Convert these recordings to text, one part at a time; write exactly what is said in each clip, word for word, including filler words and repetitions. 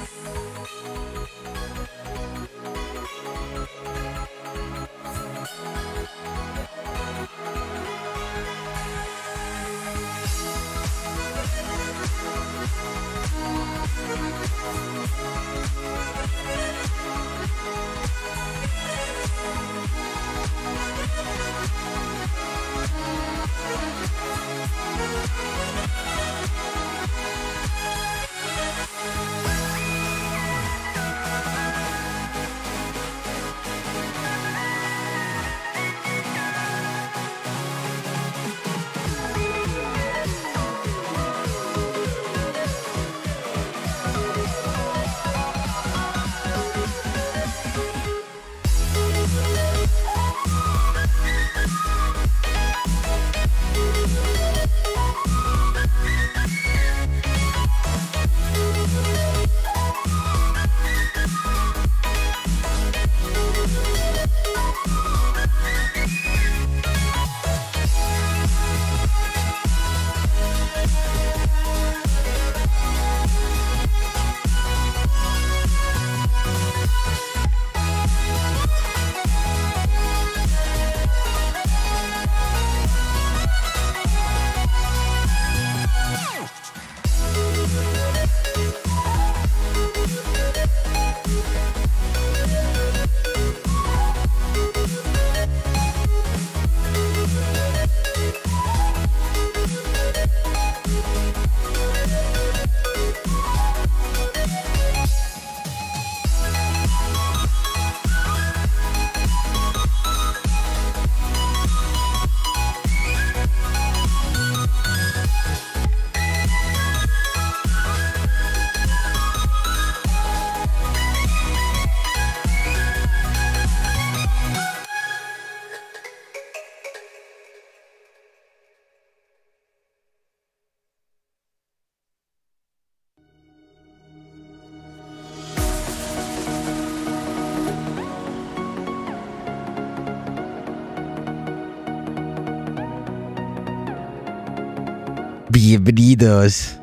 Bienvenidos.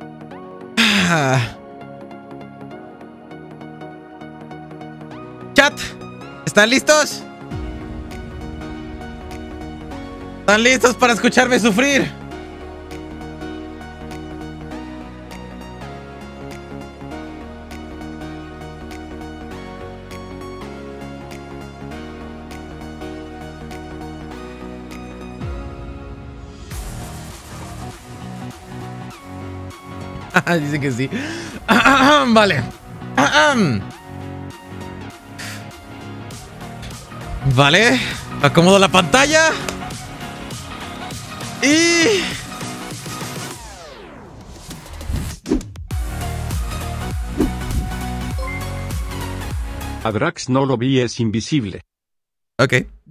Ah. Chat, ¿están listos? ¿Están listos para escucharme sufrir? Dice que sí. Vale. Vale. Acomodo la pantalla. Y... A Drax no lo vi, es invisible. Ok.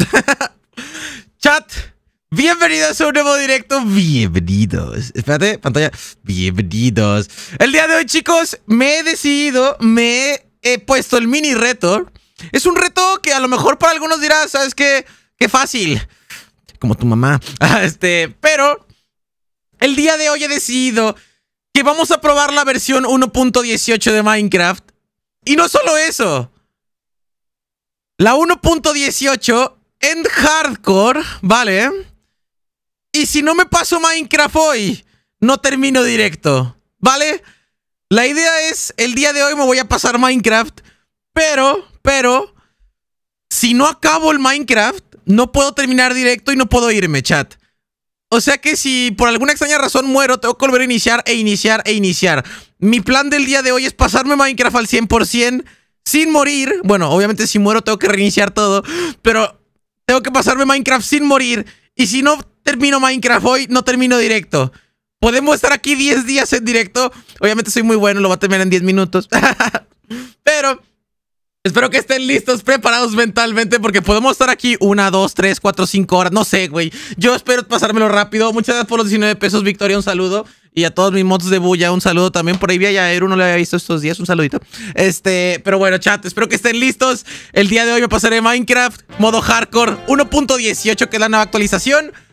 Chat. Bienvenidos a un nuevo directo. Bienvenidos. Espérate, pantalla. Bienvenidos. El día de hoy, chicos, me he decidido, me he puesto el mini reto. Es un reto que a lo mejor para algunos dirás, ¿sabes qué? Qué fácil. Como tu mamá. Este, pero el día de hoy he decidido que vamos a probar la versión uno punto dieciocho de Minecraft. Y no solo eso. La uno punto dieciocho en hardcore, ¿vale? Y si no me paso Minecraft hoy, no termino directo, ¿vale? La idea es, el día de hoy me voy a pasar Minecraft, pero, pero, si no acabo el Minecraft, no puedo terminar directo y no puedo irme, chat. O sea que si por alguna extraña razón muero, tengo que volver a iniciar e iniciar e iniciar. Mi plan del día de hoy es pasarme Minecraft al cien por cien sin morir. Bueno, obviamente si muero tengo que reiniciar todo, pero tengo que pasarme Minecraft sin morir. Y si no termino Minecraft hoy, no termino directo. Podemos estar aquí diez días en directo. Obviamente soy muy bueno, lo voy a terminar en diez minutos. Pero espero que estén listos, preparados mentalmente, porque podemos estar aquí una, dos, tres, cuatro, cinco horas. No sé, güey. Yo espero pasármelo rápido. Muchas gracias por los diecinueve pesos, Victoria. Un saludo. Y a todos mis mods de bulla, un saludo también. Por ahí vi a Yaeru, no lo había visto estos días. Un saludito. Este, pero bueno, chat, espero que estén listos. El día de hoy me pasaré Minecraft, modo hardcore uno punto dieciocho, que es la nueva actualización.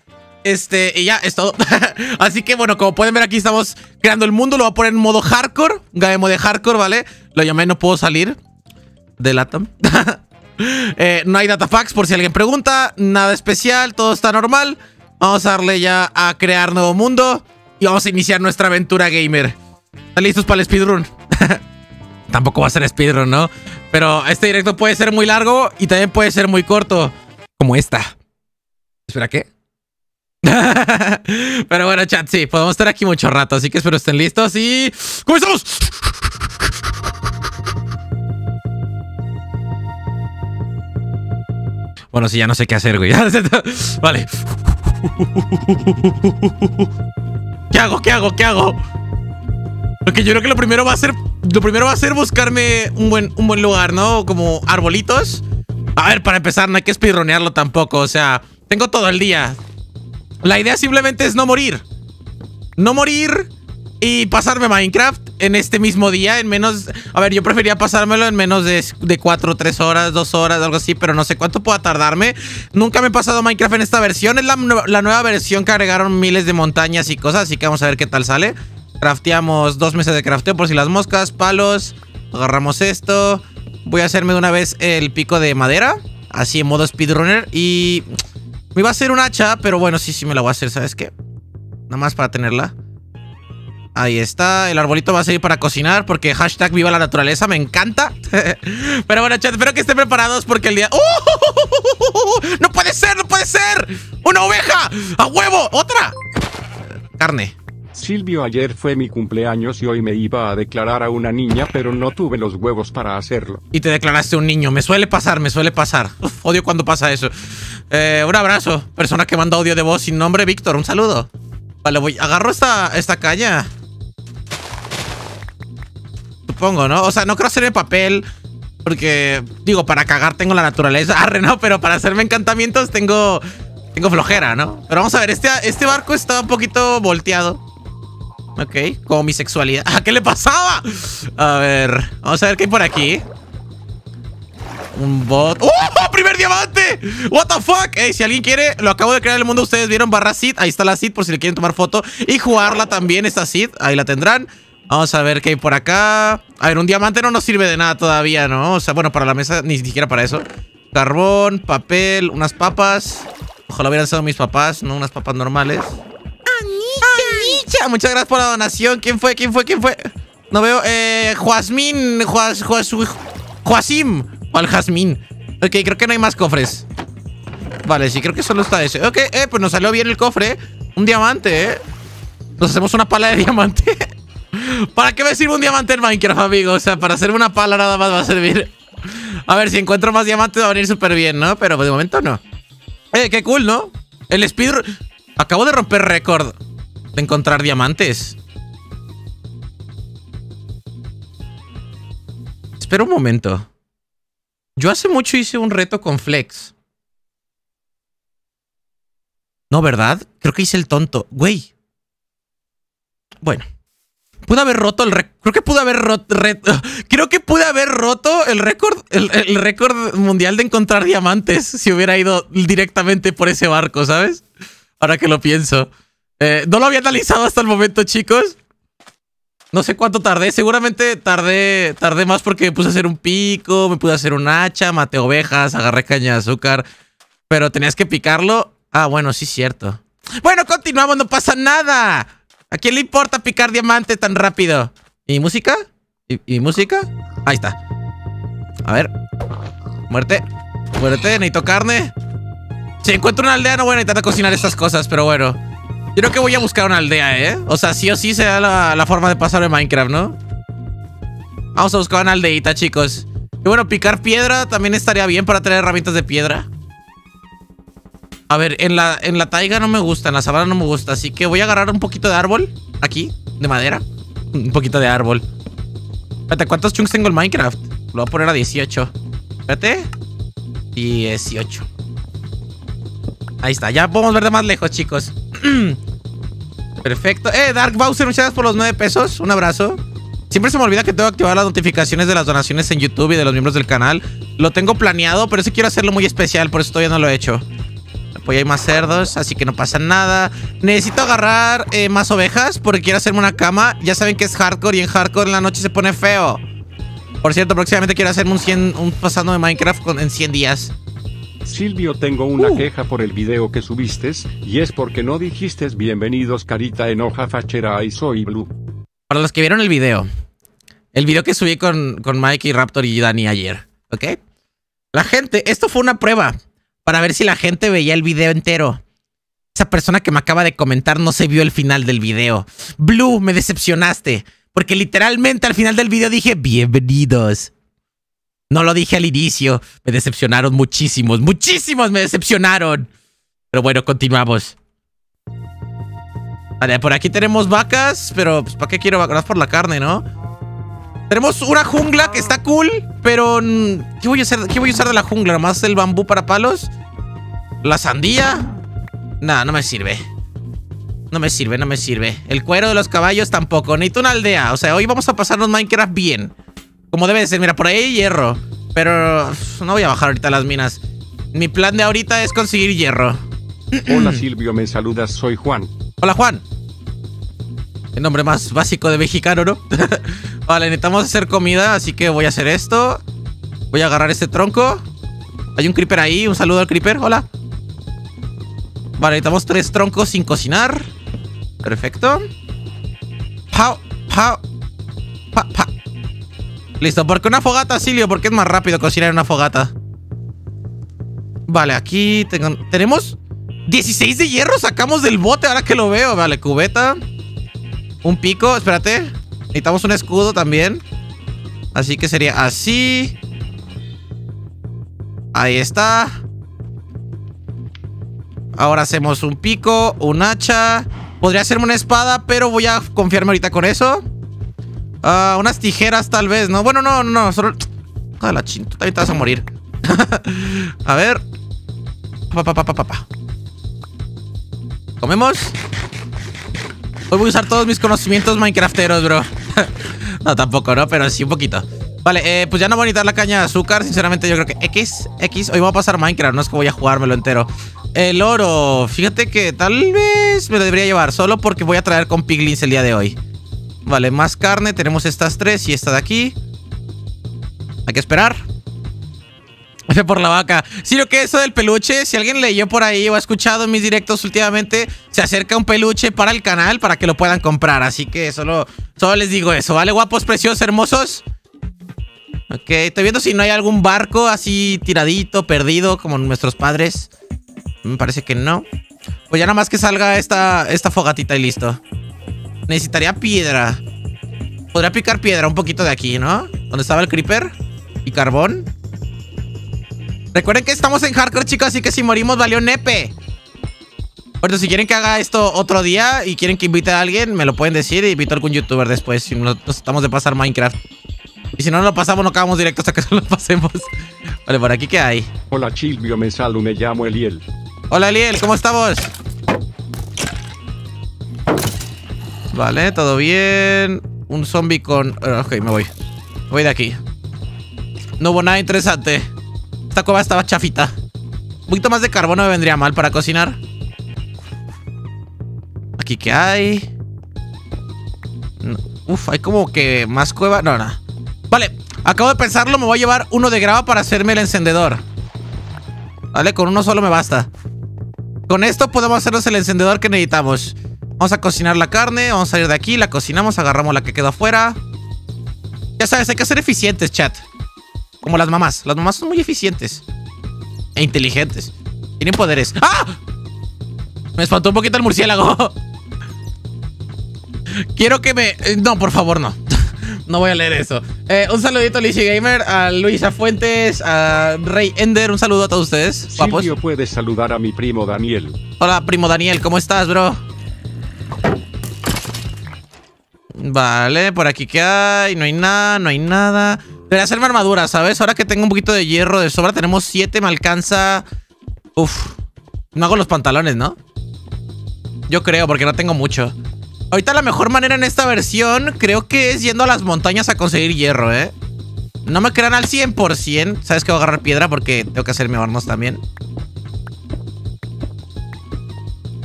Este, y ya, es todo. Así que bueno, como pueden ver aquí estamos creando el mundo. Lo voy a poner en modo hardcore. Game de hardcore, ¿vale? Lo llamé no puedo salir del Atom. eh, No hay datapacks por si alguien pregunta. Nada especial, todo está normal. Vamos a darle ya a crear nuevo mundo. Y vamos a iniciar nuestra aventura gamer. ¿Están listos para el speedrun? Tampoco va a ser speedrun, ¿no? Pero este directo puede ser muy largo y también puede ser muy corto. Como esta. Espera, ¿qué? Pero bueno, chat, sí, podemos estar aquí mucho rato. Así que espero estén listos y... ¡comenzamos! Bueno, sí, ya no sé qué hacer, güey. Vale. ¿Qué hago? ¿Qué hago? ¿Qué hago? Ok, yo creo que lo primero va a ser... Lo primero va a ser buscarme un buen, un buen lugar, ¿no? Como arbolitos. A ver, para empezar, no hay que speedronearlo tampoco. O sea, tengo todo el día. La idea simplemente es no morir. No morir y pasarme Minecraft en este mismo día, en menos... A ver, yo prefería pasármelo en menos de, de cuatro, tres horas, dos horas, algo así, pero no sé cuánto pueda tardarme. Nunca me he pasado Minecraft en esta versión. Es la, la nueva versión que agregaron miles de montañas y cosas, así que vamos a ver qué tal sale. Crafteamos dos meses de crafteo por si las moscas, palos. Agarramos esto. Voy a hacerme de una vez el pico de madera, así en modo speedrunner. Y... me iba a hacer un hacha, pero bueno, sí, sí me la voy a hacer, ¿sabes qué? Nada más para tenerla. Ahí está, el arbolito va a servir para cocinar porque hashtag viva la naturaleza, me encanta. Pero bueno, chat, espero que estén preparados porque el día... ¡Oh! ¡No puede ser, no puede ser! ¡Una oveja! ¡A huevo! ¡Otra! Carne. Silvio, ayer fue mi cumpleaños y hoy me iba a declarar a una niña, pero no tuve los huevos para hacerlo. Y te declaraste un niño. Me suele pasar, me suele pasar. Uf, odio cuando pasa eso. Eh, un abrazo. Persona que manda audio de voz sin nombre, Víctor. Un saludo. Vale, voy. Agarro esta, esta caña. Supongo, ¿no? O sea, no quiero hacerme papel. Porque, digo, para cagar tengo la naturaleza. Arre, ¿no? Pero para hacerme encantamientos tengo... Tengo flojera, ¿no? Pero vamos a ver. Este, este barco está un poquito volteado. Ok, como mi sexualidad. ¿A qué le pasaba? A ver, vamos a ver qué hay por aquí. Un bot. ¡Oh! ¡Primer diamante! ¿What the fuck? Ey, si alguien quiere, lo acabo de crear en el mundo. Ustedes vieron barra seed. Ahí está la seed por si le quieren tomar foto y jugarla también, esta seed. Ahí la tendrán. Vamos a ver qué hay por acá. A ver, un diamante no nos sirve de nada todavía, ¿no? O sea, bueno, para la mesa, ni siquiera para eso. Carbón, papel, unas papas. Ojalá hubieran sido mis papás, no unas papas normales. Anicha, muchas gracias por la donación. ¿Quién fue? ¿Quién fue? ¿Quién fue? No veo. Eh, Juasmín. Juas, Juas, Juasim. O al Jazmín. Ok, creo que no hay más cofres. Vale, sí, creo que solo está ese. Ok, eh, pues nos salió bien el cofre. Un diamante, eh. Nos hacemos una pala de diamante. ¿Para qué me sirve un diamante en Minecraft, amigo? O sea, para hacerme una pala nada más va a servir. A ver, si encuentro más diamantes va a venir súper bien, ¿no? Pero de momento no. Eh, qué cool, ¿no? El speedrun... Acabo de romper récord de encontrar diamantes. Espera un momento. Yo hace mucho hice un reto con Flex. No, ¿verdad? Creo que hice el tonto. Güey. Bueno. Pude haber roto el récord. Creo que pude haber roto... Creo que pude haber roto el récord el, el récord mundial de encontrar diamantes si hubiera ido directamente por ese barco, ¿sabes? Ahora que lo pienso. Eh, no lo había analizado hasta el momento, chicos. No sé cuánto tardé. Seguramente tardé, tardé más porque me puse a hacer un pico, me pude hacer un hacha, maté ovejas, agarré caña de azúcar. Pero tenías que picarlo. Ah, bueno, sí es cierto. Bueno, continuamos, no pasa nada. ¿A quién le importa picar diamante tan rápido? ¿Y música? ¿Y, y música? Ahí está. A ver. Muerte. Muerte, necesito carne. Si encuentro una aldea no voy a necesitar cocinar estas cosas, pero bueno. Yo creo que voy a buscar una aldea, ¿eh? O sea, sí o sí será la, la forma de pasar en Minecraft, ¿no? Vamos a buscar una aldeita, chicos. Y bueno, picar piedra también estaría bien para tener herramientas de piedra. A ver, en la, en la taiga no me gusta, en la sabana no me gusta. Así que voy a agarrar un poquito de árbol. Aquí, de madera. Un poquito de árbol. Espérate, ¿cuántos chunks tengo en Minecraft? Lo voy a poner a dieciocho. Espérate. dieciocho. Ahí está, ya podemos ver de más lejos, chicos. Perfecto. Eh, Dark Bowser, muchas gracias por los nueve pesos. Un abrazo. Siempre se me olvida que tengo que activar las notificaciones de las donaciones en YouTube y de los miembros del canal. Lo tengo planeado, pero sí quiero hacerlo muy especial, por eso todavía no lo he hecho. Pues hay más cerdos, así que no pasa nada. Necesito agarrar eh, más ovejas porque quiero hacerme una cama. Ya saben que es hardcore y en hardcore en la noche se pone feo. Por cierto, próximamente quiero hacerme un, cien, un pasando de Minecraft con, en cien días. Silvio, tengo una Uh. queja por el video que subiste, y es porque no dijiste bienvenidos carita enoja fachera y soy Blue. Para los que vieron el video. El video que subí con, con Mike y Raptor y Dani ayer. ¿Ok? La gente, esto fue una prueba para ver si la gente veía el video entero. Esa persona que me acaba de comentar no se vio el final del video. Blue, me decepcionaste. Porque literalmente al final del video dije bienvenidos. No lo dije al inicio. Me decepcionaron muchísimos. Muchísimos me decepcionaron. Pero bueno, continuamos. Vale, por aquí tenemos vacas. Pero pues, ¿para qué quiero vacas? Por la carne, ¿no? Tenemos una jungla que está cool. Pero ¿qué voy a hacer? ¿Qué voy a usar de la jungla? ¿Nomás el bambú para palos? ¿La sandía? Nah, no me sirve. No me sirve, no me sirve. El cuero de los caballos tampoco. Necesito una aldea. O sea, hoy vamos a pasarnos Minecraft bien. Como debe de ser. Mira, por ahí hay hierro. Pero no voy a bajar ahorita las minas. Mi plan de ahorita es conseguir hierro. Hola Silvio, me saludas, soy Juan. Hola, Juan. El nombre más básico de mexicano, ¿no? Vale, necesitamos hacer comida, así que voy a hacer esto. Voy a agarrar este tronco. Hay un creeper ahí, un saludo al creeper, hola. Vale, necesitamos tres troncos sin cocinar. Perfecto. Pau, pau, pa, pa. Listo, ¿por qué una fogata, Silvio? Porque es más rápido cocinar en una fogata. Vale, aquí tengo, tenemos dieciséis de hierro, sacamos del bote ahora que lo veo. Vale, cubeta. Un pico, espérate. Necesitamos un escudo también. Así que sería así. Ahí está. Ahora hacemos un pico, un hacha. Podría hacerme una espada, pero voy a confiarme ahorita con eso. Uh, unas tijeras tal vez, ¿no? Bueno, no, no, solo... Ah, la chin, tú también te vas a morir. A ver. Pa, pa, pa, pa, pa, pa. ¿Comemos? Hoy voy a usar todos mis conocimientos minecrafteros, bro. No, tampoco, ¿no? Pero sí un poquito. Vale, eh, pues ya no voy a necesitar la caña de azúcar. Sinceramente yo creo que X, X. Hoy voy a pasar Minecraft, no es que voy a jugármelo entero. El oro, fíjate que tal vez me lo debería llevar. Solo porque voy a traer con piglins el día de hoy. Vale, más carne, tenemos estas tres y esta de aquí. Hay que esperar. F por la vaca. Sí, lo que eso del peluche, si alguien leyó por ahí o ha escuchado en mis directos últimamente, se acerca un peluche para el canal para que lo puedan comprar. Así que solo, solo les digo eso, ¿vale? Guapos, preciosos, hermosos. Ok, estoy viendo si no hay algún barco así tiradito, perdido, como nuestros padres. Me parece que no. Pues ya nada más que salga esta, esta fogatita y listo. Necesitaría piedra. Podría picar piedra un poquito de aquí, ¿no? Donde estaba el creeper. Y carbón. Recuerden que estamos en hardcore, chicos, así que si morimos valió nepe. Bueno, si quieren que haga esto otro día y quieren que invite a alguien, me lo pueden decir y invito a algún youtuber después. Si nos estamos de pasar Minecraft. Y si no lo pasamos, no acabamos directo hasta que no lo pasemos. Vale, por aquí, ¿qué hay? Hola Silvio, me saludo, me llamo Eliel. Hola, Eliel, ¿cómo estamos? Vale, todo bien. Un zombie con... Ok, me voy. Me voy de aquí. No hubo nada interesante. Esta cueva estaba chafita. Un poquito más de carbón no me vendría mal para cocinar. Aquí, ¿qué hay? No. Uf, hay como que más cueva. No, no. Vale, acabo de pensarlo. Me voy a llevar uno de grava para hacerme el encendedor. Vale, con uno solo me basta. Con esto podemos hacernos el encendedor que necesitamos. Vamos a cocinar la carne. Vamos a salir de aquí, la cocinamos, agarramos la que quedó afuera. Ya sabes, hay que ser eficientes, chat. Como las mamás. Las mamás son muy eficientes e inteligentes. Tienen poderes. ¡Ah! Me espantó un poquito el murciélago. Quiero que me... No, por favor, no. No voy a leer eso. eh, Un saludito a Lizzy Gamer, a Luisa Fuentes, a Rey Ender. Un saludo a todos ustedes, guapos. Silvio, puedes saludar a mi primo Daniel. Hola, primo Daniel, ¿cómo estás, bro? Vale, por aquí ¿qué hay? No hay nada, no hay nada. Debería hacerme armadura, ¿sabes? Ahora que tengo un poquito de hierro de sobra, tenemos siete, me alcanza. Uf, no hago los pantalones, ¿no? Yo creo, porque no tengo mucho. Ahorita la mejor manera en esta versión creo que es yendo a las montañas a conseguir hierro, ¿eh? No me crean al cien por cien. ¿Sabes que voy a agarrar piedra? Porque tengo que hacer mi hornos también.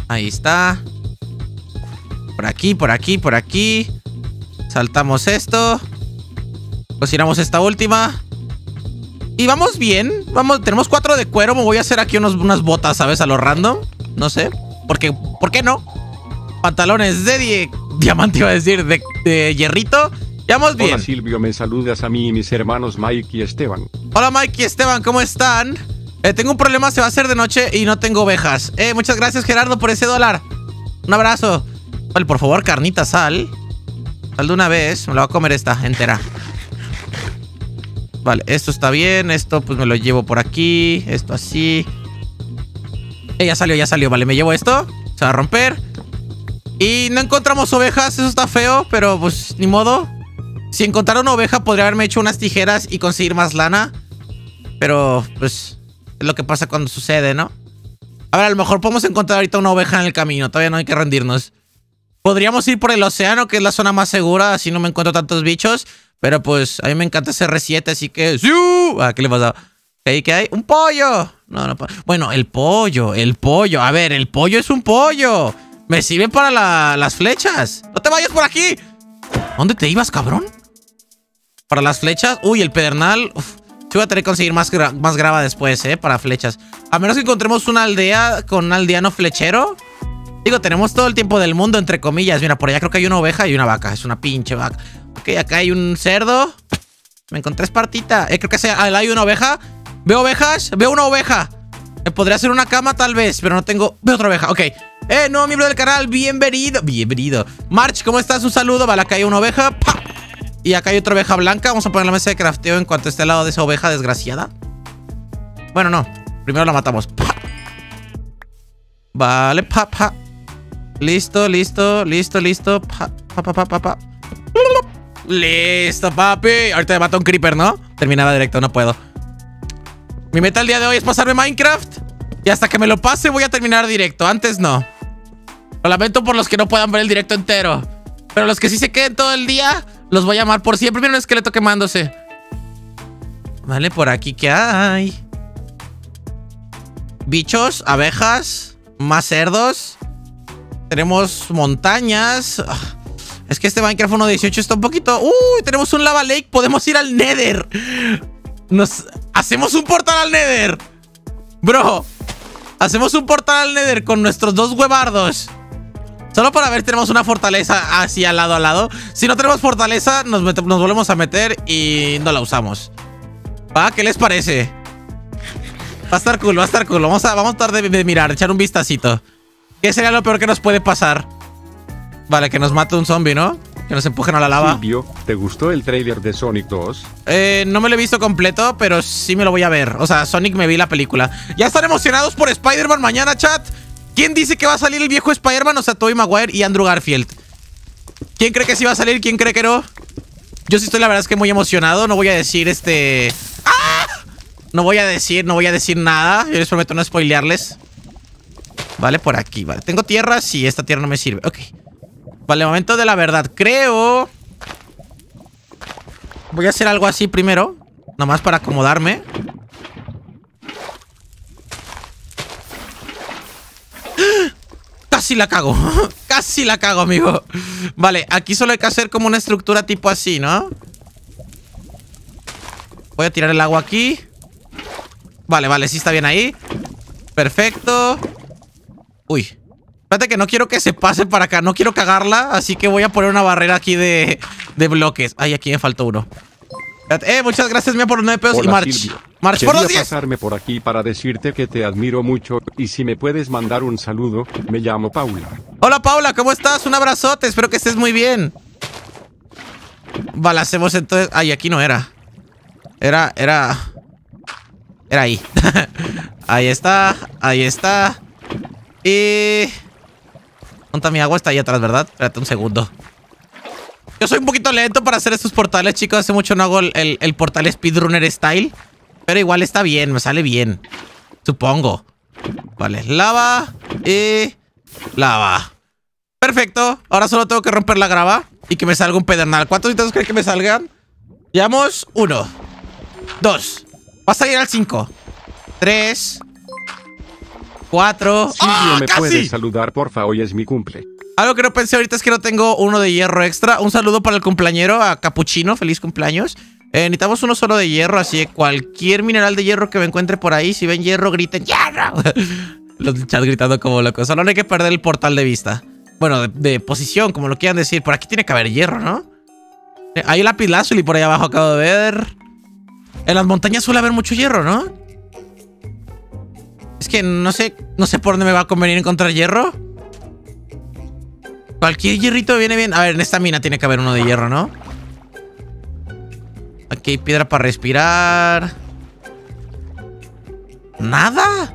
Ahí está. Por aquí, por aquí, por aquí. Saltamos esto. Cocinamos esta última. Y vamos bien. Vamos, tenemos cuatro de cuero. Me voy a hacer aquí unos, unas botas, ¿sabes? A lo random. No sé. Porque, ¿por qué no? Pantalones de die diamante, iba a decir. De, de hierrito. Ya vamos bien. Hola Silvio, me saludas a mí y mis hermanos Mike y Esteban. Hola Mike y Esteban, ¿cómo están? Eh, tengo un problema, se va a hacer de noche y no tengo ovejas. Eh, muchas gracias Gerardo por ese dólar. Un abrazo. Vale, por favor, carnita, sal. Sal de una vez. Me la voy a comer esta entera. Vale, esto está bien. Esto pues me lo llevo por aquí. Esto así. Eh, ya salió, ya salió. Vale, me llevo esto. Se va a romper. Y no encontramos ovejas. Eso está feo, pero pues ni modo. Si encontrara una oveja podría haberme hecho unas tijeras y conseguir más lana. Pero pues es lo que pasa cuando sucede, ¿no? A ver, a lo mejor podemos encontrar ahorita una oveja en el camino. Todavía no hay que rendirnos. Podríamos ir por el océano, que es la zona más segura. Así no me encuentro tantos bichos. Pero pues a mí me encanta ese R siete, así que... ¡Siu! Ah, ¿qué le pasa? ¿Qué hay? ¿Qué hay? ¡Un pollo! No, no. Bueno, el pollo, el pollo. A ver, el pollo es un pollo. Me sirve para la, las flechas. ¡No te vayas por aquí! ¿Dónde te ibas, cabrón? Para las flechas. Uy, el pedernal. Uf, sí voy a tener que conseguir más, gra más grava después, ¿eh? Para flechas. A menos que encontremos una aldea con un aldeano flechero. Digo, tenemos todo el tiempo del mundo, entre comillas. Mira, por allá creo que hay una oveja y una vaca. Es una pinche vaca. Ok, acá hay un cerdo. Me encontré espartita. Eh, creo que sea, hay una oveja. Veo ovejas. Veo una oveja. Me podría hacer una cama tal vez, pero no tengo... Veo otra oveja. Ok. Eh, nuevo miembro del canal. Bienvenido. Bienvenido. March, ¿cómo estás? Un saludo. Vale, acá hay una oveja. ¡Pah! Y acá hay otra oveja blanca. Vamos a poner la mesa de crafteo en cuanto esté al lado de esa oveja desgraciada. Bueno, no. Primero la matamos. ¡Pah! Vale, pa, pa. Listo, listo, listo, listo. Pa, pa, pa, pa, pa, pa. Listo, papi. Ahorita me mata un creeper, ¿no? Terminaba directo, no puedo. Mi meta el día de hoy es pasarme Minecraft. Y hasta que me lo pase voy a terminar directo. Antes no. Lo lamento por los que no puedan ver el directo entero. Pero los que sí se queden todo el día, los voy a amar por siempre. Mira un esqueleto quemándose. Vale, por aquí, ¿qué hay? Bichos, abejas, más cerdos. Tenemos montañas. Es que este Minecraft uno punto dieciocho está un poquito... ¡Uy! Tenemos un lava lake. Podemos ir al Nether. Nos... Hacemos un portal al Nether. Bro. Hacemos un portal al Nether con nuestros dos huevardos. Solo para ver, tenemos una fortaleza así al lado a lado. Si no tenemos fortaleza, nos, nos volvemos a meter y no la usamos. ¿Va? ¿Qué les parece? Va a estar cool, va a estar cool. Vamos a, vamos a tratar de, de mirar, echar un vistacito. ¿Qué sería lo peor que nos puede pasar? Vale, que nos mate un zombie, ¿no? Que nos empujen a la lava. Silvio, ¿te gustó el tráiler de Sonic dos? Eh, no me lo he visto completo, pero sí me lo voy a ver. O sea, Sonic me vi la película. ¿Ya están emocionados por Spider-Man mañana, chat? ¿Quién dice que va a salir el viejo Spider-Man? O sea, Tobey Maguire y Andrew Garfield. ¿Quién cree que sí va a salir? ¿Quién cree que no? Yo sí estoy, la verdad es que muy emocionado. No voy a decir este... ¡Ah! No voy a decir, no voy a decir nada. Yo les prometo no spoilearles. Vale, por aquí, vale. Tengo tierra, sí, esta tierra no me sirve. Ok. Vale, momento de la verdad. Creo... Voy a hacer algo así primero. Nomás para acomodarme. Casi la cago. Casi la cago, amigo. Vale, aquí solo hay que hacer como una estructura tipo así, ¿no? Voy a tirar el agua aquí. Vale, vale, sí está bien ahí. Perfecto. Uy. Espérate que no quiero que se pase para acá. No quiero cagarla, así que voy a poner una barrera aquí de, de bloques. Ay, aquí me faltó uno. Eh, muchas gracias, mía, por los nueve pesos. Hola, y March. Silvio. March por los Quería diez. pasarme por aquí para decirte que te admiro mucho. Y si me puedes mandar un saludo, me llamo Paula. Hola, Paula, ¿cómo estás? Un abrazote, espero que estés muy bien. Vale, hacemos entonces... Ay, aquí no era. Era, era... Era ahí. Ahí está, ahí está. Y... ¿Dónde está mi agua? Está ahí atrás, ¿verdad? Espérate un segundo. Yo soy un poquito lento para hacer estos portales, chicos. Hace mucho no hago el, el, el portal speedrunner style. Pero igual está bien, me sale bien. Supongo. Vale, lava y lava. Perfecto. Ahora solo tengo que romper la grava y que me salga un pedernal. ¿Cuántos intentos creen que me salgan? Llevamos uno, dos. Va a salir al cinco. Tres. cuatro. Silvio, ¡Oh, ¿me casi! puedes saludar, porfa? Hoy es mi cumple. Algo que no pensé ahorita es que no tengo uno de hierro extra. Un saludo para el cumpleañero, a Capuchino. Feliz cumpleaños. Eh, necesitamos uno solo de hierro, así que cualquier mineral de hierro que me encuentre por ahí, si ven hierro, griten ¡hierro! Los chats gritando como locos. Solo no hay que perder el portal de vista. Bueno, de, de posición, como lo quieran decir. Por aquí tiene que haber hierro, ¿no? Eh, hay un lapislázuli por ahí abajo, acabo de ver. En las montañas suele haber mucho hierro, ¿no? Es que no sé, no sé por dónde me va a convenir encontrar hierro. Cualquier hierrito viene bien. A ver, en esta mina tiene que haber uno de hierro, ¿no? Aquí hay piedra para respirar. ¿Nada?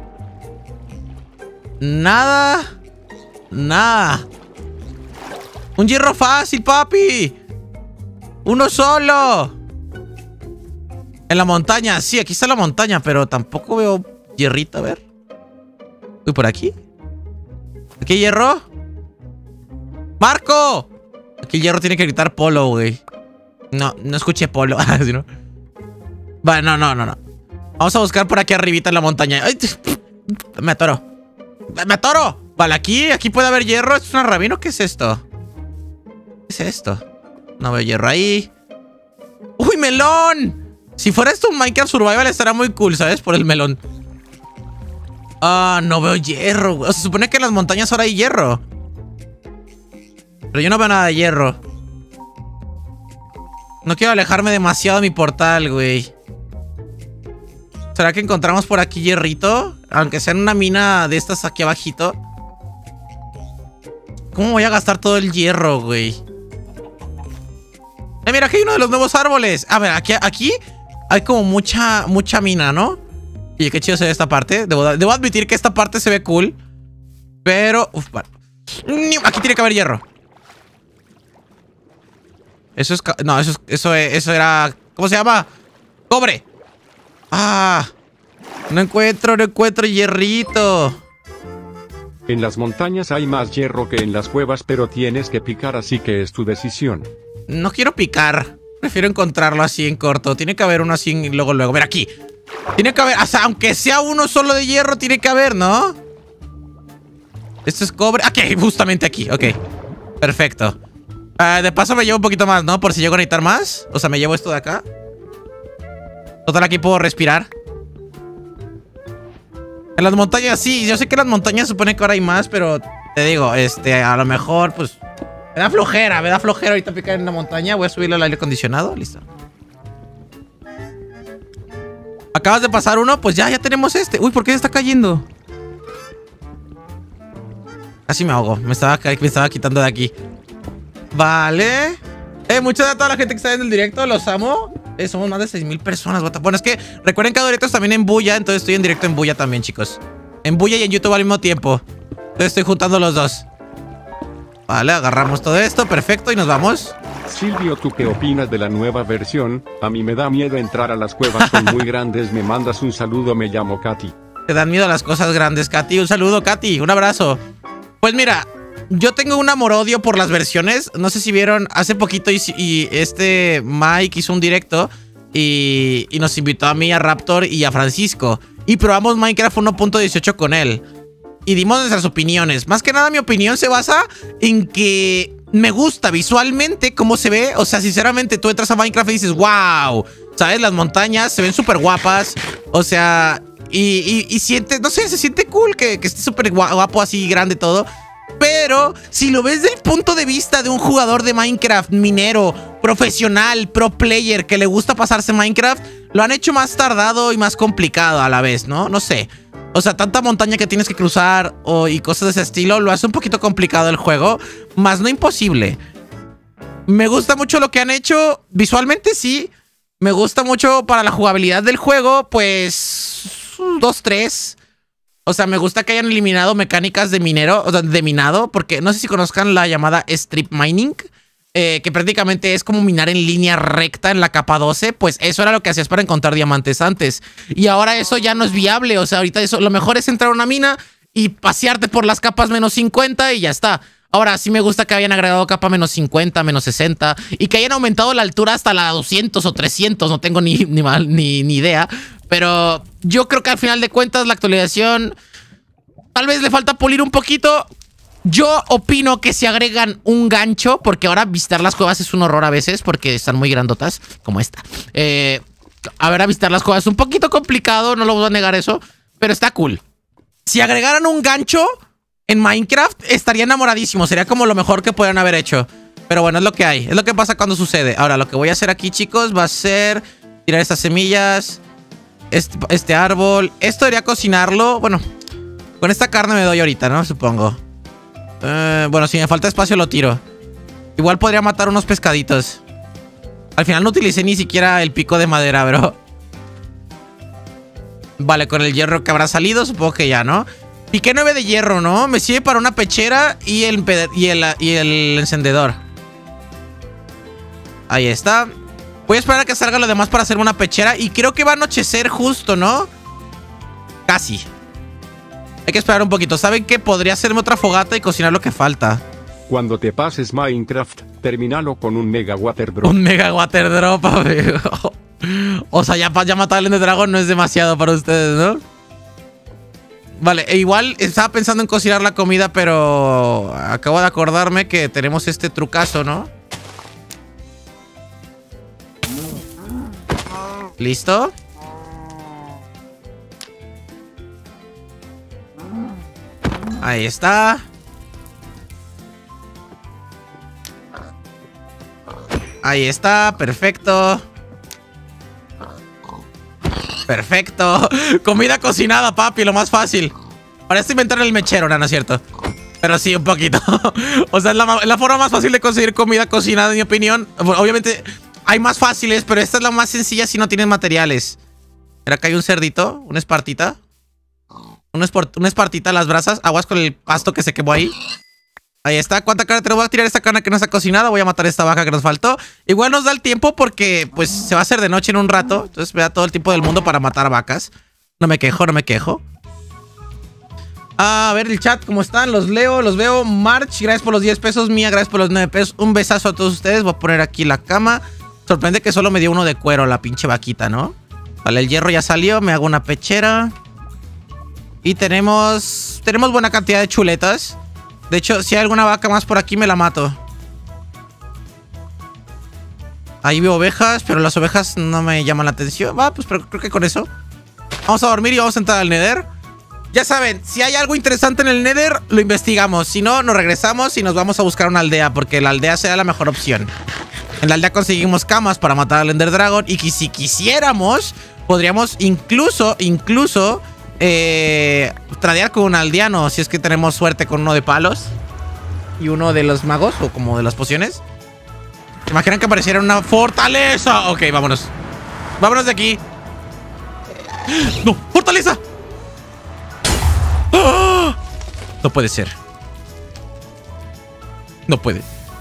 Nada. Nada. Un hierro fácil, papi. Uno solo. En la montaña. Sí, aquí está la montaña, pero tampoco veo hierrito. A ver. Uy, por aquí. ¿Aquí hay hierro? ¡Marco! Aquí el hierro tiene que gritar polo, güey. No, no escuché polo. ¿No? Vale, no, no, no, no. Vamos a buscar por aquí arribita en la montaña. ¡Ay! Me atoro. ¡Me atoro! Vale, aquí, aquí puede haber hierro. ¿Es una rabino? ¿Qué es esto? ¿Qué es esto? No veo hierro ahí. ¡Uy, melón! Si fuera esto un Minecraft Survival estaría muy cool, ¿sabes? Por el melón. Ah, no veo hierro. O sea, se supone que en las montañas ahora hay hierro. Pero yo no veo nada de hierro. No quiero alejarme demasiado de mi portal, güey. ¿Será que encontramos por aquí hierrito? Aunque sea en una mina de estas aquí abajito. ¿Cómo voy a gastar todo el hierro, güey? Eh, mira, aquí hay uno de los nuevos árboles. A ver, aquí, aquí hay como mucha, mucha mina, ¿no? Y qué chido se ve esta parte. Debo, debo admitir que esta parte se ve cool. Pero... Uf, vale. Aquí tiene que haber hierro. Eso es... No, eso, es, eso, eso era... ¿Cómo se llama? ¡Cobre! ¡Ah! No encuentro, no encuentro hierrito. En las montañas hay más hierro que en las cuevas, pero tienes que picar, así que es tu decisión. No quiero picar. Prefiero encontrarlo así en corto. Tiene que haber uno así y luego, luego. Mira aquí. Tiene que haber... O sea, aunque sea uno solo de hierro, tiene que haber, ¿no? Esto es cobre. Aquí, justamente aquí. Ok. Perfecto. Uh, de paso me llevo un poquito más, ¿no? Por si llego a necesitar más. O sea, me llevo esto de acá. Total, aquí puedo respirar. En las montañas, sí. Yo sé que en las montañas supone que ahora hay más, pero te digo, este, a lo mejor, pues... Me da flojera, me da flojera ahorita picar en la montaña. Voy a subirle al aire acondicionado. Listo. Acabas de pasar uno, pues ya, ya tenemos este. Uy, ¿por qué se está cayendo? Casi me ahogo. Me estaba, me estaba quitando de aquí. Vale. Eh, muchas gracias a toda la gente que está viendo el directo. Los amo. Eh, somos más de seis mil personas. Bueno, es que recuerden que hago directos también en Buya. Entonces estoy en directo en Buya también, chicos. En Buya y en YouTube al mismo tiempo. Entonces estoy juntando los dos. Vale, agarramos todo esto. Perfecto, y nos vamos. Silvio, ¿tú qué opinas de la nueva versión? A mí me da miedo entrar a las cuevas, son muy grandes. Me mandas un saludo, me llamo Katy. Te dan miedo a las cosas grandes, Katy. Un saludo, Katy. Un abrazo. Pues mira, yo tengo un amor-odio por las versiones. No sé si vieron, hace poquito y, y este Mike hizo un directo y, y nos invitó a mí, a Raptor y a Francisco. Y probamos Minecraft uno punto dieciocho con él. Y dimos nuestras opiniones. Más que nada mi opinión se basa en que me gusta visualmente cómo se ve. O sea, sinceramente, tú entras a Minecraft y dices, wow, ¿sabes? Las montañas se ven súper guapas. O sea, y, y, y sientes, no sé, se siente cool que, que esté súper guapo así, grande todo. Pero si lo ves desde el punto de vista de un jugador de Minecraft minero, profesional, pro player, que le gusta pasarse Minecraft, lo han hecho más tardado y más complicado a la vez, ¿no? No sé. O sea, tanta montaña que tienes que cruzar o, y cosas de ese estilo lo hace un poquito complicado el juego, más no imposible. Me gusta mucho lo que han hecho. Visualmente sí. Me gusta mucho para la jugabilidad del juego, pues... dos, tres. O sea, me gusta que hayan eliminado mecánicas de minero, o sea, de minado, porque no sé si conozcan la llamada strip mining, eh, que prácticamente es como minar en línea recta en la capa doce. Pues eso era lo que hacías para encontrar diamantes antes. Y ahora eso ya no es viable. O sea, ahorita eso, lo mejor es entrar a una mina y pasearte por las capas menos cincuenta y ya está. Ahora sí me gusta que hayan agregado capa menos cincuenta, menos sesenta y que hayan aumentado la altura hasta la doscientos o trescientos. No tengo ni, ni, mal, ni, ni idea. Pero yo creo que al final de cuentas la actualización Tal vez le falta pulir un poquito. Yo opino que si agregan un gancho, porque ahora visitar las cuevas es un horror a veces, porque están muy grandotas, como esta. Eh, a ver, a visitar las cuevas es un poquito complicado, no lo voy a negar eso, pero está cool. Si agregaran un gancho en Minecraft, estaría enamoradísimo. Sería como lo mejor que podrían haber hecho. Pero bueno, es lo que hay. Es lo que pasa cuando sucede. Ahora, lo que voy a hacer aquí, chicos, va a ser tirar estas semillas. Este, este árbol. Esto debería cocinarlo. Bueno, con esta carne me doy ahorita, ¿no? Supongo. Uh, bueno, si me falta espacio lo tiro. Igual podría matar unos pescaditos. Al final no utilicé ni siquiera el pico de madera, bro. Vale, con el hierro que habrá salido, supongo que ya, ¿no? Piqué nueve de hierro, ¿no? Me sirve para una pechera y el, y el, y el encendedor. Ahí está. Voy a esperar a que salga lo demás para hacerme una pechera. Y creo que va a anochecer justo, ¿no? Casi. Hay que esperar un poquito. ¿Saben qué? Podría hacerme otra fogata y cocinar lo que falta. Cuando te pases Minecraft, terminalo con un Mega Water Drop. Un Mega Water Drop, amigo. O sea, ya, ya matar al Ender Dragon no es demasiado para ustedes, ¿no? Vale, e igual estaba pensando en cocinar la comida, pero acabo de acordarme que tenemos este trucazo, ¿no? ¿Listo? Ahí está. Ahí está, perfecto. Perfecto. Comida cocinada, papi, lo más fácil. Para esto inventar el mechero, no, no es cierto. Pero sí, un poquito. O sea, es la, la forma más fácil de conseguir comida cocinada, en mi opinión. Obviamente hay más fáciles, pero esta es la más sencilla si no tienes materiales. Mira, acá hay un cerdito, una espartita. Una, esport, una espartita a las brasas. Aguas con el pasto que se quemó ahí. Ahí está. ¿Cuánta carne tenemos? Voy a tirar esta carne que no está cocinada. Voy a matar esta vaca que nos faltó. Igual nos da el tiempo porque pues se va a hacer de noche en un rato. Entonces me da todo el tiempo del mundo para matar vacas. No me quejo, no me quejo. A ver el chat, ¿cómo están? Los leo, los veo. March, gracias por los diez pesos. Mía, gracias por los nueve pesos. Un besazo a todos ustedes. Voy a poner aquí la cama. Sorprende que solo me dio uno de cuero la pinche vaquita, ¿no? Vale, el hierro ya salió. Me hago una pechera. Y tenemos... Tenemos buena cantidad de chuletas. De hecho, si hay alguna vaca más por aquí, me la mato. Ahí veo ovejas, pero las ovejas no me llaman la atención. Va, pues pero creo que con eso vamos a dormir y vamos a entrar al Nether. Ya saben, si hay algo interesante en el Nether, lo investigamos. Si no, nos regresamos y nos vamos a buscar una aldea, porque la aldea será la mejor opción. En la aldea conseguimos camas para matar al Ender Dragon. Y que si quisiéramos, podríamos incluso, incluso... Eh, tradear con un aldeano, si es que tenemos suerte con uno de palos y uno de los magos, o como de las pociones. ¿Se imaginan que apareciera una fortaleza? Ok, vámonos. Vámonos de aquí. ¡No! ¡Fortaleza! ¡Ah! No puede ser. No puede.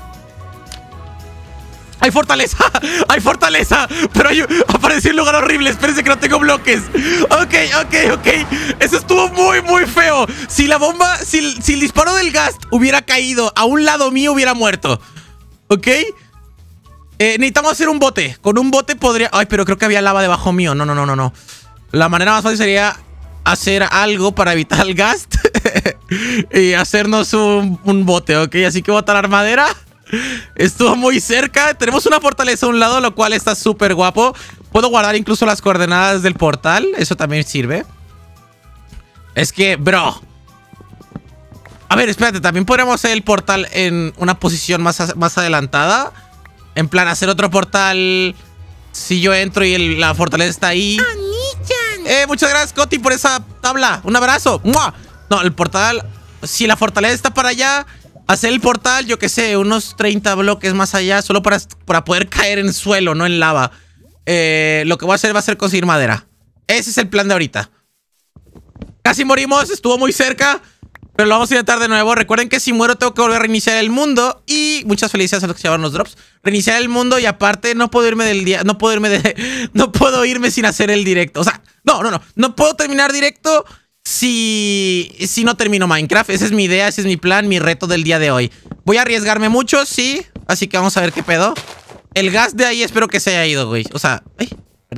¡Hay fortaleza! ¡Hay fortaleza! Pero hay, apareció un lugar horrible. Espérense que no tengo bloques. Ok, ok, ok. Eso estuvo muy, muy feo. Si la bomba, si, si el disparo del gas hubiera caído a un lado mío, hubiera muerto. ¿Ok? Eh, necesitamos hacer un bote. Con un bote podría... Ay, pero creo que había lava debajo mío. No, no, no, no, no. La manera más fácil sería hacer algo para evitar el gas. Y hacernos un, un bote, ¿ok? Así que voy a talar madera. Estuvo muy cerca. Tenemos una fortaleza a un lado, lo cual está súper guapo. Puedo guardar incluso las coordenadas del portal. Eso también sirve. Es que, bro. A ver, espérate. También podríamos hacer el portal en una posición más, más adelantada. En plan, hacer otro portal. Si yo entro y el, la fortaleza está ahí. Eh, muchas gracias, Coti, por esa tabla. Un abrazo. ¡Mua! No, el portal. Si la fortaleza está para allá, hacer el portal, yo qué sé, unos treinta bloques más allá, solo para, para poder caer en suelo, no en lava. Eh, lo que voy a hacer va a ser conseguir madera. Ese es el plan de ahorita. Casi morimos, estuvo muy cerca, pero lo vamos a intentar de nuevo. Recuerden que si muero tengo que volver a reiniciar el mundo. Y muchas felicidades a los que llevaron los drops. Reiniciar el mundo y aparte no puedo irme del día. No puedo irme de. No puedo irme sin hacer el directo. O sea, no, no, no. No puedo terminar directo si. Si no termino Minecraft. Esa es mi idea, ese es mi plan, mi reto del día de hoy. Voy a arriesgarme mucho, sí. Así que vamos a ver qué pedo. El gas de ahí espero que se haya ido, güey. O sea, ay, perdón.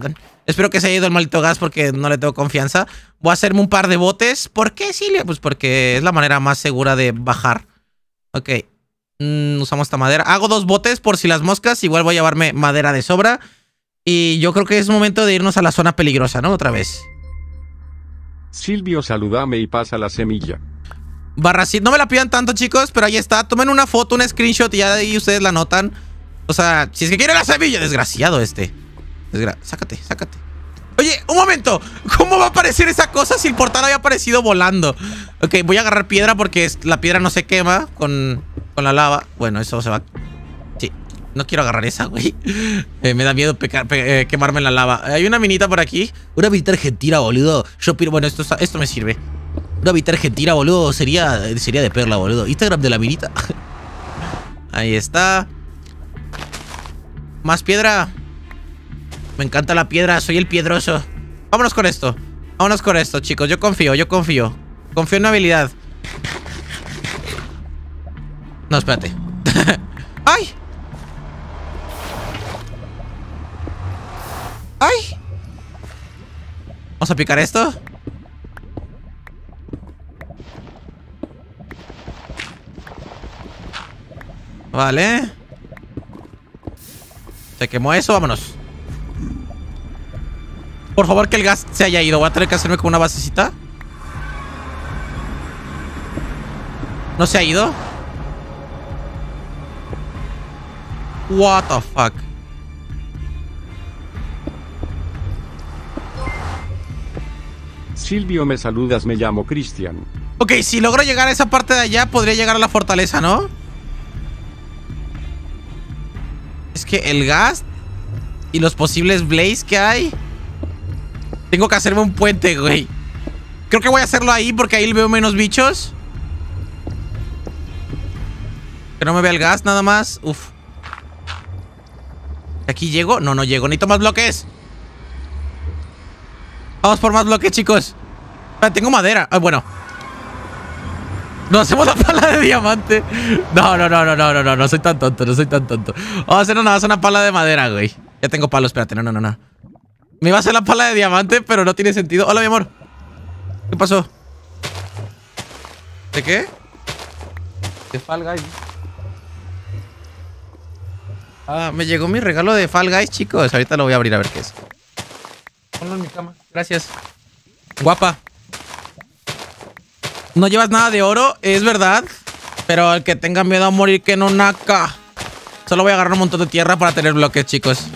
Espero que se haya ido el maldito gas porque no le tengo confianza. Voy a hacerme un par de botes. ¿Por qué, Silvia? Pues porque es la manera más segura de bajar. Ok. Mm, usamos esta madera. Hago dos botes por si las moscas. Igual voy a llevarme madera de sobra. Y yo creo que es momento de irnos a la zona peligrosa, ¿no? Otra vez. Silvio, saludame y pasa la semilla. Barra sí. No me la pidan tanto, chicos, pero ahí está. Tomen una foto, un screenshot y ya de ahí ustedes la notan. O sea, si es que quiere la semilla, desgraciado este. Desgra sácate, sácate. Oye, un momento. ¿Cómo va a aparecer esa cosa si el portal había aparecido volando? Ok, voy a agarrar piedra porque la piedra no se quema con, con la lava. Bueno, eso se va... Sí, no quiero agarrar esa, güey. Eh, me da miedo pecar, pe eh, quemarme en la lava. Hay una minita por aquí. Una minita argentina, boludo. Yo piro... Bueno, esto, esto me sirve. Una minita argentina, boludo. Sería, sería de perla, boludo. Instagram de la minita. Ahí está. Más piedra. Me encanta la piedra, soy el piedroso. Vámonos con esto. Vámonos con esto, chicos. Yo confío, yo confío. Confío en mi habilidad. No, espérate. ¡Ay! ¡Ay! Vamos a picar esto. Vale. Se quemó eso, vámonos. Por favor, que el gas se haya ido. Voy a tener que hacerme con una basecita. ¿No se ha ido? What the fuck. Silvio, me saludas, me llamo Cristian. Ok, si logro llegar a esa parte de allá, podría llegar a la fortaleza, ¿no? Es que el gas y los posibles blaze que hay. Tengo que hacerme un puente, güey. Creo que voy a hacerlo ahí porque ahí veo menos bichos. Que no me vea el gas nada más. Uf. ¿Aquí llego? No, no llego. Necesito más bloques. Vamos por más bloques, chicos. Ah, tengo madera. Ah, bueno. No hacemos la pala de diamante. No, no, no, no, no, no, no. No soy tan tonto, no soy tan tonto. Vamos a hacer nada más una pala de madera, güey. Ya tengo palos, espérate. No, no, no, no. Me iba a hacer la pala de diamante, pero no tiene sentido. Hola, mi amor. ¿Qué pasó? ¿De qué? De Fall Guys. Ah, me llegó mi regalo de Fall Guys, chicos. Ahorita lo voy a abrir a ver qué es. Ponlo en mi cama. Gracias. Guapa. No llevas nada de oro, es verdad. Pero el que tenga miedo a morir que no naca. Solo voy a agarrar un montón de tierra para tener bloques, chicos.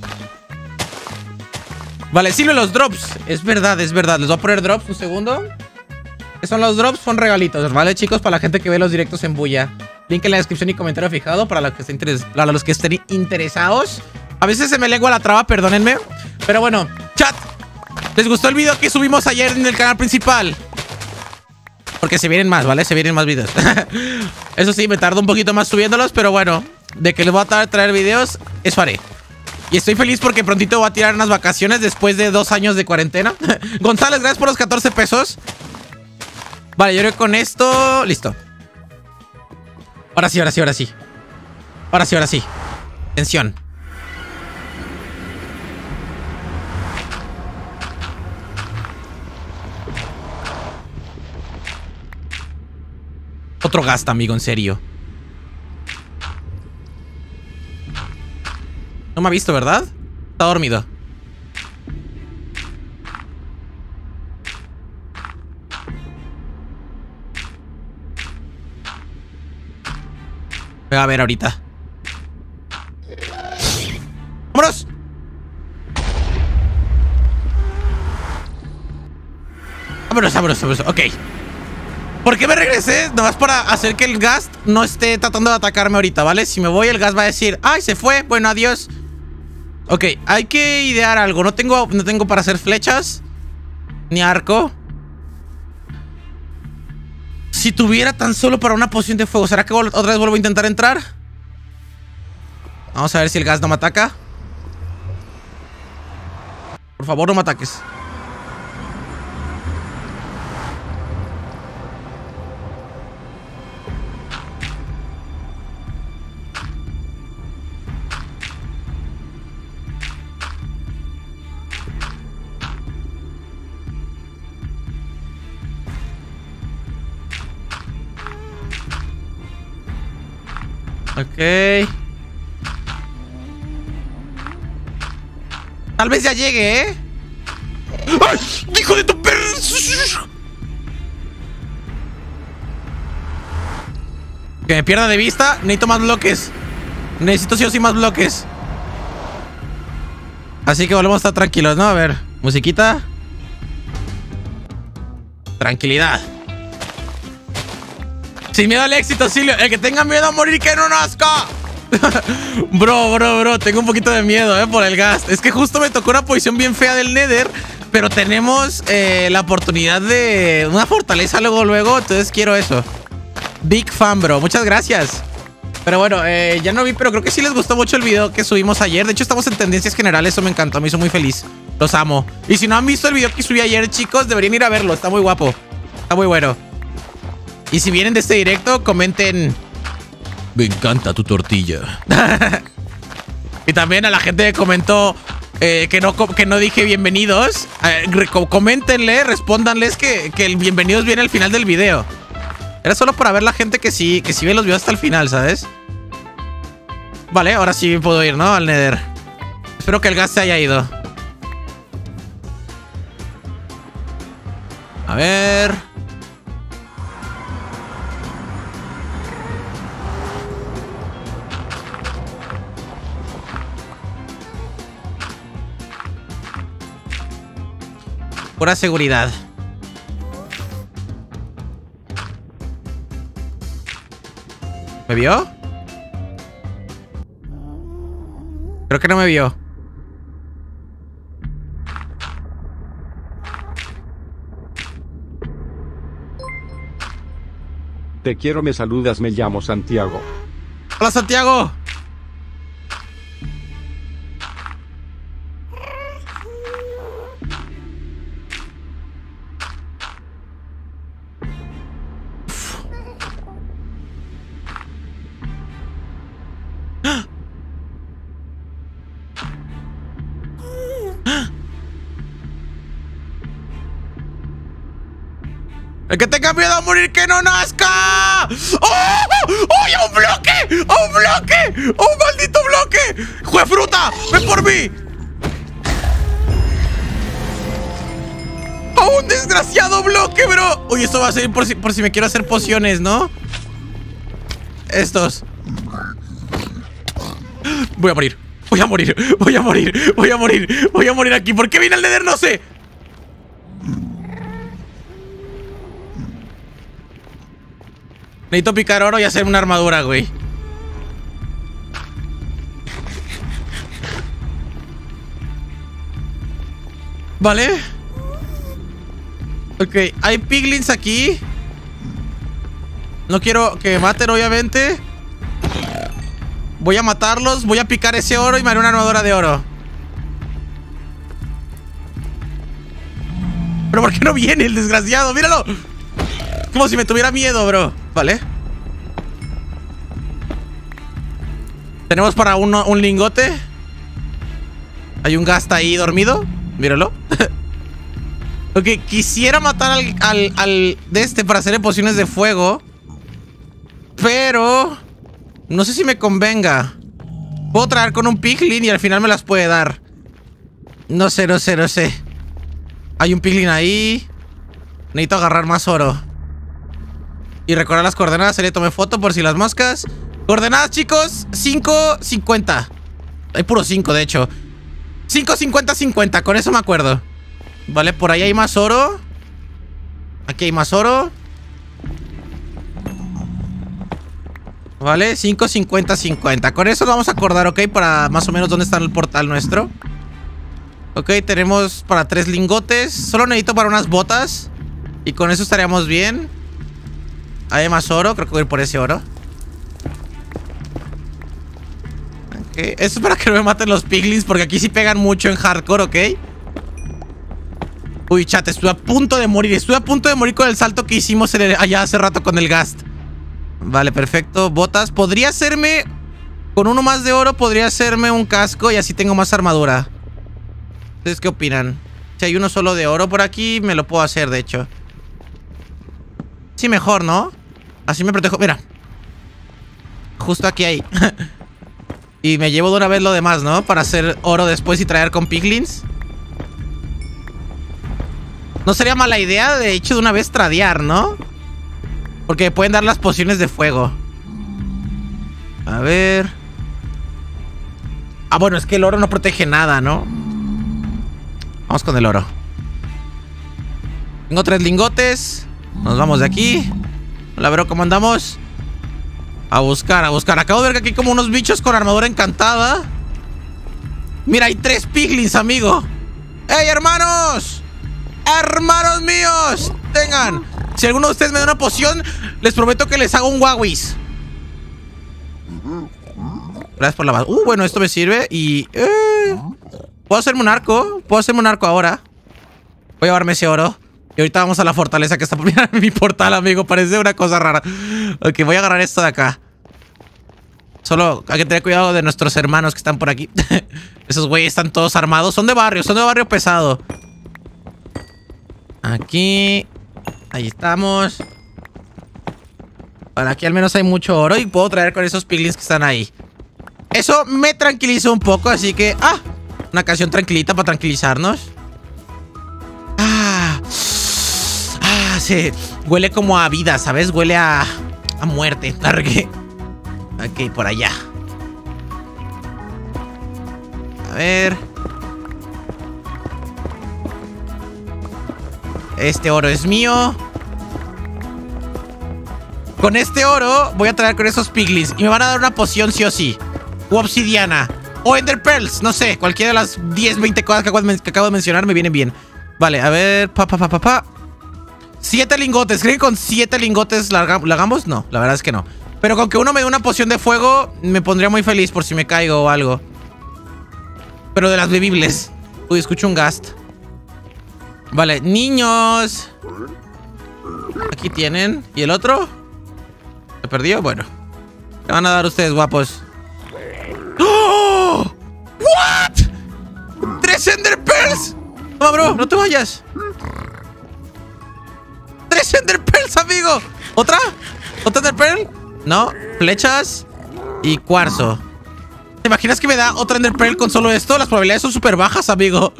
Vale, sirve los drops. Es verdad, es verdad. Les voy a poner drops un segundo. ¿Qué son los drops? Son regalitos, ¿vale, chicos? Para la gente que ve los directos en Bulla. Link en la descripción y comentario fijado para los que estén, interes para los que estén interesados. A veces se me lengua la traba, perdónenme. Pero bueno, chat. ¿Les gustó el video que subimos ayer en el canal principal? Porque se vienen más, ¿vale? Se vienen más videos. Eso sí, me tardo un poquito más subiéndolos, pero bueno, de que les voy a traer videos, eso haré. Y estoy feliz porque prontito voy a tirar unas vacaciones después de dos años de cuarentena. González, gracias por los catorce pesos. Vale, yo creo que con esto... Listo. Ahora sí, ahora sí, ahora sí. Ahora sí, ahora sí. Atención. Otro gasta, amigo, en serio. No me ha visto, ¿verdad? Está dormido. Voy a ver ahorita. ¡Vámonos! Vámonos, vámonos, vámonos. Ok. ¿Por qué me regresé? Nomás para hacer que el gas no esté tratando de atacarme ahorita, ¿vale? Si me voy, el gas va a decir, ¡ay, se fue! Bueno, adiós. Ok, hay que idear algo. No tengo, no tengo para hacer flechas ni arco. Si tuviera tan solo para una poción de fuego, ¿será que otra vez vuelvo a intentar entrar? Vamos a ver si el gas no me ataca. Por favor, no me ataques. Ok. Tal vez ya llegue, ¿eh? ¡Ay! ¡Hijo de tu perro! Que me pierda de vista. Necesito más bloques. Necesito sí o sí más bloques. Así que volvemos a estar tranquilos, ¿no? A ver, musiquita. Tranquilidad. Sin miedo al éxito, Silvio. El que tenga miedo a morir, que no nazca. Bro, bro, bro. Tengo un poquito de miedo, eh, por el gas. Es que justo me tocó una posición bien fea del Nether. Pero tenemos eh, la oportunidad de una fortaleza luego, luego. Entonces quiero eso. Big fan, bro. Muchas gracias. Pero bueno, eh, ya no vi, pero creo que sí les gustó mucho el video que subimos ayer. De hecho, estamos en tendencias generales. Eso me encantó. Me hizo muy feliz. Los amo. Y si no han visto el video que subí ayer, chicos, deberían ir a verlo. Está muy guapo. Está muy bueno. Y si vienen de este directo, comenten: me encanta tu tortilla. Y también a la gente que comentó eh, que, no, que no dije bienvenidos, eh, coméntenle, respóndanles que, que el bienvenidos viene al final del video. Era solo para ver la gente que sí, que sí ve los videos hasta el final, ¿sabes? Vale, ahora sí puedo ir, ¿no? Al Nether. Espero que el gas se haya ido. A ver... Pura seguridad. ¿Me vio? Creo que no me vio. Te quiero, me saludas, me llamo Santiago. Hola, Santiago. El que tenga miedo a morir, que no nazca. ¡Oh! ¡Oh! ¡Un bloque! ¡Oh, un bloque! ¡Oh, un maldito bloque! ¡Jue fruta! ¡Ven por mí! ¡Oh, un desgraciado bloque, bro! Uy, esto va a ser por si, por si me quiero hacer pociones, ¿no? Estos. Voy a morir. Voy a morir. Voy a morir. Voy a morir. Voy a morir aquí. ¿Por qué viene el Nether? No sé. Necesito picar oro y hacer una armadura, güey. Vale. Ok, hay piglins aquí. No quiero que me maten, obviamente. Voy a matarlos, voy a picar ese oro y me haré una armadura de oro. Pero ¿por qué no viene el desgraciado? ¡Míralo! Como si me tuviera miedo, bro. Vale. Tenemos para uno, un lingote. Hay un gasta ahí dormido. Míralo. Ok, quisiera matar al, al, al de este para hacer pociones de fuego. Pero no sé si me convenga. Puedo traer con un piglin y al final me las puede dar. No sé, no sé, no sé. Hay un piglin ahí. Necesito agarrar más oro. Y recordar las coordenadas. Se le tomé foto por si las moscas. Coordenadas, chicos. cinco cincuenta. Hay puro cinco, de hecho. cinco cincuenta cincuenta. Con eso me acuerdo. Vale, por ahí hay más oro. Aquí hay más oro. Vale, cinco cincuenta cincuenta. Con eso lo vamos a acordar, ¿ok? Para más o menos dónde está el portal nuestro. Ok, tenemos para tres lingotes. Solo necesito para unas botas. Y con eso estaríamos bien. Hay más oro, creo que voy a ir por ese oro. Ok, esto es para que no me maten los piglins, porque aquí sí pegan mucho en hardcore, ¿ok? Uy, chat, estuve a punto de morir. Estuve a punto de morir con el salto que hicimos en el, allá hace rato con el ghast. Vale, perfecto, botas. Podría hacerme, con uno más de oro, podría hacerme un casco y así tengo más armadura. ¿Ustedes qué opinan? Si hay uno solo de oro por aquí, me lo puedo hacer, de hecho. Sí, mejor, ¿no? Así me protejo. Mira. Justo aquí hay. Y me llevo de una vez lo demás, ¿no? Para hacer oro después y traer con piglins. No sería mala idea, de hecho, de una vez tradear, ¿no? Porque pueden dar las pociones de fuego. A ver. Ah, bueno, es que el oro no protege nada, ¿no? Vamos con el oro. Tengo tres lingotes. Nos vamos de aquí. Hola, bro, ¿cómo andamos? A buscar, a buscar. Acabo de ver que aquí hay como unos bichos con armadura encantada. Mira, hay tres piglins, amigo. ¡Ey, hermanos! ¡Hermanos míos! Tengan. Si alguno de ustedes me da una poción, les prometo que les hago un guaguis. Gracias por la base. Uh, bueno, esto me sirve. Y... Eh, puedo hacerme un arco. Puedo hacerme un arco ahora. Voy a llevarme ese oro. Y ahorita vamos a la fortaleza que está por mi portal, amigo. Parece una cosa rara. Ok, voy a agarrar esto de acá. Solo hay que tener cuidado de nuestros hermanos que están por aquí. Esos güeyes están todos armados. Son de barrio, son de barrio pesado. Aquí. Ahí estamos. Bueno, aquí al menos hay mucho oro. Y puedo traer con esos piglins que están ahí. Eso me tranquilizó un poco, así que... Ah, una canción tranquilita para tranquilizarnos. Ah... Sí, huele como a vida, ¿sabes? Huele a... a muerte. Largue. Ok, por allá. A ver. Este oro es mío. Con este oro voy a traer con esos piglins. Y me van a dar una poción sí o sí. O obsidiana. O ender pearls. No sé, cualquiera de las diez, veinte cosas que acabo de mencionar me vienen bien. Vale, a ver. Pa, pa, pa, pa, pa. Siete lingotes. ¿Creen que con siete lingotes la hagamos? No, la verdad es que no. Pero con que uno me dé una poción de fuego, me pondría muy feliz por si me caigo o algo. Pero de las bebibles. Uy, escucho un ghast. Vale, niños. Aquí tienen. ¿Y el otro? ¿Se perdió? Bueno. ¿Qué van a dar ustedes, guapos? ¡Oh! ¿What? ¡Tres ender pearls! Toma, bro, no te vayas. ¡Tres ender pearls, amigo! ¿Otra? ¿Otra ender pearl? No, flechas y cuarzo. ¿Te imaginas que me da otra ender pearl con solo esto? Las probabilidades son súper bajas, amigo.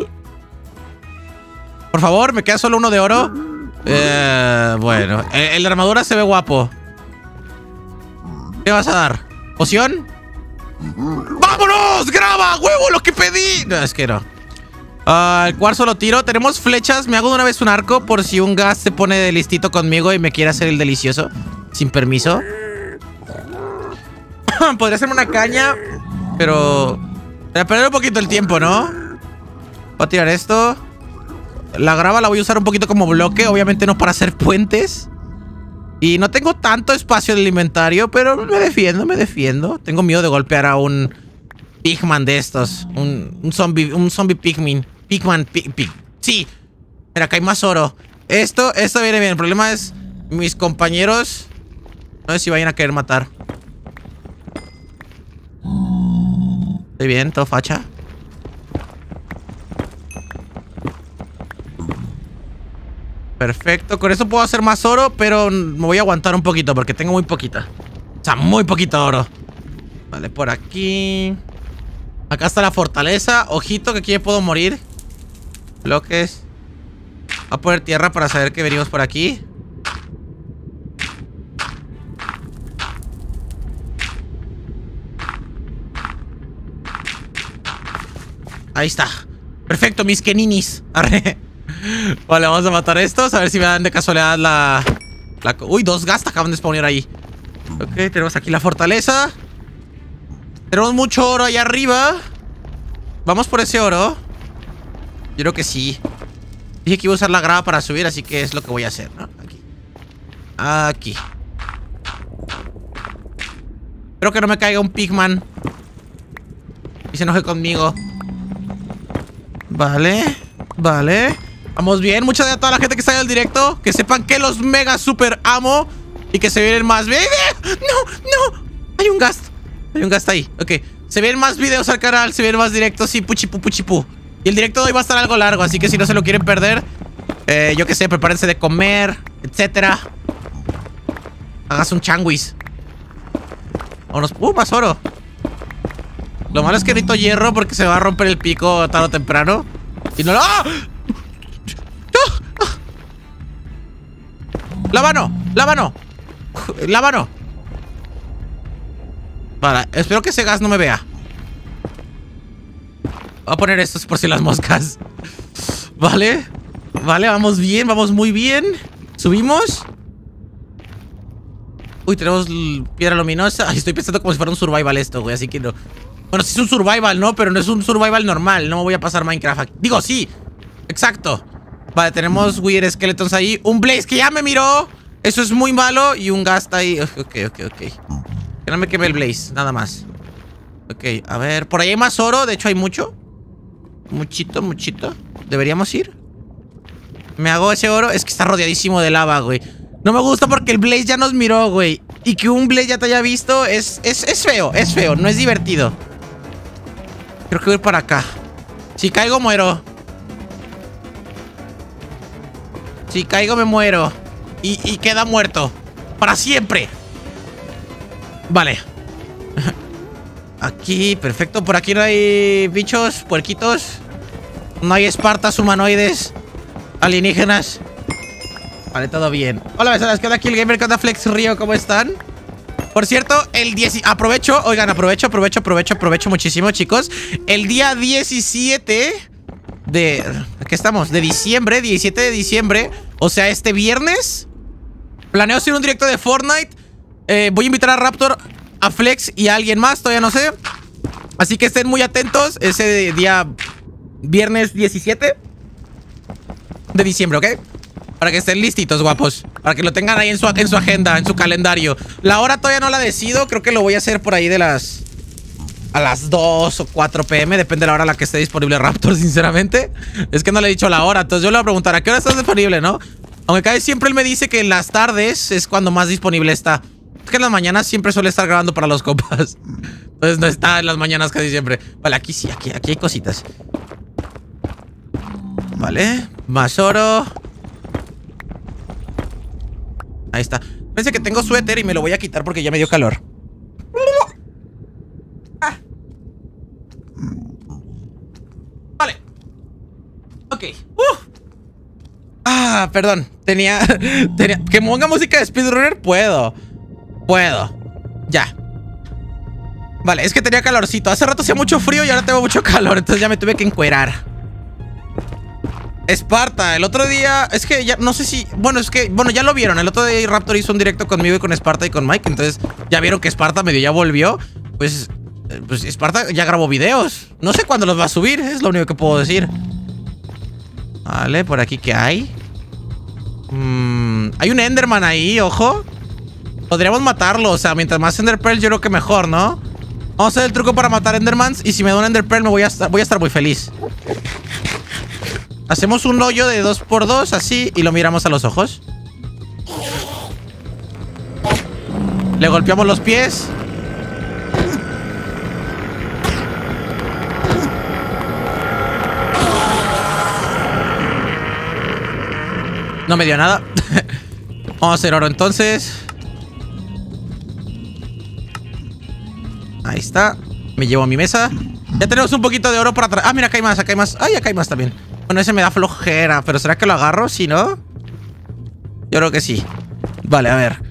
Por favor, me queda solo uno de oro. Eh, bueno, el, el de armadura se ve guapo. ¿Qué vas a dar? ¿Poción? ¡Vámonos! ¡Graba! ¡Huevo! ¡Lo que pedí! No, es que no. Uh, el cuarzo lo tiro. Tenemos flechas. Me hago de una vez un arco por si un gas se pone de listito conmigo y me quiere hacer el delicioso. Sin permiso. Podría hacerme una caña, pero... Voy a perder un poquito el tiempo, ¿no? Voy a tirar esto. La grava la voy a usar un poquito como bloque. Obviamente no para hacer puentes. Y no tengo tanto espacio en el inventario, pero me defiendo, me defiendo. Tengo miedo de golpear a un pigman de estos. Un, un zombie, un zombie pigman. Pigman, pig, pig. Sí. Mira, acá hay más oro. Esto, esto viene bien. El problema es mis compañeros. No sé si vayan a querer matar. Estoy bien, todo facha. Perfecto, con eso puedo hacer más oro, pero me voy a aguantar un poquito porque tengo muy poquita. O sea, muy poquito oro. Vale, por aquí. Acá está la fortaleza. Ojito que aquí me puedo morir. Bloques. Voy a poner tierra para saber que venimos por aquí. Ahí está. Perfecto, mis keninis. Arre. Vale, vamos a matar estos. A ver si me dan de casualidad la... la... Uy, dos gas acaban de spawnear ahí. Ok, tenemos aquí la fortaleza. Tenemos mucho oro ahí arriba. Vamos por ese oro. Yo creo que sí. Dije que iba a usar la grava para subir, así que es lo que voy a hacer, ¿no? Aquí. Aquí. Espero que no me caiga un pigman y se enoje conmigo. Vale. Vale. Vamos bien. Muchas gracias a toda la gente que está en el directo. Que sepan que los mega super amo. Y que se vienen más videos. ¡No! ¡No! Hay un ghast. Hay un ghast ahí. Ok. Se vienen más videos al canal. Se vienen más directos. Y puchipu, puchipu. Y el directo de hoy va a estar algo largo. Así que si no se lo quieren perder, eh, yo que sé, prepárense de comer, etcétera. Hagas un changuis. Vámonos. Uh, más oro. Lo malo es que necesito hierro porque se va a romper el pico tarde o temprano. Y no lo... ¡Ah! ¡Ah! ¡La mano! ¡La mano! ¡La mano! Vale, espero que ese gas no me vea. Voy a poner estos por si las moscas. Vale. Vale, vamos bien, vamos muy bien. Subimos. Uy, tenemos piedra luminosa. Ay, estoy pensando como si fuera un survival esto, güey, así que no. Bueno, sí es un survival, ¿no? Pero no es un survival normal. No me voy a pasar Minecraft aquí. Digo, sí. Exacto. Vale, tenemos Weird Skeletons ahí. Un Blaze que ya me miró. Eso es muy malo. Y un Ghast ahí. Ok, ok, ok. Que no me queme el Blaze, nada más. Ok, a ver. Por ahí hay más oro. De hecho, hay mucho. Muchito, muchito. ¿Deberíamos ir? Me hago ese oro. Es que está rodeadísimo de lava, güey. No me gusta porque el Blaze ya nos miró, güey. Y que un Blaze ya te haya visto es, es, es feo, es feo. No es divertido. Creo que voy para acá. Si caigo, muero. Si caigo, me muero. Y, y queda muerto. Para siempre. Vale. Aquí, perfecto. Por aquí no hay bichos, puerquitos. No hay espartas humanoides alienígenas. Vale, todo bien. Hola, besadas, ¿qué onda aquí el gamer? ¿Qué onda Flex Río? ¿Cómo están? Por cierto, el diez... Aprovecho, oigan, aprovecho, aprovecho, aprovecho, aprovecho muchísimo, chicos. El día diecisiete de... ¿Qué estamos? De diciembre, diecisiete de diciembre. O sea, este viernes planeo hacer un directo de Fortnite. eh, Voy a invitar a Raptor, a Flex y a alguien más, todavía no sé. Así que estén muy atentos. Ese día viernes diecisiete de diciembre, ¿ok? Para que estén listitos, guapos. Para que lo tengan ahí en su, en su agenda, en su calendario. La hora todavía no la decido. Creo que lo voy a hacer por ahí de las... A las dos o cuatro pm. Depende de la hora a la que esté disponible Raptor, sinceramente. Es que no le he dicho la hora. Entonces yo le voy a preguntar, ¿a qué hora estás disponible, no? Aunque casi siempre él me dice que en las tardes es cuando más disponible está. Es que en las mañanas siempre suele estar grabando para los compas. Entonces no está en las mañanas casi siempre. Vale, aquí sí, aquí, aquí hay cositas. Vale, más oro. Ahí está. Pensé que tengo suéter y me lo voy a quitar porque ya me dio calor. Ah. Vale. Ok. Uh. Ah, perdón. Tenía, tenía... ¿Que ponga música de speedrunner? Puedo. Puedo. Ya. Vale, es que tenía calorcito. Hace rato hacía mucho frío y ahora tengo mucho calor. Entonces ya me tuve que encuerar. Esparta, el otro día... Es que ya no sé si... Bueno, es que... Bueno, ya lo vieron. El otro día Raptor hizo un directo conmigo y con Esparta y con Mike. Entonces ya vieron que Esparta medio ya volvió. Pues... Pues Esparta ya grabó videos. No sé cuándo los va a subir. Es lo único que puedo decir. Vale, por aquí ¿qué hay? Mm, hay un Enderman ahí, ojo. Podríamos matarlo. O sea, mientras más Ender Pearl yo creo que mejor, ¿no? Vamos a hacer el truco para matar Endermans. Y si me da un Ender Pearl me voy a estar, voy a estar muy feliz. Hacemos un hoyo de dos por dos, así, y lo miramos a los ojos. Le golpeamos los pies. No me dio nada. Vamos a hacer oro entonces. Ahí está. Me llevo a mi mesa. Ya tenemos un poquito de oro para atrás. Ah, mira, acá hay más, acá hay más. Ay, acá hay más también. Bueno, ese me da flojera. Pero ¿será que lo agarro? Si no, yo creo que sí. Vale, a ver.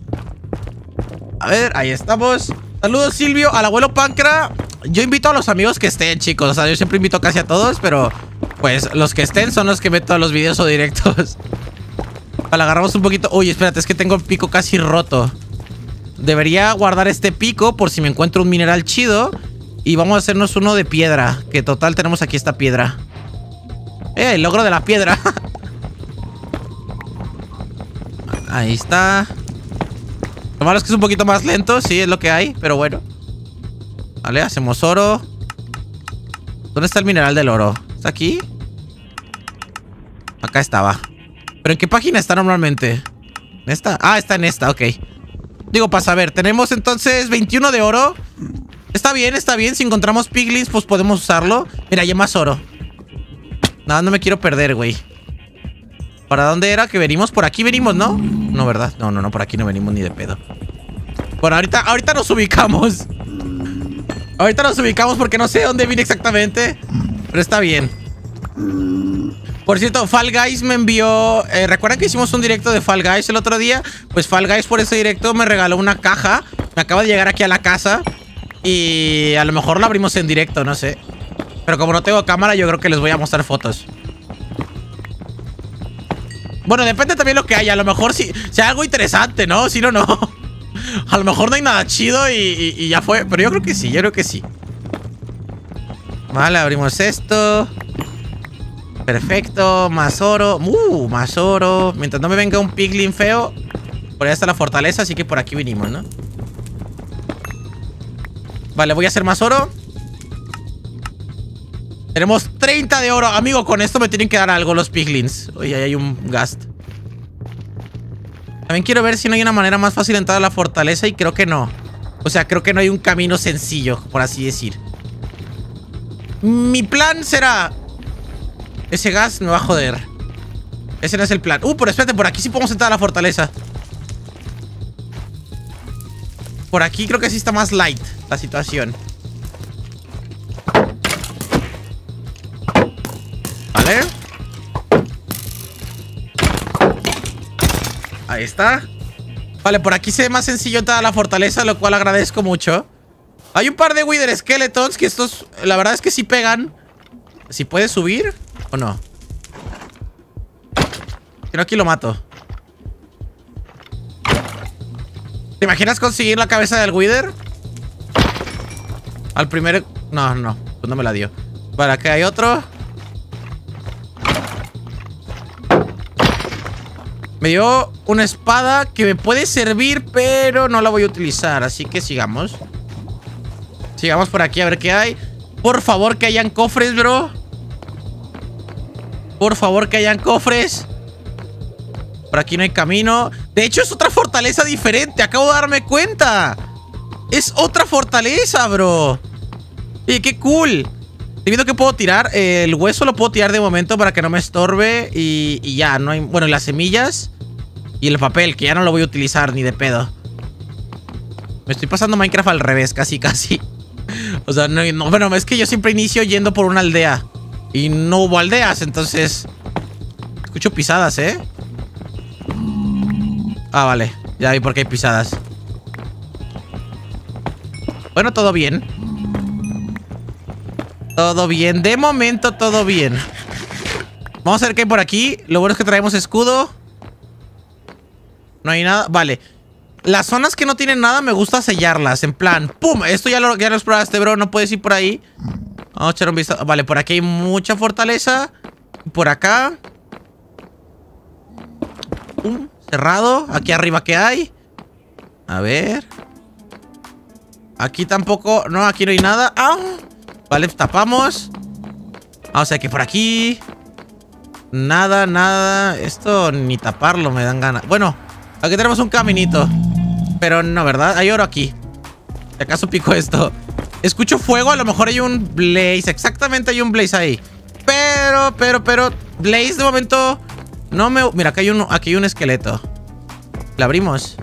A ver, ahí estamos. Saludos, Silvio, al abuelo Pancra. Yo invito a los amigos que estén, chicos. O sea, yo siempre invito casi a todos. Pero, pues, los que estén son los que meto a los videos o directos. Vale, agarramos un poquito. Uy, espérate, es que tengo el pico casi roto. Debería guardar este pico por si me encuentro un mineral chido. Y vamos a hacernos uno de piedra. Que total tenemos aquí esta piedra. Eh, el logro de la piedra. Ahí está. Lo malo es que es un poquito más lento. Sí, es lo que hay, pero bueno. Vale, hacemos oro. ¿Dónde está el mineral del oro? ¿Está aquí? Acá estaba. ¿Pero en qué página está normalmente? ¿En esta? Ah, está en esta, ok. Digo, para saber, tenemos entonces veintiuno de oro. Está bien, está bien. Si encontramos piglins, pues podemos usarlo. Mira, hay más oro. Nada, no me quiero perder, güey. ¿Para dónde era que venimos? Por aquí venimos, ¿no? No, ¿verdad? No, no, no, por aquí no venimos ni de pedo. Bueno, ahorita, ahorita nos ubicamos. Ahorita nos ubicamos porque no sé dónde vine exactamente. Pero está bien. Por cierto, Fall Guys me envió... Eh, ¿Recuerdan que hicimos un directo de Fall Guys el otro día? Pues Fall Guys por ese directo me regaló una caja. Me acaba de llegar aquí a la casa. Y a lo mejor la abrimos en directo, no sé. Pero como no tengo cámara, yo creo que les voy a mostrar fotos. Bueno, depende también lo que haya. A lo mejor si, si hay algo interesante, ¿no? Si no, no. A lo mejor no hay nada chido y, y, y ya fue. Pero yo creo que sí, yo creo que sí. Vale, abrimos esto. Perfecto, más oro. Uh, más oro. Mientras no me venga un piglin feo. Por allá está la fortaleza, así que por aquí vinimos, ¿no? Vale, voy a hacer más oro. Tenemos treinta de oro. Amigo, con esto me tienen que dar algo los piglins. Oye, ahí hay un ghast. También quiero ver si no hay una manera más fácil de entrar a la fortaleza. Y creo que no. O sea, creo que no hay un camino sencillo, por así decir. Mi plan será... Ese gas me va a joder. Ese no es el plan. Uh, pero espérate, por aquí sí podemos entrar a la fortaleza. Por aquí creo que sí está más light la situación. Vale. Ahí está. Vale, por aquí se ve más sencillo entrar a la fortaleza, lo cual agradezco mucho. Hay un par de Wither Skeletons que estos, la verdad es que sí pegan. ¿Si puede subir o no? Creo que aquí lo mato. ¿Te imaginas conseguir la cabeza del Wither? Al primer... No, no, pues no me la dio. Vale, acá hay otro. Me dio una espada que me puede servir, pero no la voy a utilizar. Así que sigamos. Sigamos por aquí a ver qué hay. Por favor que hayan cofres, bro. Por favor que hayan cofres. Por aquí no hay camino. De hecho es otra fortaleza diferente. Acabo de darme cuenta. Es otra fortaleza, bro. Oye, qué cool. Estoy viendo que puedo tirar. eh, El hueso lo puedo tirar de momento para que no me estorbe. Y, y ya, no hay... Bueno, las semillas y el papel, que ya no lo voy a utilizar ni de pedo. Me estoy pasando Minecraft al revés, casi, casi. O sea, no, no, bueno, es que yo siempre inicio yendo por una aldea. Y no hubo aldeas, entonces... Escucho pisadas, ¿eh? Ah, vale. Ya vi por qué hay pisadas. Bueno, todo bien. Todo bien. De momento, todo bien. Vamos a ver qué hay por aquí. Lo bueno es que traemos escudo. No hay nada. Vale. Las zonas que no tienen nada me gusta sellarlas. En plan, ¡pum! Esto ya lo, ya lo exploraste, bro. No puedes ir por ahí. Vamos a echar un vistazo. Vale, por aquí hay mucha fortaleza. Por acá. ¡Pum! Cerrado. Aquí arriba, ¿qué hay? A ver. Aquí tampoco. No, aquí no hay nada. ¡Ah! Vale, tapamos. Vamos a ver que por aquí. Nada, nada. Esto ni taparlo me dan ganas. Bueno, aquí tenemos un caminito. Pero no, ¿verdad? Hay oro aquí. Si acaso pico esto. Escucho fuego, a lo mejor hay un blaze. Exactamente hay un blaze ahí. Pero, pero, pero blaze de momento no me... Mira, acá hay un, aquí hay un esqueleto. ¿La abrimos?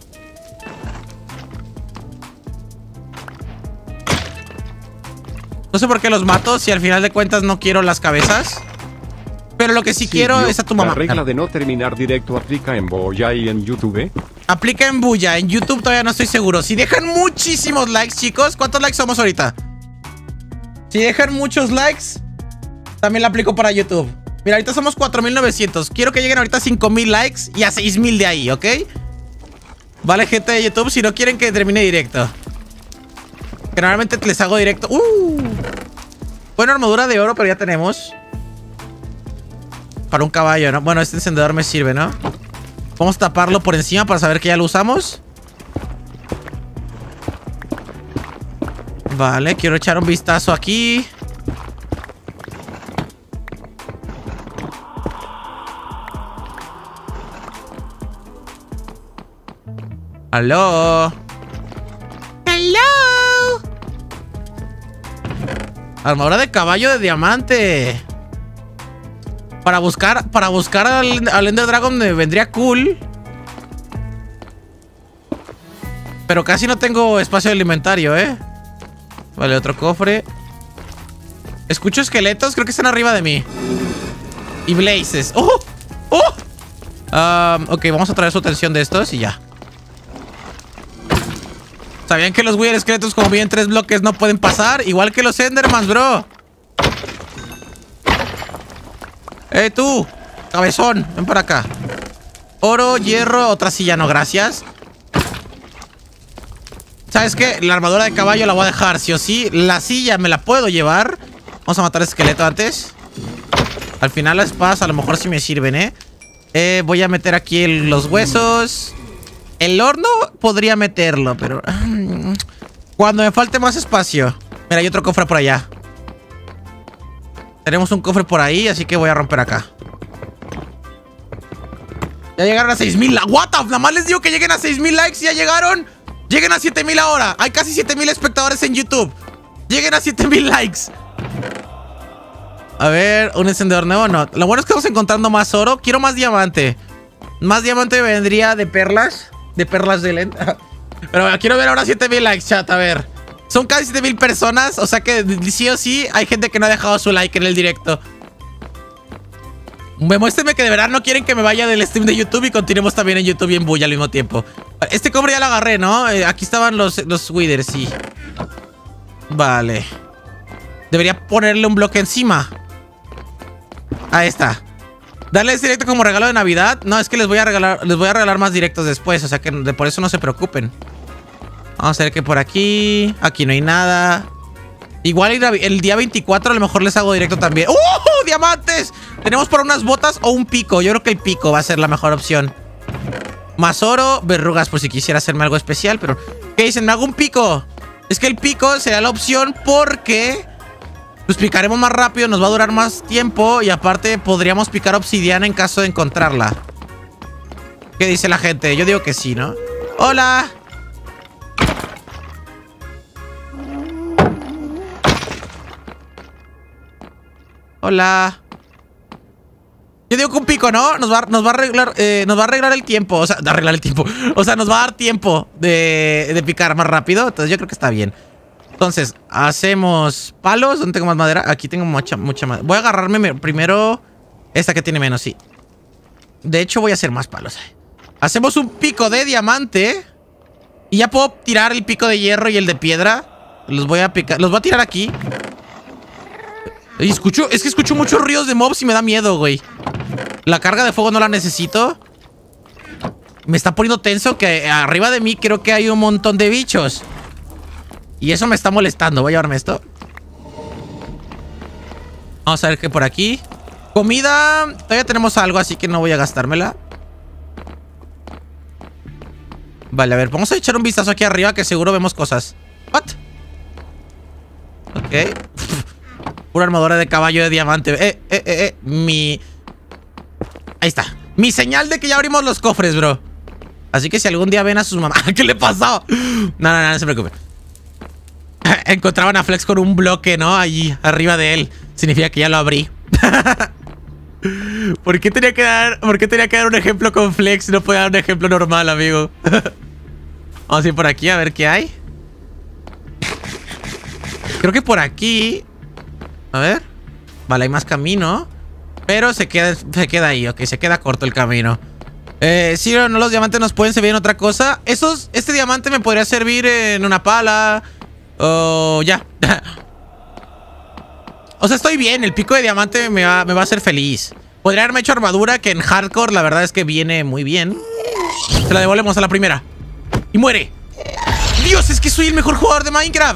No sé por qué los mato si al final de cuentas no quiero las cabezas. Pero lo que sí, sí quiero es a tu mamá. La regla de no terminar directo aplica en Boya y en YouTube. Aplica en Buya. En YouTube todavía no estoy seguro. Si dejan muchísimos likes, chicos. ¿Cuántos likes somos ahorita? Si dejan muchos likes, también la aplico para YouTube. Mira, ahorita somos cuatro mil novecientos. Quiero que lleguen ahorita a cinco mil likes y a seis mil de ahí, ¿ok? Vale, gente de YouTube, si no quieren que termine directo. Que normalmente les hago directo. Uh. Buena armadura de oro, pero ya tenemos. Para un caballo, ¿no? Bueno, este encendedor me sirve, ¿no? Vamos a taparlo por encima para saber que ya lo usamos. Vale, quiero echar un vistazo aquí. ¿Aló? ¿Aló? Armadura de caballo de diamante. Para buscar, para buscar al, al Ender Dragon me vendría cool. Pero casi no tengo espacio de inventario, ¿eh? Vale, otro cofre. Escucho esqueletos, creo que están arriba de mí. Y blazes. ¡Oh! ¡Oh! Um, ok, vamos a traer su atención de estos y ya. ¿Sabían que los Wither esqueletos, como vienen tres bloques, no pueden pasar? Igual que los Endermans, bro. ¡Eh, tú! Cabezón, ven para acá. Oro, hierro, otra silla, no, gracias. ¿Sabes qué? La armadura de caballo la voy a dejar, sí o sí. La silla me la puedo llevar. Vamos a matar al esqueleto antes. Al final las espadas a lo mejor sí me sirven, ¿eh? eh voy a meter aquí el, los huesos. El horno podría meterlo, pero... cuando me falte más espacio. Mira, hay otro cofre por allá. Tenemos un cofre por ahí, así que voy a romper acá. Ya llegaron a seis mil. What the... Nada más les digo que lleguen a seis mil likes y ya llegaron. Lleguen a siete mil ahora. Hay casi siete mil espectadores en YouTube. Lleguen a siete mil likes. A ver, un encendedor nuevo. No, lo bueno es que estamos encontrando más oro. Quiero más diamante. Más diamante vendría de perlas. De perlas de lenta. Pero quiero ver ahora siete mil likes, chat. A ver. Son casi siete mil personas. O sea que sí o sí hay gente que no ha dejado su like en el directo. Muéstrenme que de verdad no quieren que me vaya del stream de YouTube y continuemos también en YouTube y en Bulla al mismo tiempo. Este cobre ya lo agarré, ¿no? Eh, aquí estaban los, los Withers, sí. Vale. Debería ponerle un bloque encima. Ahí está. Darles directo como regalo de Navidad. No, es que les voy a regalar, les voy a regalar más directos después. O sea que de, por eso no se preocupen. Vamos a ver que por aquí. Aquí no hay nada. Igual el día veinticuatro a lo mejor les hago directo también. ¡Uh! ¡Diamantes! Tenemos por unas botas o un pico. Yo creo que el pico va a ser la mejor opción. Más oro, verrugas por si quisiera hacerme algo especial. Pero, ¿qué dicen? Me hago un pico. Es que el pico será la opción porque... pues picaremos más rápido, nos va a durar más tiempo. Y aparte podríamos picar obsidiana en caso de encontrarla. ¿Qué dice la gente? Yo digo que sí, ¿no? ¡Hola! Hola. Yo digo que un pico, ¿no? Nos va, nos va a arreglar eh, nos va a arreglar el tiempo. O sea, de arreglar el tiempo. O sea, nos va a dar tiempo de, de picar más rápido. Entonces yo creo que está bien. Entonces, hacemos palos. ¿Dónde tengo más madera? Aquí tengo mucha, mucha madera. Voy a agarrarme primero esta que tiene menos, sí. De hecho, voy a hacer más palos. Hacemos un pico de diamante. Y ya puedo tirar el pico de hierro y el de piedra. Los voy a picar. Los voy a tirar aquí. Y escucho, es que escucho muchos ruidos de mobs y me da miedo, güey. La carga de fuego no la necesito. Me está poniendo tenso que arriba de mí creo que hay un montón de bichos. Y eso me está molestando. Voy a llevarme esto. Vamos a ver qué por aquí. Comida. Todavía tenemos algo, así que no voy a gastármela. Vale, a ver, vamos a echar un vistazo aquí arriba que seguro vemos cosas. ¿What? Ok. Pura armadura de caballo de diamante. Eh, eh, eh, eh. Mi... Ahí está. Mi señal de que ya abrimos los cofres, bro. Así que si algún día ven a sus mamás... ¿Qué le pasó? No, no, no, no se preocupe. Encontraban a Flex con un bloque, ¿no? Allí, arriba de él. Significa que ya lo abrí. ¿Por qué tenía que dar... ¿Por qué tenía que dar un ejemplo con Flex? No podía dar un ejemplo normal, amigo. Vamos a ir por aquí a ver qué hay. Creo que por aquí... A ver. Vale, hay más camino. Pero se queda, se queda ahí, ok. Se queda corto el camino. Eh, sí, no, los diamantes nos pueden servir en otra cosa. Esos, este diamante me podría servir en una pala. O oh, ya. O sea, estoy bien. El pico de diamante me va, me va a hacer feliz. Podría haberme hecho armadura, que en hardcore la verdad es que viene muy bien. Se la devolvemos a la primera. Y muere. Dios, es que soy el mejor jugador de Minecraft.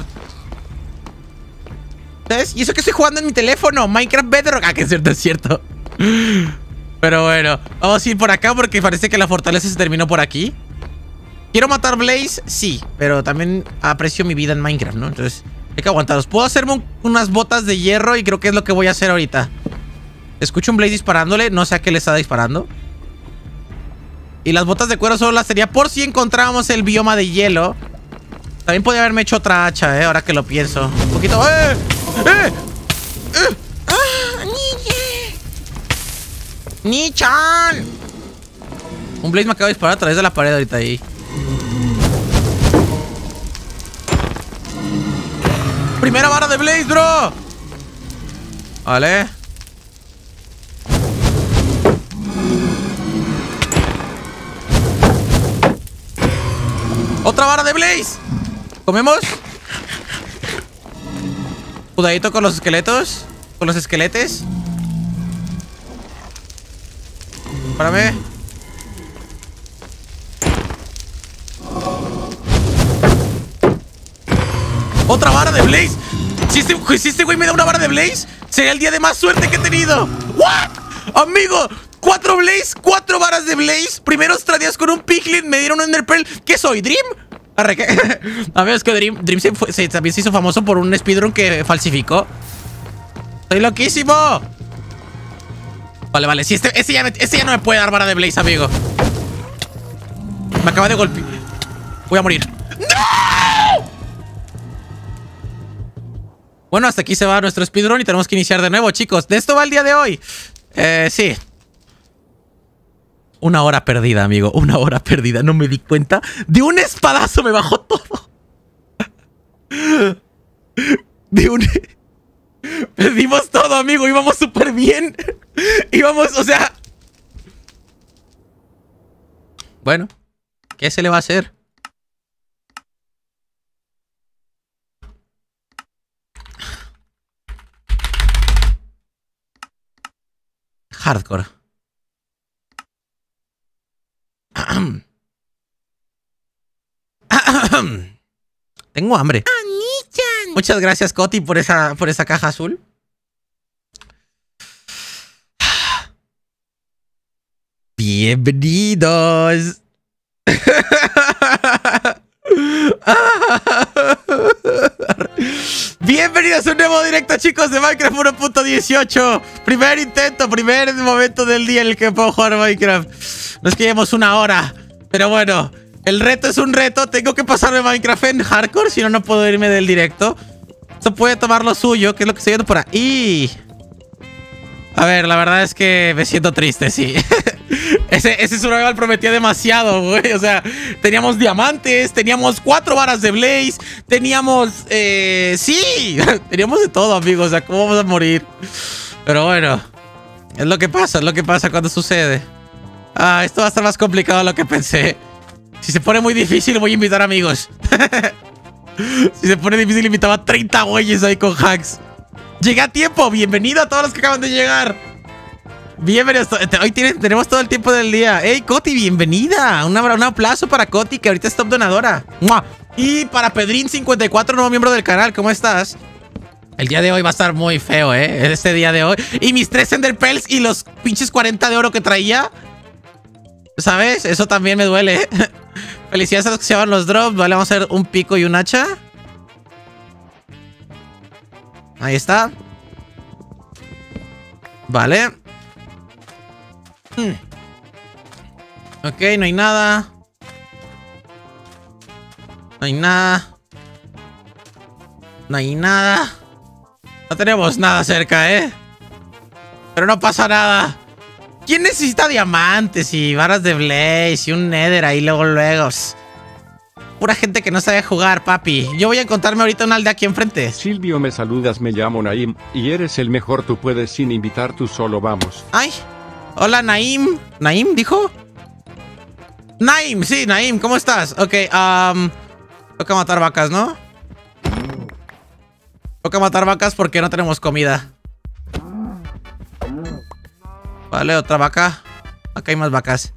¿Sabes? Y eso que estoy jugando en mi teléfono. Minecraft Bedrock. Ah, que es cierto, es cierto. Pero bueno, vamos a ir por acá porque parece que la fortaleza se terminó por aquí. ¿Quiero matar Blaze? Sí, pero también aprecio mi vida en Minecraft, ¿no? Entonces hay que aguantaros. Puedo hacerme un, unas botas de hierro y creo que es lo que voy a hacer ahorita. Escucho un Blaze disparándole. No sé a qué le está disparando. Y las botas de cuero solo las sería por si encontrábamos el bioma de hielo. También podría haberme hecho otra hacha, eh, ahora que lo pienso. Un poquito... ¡Eh! ¡Eh! ¡Eh! ¡Ah! ¡Niche! ¡Nichan! Un Blaze me acaba de disparar a través de la pared ahorita ahí. Primera vara de Blaze, bro. Vale. Otra vara de Blaze. ¿Comemos? Cuidadito con los esqueletos. Con los esqueletes. Espérame. Otra vara de Blaze. Si este, si este güey me da una vara de Blaze, sería el día de más suerte que he tenido. ¿What? Amigo, cuatro Blaze, cuatro varas de Blaze. Primeros tradeos con un Piglin. Me dieron un Ender Pearl. ¿Qué soy? ¿Dream? Arre, ¿qué? A ver, es que Dream, Dream se fue, se, también se hizo famoso por un speedrun que falsificó. ¡Soy loquísimo! Vale, vale. Si este, este, ya me, este ya no me puede dar vara de Blaze, amigo. Me acaba de golpear. Voy a morir. ¡No! Bueno, hasta aquí se va nuestro speedrun y tenemos que iniciar de nuevo, chicos. De esto va el día de hoy. Eh, sí. Una hora perdida, amigo. Una hora perdida. No me di cuenta. De un espadazo me bajó todo. De un... Perdimos todo, amigo. Íbamos súper bien. Íbamos, o sea... Bueno. ¿Qué se le va a hacer? Hardcore. Tengo hambre. Muchas gracias, Coti, por esa, por esa caja azul. Bienvenidos. Bienvenidos a un nuevo directo, chicos, de Minecraft uno punto dieciocho. Primer intento, primer momento del día en el que puedo jugar Minecraft. No es que llevemos una hora, pero bueno, el reto es un reto. Tengo que pasarme Minecraft en hardcore, si no, no puedo irme del directo. Esto puede tomar lo suyo, que es lo que estoy viendo por ahí. A ver, la verdad es que me siento triste, sí. Ese, ese survival prometía demasiado, güey. O sea, teníamos diamantes, teníamos cuatro varas de Blaze, teníamos... Eh, sí, teníamos de todo, amigos. O sea, ¿cómo vamos a morir? Pero bueno, es lo que pasa, es lo que pasa cuando sucede. Ah, esto va a estar más complicado de lo que pensé. Si se pone muy difícil, voy a invitar amigos. Si se pone difícil, invitaba a treinta güeyes ahí con hacks. Llegué a tiempo, bienvenido a todos los que acaban de llegar. Bienvenidos, hoy tienen, tenemos todo el tiempo del día. Hey, Coti, bienvenida. Un, un aplauso para Coti, que ahorita es top donadora. ¡Mua! Y para Pedrín cincuenta y cuatro, nuevo miembro del canal, ¿cómo estás? El día de hoy va a estar muy feo, ¿eh? Este día de hoy. Y mis tres Ender Pearls y los pinches cuarenta de oro que traía. ¿Sabes? Eso también me duele. Felicidades a los que se llevan los drops. Vale, vamos a hacer un pico y un hacha. Ahí está. Vale. Hmm. Ok, no hay nada. No hay nada. No hay nada. No tenemos nada cerca, ¿eh? Pero no pasa nada. ¿Quién necesita diamantes y varas de Blaze y un Nether ahí luego luego? Pura gente que no sabe jugar, papi. Yo voy a encontrarme ahorita una aldea aquí enfrente. Silvio, me saludas, me llamo Naim y eres el mejor, tú puedes sin invitar, tú solo vamos. Ay, hola Naim. ¿Naim dijo? Naim, sí, Naim, ¿cómo estás? Ok, um, toca matar vacas, ¿no? Toca matar vacas porque no tenemos comida. Vale, otra vaca. Acá hay más vacas.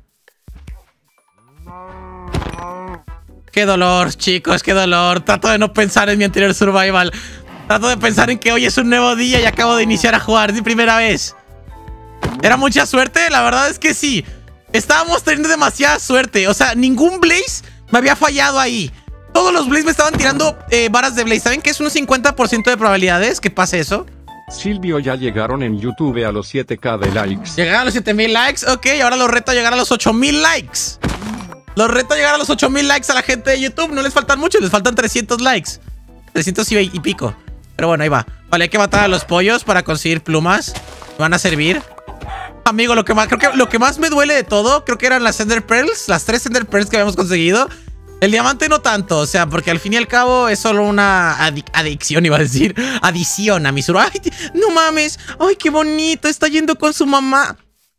Qué dolor, chicos, qué dolor. Trato de no pensar en mi anterior survival. Trato de pensar en que hoy es un nuevo día y acabo de iniciar a jugar de primera vez. ¿Era mucha suerte? La verdad es que sí. Estábamos teniendo demasiada suerte. O sea, ningún Blaze me había fallado ahí. Todos los Blaze me estaban tirando eh, varas de Blaze. ¿Saben que es un cincuenta por ciento de probabilidades que pase eso? Silvio, ya llegaron en YouTube a los siete K de likes. Llegaron a los siete mil likes. Ok, ahora los reto a llegar a los ocho mil likes. Los reto a llegar a los ocho mil likes a la gente de YouTube. No les faltan muchos, les faltan trescientos likes. trescientos y, y pico. Pero bueno, ahí va. Vale, hay que matar a los pollos para conseguir plumas. Me van a servir. Amigo, lo que más, creo que lo que más me duele de todo, creo que eran las Ender Pearls. Las tres Ender Pearls que habíamos conseguido. El diamante no tanto, o sea, porque al fin y al cabo es solo una adic adicción, iba a decir. Adición a mi sur. Ay, no mames. Ay, qué bonito. Está yendo con su mamá.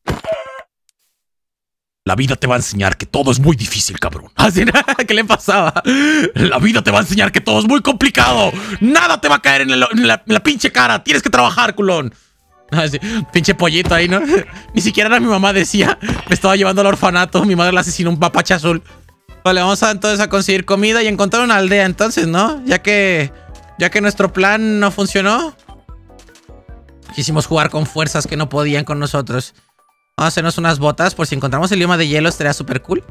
La vida te va a enseñar que todo es muy difícil, cabrón. Así, ¿qué le pasaba? La vida te va a enseñar que todo es muy complicado. Nada te va a caer en, el, en, la, en la pinche cara. Tienes que trabajar, culón. Así, pinche pollito ahí, ¿no? Ni siquiera era mi mamá, decía. Me estaba llevando al orfanato. Mi madre le asesinó un mapache azul. Vale, vamos a, entonces a conseguir comida y encontrar una aldea, entonces, ¿no? Ya que, ya que nuestro plan no funcionó. Quisimos jugar con fuerzas que no podían con nosotros. Vamos a hacernos unas botas por si encontramos el idioma de hielo, estaría súper cool.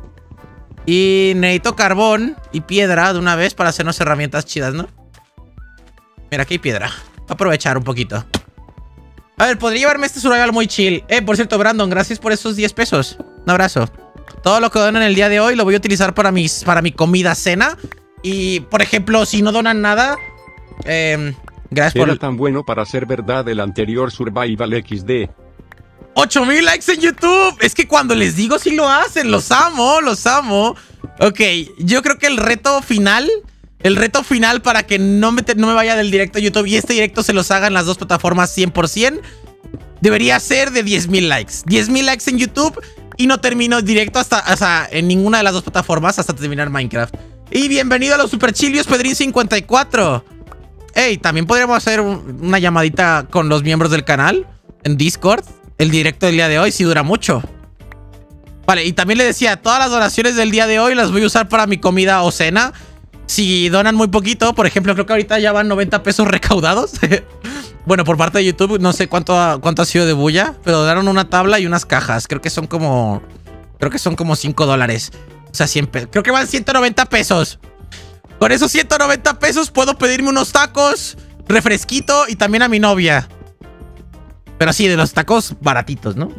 Y necesito carbón y piedra de una vez para hacernos herramientas chidas, ¿no? Mira, aquí hay piedra. Voy a aprovechar un poquito. A ver, podría llevarme este survival muy chill. Eh, por cierto, Brandon, gracias por esos diez pesos. Un abrazo. Todo lo que donan el día de hoy lo voy a utilizar para, mis, para mi comida cena. Y, por ejemplo, si no donan nada... Eh, gracias Era por... tan bueno para ser verdad el anterior Survival equis de. ocho mil likes en YouTube. Es que cuando les digo sí lo hacen. Los amo, los amo. Ok, yo creo que el reto final... El reto final para que no me, no me vaya del directo a YouTube y este directo se los hagan las dos plataformas cien por cien, debería ser de diez mil likes. diez mil likes en YouTube y no termino directo hasta, hasta en ninguna de las dos plataformas hasta terminar Minecraft. Y bienvenido a los super chilios, Pedrín cincuenta y cuatro. Ey, también podríamos hacer un, una llamadita con los miembros del canal en Discord. El directo del día de hoy sí dura mucho. Vale, y también le decía, todas las donaciones del día de hoy las voy a usar para mi comida o cena. Si donan muy poquito, por ejemplo, creo que ahorita ya van noventa pesos recaudados. Bueno, por parte de YouTube, no sé cuánto ha, cuánto ha sido de bulla, pero donaron una tabla y unas cajas. Creo que son como... Creo que son como cinco dólares. O sea, cien pesos. Creo que van ciento noventa pesos. Con esos ciento noventa pesos puedo pedirme unos tacos, refresquito y también a mi novia. Pero sí, de los tacos baratitos, ¿no?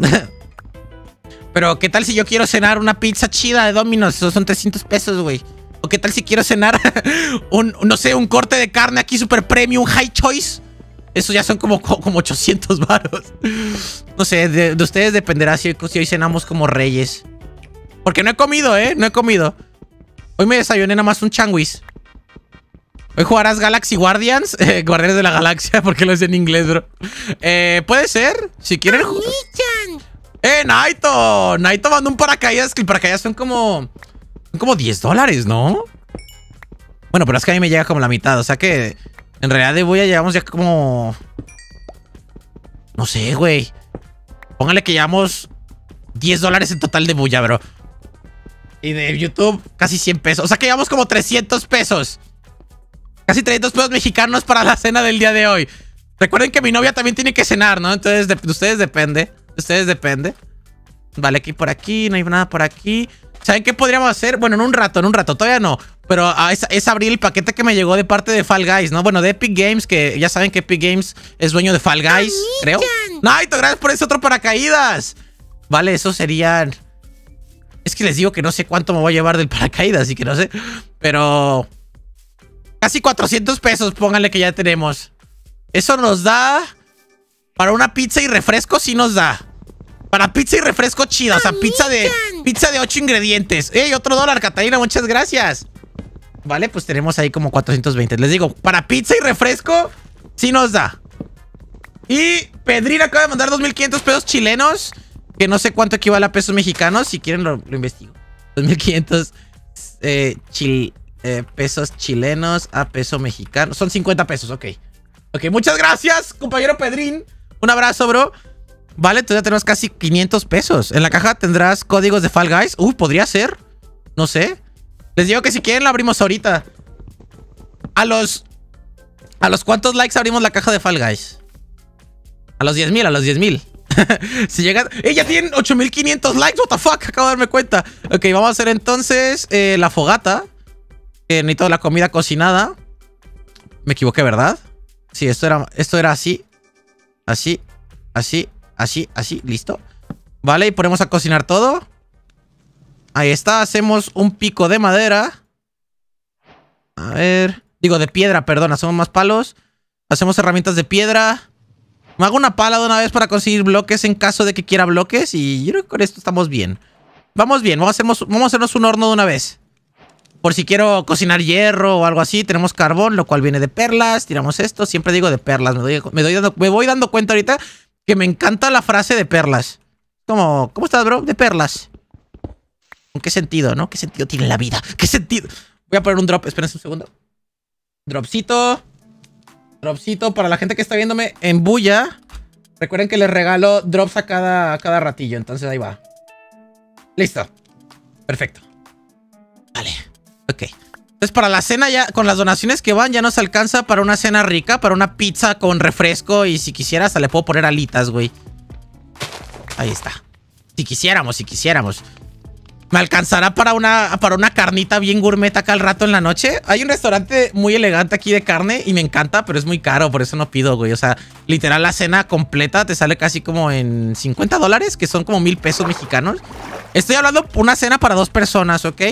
Pero, ¿qué tal si yo quiero cenar una pizza chida de Domino's? Esos son trescientos pesos, güey. ¿O qué tal si quiero cenar un, no sé, un corte de carne aquí super premium, high choice? Eso ya son como, como ochocientos varos. No sé, de, de ustedes dependerá si, si hoy cenamos como reyes. Porque no he comido, ¿eh? No he comido. Hoy me desayuné nada más un changuis. Hoy jugarás Galaxy Guardians. Eh, Guardianes de la Galaxia, porque lo es en inglés, bro. Eh, puede ser. Si quieren jugar. ¡Eh, Naito! Naito mandó un paracaídas. Que el paracaídas son como... Son como diez dólares, ¿no? Bueno, pero es que a mí me llega como la mitad. O sea que en realidad de bulla llevamos ya como... No sé, güey. Póngale que llevamos diez dólares en total de bulla, bro. Y de YouTube casi cien pesos. O sea que llevamos como trescientos pesos. Casi trescientos pesos mexicanos para la cena del día de hoy. Recuerden que mi novia también tiene que cenar, ¿no? Entonces de, de ustedes depende. De ustedes depende. Vale, aquí por aquí. No hay nada por aquí. ¿Saben qué podríamos hacer? Bueno, en un rato, en un rato, todavía no. Pero ah, es, es abrir el paquete que me llegó de parte de Fall Guys, ¿no? Bueno, de Epic Games, que ya saben que Epic Games es dueño de Fall Guys, creo. Naito, gracias por ese otro paracaídas. Vale, eso serían... Es que les digo que no sé cuánto me voy a llevar del paracaídas, así que no sé. Pero... Casi cuatrocientos pesos, pónganle que ya tenemos. Eso nos da... Para una pizza y refresco sí nos da. Para pizza y refresco chida. O sea, pizza de pizza de ocho ingredientes. ¡Ey, otro dólar, Catalina! Muchas gracias. Vale, pues tenemos ahí como cuatrocientos veinte. Les digo, para pizza y refresco, sí nos da. Y Pedrín acaba de mandar dos mil quinientos pesos chilenos. Que no sé cuánto equivale a pesos mexicanos. Si quieren lo, lo investigo. dos mil quinientos eh, chil, eh, pesos chilenos a peso mexicano. Son cincuenta pesos, ok. Ok, muchas gracias, compañero Pedrín. Un abrazo, bro. Vale, entonces ya tenemos casi quinientos pesos. En la caja tendrás códigos de Fall Guys. Uy, podría ser. No sé. Les digo que si quieren la abrimos ahorita. A los... ¿A los cuántos likes abrimos la caja de Fall Guys? A los diez mil, a los diez mil. Si llegan... ¡Eh, ya tienen ocho mil quinientos likes! What the fuck, acabo de darme cuenta. Ok, vamos a hacer entonces eh, la fogata. Eh, necesito la comida cocinada. Me equivoqué, ¿verdad? Sí, esto era, esto era así. Así, así. Así, así, listo. Vale, y ponemos a cocinar todo. Ahí está, hacemos un pico de madera. A ver. Digo, de piedra, perdón, hacemos más palos. Hacemos herramientas de piedra. Me hago una pala de una vez para conseguir bloques en caso de que quiera bloques. Y yo creo que con esto estamos bien. Vamos bien, vamos a hacernos, vamos a hacernos un horno de una vez. Por si quiero cocinar hierro o algo así, tenemos carbón, lo cual viene de perlas. Tiramos esto, siempre digo de perlas. Me, doy, me, doy dando, me voy dando cuenta ahorita que me encanta la frase de perlas. Como, ¿cómo estás, bro? De perlas. ¿En qué sentido, no? ¿Qué sentido tiene la vida? ¿Qué sentido? Voy a poner un drop, espérense un segundo. Dropcito. Dropcito para la gente que está viéndome en bulla. Recuerden que les regalo drops a cada, a cada ratillo, entonces ahí va. Listo. Perfecto. Vale. Ok. Entonces para la cena ya, con las donaciones que van, ya nos alcanza para una cena rica, para una pizza con refresco y si quisiera hasta le puedo poner alitas, güey. Ahí está. Si quisiéramos, si quisiéramos. Me alcanzará para una, para una carnita bien gourmet acá al rato en la noche. Hay un restaurante muy elegante aquí de carne y me encanta, pero es muy caro, por eso no pido, güey. O sea, literal la cena completa te sale casi como en cincuenta dólares, que son como mil pesos mexicanos. Estoy hablando de una cena para dos personas, ¿ok?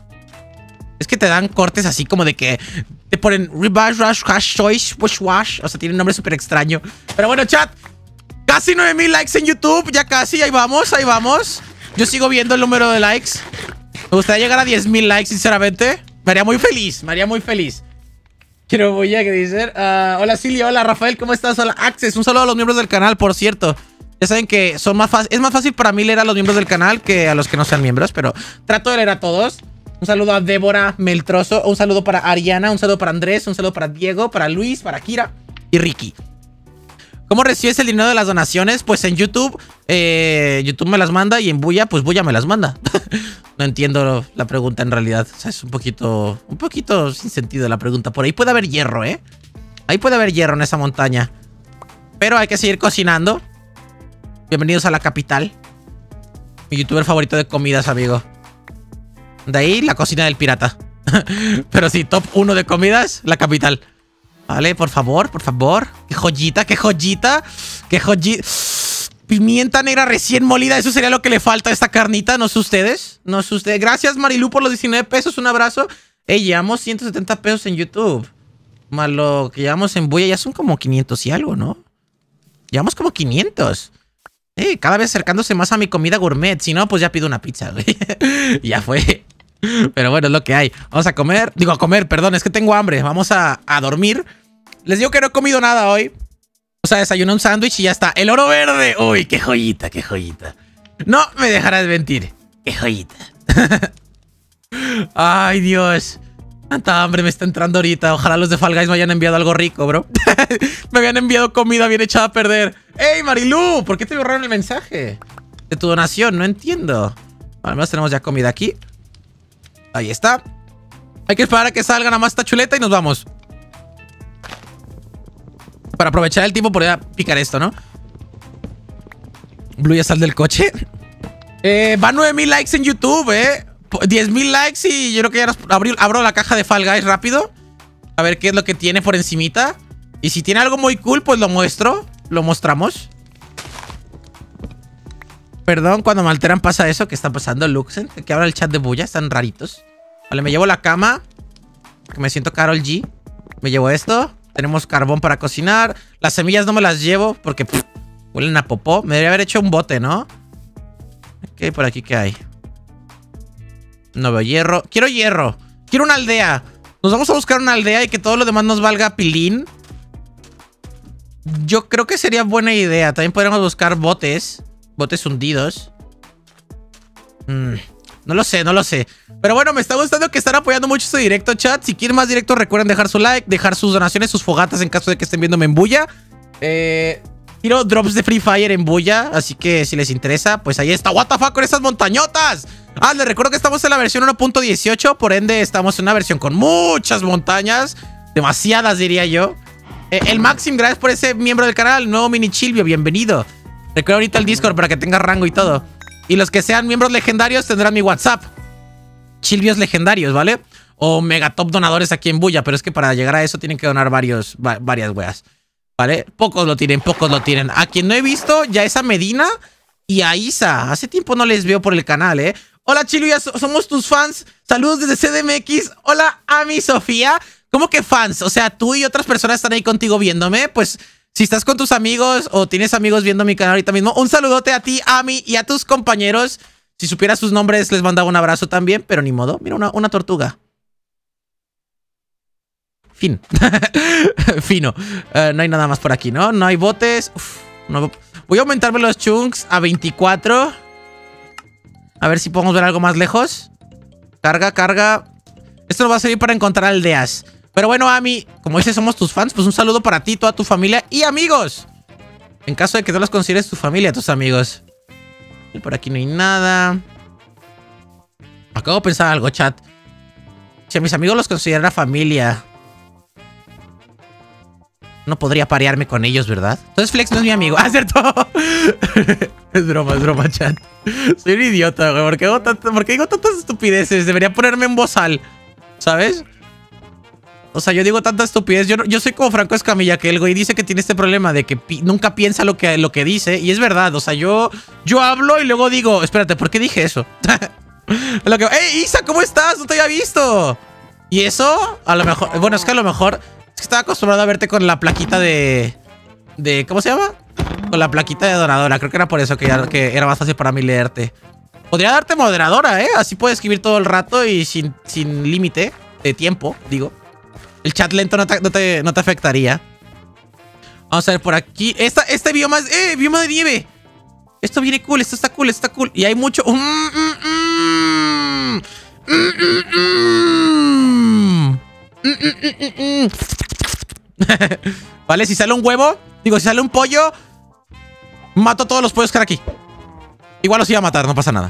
Es que te dan cortes así como de que te ponen ribeye, rush, hash, choice, wash, wash. O sea, tiene un nombre súper extraño. Pero bueno, chat. Casi nueve mil likes en YouTube. Ya casi, ahí vamos, ahí vamos. Yo sigo viendo el número de likes. Me gustaría llegar a diez mil likes, sinceramente. Me haría muy feliz, me haría muy feliz. Quiero voy a que dicen. Uh, hola Silvia, hola Rafael, ¿cómo estás? Hola Access, un saludo a los miembros del canal, por cierto. Ya saben que son más es más fácil para mí leer a los miembros del canal que a los que no sean miembros, pero trato de leer a todos. Un saludo a Débora Meltroso, un saludo para Ariana, un saludo para Andrés, un saludo para Diego, para Luis, para Kira y Ricky. ¿Cómo recibes el dinero de las donaciones? Pues en YouTube, eh, YouTube me las manda y en Buya, pues Buya me las manda. No entiendo la pregunta en realidad. O sea, es un poquito, un poquito sin sentido la pregunta. Por ahí puede haber hierro, ¿eh? Ahí puede haber hierro en esa montaña. Pero hay que seguir cocinando. Bienvenidos a la capital. Mi youtuber favorito de comidas, amigo. De ahí, la cocina del pirata. Pero sí, top uno de comidas, la capital. Vale, por favor, por favor. Qué joyita, qué joyita. Qué joyita. Pimienta negra recién molida. Eso sería lo que le falta a esta carnita. No sé ustedes. No sé ustedes. Gracias, Marilu, por los diecinueve pesos. Un abrazo. Ey, llevamos ciento setenta pesos en YouTube. Más lo que llevamos en Buya. Ya son como quinientos y algo, ¿no? Llevamos como quinientos. Ey, cada vez acercándose más a mi comida gourmet. Si no, pues ya pido una pizza, güey. Ya fue. Pero bueno, es lo que hay. Vamos a comer. Digo, a comer, perdón, es que tengo hambre. Vamos a, a dormir. Les digo que no he comido nada hoy. O sea, desayuné un sándwich y ya está. El oro verde. Uy, qué joyita, qué joyita. No me dejarás mentir. Qué joyita. Ay, Dios. Tanta hambre me está entrando ahorita. Ojalá los de Fall Guys me hayan enviado algo rico, bro. Me habían enviado comida bien echada a perder. ¡Ey, Marilu! ¿Por qué te borraron el mensaje de tu donación? No entiendo. Al menos tenemos ya comida aquí. Ahí está. Hay que esperar a que salga nada más esta chuleta y nos vamos. Para aprovechar el tiempo podría picar esto, ¿no? Blue ya sal del coche. Eh, va nueve mil likes en YouTube, ¿eh? diez mil likes y yo creo que ya nos abro, abro la caja de Fall Guys rápido. A ver qué es lo que tiene por encimita. Y si tiene algo muy cool, pues lo muestro. Lo mostramos. Perdón, cuando me alteran pasa eso. ¿Qué está pasando, Luxen? Que abra el chat de bulla, están raritos. Vale, me llevo la cama. Que me siento Karol G. Me llevo esto. Tenemos carbón para cocinar. Las semillas no me las llevo porque pff, huelen a popó. Me debería haber hecho un bote, ¿no? Ok, por aquí, ¿qué hay? No veo hierro. Quiero hierro. Quiero una aldea. Nos vamos a buscar una aldea y que todo lo demás nos valga pilín. Yo creo que sería buena idea. También podríamos buscar botes. Botes hundidos. Mm, no lo sé, no lo sé. Pero bueno, me está gustando que están apoyando mucho este directo, chat. Si quieren más directos, recuerden dejar su like, dejar sus donaciones, sus fogatas en caso de que estén viéndome en Buya. Eh... Tiro drops de Free Fire en Buya, así que si les interesa, pues ahí está. What the fuck con esas montañotas. Ah, les recuerdo que estamos en la versión uno punto dieciocho, por ende estamos en una versión con muchas montañas. Demasiadas, diría yo. eh, El Maxim, gracias por ese miembro del canal. Nuevo mini Chilvio, bienvenido. Recuerda ahorita el Discord para que tenga rango y todo. Y los que sean miembros legendarios tendrán mi WhatsApp. Chilvios legendarios, ¿vale? O megatop donadores aquí en Buya. Pero es que para llegar a eso tienen que donar varios, va, varias weas, ¿vale? Pocos lo tienen, pocos lo tienen. A quien no he visto ya es a Medina y a Isa. Hace tiempo no les veo por el canal, ¿eh? Hola, Chilu, ya so somos tus fans. Saludos desde C D M X. Hola, Ami, Sofía. ¿Cómo que fans? O sea, tú y otras personas están ahí contigo viéndome. Pues, si estás con tus amigos o tienes amigos viendo mi canal ahorita mismo, un saludote a ti, Ami, y a tus compañeros. Si supieras sus nombres, les mandaba un abrazo también, pero ni modo. Mira, una, una tortuga. Fin. Fino. Uh, no hay nada más por aquí, ¿no? No hay botes. Uf, no. Voy a aumentarme los chunks a veinticuatro. A ver si podemos ver algo más lejos. Carga, carga. Esto nos va a servir para encontrar aldeas. Pero bueno, Ami, como dices, somos tus fans. Pues un saludo para ti, toda tu familia y amigos. En caso de que no los consideres tu familia, tus amigos. Y por aquí no hay nada. Acabo de pensar algo, chat. Si a mis amigos los considerara familia, no podría parearme con ellos, ¿verdad? Entonces Flex no es mi amigo. ¡Ah, cierto! Es broma, es broma, chat. Soy un idiota, güey. ¿Por qué hago, tanto, ¿por qué digo tantas estupideces? Debería ponerme en bozal, ¿sabes? O sea, yo digo tanta estupidez. Yo, yo soy como Franco Escamilla, que el güey dice que tiene este problema de que pi nunca piensa lo que, lo que dice. Y es verdad, o sea, yo, yo hablo y luego digo, espérate, ¿por qué dije eso? Lo que, ¡Ey, Isa! ¿Cómo estás? No te había visto. Y eso, a lo mejor... Bueno, es que a lo mejor... Es que estaba acostumbrado a verte con la plaquita de... de ¿Cómo se llama? Con la plaquita de donadora. Creo que era por eso que, ya, que era más fácil para mí leerte. Podría darte moderadora, ¿eh? Así puedes escribir todo el rato y sin, sin límite de tiempo, digo. El chat lento no te, no te, no te afectaría. Vamos a ver por aquí. Esta, este bioma es... ¡Eh! Bioma de nieve. Esto viene cool, esto está cool, esto está cool. Y hay mucho... Mm, mm, mm. Mm, mm, mm. Mm, mm, mm, mm. Vale, si sale un huevo, digo, si sale un pollo, mato a todos los pollos que hay aquí. Igual los iba a matar, no pasa nada.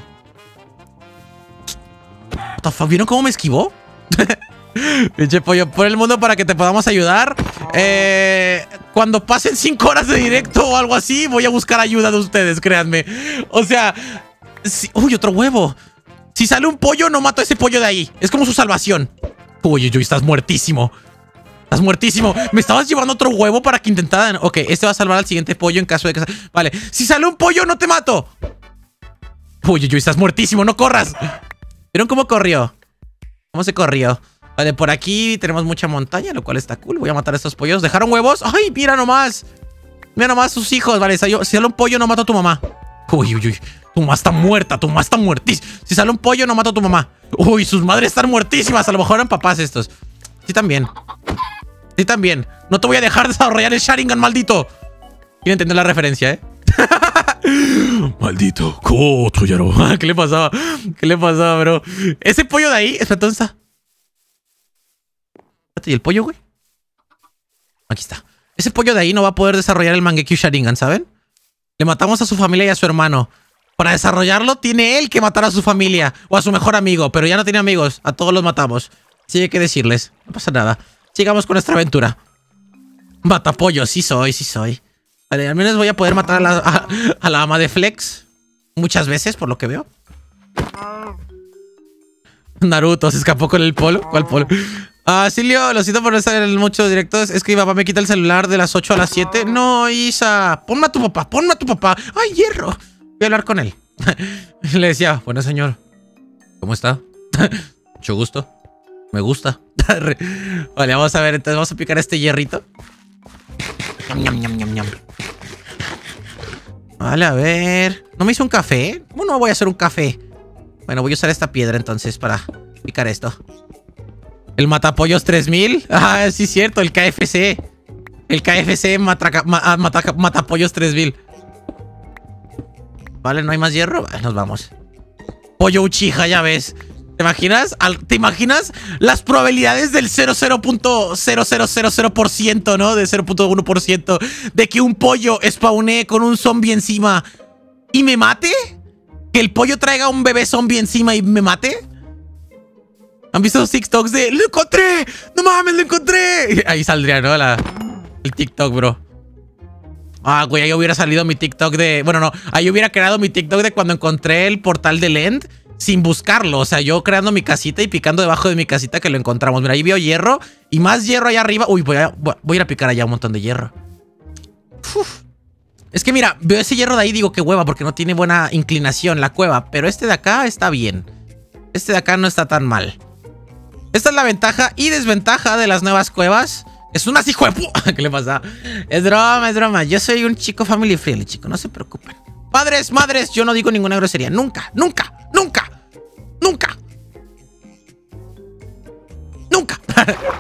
What the fuck, ¿vieron cómo me esquivó? Pinche pollo, por el mundo para que te podamos ayudar. Eh, cuando pasen cinco horas de directo o algo así, voy a buscar ayuda de ustedes, créanme. O sea, si, uy, otro huevo. Si sale un pollo, no mato a ese pollo de ahí. Es como su salvación. Uy, uy, uy, estás muertísimo. Estás muertísimo. Me estabas llevando otro huevo para que intentaran. Ok, este va a salvar al siguiente pollo en caso de que... Vale, si sale un pollo, no te mato. Uy, uy, uy, estás muertísimo, no corras. ¿Vieron cómo corrió? ¿Cómo se corrió? Vale, por aquí tenemos mucha montaña, lo cual está cool. Voy a matar a estos pollos. ¿Dejaron huevos? ¡Ay, mira nomás! Mira nomás sus hijos. Vale, si sale un pollo, no mato a tu mamá. Uy, uy, uy. Tu mamá está muerta, tu mamá está muertísima. Si sale un pollo, no mato a tu mamá. Uy, sus madres están muertísimas. A lo mejor eran papás estos. Sí, también. Sí, también. No te voy a dejar desarrollar el Sharingan, maldito. Quiero entender la referencia, ¿eh? Maldito. ¿Qué le pasaba? ¿Qué le pasaba, bro? Ese pollo de ahí... Espera, ¿dónde está? ¿Y el pollo, güey? Aquí está. Ese pollo de ahí no va a poder desarrollar el Mangekyo Sharingan, ¿saben? Le matamos a su familia y a su hermano. Para desarrollarlo, tiene él que matar a su familia. O a su mejor amigo. Pero ya no tiene amigos. A todos los matamos. Sí, hay que decirles. No pasa nada. Sigamos con nuestra aventura. Matapollo. Sí soy, sí soy. Vale, al menos voy a poder matar a la, a, a la ama de Flex. Muchas veces, por lo que veo. Naruto se escapó con el polo. ¿Cuál polo? Ah, Silvio, lo siento por no estar en muchos directos. Es que mi papá me quita el celular de las ocho a las siete. No, Isa. Ponme a tu papá, ponme a tu papá. ¡Ay, hierro! Voy a hablar con él. Le decía, bueno, señor. ¿Cómo está? Mucho gusto. Me gusta. Vale, vamos a ver. Entonces vamos a picar este hierrito. Ñam, ñam, ñam, ñam. Vale, a ver. ¿No me hizo un café? ¿Cómo no voy a hacer un café? Bueno, voy a usar esta piedra entonces para picar esto. El Matapollos tres mil. Ah, sí es cierto, el K F C. El K F C matraca, ma, mata, Matapollos tres mil. Vale, ¿no hay más hierro? Vale, nos vamos. Pollo Uchiha, ya ves. ¿Te imaginas? ¿Te imaginas las probabilidades del cero punto cero cero cero cero por ciento, ¿no? De cero punto uno por ciento de que un pollo spawnee con un zombie encima y me mate? ¿Que el pollo traiga un bebé zombie encima y me mate? ¿Han visto los TikToks de ¡lo encontré! ¡No mames, lo encontré! Ahí saldría, ¿no? La, el TikTok, bro. Ah, güey, ahí hubiera salido mi TikTok de... Bueno, no, ahí hubiera creado mi TikTok de cuando encontré el portal de Lend sin buscarlo. O sea, yo creando mi casita y picando debajo de mi casita que lo encontramos. Mira, ahí veo hierro y más hierro allá arriba. Uy, voy a, voy a ir a picar allá un montón de hierro. Uf. Es que mira, veo ese hierro de ahí y digo, qué hueva, porque no tiene buena inclinación la cueva. Pero este de acá está bien. Este de acá no está tan mal. Esta es la ventaja y desventaja de las nuevas cuevas. Es una hijo de puta. ¿Qué le pasa? Es broma, es broma. Yo soy un chico family friendly, chico. No se preocupen. Padres, madres, yo no digo ninguna grosería. Nunca, nunca, nunca, nunca. Nunca.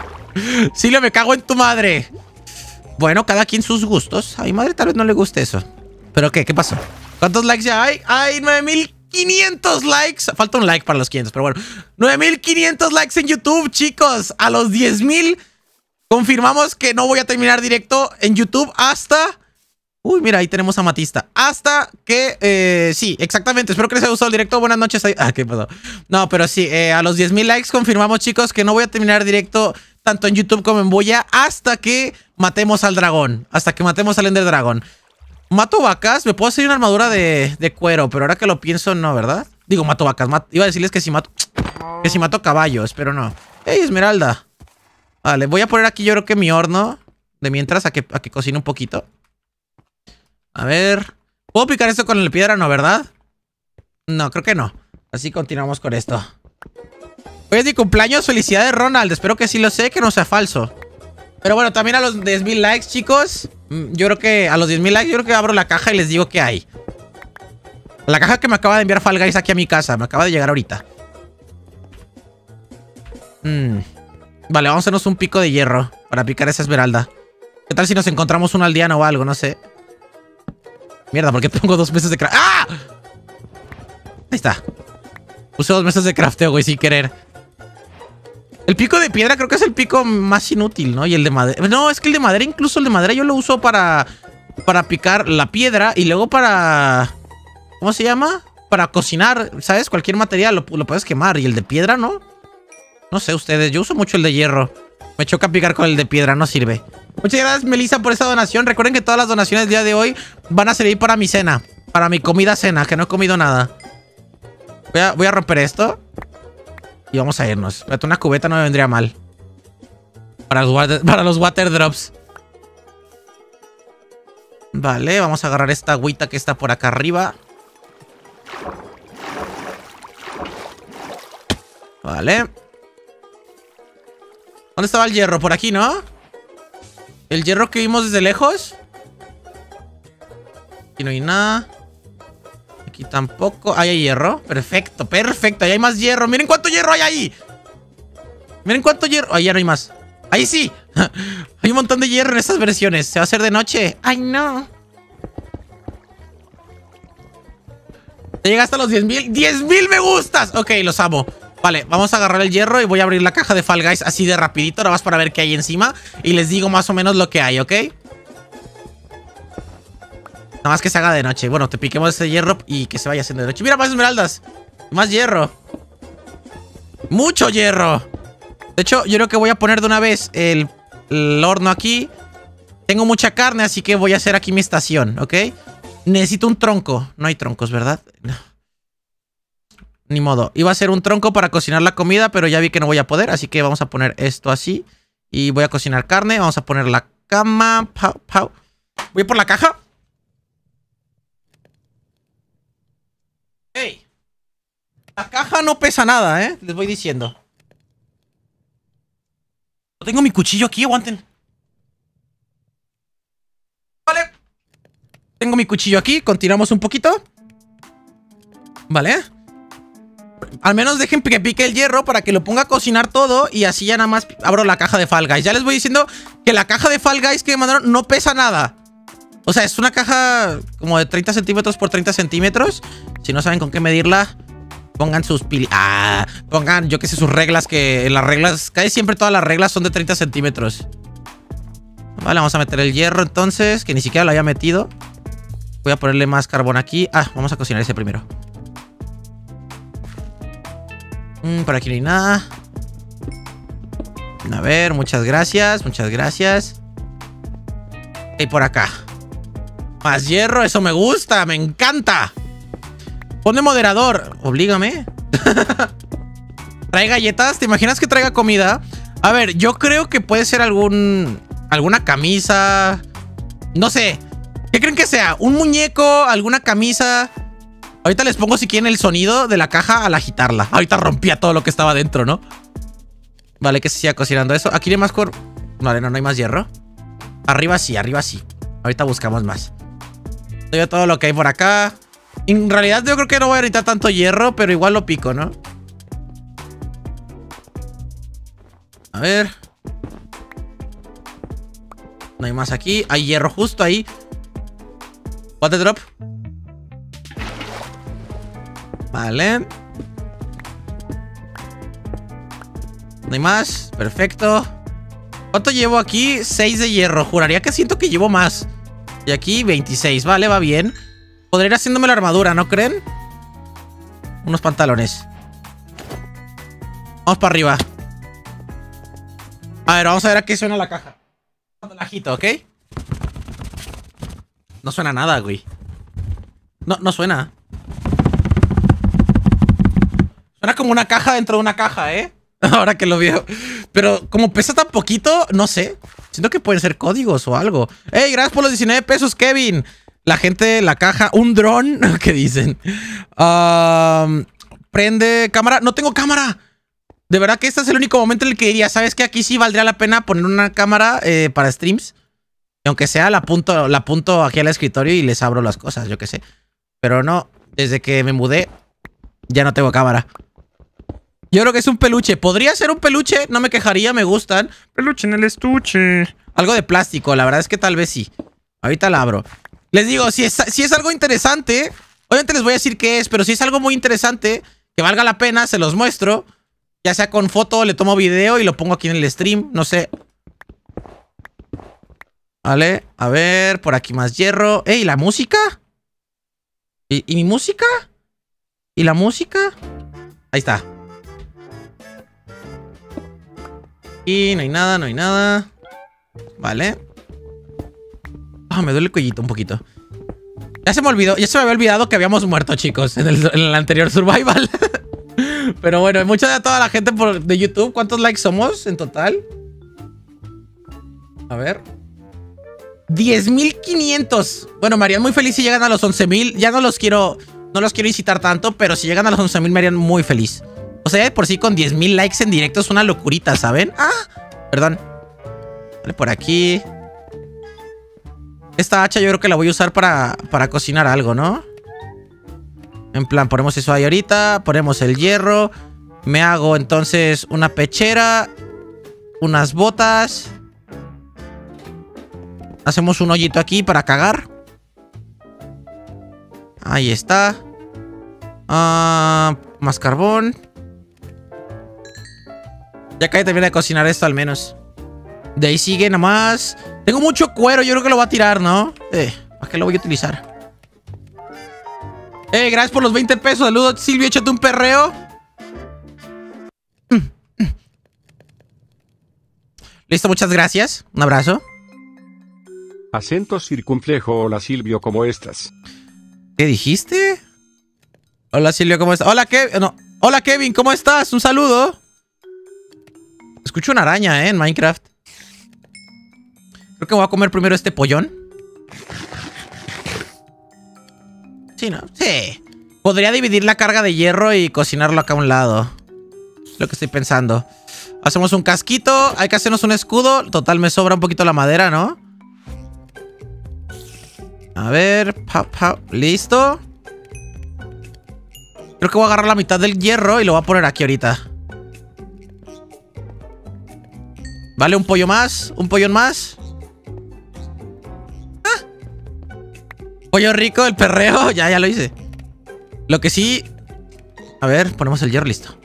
Silvio, me cago en tu madre. Bueno, cada quien sus gustos. A mi madre tal vez no le guste eso. ¿Pero qué? ¿Qué pasó? ¿Cuántos likes ya hay? ¡Hay nueve mil quinientos likes! Falta un like para los quinientos, pero bueno. nueve mil quinientos likes en YouTube, chicos. A los diez mil confirmamos que no voy a terminar directo en YouTube hasta... Uy, mira, ahí tenemos a Matista. Hasta que... Eh, sí, exactamente. Espero que les haya gustado el directo. Buenas noches. Ah, ¿qué pasó? No, pero sí, eh, a los diez mil likes confirmamos, chicos, que no voy a terminar directo tanto en YouTube como en Boya hasta que matemos al dragón. Hasta que matemos al Ender Dragon. Mato vacas. Me puedo hacer una armadura de, de cuero, pero ahora que lo pienso, no, ¿verdad? Digo, mato vacas. Mat Iba a decirles que si mato... Que si mato caballos, pero no. ¡Ey, Esmeralda! Vale, voy a poner aquí yo creo que mi horno. De mientras, a que, a que cocine un poquito. A ver... ¿Puedo picar esto con la piedra? No, ¿verdad? No, creo que no. Así continuamos con esto. Hoy es mi cumpleaños. Felicidades, Ronald. Espero que sí lo sé, que no sea falso. Pero bueno, también a los diez mil likes, chicos. Yo creo que a los diez mil likes, yo creo que abro la caja y les digo qué hay. La caja que me acaba de enviar Fall Guys aquí a mi casa. Me acaba de llegar ahorita. Mm. Vale, vamos a hacernos un pico de hierro para picar esa esmeralda. ¿Qué tal si nos encontramos un aldeano o algo? No sé. Mierda, ¿por qué pongo dos meses de crafteo? ¡Ah! Ahí está. Puse dos meses de crafteo, güey, sin querer. El pico de piedra creo que es el pico más inútil, ¿no? Y el de madera... No, es que el de madera, incluso el de madera yo lo uso para... Para picar la piedra y luego para... ¿Cómo se llama? Para cocinar, ¿sabes? Cualquier material lo, lo puedes quemar. Y el de piedra, ¿no? No sé ustedes, yo uso mucho el de hierro. Me choca picar con el de piedra, no sirve. Muchas gracias, Melissa, por esa donación. Recuerden que todas las donaciones del día de hoy van a servir para mi cena. Para mi comida cena, que no he comido nada. Voy a, voy a romper esto. Y vamos a irnos. Espérate, una cubeta no me vendría mal. Para los, water, para los water drops. Vale, vamos a agarrar esta agüita que está por acá arriba. Vale. ¿Dónde estaba el hierro? Por aquí, ¿no? El hierro que vimos desde lejos. Aquí no hay nada. Aquí tampoco. Ahí hay hierro. Perfecto, perfecto. Ahí hay más hierro. Miren cuánto hierro hay ahí. Miren cuánto hierro. Ahí ya no hay más. Ahí sí. Hay un montón de hierro en estas versiones. ¿Se va a hacer de noche? Ay, no. Ya llegaste a los diez mil. ¡diez mil me gustas! Ok, los amo. Vale, vamos a agarrar el hierro y voy a abrir la caja de Fall Guys así de rapidito, nada más para ver qué hay encima. Y les digo más o menos lo que hay, ¿ok? Nada más que se haga de noche. Bueno, te piquemos ese hierro y que se vaya haciendo de noche. Mira, más esmeraldas. Más hierro. Mucho hierro. De hecho, yo creo que voy a poner de una vez el, el horno aquí. Tengo mucha carne, así que voy a hacer aquí mi estación, ¿ok? Necesito un tronco. No hay troncos, ¿verdad? No. Ni modo. Iba a ser un tronco para cocinar la comida, pero ya vi que no voy a poder. Así que vamos a poner esto así. Y voy a cocinar carne. Vamos a poner la cama. Pau, pau. Voy por la caja. ¡Ey! La caja no pesa nada, ¿eh? Les voy diciendo. No tengo mi cuchillo aquí, aguanten. Vale. Tengo mi cuchillo aquí. Continuamos un poquito. Vale. Al menos dejen que pique el hierro para que lo ponga a cocinar todo. Y así ya nada más abro la caja de Fall Guys. Ya les voy diciendo que la caja de Fall Guys que me mandaron no pesa nada. O sea, es una caja como de treinta centímetros por treinta centímetros. Si no saben con qué medirla, pongan sus pili... Ah, pongan, yo qué sé, sus reglas. Que en las reglas, casi siempre todas las reglas son de treinta centímetros. Vale, vamos a meter el hierro entonces, que ni siquiera lo había metido. Voy a ponerle más carbón aquí. Ah, vamos a cocinar ese primero. Mm, por aquí no hay nada. A ver, muchas gracias, muchas gracias. Y por acá. Más hierro, eso me gusta, me encanta. Ponme moderador, oblígame. Trae galletas, ¿te imaginas que traiga comida? A ver, yo creo que puede ser algún... Alguna camisa. No sé. ¿Qué creen que sea? ¿Un muñeco? ¿Alguna camisa? Ahorita les pongo si quieren el sonido de la caja al agitarla. Ahorita rompía todo lo que estaba dentro, ¿no? Vale, que se siga cocinando eso. Aquí hay más cor... Vale, no, no hay más hierro. Arriba sí, arriba sí. Ahorita buscamos más. Veo todo lo que hay por acá. En realidad yo creo que no voy a necesitar tanto hierro, pero igual lo pico, ¿no? A ver. No hay más aquí. Hay hierro justo ahí. What the drop. Vale. No hay más. Perfecto. ¿Cuánto llevo aquí? seis de hierro. Juraría que siento que llevo más. Y aquí veintiséis. Vale, va bien. Podría ir haciéndome la armadura, ¿no creen? Unos pantalones. Vamos para arriba. A ver, vamos a ver a qué suena la caja. La agito, ¿ok? No suena nada, güey. No, no suena. Suena como una caja dentro de una caja, ¿eh? Ahora que lo veo. Pero como pesa tan poquito, no sé. Siento que pueden ser códigos o algo. ¡Ey, gracias por los diecinueve pesos, Kevin! La gente, la caja, un dron. ¿Qué dicen? Uh, prende cámara. No tengo cámara. De verdad que este es el único momento en el que diría, ¿sabes qué? Aquí sí valdría la pena poner una cámara eh, para streams. Y aunque sea, la apunto, la apunto aquí al escritorio y les abro las cosas, yo qué sé. Pero no, desde que me mudé, ya no tengo cámara. Yo creo que es un peluche. Podría ser un peluche, no me quejaría, me gustan. Peluche en el estuche. Algo de plástico, la verdad es que tal vez sí. Ahorita la abro. Les digo, si es, si es algo interesante, obviamente les voy a decir qué es, pero si es algo muy interesante, que valga la pena, se los muestro. Ya sea con foto, le tomo video y lo pongo aquí en el stream, no sé. Vale, a ver, por aquí más hierro. ¡Ey, la música! ¿Y, ¿Y mi música? ¿Y la música? Ahí está. Y no hay nada, no hay nada. Vale. Ah, me duele el cuellito un poquito. Ya se me olvidó, ya se me había olvidado que habíamos muerto, chicos, en el, en el anterior survival. Pero bueno, muchas gracias a toda la gente por, de YouTube. ¿Cuántos likes somos en total? A ver. diez mil quinientos. Bueno, me harían muy feliz si llegan a los once mil. Ya no los quiero, no los quiero incitar tanto, pero si llegan a los once mil me harían muy feliz. O sea, por sí con diez mil likes en directo es una locurita, ¿saben? Ah, perdón. Vale, por aquí. Esta hacha yo creo que la voy a usar para, para cocinar algo, ¿no? En plan, ponemos eso ahí ahorita. Ponemos el hierro. Me hago entonces una pechera. Unas botas. Hacemos un hoyito aquí para cagar. Ahí está. Uh, más carbón. Ya que termina de cocinar esto al menos. De ahí sigue nomás. Tengo mucho cuero, yo creo que lo voy a tirar, ¿no? Eh, ¿para qué lo voy a utilizar? Eh, gracias por los veinte pesos. Saludos, Silvio, échate un perreo. Listo, muchas gracias. Un abrazo. Acento circunflejo. Hola, Silvio, ¿cómo estás? ¿Qué dijiste? Hola, Silvio, ¿cómo estás? Hola, Kevin. No. Hola, Kevin, ¿cómo estás? Un saludo. Escucho una araña, ¿eh? En Minecraft. Creo que voy a comer primero este pollón. Sí, ¿no? Sí. Podría dividir la carga de hierro y cocinarlo acá a un lado. Es lo que estoy pensando. Hacemos un casquito. Hay que hacernos un escudo. Total, me sobra un poquito la madera, ¿no? A ver. Pa, pa. Listo. Creo que voy a agarrar la mitad del hierro y lo voy a poner aquí ahorita. Vale, un pollo más. Un pollón más. Pollo rico, el perreo. Ya, ya lo hice. Lo que sí... A ver, ponemos el hierro, listo.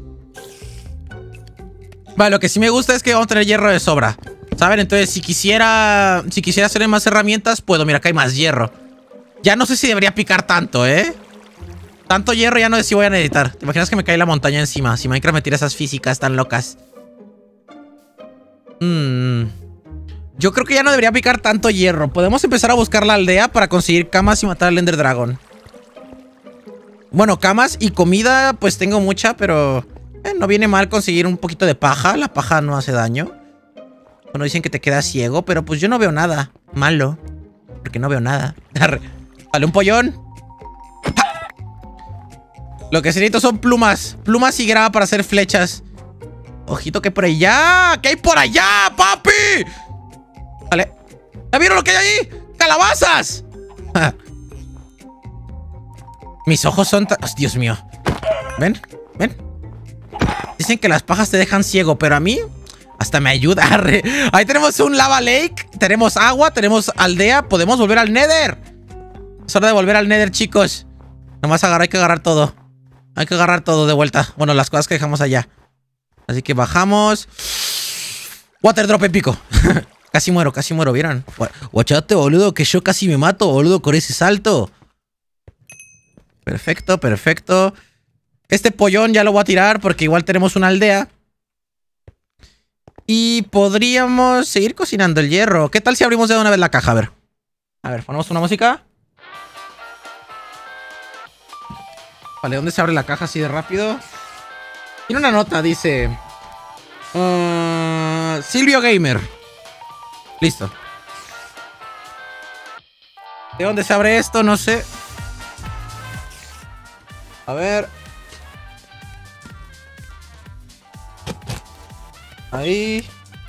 Vale, lo que sí me gusta es que vamos a tener hierro de sobra, ¿saben? Entonces, si quisiera... Si quisiera hacer más herramientas, puedo. Mira, acá hay más hierro. Ya no sé si debería picar tanto, ¿eh? Tanto hierro ya no sé si voy a necesitar. ¿Te imaginas que me cae la montaña encima? Si Minecraft me tira esas físicas tan locas. Mmm... Yo creo que ya no debería picar tanto hierro. Podemos empezar a buscar la aldea para conseguir camas y matar al Ender Dragon. Bueno, camas y comida pues tengo mucha, pero eh, no viene mal conseguir un poquito de paja. La paja no hace daño. Bueno, dicen que te quedas ciego, pero pues yo no veo nada malo. Porque no veo nada. Vale, un pollón. ¡Ja! Lo que necesito son plumas. Plumas y grava para hacer flechas. Ojito que por allá. ¿Qué hay por allá, papi? Vale. ¿Ya vieron lo que hay ahí? ¡Calabazas! Mis ojos son tan... Oh, Dios mío. ¿Ven? ¿Ven? Dicen que las pajas te dejan ciego, pero a mí... Hasta me ayuda. Arre. Ahí tenemos un lava lake. Tenemos agua, tenemos aldea. Podemos volver al Nether. Es hora de volver al Nether, chicos. Nomás agarrar, hay que agarrar todo. Hay que agarrar todo de vuelta. Bueno, las cosas que dejamos allá. Así que bajamos. Water drop épico. Casi muero, casi muero, ¿vieron? Guachate, boludo, que yo casi me mato, boludo, con ese salto. Perfecto, perfecto. Este pollón ya lo voy a tirar porque igual tenemos una aldea. Y podríamos seguir cocinando el hierro. ¿Qué tal si abrimos de una vez la caja? A ver. A ver, ponemos una música. Vale, ¿dónde se abre la caja así de rápido? Tiene una nota, dice... Uh, Silvio Gamer. Listo. ¿De dónde se abre esto? No sé. A ver. Ahí.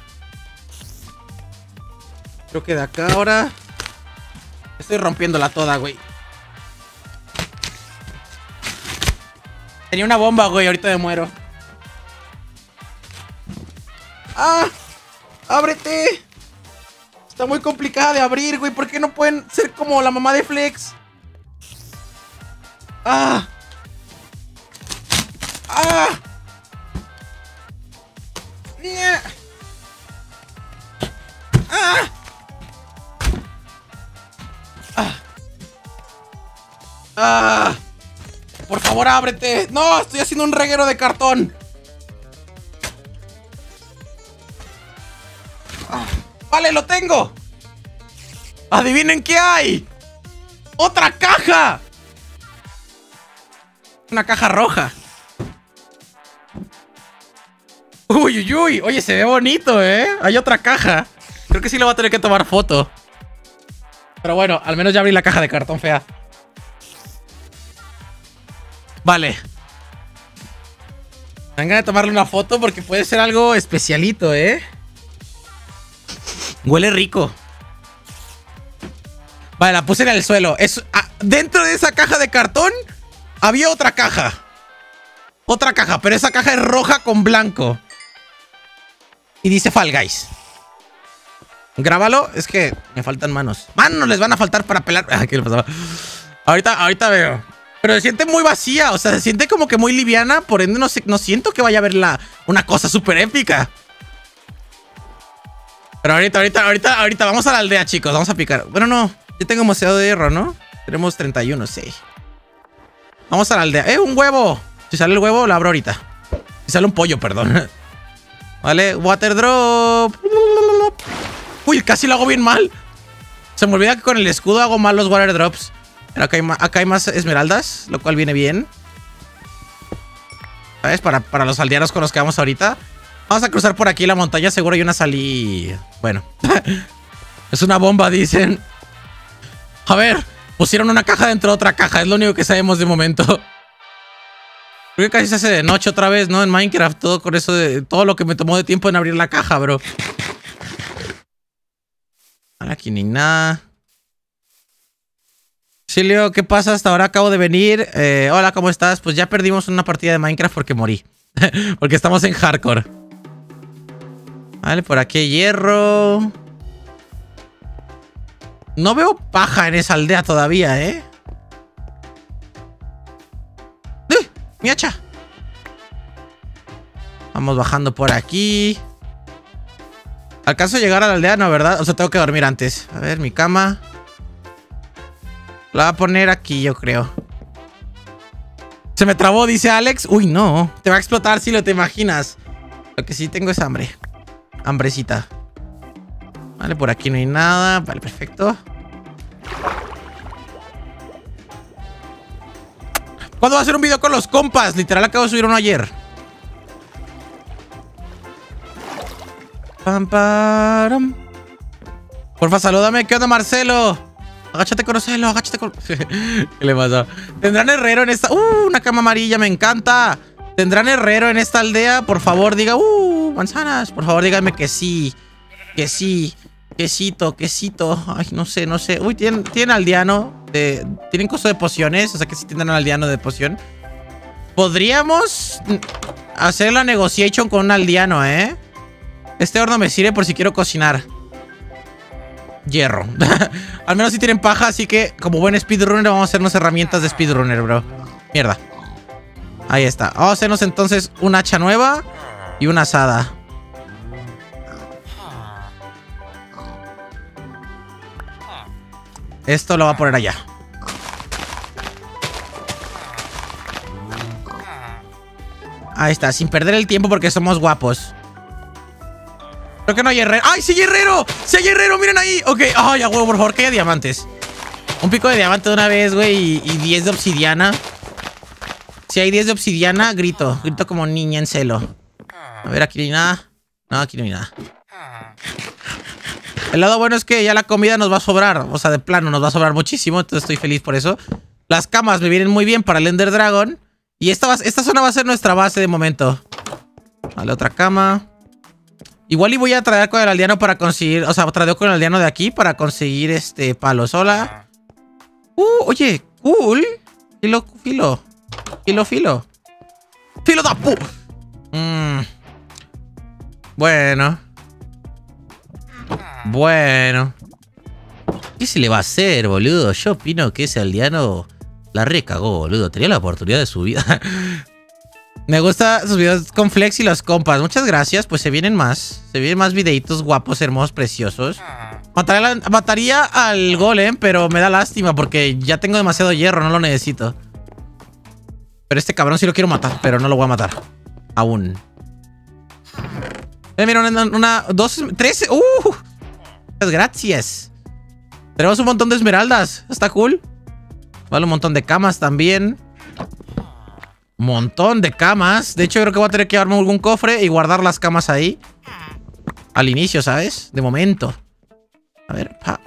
Creo que de acá ahora. Estoy rompiéndola toda, güey. Tenía una bomba, güey. Ahorita me muero. ¡Ah! ¡Ábrete! Está muy complicada de abrir, güey. ¿Por qué no pueden ser como la mamá de Flex? ¡Ah! ¡Ah! ¡Ah! ¡Ah! ¡Ah! Por favor, ábrete. No, estoy haciendo un reguero de cartón. Ah, vale, lo tengo. Adivinen qué hay. ¡Otra caja! Una caja roja. Uy, uy, uy. Oye, se ve bonito, ¿eh? Hay otra caja. Creo que sí le voy a tener que tomar foto. Pero bueno, al menos ya abrí la caja de cartón fea. Vale. Vengan a tomarle una foto porque puede ser algo especialito, ¿eh? Huele rico. Vale, la puse en el suelo. Es, ah, dentro de esa caja de cartón había otra caja. Otra caja, pero esa caja es roja con blanco. Y dice Fall Guys. Grábalo. Es que me faltan manos. Manos les van a faltar para pelar. Ah, ¿qué le pasaba? Ahorita, ahorita veo. Pero se siente muy vacía. O sea, se siente como que muy liviana. Por ende, no, sé, no siento que vaya a haber la, una cosa súper épica. Pero ahorita, ahorita, ahorita, ahorita. Vamos a la aldea, chicos. Vamos a picar. Bueno, no. Yo tengo demasiado de hierro, ¿no? Tenemos treinta y uno, sí. Vamos a la aldea. ¡Eh, un huevo! Si sale el huevo, lo abro ahorita. Si sale un pollo, perdón. Vale, water drop. Uy, casi lo hago bien mal. Se me olvida que con el escudo hago mal los water drops. Pero acá hay, acá hay más esmeraldas, lo cual viene bien. ¿Sabes? Para, para los aldeanos con los que vamos ahorita. Vamos a cruzar por aquí la montaña. Seguro hay una salida. Bueno. Es una bomba, dicen. A ver, pusieron una caja dentro de otra caja. Es lo único que sabemos de momento. Creo que casi se hace de noche otra vez, ¿no? En Minecraft, todo con eso de... Todo lo que me tomó de tiempo en abrir la caja, bro. Aquí ni nada. Silvio, ¿qué pasa? Hasta ahora acabo de venir. Eh, hola, ¿cómo estás? Pues ya perdimos una partida de Minecraft porque morí. Porque estamos en hardcore. Vale, por aquí hay hierro. No veo paja en esa aldea todavía, ¿eh? ¡Eh! ¡Mi hacha! Vamos bajando por aquí. Alcanzo a llegar a la aldea, ¿no? ¿Verdad? O sea, tengo que dormir antes. A ver, mi cama. La voy a poner aquí, yo creo. Se me trabó, dice Alex. Uy, no. Te va a explotar si lo te imaginas. Lo que sí tengo es hambre. Hambrecita. Vale, por aquí no hay nada. Vale, perfecto. ¿Cuándo va a hacer un video con los compas? Literal, acabo de subir uno ayer. Pam, param. Porfa, salúdame. ¿Qué onda, Marcelo? Agáchate, conocelo, agáchate con... ¿Qué le pasa? ¿Tendrán herrero en esta...? ¡Uh! Una cama amarilla, me encanta. ¿Tendrán herrero en esta aldea? Por favor, diga... ¡Uh! Manzanas. Por favor, dígame que sí. Que sí. Quesito, quesito. Ay, no sé, no sé. Uy, tienen, tienen aldeano. De, tienen costo de pociones. O sea que sí tendrán aldeano de poción. Podríamos hacer la negotiation con un aldeano, ¿eh? Este horno me sirve por si quiero cocinar. Hierro. Al menos si tienen paja, así que como buen speedrunner vamos a hacernos herramientas de speedrunner, bro. Mierda. Ahí está. Vamos a hacernos entonces un hacha nueva y una asada. Esto lo va a poner allá. Ahí está, sin perder el tiempo porque somos guapos. Creo que no hay herrero. ¡Ay, sí hay herrero! ¡Sí hay herrero! ¡Miren ahí! Ok. ¡Ay, a huevo, por favor! Que haya diamantes. Un pico de diamante de una vez, güey. Y, y diez de obsidiana. Si hay diez de obsidiana, grito. Grito como niña en celo. A ver, aquí no hay nada. No, aquí no hay nada. El lado bueno es que ya la comida nos va a sobrar. O sea, de plano nos va a sobrar muchísimo. Entonces estoy feliz por eso. Las camas me vienen muy bien para el Ender Dragon. Y esta, va, esta zona va a ser nuestra base de momento. Vale, otra cama. Igual y voy a traer con el aldeano para conseguir... O sea, traigo con el aldeano de aquí para conseguir este palos. Hola. Uh, oye, cool. Filo, filo. Filo, filo. Filo da pu. Mm. Bueno. Bueno. ¿Qué se le va a hacer, boludo? Yo opino que ese aldeano la recagó, boludo. Tenía la oportunidad de su vida. Me gusta sus videos con Flex y los compas. Muchas gracias. Pues se vienen más. Se vienen más videitos guapos, hermosos, preciosos. Mataría, la, mataría al golem, pero me da lástima porque ya tengo demasiado hierro. No lo necesito. Pero este cabrón sí lo quiero matar, pero no lo voy a matar. Aún. Eh, mira, una, una, dos, trece. ¡Uh! Muchas gracias. Tenemos un montón de esmeraldas. Está cool. Vale, un montón de camas también. Montón de camas. De hecho, creo que voy a tener que llevarme algún cofre y guardar las camas ahí. Al inicio, ¿sabes? De momento. A ver. Pa.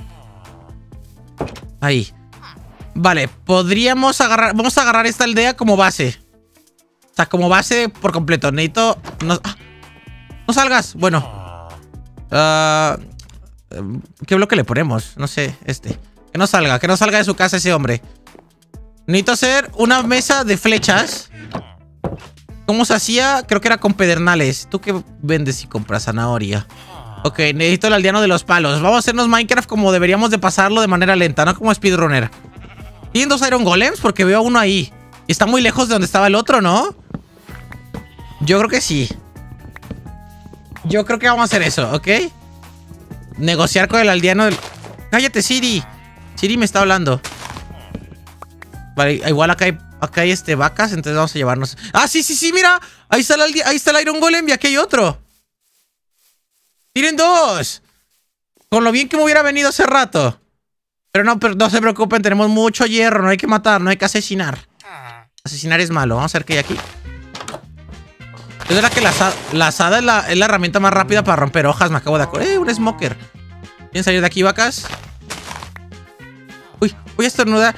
Ahí. Vale, podríamos agarrar... Vamos a agarrar esta aldea como base. O sea, como base por completo. Necesito... No, ah, no salgas. Bueno. Uh, ¿Qué bloque le ponemos? No sé, este. Que no salga, que no salga de su casa ese hombre. Necesito hacer una mesa de flechas. ¿Cómo se hacía? Creo que era con pedernales. ¿Tú qué vendes y compras? Zanahoria. Ok, necesito el aldeano de los palos. Vamos a hacernos Minecraft como deberíamos de pasarlo de manera lenta, no como speedrunner. ¿Tienen dos Iron Golems? Porque veo uno ahí. Está muy lejos de donde estaba el otro, ¿no? Yo creo que sí. Yo creo que vamos a hacer eso, ¿ok? Negociar con el aldeano del... ¡Cállate, Siri! Siri me está hablando. Vale, igual acá hay, acá hay este, vacas, entonces vamos a llevarnos... ¡Ah, sí, sí, sí! ¡Mira! Ahí está el, ahí está el Iron Golem y aquí hay otro. ¡Tienen dos! Con lo bien que me hubiera venido hace rato. Pero no, pero no se preocupen, tenemos mucho hierro. No hay que matar, no hay que asesinar. Asesinar es malo. Vamos a ver qué hay aquí. Es verdad que la, la asada es la, es la herramienta más rápida para romper hojas. Me acabo de acordar. ¡Eh, un smoker! ¿Quieren salir de aquí, vacas? Uy, voy a estornudar.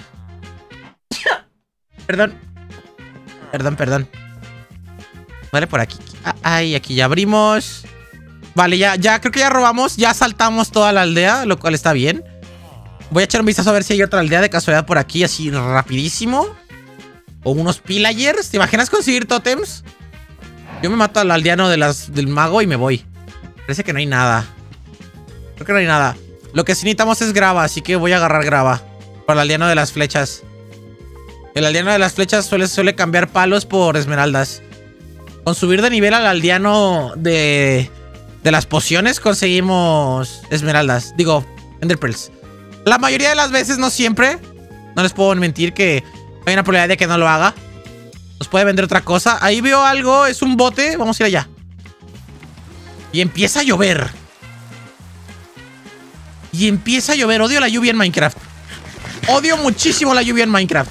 Perdón. Perdón, perdón. Vale, por aquí. Ay, aquí ya abrimos. Vale, ya, ya creo que ya robamos. Ya saltamos toda la aldea, lo cual está bien. Voy a echar un vistazo a ver si hay otra aldea de casualidad por aquí, así rapidísimo. O unos pillagers. ¿Te imaginas conseguir tótems? Yo me mato al aldeano de las, del mago y me voy. Parece que no hay nada. Creo que no hay nada. Lo que sí necesitamos es grava, así que voy a agarrar grava. Para el aldeano de las flechas. El aldeano de las flechas suele, suele cambiar palos por esmeraldas. Con subir de nivel al aldeano de, de las pociones conseguimos esmeraldas. Digo, ender pearls. La mayoría de las veces, no siempre. No les puedo mentir que hay una probabilidad de que no lo haga. Nos puede vender otra cosa. Ahí veo algo, es un bote. Vamos a ir allá. Y empieza a llover. Y empieza a llover. Odio la lluvia en Minecraft. Odio muchísimo la lluvia en Minecraft.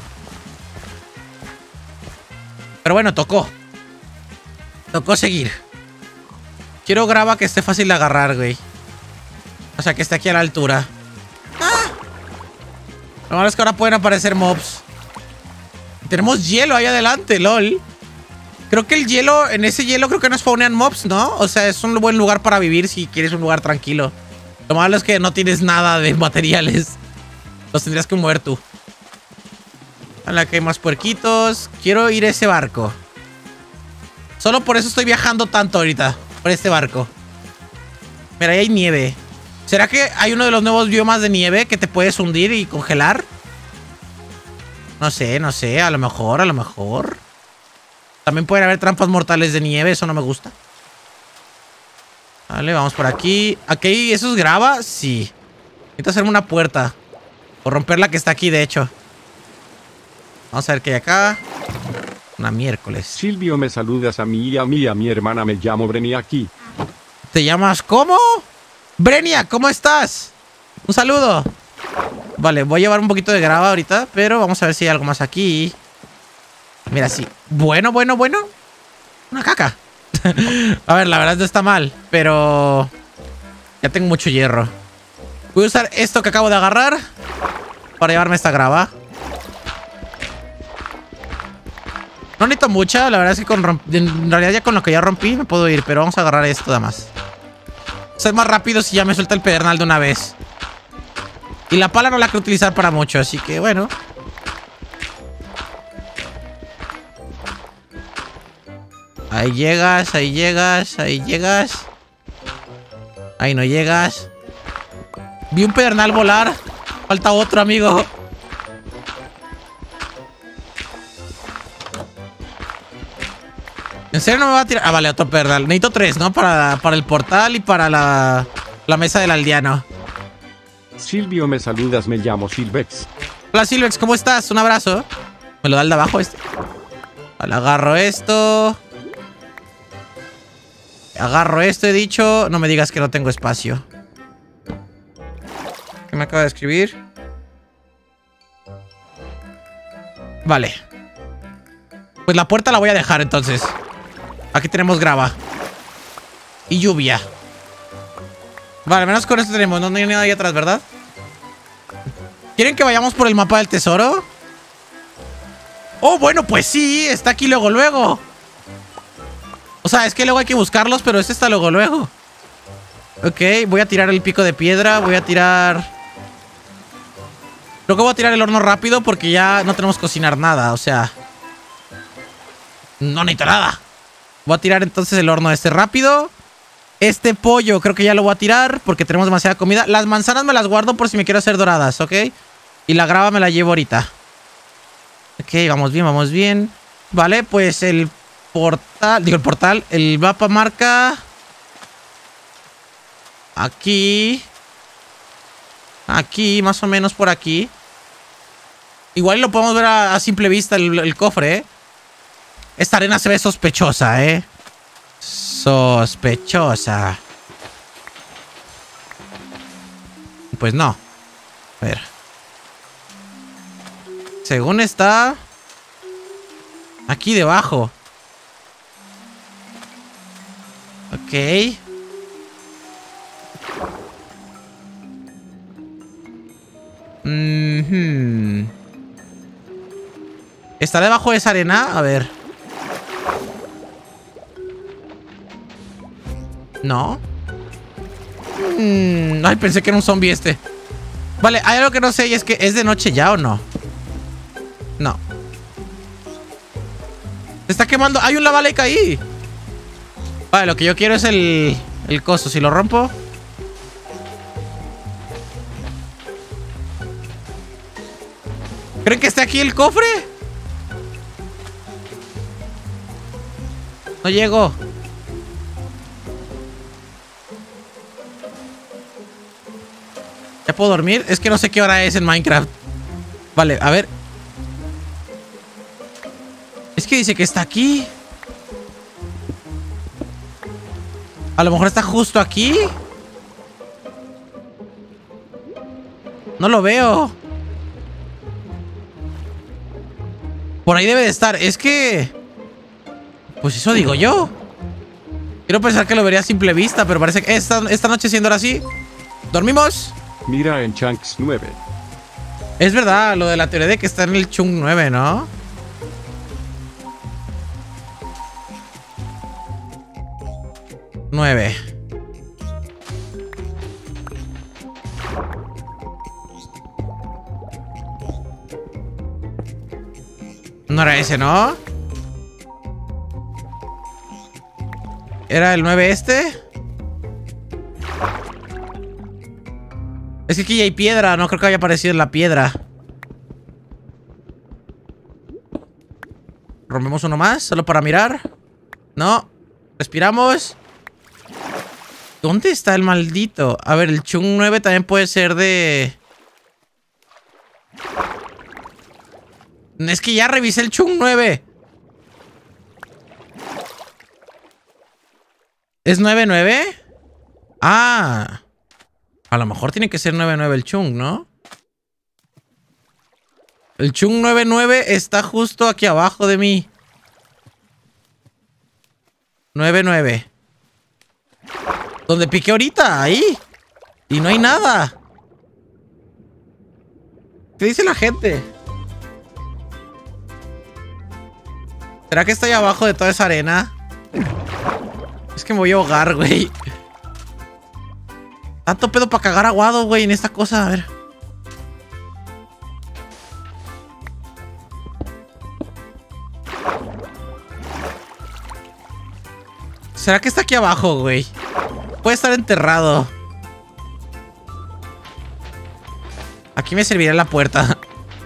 Pero bueno, tocó. Tocó seguir. Quiero grava que esté fácil de agarrar, güey. O sea, que esté aquí a la altura. ¡Ah! Lo malo es que ahora pueden aparecer mobs. Tenemos hielo ahí adelante, lol. Creo que el hielo, en ese hielo creo que no spawnean mobs, ¿no? O sea, es un buen lugar para vivir si quieres un lugar tranquilo. Lo malo es que no tienes nada de materiales. Los tendrías que mover tú. Hola, que hay más puerquitos. Quiero ir a ese barco. Solo por eso estoy viajando tanto ahorita. Por este barco. Mira, ahí hay nieve. ¿Será que hay uno de los nuevos biomas de nieve que te puedes hundir y congelar? No sé, no sé. A lo mejor, a lo mejor. También pueden haber trampas mortales de nieve. Eso no me gusta. Vale, vamos por aquí. ¿Aquí eso es grava? Sí. Necesito hacerme una puerta. O romper la que está aquí, de hecho. Vamos a ver qué hay acá. Una miércoles. Silvio, me saludas a mí y a mí y a mi hermana. Me llamo Brenia aquí. ¿Te llamas cómo? Brenia, ¿cómo estás? Un saludo. Vale, voy a llevar un poquito de grava ahorita, pero vamos a ver si hay algo más aquí. Mira, sí. Bueno, bueno, bueno. Una caca. A ver, la verdad no está mal, pero ya tengo mucho hierro. Voy a usar esto que acabo de agarrar para llevarme esta grava. No necesito mucha, la verdad es que con en realidad ya con lo que ya rompí me puedo ir, pero vamos a agarrar esto nada más. Ser más rápido si ya me suelta el pedernal de una vez. Y la pala no la quiero utilizar para mucho, así que bueno. Ahí llegas, ahí llegas, ahí llegas. Ahí no llegas. Vi un pedernal volar. Falta otro, amigo. ¿En serio no me va a tirar? Ah, vale, otro pedernal. Necesito tres, ¿no? Para, para el portal y para la, la mesa del aldeano. Silvio, me saludas. Me llamo Silvex. Hola, Silvex, ¿cómo estás? Un abrazo. ¿Me lo da el de abajo este? Vale, agarro esto. Agarro esto, he dicho. No me digas que no tengo espacio. ¿Qué me acaba de escribir? Vale. Pues la puerta la voy a dejar entonces. Aquí tenemos grava. Y lluvia. Vale, al menos con esto tenemos. No, no hay nada ahí atrás, ¿verdad? ¿Quieren que vayamos por el mapa del tesoro? Oh, bueno, pues sí. Está aquí luego, luego. O sea, es que luego hay que buscarlos, pero este está luego, luego. Ok, voy a tirar el pico de piedra. Voy a tirar... Creo que voy a tirar el horno rápido porque ya no tenemos que cocinar nada. O sea... No necesito nada. Voy a tirar entonces el horno este rápido. Este pollo creo que ya lo voy a tirar porque tenemos demasiada comida. Las manzanas me las guardo por si me quiero hacer doradas, ¿ok? Y la grava me la llevo ahorita. Ok, vamos bien, vamos bien. Vale, pues el portal... Digo, el portal. El mapa marca... Aquí. Aquí, más o menos por aquí. Igual lo podemos ver a, a simple vista el, el cofre, ¿eh? Esta arena se ve sospechosa, ¿eh? Sospechosa. Pues no. A ver. Según está... Aquí debajo. Ok. Mm-hmm. ¿Está debajo de esa arena? A ver. No. Mm, ay, pensé que era un zombie este. Vale, hay algo que no sé y es que ¿es de noche ya o no? No. Se está quemando. Hay un lava lake ahí. Vale, lo que yo quiero es el... El coso. Si lo rompo... ¿Creen que está aquí el cofre? No llego. ¿Ya puedo dormir? Es que no sé qué hora es en Minecraft. Vale, a ver. Es que dice que está aquí. A lo mejor está justo aquí. No lo veo. Por ahí debe de estar. Es que... Pues eso digo yo. Quiero pensar que lo vería a simple vista, pero parece que esta, esta noche siendo ahora así. ¿Dormimos? Mira en Chunks nueve. Es verdad, lo de la teoría de que está en el Chunk nueve, ¿no? nueve. No era ese, ¿no? ¿Era el nueve este? Es que aquí ya hay piedra, no creo que haya aparecido en la piedra. Rompemos uno más, solo para mirar. No. Respiramos. ¿Dónde está el maldito? A ver, el Chung nueve también puede ser de... Es que ya revisé el Chung nueve. ¿Es nueve nueve? Ah. A lo mejor tiene que ser nueve nueve el Chung, ¿no? El Chung nueve nueve está justo aquí abajo de mí. nueve nueve. Donde piqué ahorita, ahí. Y no hay nada. ¿Qué dice la gente? ¿Será que estoy abajo de toda esa arena? Es que me voy a ahogar, güey. Tanto pedo para cagar aguado, güey, en esta cosa. A ver. ¿Será que está aquí abajo, güey? Puede estar enterrado. Aquí me servirá la puerta.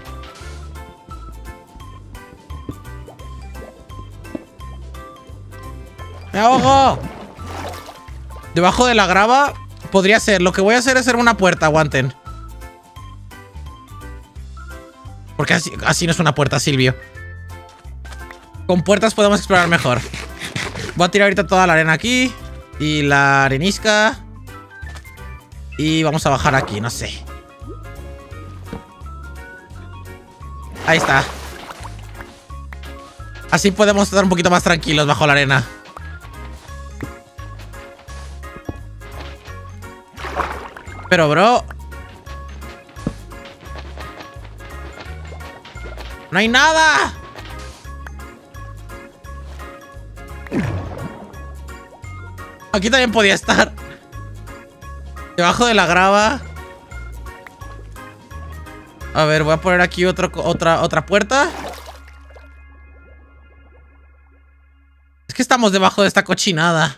¡Me ahogo! Debajo de la grava podría ser. Lo que voy a hacer es hacer una puerta, aguanten. Porque así, así no es una puerta, Silvio. Con puertas podemos explorar mejor. Voy a tirar ahorita toda la arena aquí. Y la arenisca. Y vamos a bajar aquí, no sé. Ahí está. Así podemos estar un poquito más tranquilos bajo la arena. Pero, bro, no hay nada. Aquí también podía estar. Debajo de la grava. A ver, voy a poner aquí otro, otra, otra puerta. Es que estamos debajo de esta cochinada.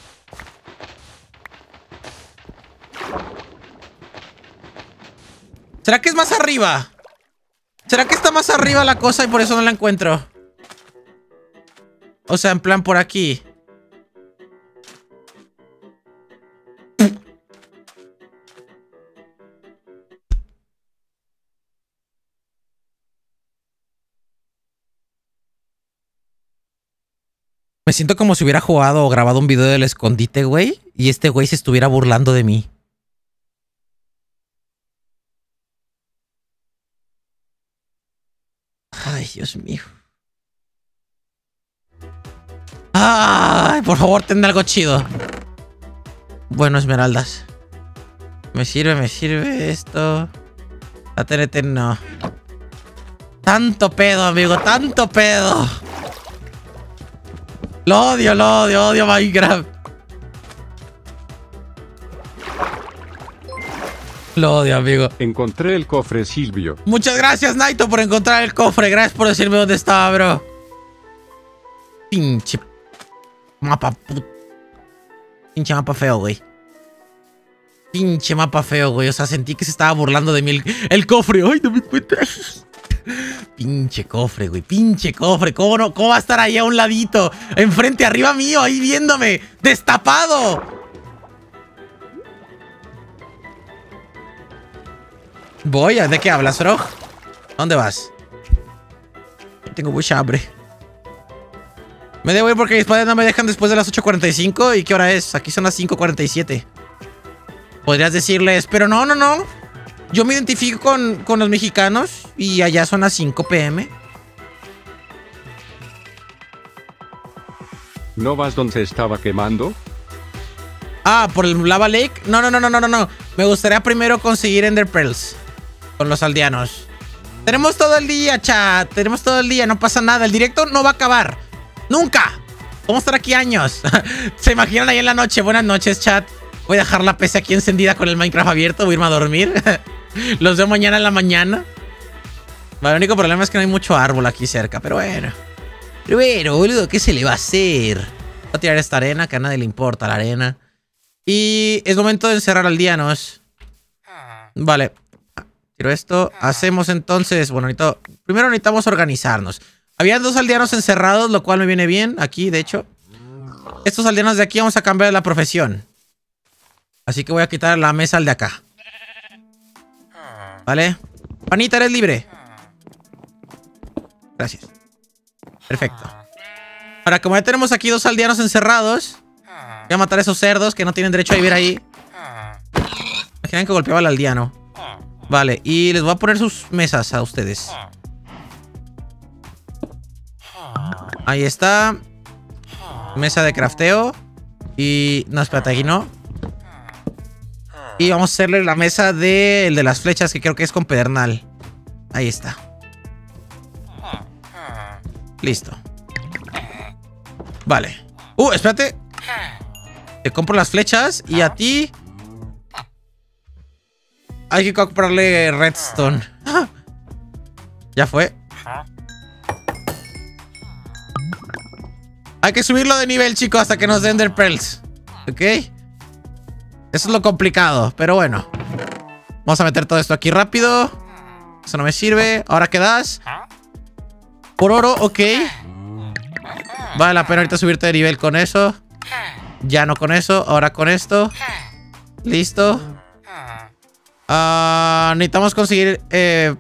¿Será que es más arriba? ¿Será que está más arriba la cosa y por eso no la encuentro? O sea, en plan por aquí. Me siento como si hubiera jugado o grabado un video del escondite, güey. Y este güey se estuviera burlando de mí. Ay, Dios mío. Ay, por favor, ten algo chido. Bueno, esmeraldas. Me sirve, me sirve esto. La T N T no. Tanto pedo, amigo, tanto pedo. Lo odio, lo odio, odio Minecraft. Lo odio, amigo. Encontré el cofre, Silvio. Muchas gracias, Naito, por encontrar el cofre. Gracias por decirme dónde estaba, bro. Pinche mapa put... Pinche mapa feo, güey. Pinche mapa feo, güey. O sea, sentí que se estaba burlando de mí el, el cofre. Ay, no me encuentras. Pinche cofre, güey. Pinche cofre. ¿Cómo, no? ¿Cómo va a estar ahí a un ladito? Enfrente, arriba mío, ahí viéndome. ¡Destapado! Voy, ¿de qué hablas, Frog? ¿Dónde vas? Tengo mucha hambre. Me debo ir porque mis padres no me dejan después de las ocho cuarenta y cinco. ¿Y qué hora es? Aquí son las cinco cuarenta y siete. Podrías decirles, pero no, no, no. Yo me identifico con, con los mexicanos y allá son las cinco p m ¿No vas donde se estaba quemando? Ah, ¿por el Lava Lake? No, no, no, no, no, no, no. Me gustaría primero conseguir Ender Pearls con los aldeanos. Tenemos todo el día, chat. Tenemos todo el día, no pasa nada. El directo no va a acabar. ¡Nunca! Vamos a estar aquí años. ¿Se imaginan ahí en la noche? Buenas noches, chat. Voy a dejar la P C aquí encendida con el Minecraft abierto. Voy a irme a dormir. Los veo mañana en la mañana. Vale, el único problema es que no hay mucho árbol aquí cerca. Pero bueno. Pero bueno, boludo, ¿qué se le va a hacer? Voy a tirar esta arena, que a nadie le importa la arena. Y es momento de encerrar aldeanos. Vale. Tiro esto. Hacemos entonces... Bueno, necesito... primero necesitamos organizarnos. Habían dos aldeanos encerrados, lo cual me viene bien. Aquí, de hecho. Estos aldeanos de aquí vamos a cambiar la profesión. Así que voy a quitar la mesa al de acá. Vale. Panita, eres libre. Gracias. Perfecto. Ahora, como ya tenemos aquí dos aldeanos encerrados, voy a matar a esos cerdos que no tienen derecho a vivir ahí. Imaginan que golpeaba al aldeano. Vale, y les voy a poner sus mesas a ustedes. Ahí está. Mesa de crafteo. Y... no, espérate, aquí no. Y vamos a hacerle la mesa de... el de las flechas, que creo que es con pedernal. Ahí está. Listo. Vale. Uh, espérate. Te compro las flechas y a ti... hay que comprarle redstone. Ya fue. Hay que subirlo de nivel, chicos, hasta que nos den Ender Pearls. ¿Ok? Eso es lo complicado, pero bueno. Vamos a meter todo esto aquí rápido. Eso no me sirve. Ahora, ¿qué das? Por oro, ok. Vale la pena ahorita subirte de nivel con eso. Ya no con eso, ahora con esto. Listo. Uh, necesitamos conseguir... Eh...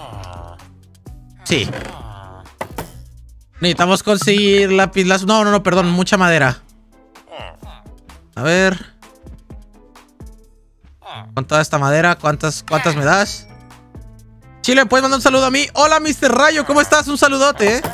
Sí. Necesitamos conseguir lápiz... Las... No, no, no, perdón. Mucha madera. A ver. Con toda esta madera, ¿cuántas, cuántas me das? Chile, ¿puedes mandar un saludo a mí? Hola, mister Rayo, ¿cómo estás? Un saludote, ¿eh?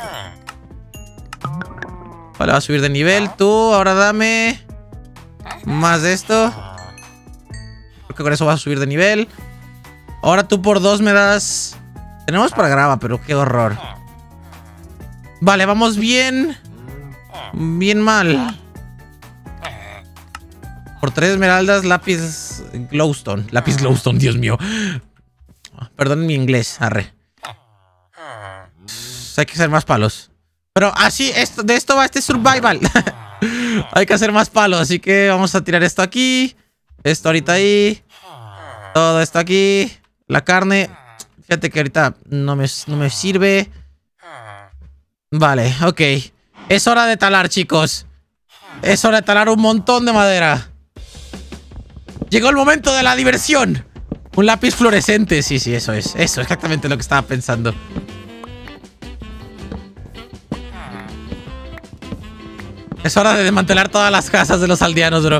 Vale, va a subir de nivel. Tú, ahora dame... más de esto. Creo que con eso vas a subir de nivel. Ahora tú por dos me das... tenemos para grava, pero qué horror. Vale, vamos bien. Bien mal. Por tres esmeraldas, lápiz glowstone. Lápiz glowstone, Dios mío. Perdón mi inglés, arre. Hay que hacer más palos. Pero así, esto, de esto va este survival. Hay que hacer más palos, así que vamos a tirar esto aquí. Esto ahorita ahí. Todo esto aquí. La carne. Fíjate que ahorita no me, no me sirve. Vale, ok. Es hora de talar, chicos. Es hora de talar un montón de madera. Llegó el momento de la diversión. Un lápiz fluorescente. Sí, sí, eso es. Eso es exactamente lo que estaba pensando. Es hora de desmantelar todas las casas de los aldeanos, bro.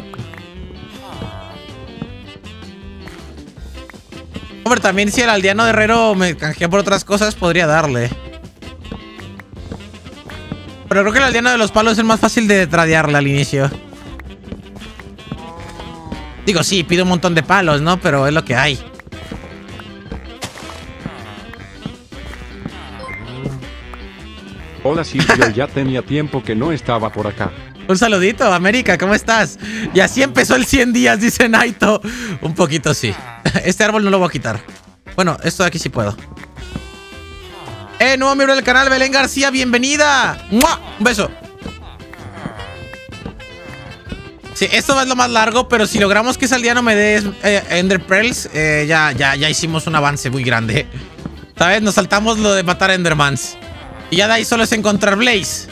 Hombre, también si el aldeano de herrero me canjea por otras cosas, podría darle. Pero creo que el aldeano de los palos es el más fácil de tradearle al inicio. Digo, sí, pido un montón de palos, ¿no? Pero es lo que hay. Hola Silvio, ya tenía tiempo que no estaba por acá. Un saludito, América, ¿cómo estás? Y así empezó el cien días, dice Naito. Un poquito sí. Este árbol no lo voy a quitar. Bueno, esto de aquí sí puedo. Eh, nuevo miembro del canal, Belén García, bienvenida. ¡Mua! Un beso. Sí, esto va a ser lo más largo, pero si logramos que ese aldeano me dé eh, Ender Pearls, eh, ya, ya, ya hicimos un avance muy grande. ¿Sabes? Nos saltamos lo de matar Endermans. Y ya de ahí solo es encontrar Blaze.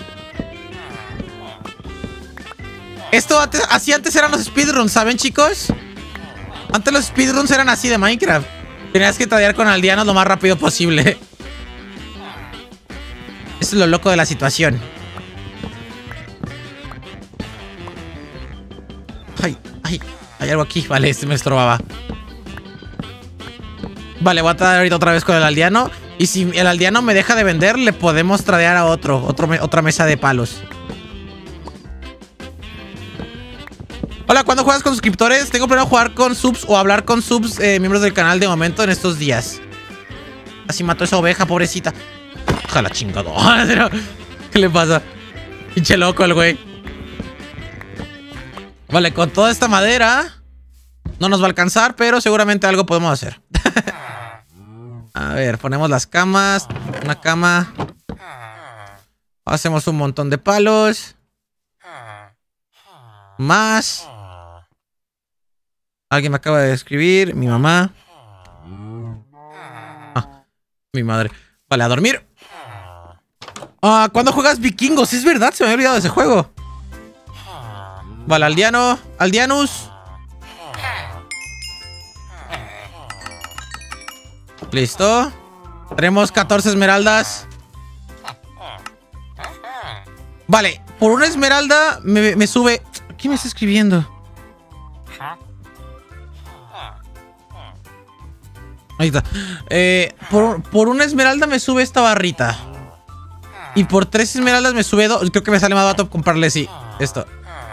Esto antes, así antes eran los speedruns, ¿saben, chicos? Antes los speedruns eran así de Minecraft. Tenías que tradear con aldeanos lo más rápido posible. Eso es lo loco de la situación. Ay, ay, hay algo aquí. Vale, este me estorbaba. Vale, voy a tradear ahorita otra vez con el aldeano. Y si el aldeano me deja de vender, le podemos tradear a otro, otro otra mesa de palos. Hola, ¿cuándo juegas con suscriptores? Tengo planeado jugar con subs o hablar con subs, eh, miembros del canal de momento en estos días. Así mató esa oveja, pobrecita. Ojalá chingado. ¿Qué le pasa? Pinche loco el güey. Vale, con toda esta madera no nos va a alcanzar, pero seguramente algo podemos hacer. A ver, ponemos las camas. Una cama. Hacemos un montón de palos. Más. Alguien me acaba de escribir. Mi mamá. Mi madre. Vale, a dormir. Ah, ¿cuándo juegas Vikingos? Es verdad, se me había olvidado de ese juego. Vale, aldeano. Aldeanus. Listo. Tenemos catorce esmeraldas. Vale, por una esmeralda me, me sube... ¿Quién me está escribiendo? Ahí está. Eh, por, por una esmeralda me sube esta barrita. Y por tres esmeraldas me sube dos. Creo que me sale más barato comprarle, sí, esto.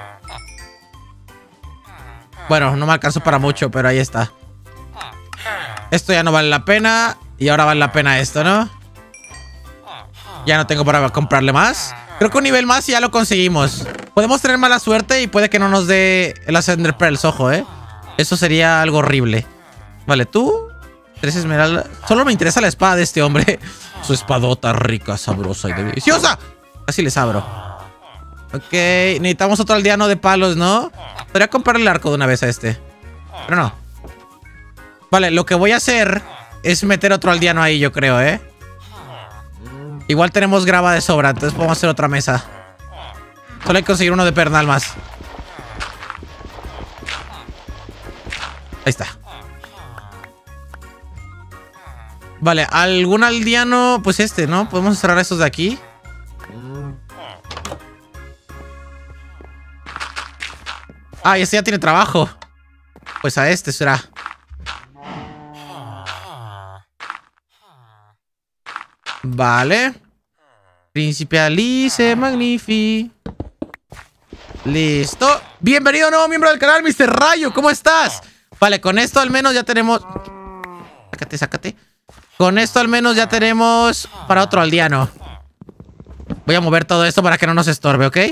Bueno, no me alcanzó para mucho, pero ahí está. Esto ya no vale la pena. Y ahora vale la pena esto, ¿no? Ya no tengo para comprarle más. Creo que un nivel más y ya lo conseguimos. Podemos tener mala suerte y puede que no nos dé las Ender Pearls, ojo, ¿eh? Eso sería algo horrible. Vale, tú... Tres esmeraldas. Solo me interesa la espada de este hombre. Su espadota rica, sabrosa y deliciosa. Así les abro. Ok, necesitamos otro aldeano de palos, ¿no? Podría comprarle el arco de una vez a este. Pero no. Vale, lo que voy a hacer es meter otro aldeano ahí, yo creo, ¿eh? Igual tenemos grava de sobra, entonces podemos hacer otra mesa. Solo hay que conseguir uno de pernal más. Ahí está. Vale, algún aldeano. Pues este, ¿no? Podemos cerrar estos de aquí. Ah, y este ya tiene trabajo. Pues a este será. Vale. Príncipe Alice, magnifi. Listo. Bienvenido nuevo miembro del canal, mister Rayo. ¿Cómo estás? Vale, con esto al menos ya tenemos... Sácate, sácate. Con esto al menos ya tenemos para otro aldeano. Voy a mover todo esto para que no nos estorbe, ¿ok?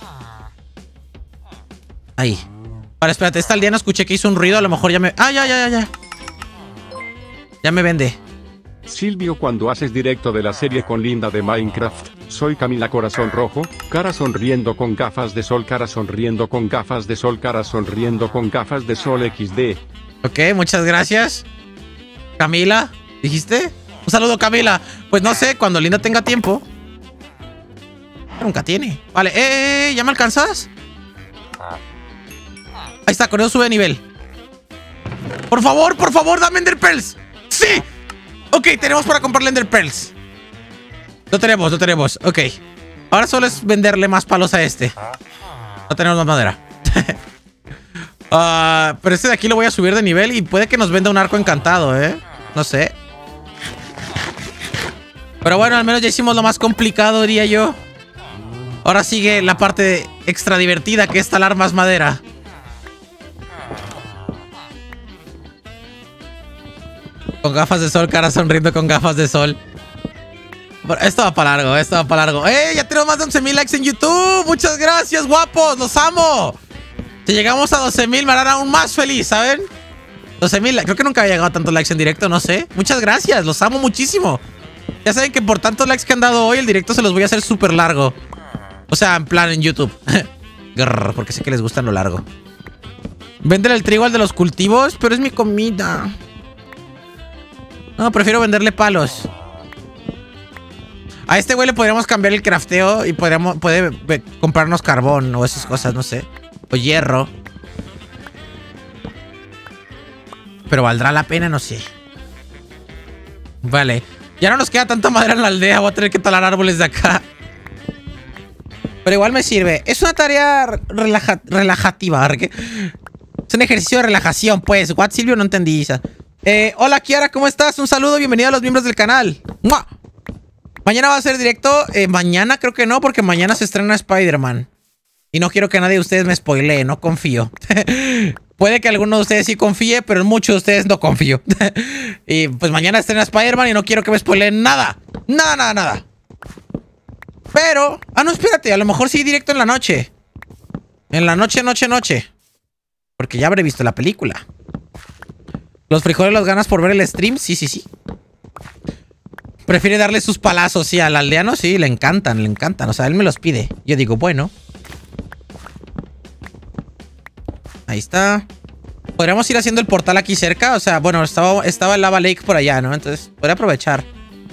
Ahí. Vale, espérate, este aldeano escuché que hizo un ruido. A lo mejor ya me... Ah, ya, ya, ya, ya. Ya me vende. Silvio, cuando haces directo de la serie con Linda de Minecraft, soy Camila Corazón Rojo, cara sonriendo con gafas de sol, cara sonriendo con gafas de sol, cara sonriendo con gafas de sol equis de. Ok, muchas gracias. Camila, ¿dijiste? Un saludo, Camila. Pues no sé, cuando Linda tenga tiempo. Nunca tiene. Vale, eh, eh, ¿ya me alcanzas? Ahí está, con eso sube de nivel. Por favor, por favor, dame Ender Pearls. ¡Sí! Ok, tenemos para comprarle Ender Pearls. Lo tenemos, lo tenemos. Ok. Ahora solo es venderle más palos a este. No tenemos más madera. uh, pero este de aquí lo voy a subir de nivel y puede que nos venda un arco encantado, ¿eh? No sé. Pero bueno, al menos ya hicimos lo más complicado, diría yo. Ahora sigue la parte extra divertida, que es talar más madera. Con gafas de sol, cara sonriendo con gafas de sol. Esto va para largo, esto va para largo. ¡Eh! Ya tenemos más de once mil likes en YouTube. Muchas gracias, guapos. Los amo. Si llegamos a doce mil me harán aún más feliz, ¿saben? doce mil, creo que nunca había llegado a tantos likes en directo, no sé. Muchas gracias, los amo muchísimo. Ya saben que por tantos likes que han dado hoy, el directo se los voy a hacer súper largo. O sea, en plan en YouTube. Grrr, porque sé que les gusta lo largo. Véndele el trigo al de los cultivos, pero es mi comida. No, prefiero venderle palos. A este güey le podríamos cambiar el crafteo y podríamos, puede comprarnos carbón o esas cosas, no sé. O hierro. Pero valdrá la pena, no sé. Vale. Ya no nos queda tanta madera en la aldea. Voy a tener que talar árboles de acá. Pero igual me sirve. Es una tarea relaja relajativa. Es un ejercicio de relajación, pues. What, Silvio? No entendí esa. Eh, hola, Kiara, ¿cómo estás? Un saludo, bienvenido a los miembros del canal. ¡Mua! Mañana va a ser directo. Eh, mañana creo que no, porque mañana se estrena Spider-Man. Y no quiero que nadie de ustedes me spoilee, no confío. Puede que alguno de ustedes sí confíe, pero en muchos de ustedes no confío. Y pues mañana estrena Spider-Man y no quiero que me spoileen nada. Nada, nada, nada. Pero... Ah, no, espérate, a lo mejor sí directo en la noche. En la noche, noche, noche. Porque ya habré visto la película. ¿Los frijoles los ganas por ver el stream? Sí, sí, sí. Prefiere darle sus palazos, sí, al aldeano, sí, le encantan, le encantan. O sea, él me los pide. Yo digo, bueno. Ahí está. Podríamos ir haciendo el portal aquí cerca. O sea, bueno, estaba, estaba el Lava Lake por allá, ¿no? Entonces, podría aprovechar.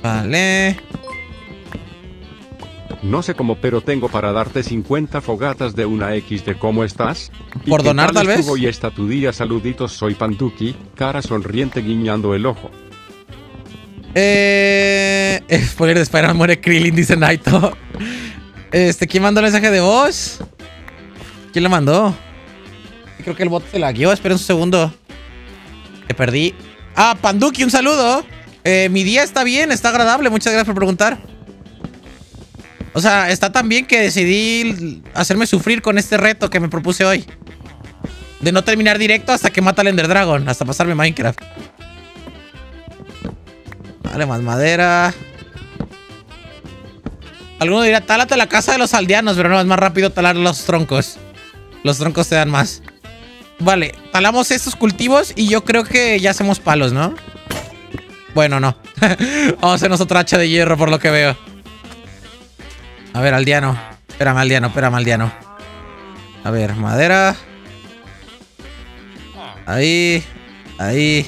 Vale. No sé cómo, pero tengo para darte cincuenta fogatas de una X de cómo estás. ¿Y ¿Por qué donar, tal vez? estuvo y está tu día? Saluditos, soy Panduki, cara sonriente guiñando el ojo. Eh... Spoiler de Spider-Man, muere Krillin, dice Naito. Este, ¿quién mandó el mensaje de voz? ¿Quién lo mandó? Creo que el bot se la guió. Esperen un segundo. Me perdí. Ah, Panduki, un saludo. Eh, mi día está bien, está agradable. Muchas gracias por preguntar. O sea, está tan bien que decidí hacerme sufrir con este reto que me propuse hoy. De no terminar directo hasta que mata al Ender Dragon. Hasta pasarme Minecraft. Vale, más madera. Alguno dirá, tálate la casa de los aldeanos, pero no, es más rápido talar los troncos. Los troncos te dan más. Vale, talamos estos cultivos y yo creo que ya hacemos palos, ¿no? Bueno, no. Vamos a hacernos otra hacha de hierro por lo que veo. A ver, aldeano. Espérame, aldeano, espérame, aldeano. A ver, madera. Ahí. Ahí.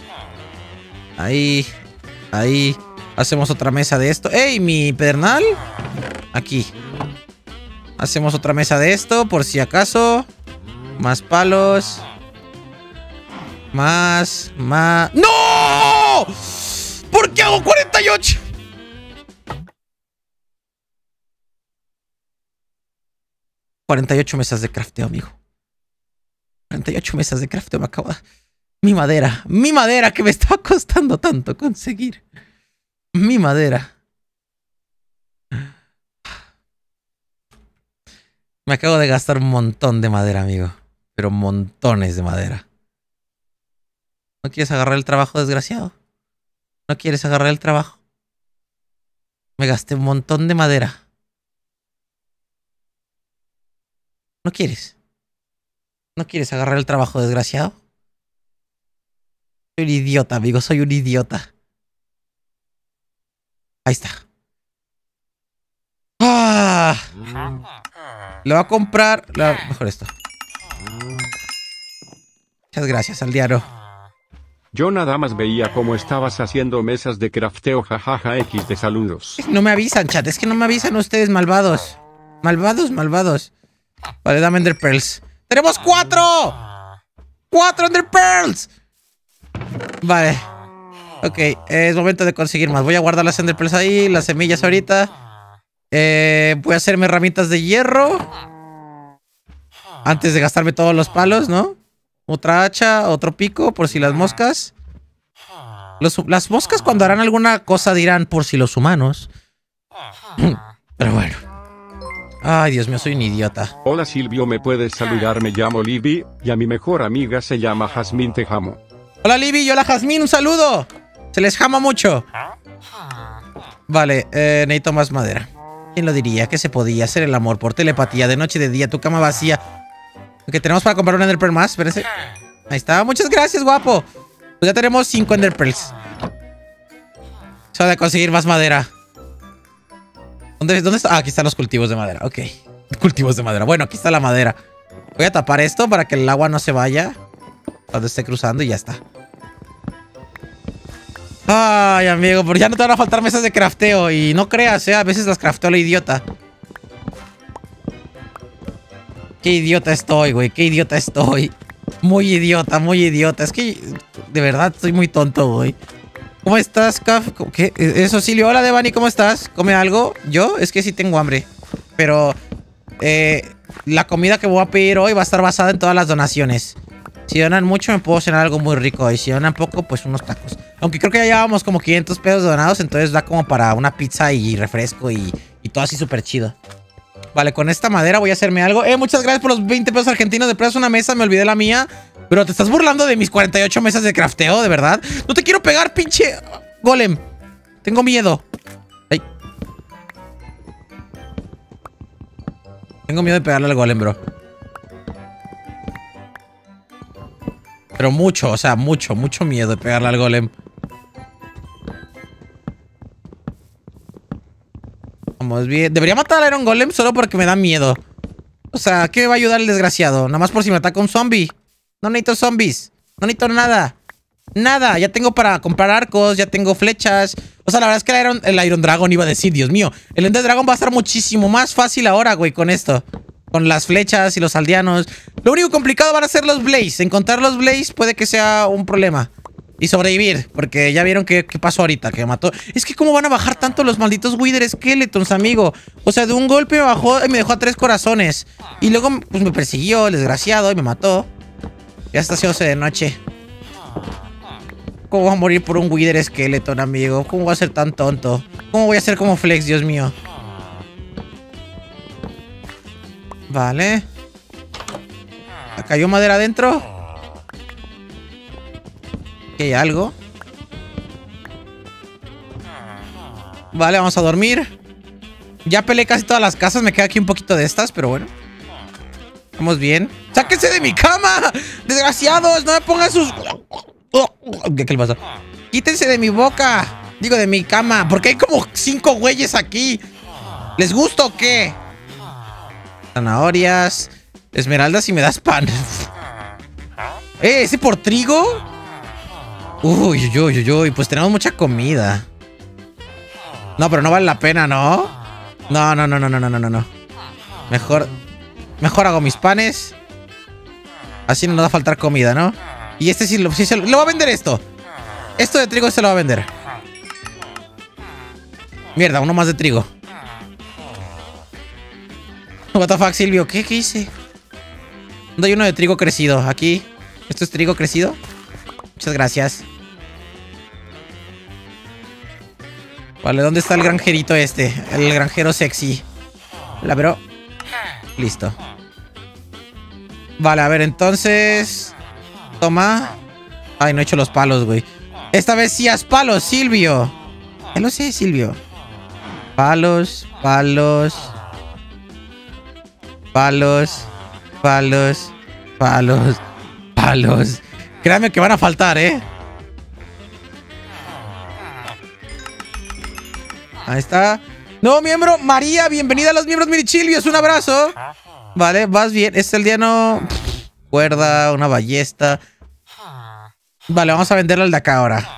Ahí. Ahí. Hacemos otra mesa de esto. ¡Ey, mi pedernal! Aquí. Hacemos otra mesa de esto, por si acaso. Más palos. Más, más... ¡No! ¿Por qué hago cuarenta y ocho? cuarenta y ocho mesas de crafteo, amigo. cuarenta y ocho mesas de crafteo me acabo de... Mi madera. Mi madera que me estaba costando tanto conseguir. Mi madera. Me acabo de gastar un montón de madera, amigo. Pero montones de madera. ¿No quieres agarrar el trabajo, desgraciado? ¿No quieres agarrar el trabajo? Me gasté un montón de madera. ¿No quieres? ¿No quieres agarrar el trabajo, desgraciado? Soy un idiota, amigo. Soy un idiota. Ahí está. ¡Ah! Le voy a comprar... La... Mejor esto. Muchas gracias, aldeano. Yo nada más veía cómo estabas haciendo mesas de crafteo, jajaja, X de saludos. No me avisan, chat. Es que no me avisan ustedes, malvados. Malvados, malvados. Vale, dame Ender Pearls. ¡Tenemos cuatro! ¡Cuatro Ender Pearls! Vale. Ok, eh, es momento de conseguir más. Voy a guardar las Ender Pearls ahí, las semillas ahorita. Eh, voy a hacerme herramientas de hierro. Antes de gastarme todos los palos, ¿no? Otra hacha, otro pico, por si las moscas. Los, las moscas cuando harán alguna cosa dirán por si los humanos. Pero bueno. Ay, Dios mío, soy un idiota. Hola Silvio, ¿me puedes saludar? Me llamo Libby y a mi mejor amiga se llama Jazmín, te amo. Hola Libby y hola Jazmín, un saludo. Se les jama mucho. Vale, eh, necesito más madera. ¿Quién lo diría? Que se podía hacer el amor por telepatía de noche y de día, tu cama vacía. Ok, tenemos para comprar un Ender Pearl más, espérense. Ahí está, muchas gracias, guapo. Pues ya tenemos cinco Ender Pearls. Solo de conseguir más madera. ¿Dónde, ¿Dónde está? Ah, aquí están los cultivos de madera, ok. Cultivos de madera, bueno, aquí está la madera. Voy a tapar esto para que el agua no se vaya cuando esté cruzando y ya está. Ay, amigo, pero ya no te van a faltar mesas de crafteo. Y no creas, eh, a veces las crafteo la idiota. Qué idiota estoy, güey, qué idiota estoy. Muy idiota, muy idiota. Es que, de verdad, estoy muy tonto, güey. ¿Cómo estás, Caf? ¿Qué? Eso, Silvio. Hola, Devani, ¿cómo estás? ¿Come algo? Yo, es que sí tengo hambre. Pero, eh, la comida que voy a pedir hoy va a estar basada en todas las donaciones. Si donan mucho, me puedo cenar algo muy rico. Y si donan poco, pues unos tacos. Aunque creo que ya llevamos como quinientos pesos donados. Entonces da como para una pizza y refresco y, y todo así súper chido. Vale, con esta madera voy a hacerme algo. Eh, muchas gracias por los veinte pesos argentinos. De precio una mesa, me olvidé la mía. Pero te estás burlando de mis cuarenta y ocho mesas de crafteo, ¿de verdad? No te quiero pegar, pinche golem. Tengo miedo. Ay. Tengo miedo de pegarle al golem, bro. Pero mucho, o sea, mucho, mucho miedo de pegarle al golem. Vamos bien. Debería matar al Iron Golem solo porque me da miedo. O sea, ¿qué me va a ayudar el desgraciado? Nada más por si me ataca un zombie. No necesito zombies. No necesito nada. Nada. Ya tengo para comprar arcos. Ya tengo flechas. O sea, la verdad es que el Iron, el Iron Dragon iba a decir, Dios mío. El Ender Dragon va a estar muchísimo más fácil ahora, güey, con esto. Con las flechas y los aldeanos. Lo único complicado van a ser los Blaze. Encontrar los Blaze puede que sea un problema. Y sobrevivir, porque ya vieron qué, qué pasó ahorita, que mató. Es que cómo van a bajar tanto los malditos Wither Skeletons, amigo. O sea, de un golpe me bajó y me dejó a tres corazones. Y luego pues me persiguió, el desgraciado, y me mató. Ya está haciéndose de noche. ¿Cómo voy a morir por un Wither Skeleton, amigo? ¿Cómo voy a ser tan tonto? ¿Cómo voy a ser como Flex, Dios mío? Vale. ¿Cayó madera adentro? ¿Aquí hay algo? Vale, vamos a dormir. Ya peleé casi todas las casas. Me queda aquí un poquito de estas, pero bueno. Vamos bien. ¡Sáquense de mi cama! ¡Desgraciados! ¡No me pongan sus... ¿Qué, ¿Qué le pasa? ¡Quítense de mi boca! Digo, de mi cama. Porque hay como cinco güeyes aquí. ¿Les gusta o qué? Zanahorias. Esmeraldas y me das pan. ¿Eh? ¿Ese por trigo? Uy, uy, uy, uy, uy. Pues tenemos mucha comida. No, pero no vale la pena, ¿no? No, no, no, no, no, no, no, no. Mejor... Mejor hago mis panes. Así no nos va a faltar comida, ¿no? Y este sí lo, sí se lo, lo va a vender esto. Esto de trigo se lo va a vender. Mierda, uno más de trigo. What the fuck, Silvio. ¿Qué, qué hice? ¿Dónde hay uno de trigo crecido? Aquí. ¿Esto es trigo crecido? Muchas gracias. Vale, ¿dónde está el granjerito este? El granjero sexy. La bro. Listo. Vale, a ver, entonces... Toma. Ay, no he hecho los palos, güey. Esta vez sí haz palos, Silvio. Ya lo sé, Silvio. Palos, palos. Palos, palos, palos, palos. Créanme que van a faltar, ¿eh? Ahí está. Nuevo miembro, María. Bienvenida a los miembros Mirichilios. Un abrazo. Vale, vas bien. Este es el día no... Cuerda, una ballesta. Vale, vamos a venderle al de acá ahora.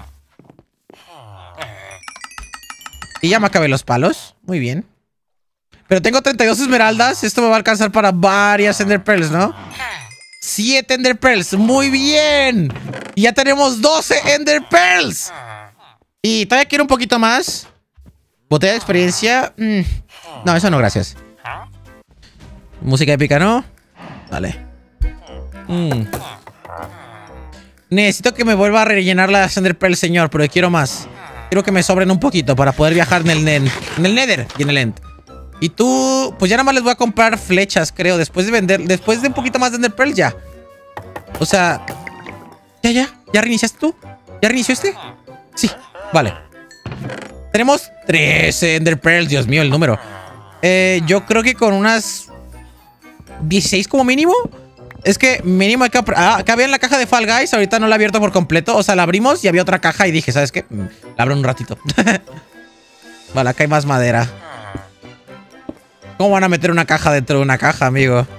Y ya me acabé los palos. Muy bien. Pero tengo treinta y dos esmeraldas. Esto me va a alcanzar para varias Ender Pearls, ¿no? siete Ender Pearls. Muy bien. Y ya tenemos doce Ender Pearls. Y todavía quiero un poquito más. Botella de experiencia. Mm. No, eso no, gracias. Música épica, ¿no? Vale. Mm. Necesito que me vuelva a rellenar la Ender Pearl, señor, pero quiero más. Quiero que me sobren un poquito para poder viajar en el, en, en el Nether y en el End. Y tú, pues ya nada más les voy a comprar flechas, creo. Después de vender, después de un poquito más de Ender Pearl, ya. O sea, ya, ya. ¿Ya reiniciaste tú? ¿Ya reinició este? Sí, vale. Tenemos trece Ender Pearls, Dios mío, el número. Eh, yo creo que con unas dieciséis como mínimo. Es que mínimo hay que... Ah, acá había en la caja de Fall Guys. Ahorita no la he abierto por completo. O sea, la abrimos y había otra caja y dije, ¿sabes qué? La abro un ratito. Vale, acá hay más madera. ¿Cómo van a meter una caja dentro de una caja, amigo?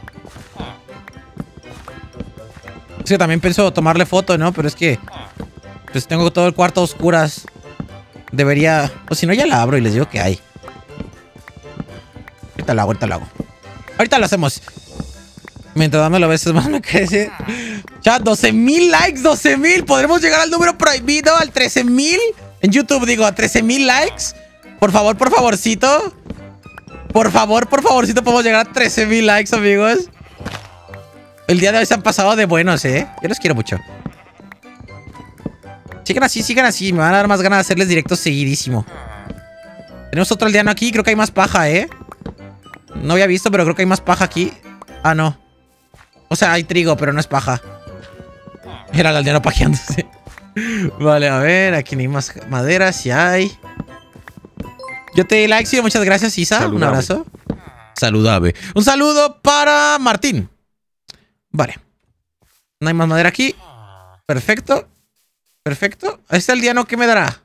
Es que también pienso tomarle foto, ¿no? Pero es que... Pues tengo todo el cuarto a oscuras. Debería... O si no, ya la abro y les digo que hay. Ahorita lo hago, ahorita lo hago. Ahorita lo hacemos. Mientras más me lo ves, más me crece. Chat, doce mil likes, doce mil. ¿Podremos llegar al número prohibido? Al trece mil. En YouTube digo, a trece mil likes. Por favor, por favorcito. Por favor, por favorcito, podemos llegar a trece mil likes, amigos. El día de hoy se han pasado de buenos, ¿eh? Yo los quiero mucho. Sigan así, sigan así. Me van a dar más ganas de hacerles directos seguidísimo. Tenemos otro aldeano aquí. Creo que hay más paja, ¿eh? No había visto, pero creo que hay más paja aquí. Ah, no. O sea, hay trigo, pero no es paja. Era el aldeano pajeándose. Vale, a ver. Aquí no hay más madera. Si hay. Yo te di like, sí. Muchas gracias, Isa. Saludable. Un abrazo. Saludable. Un saludo para Martín. Vale. No hay más madera aquí. Perfecto. Perfecto. Este aldeano, ¿qué me dará?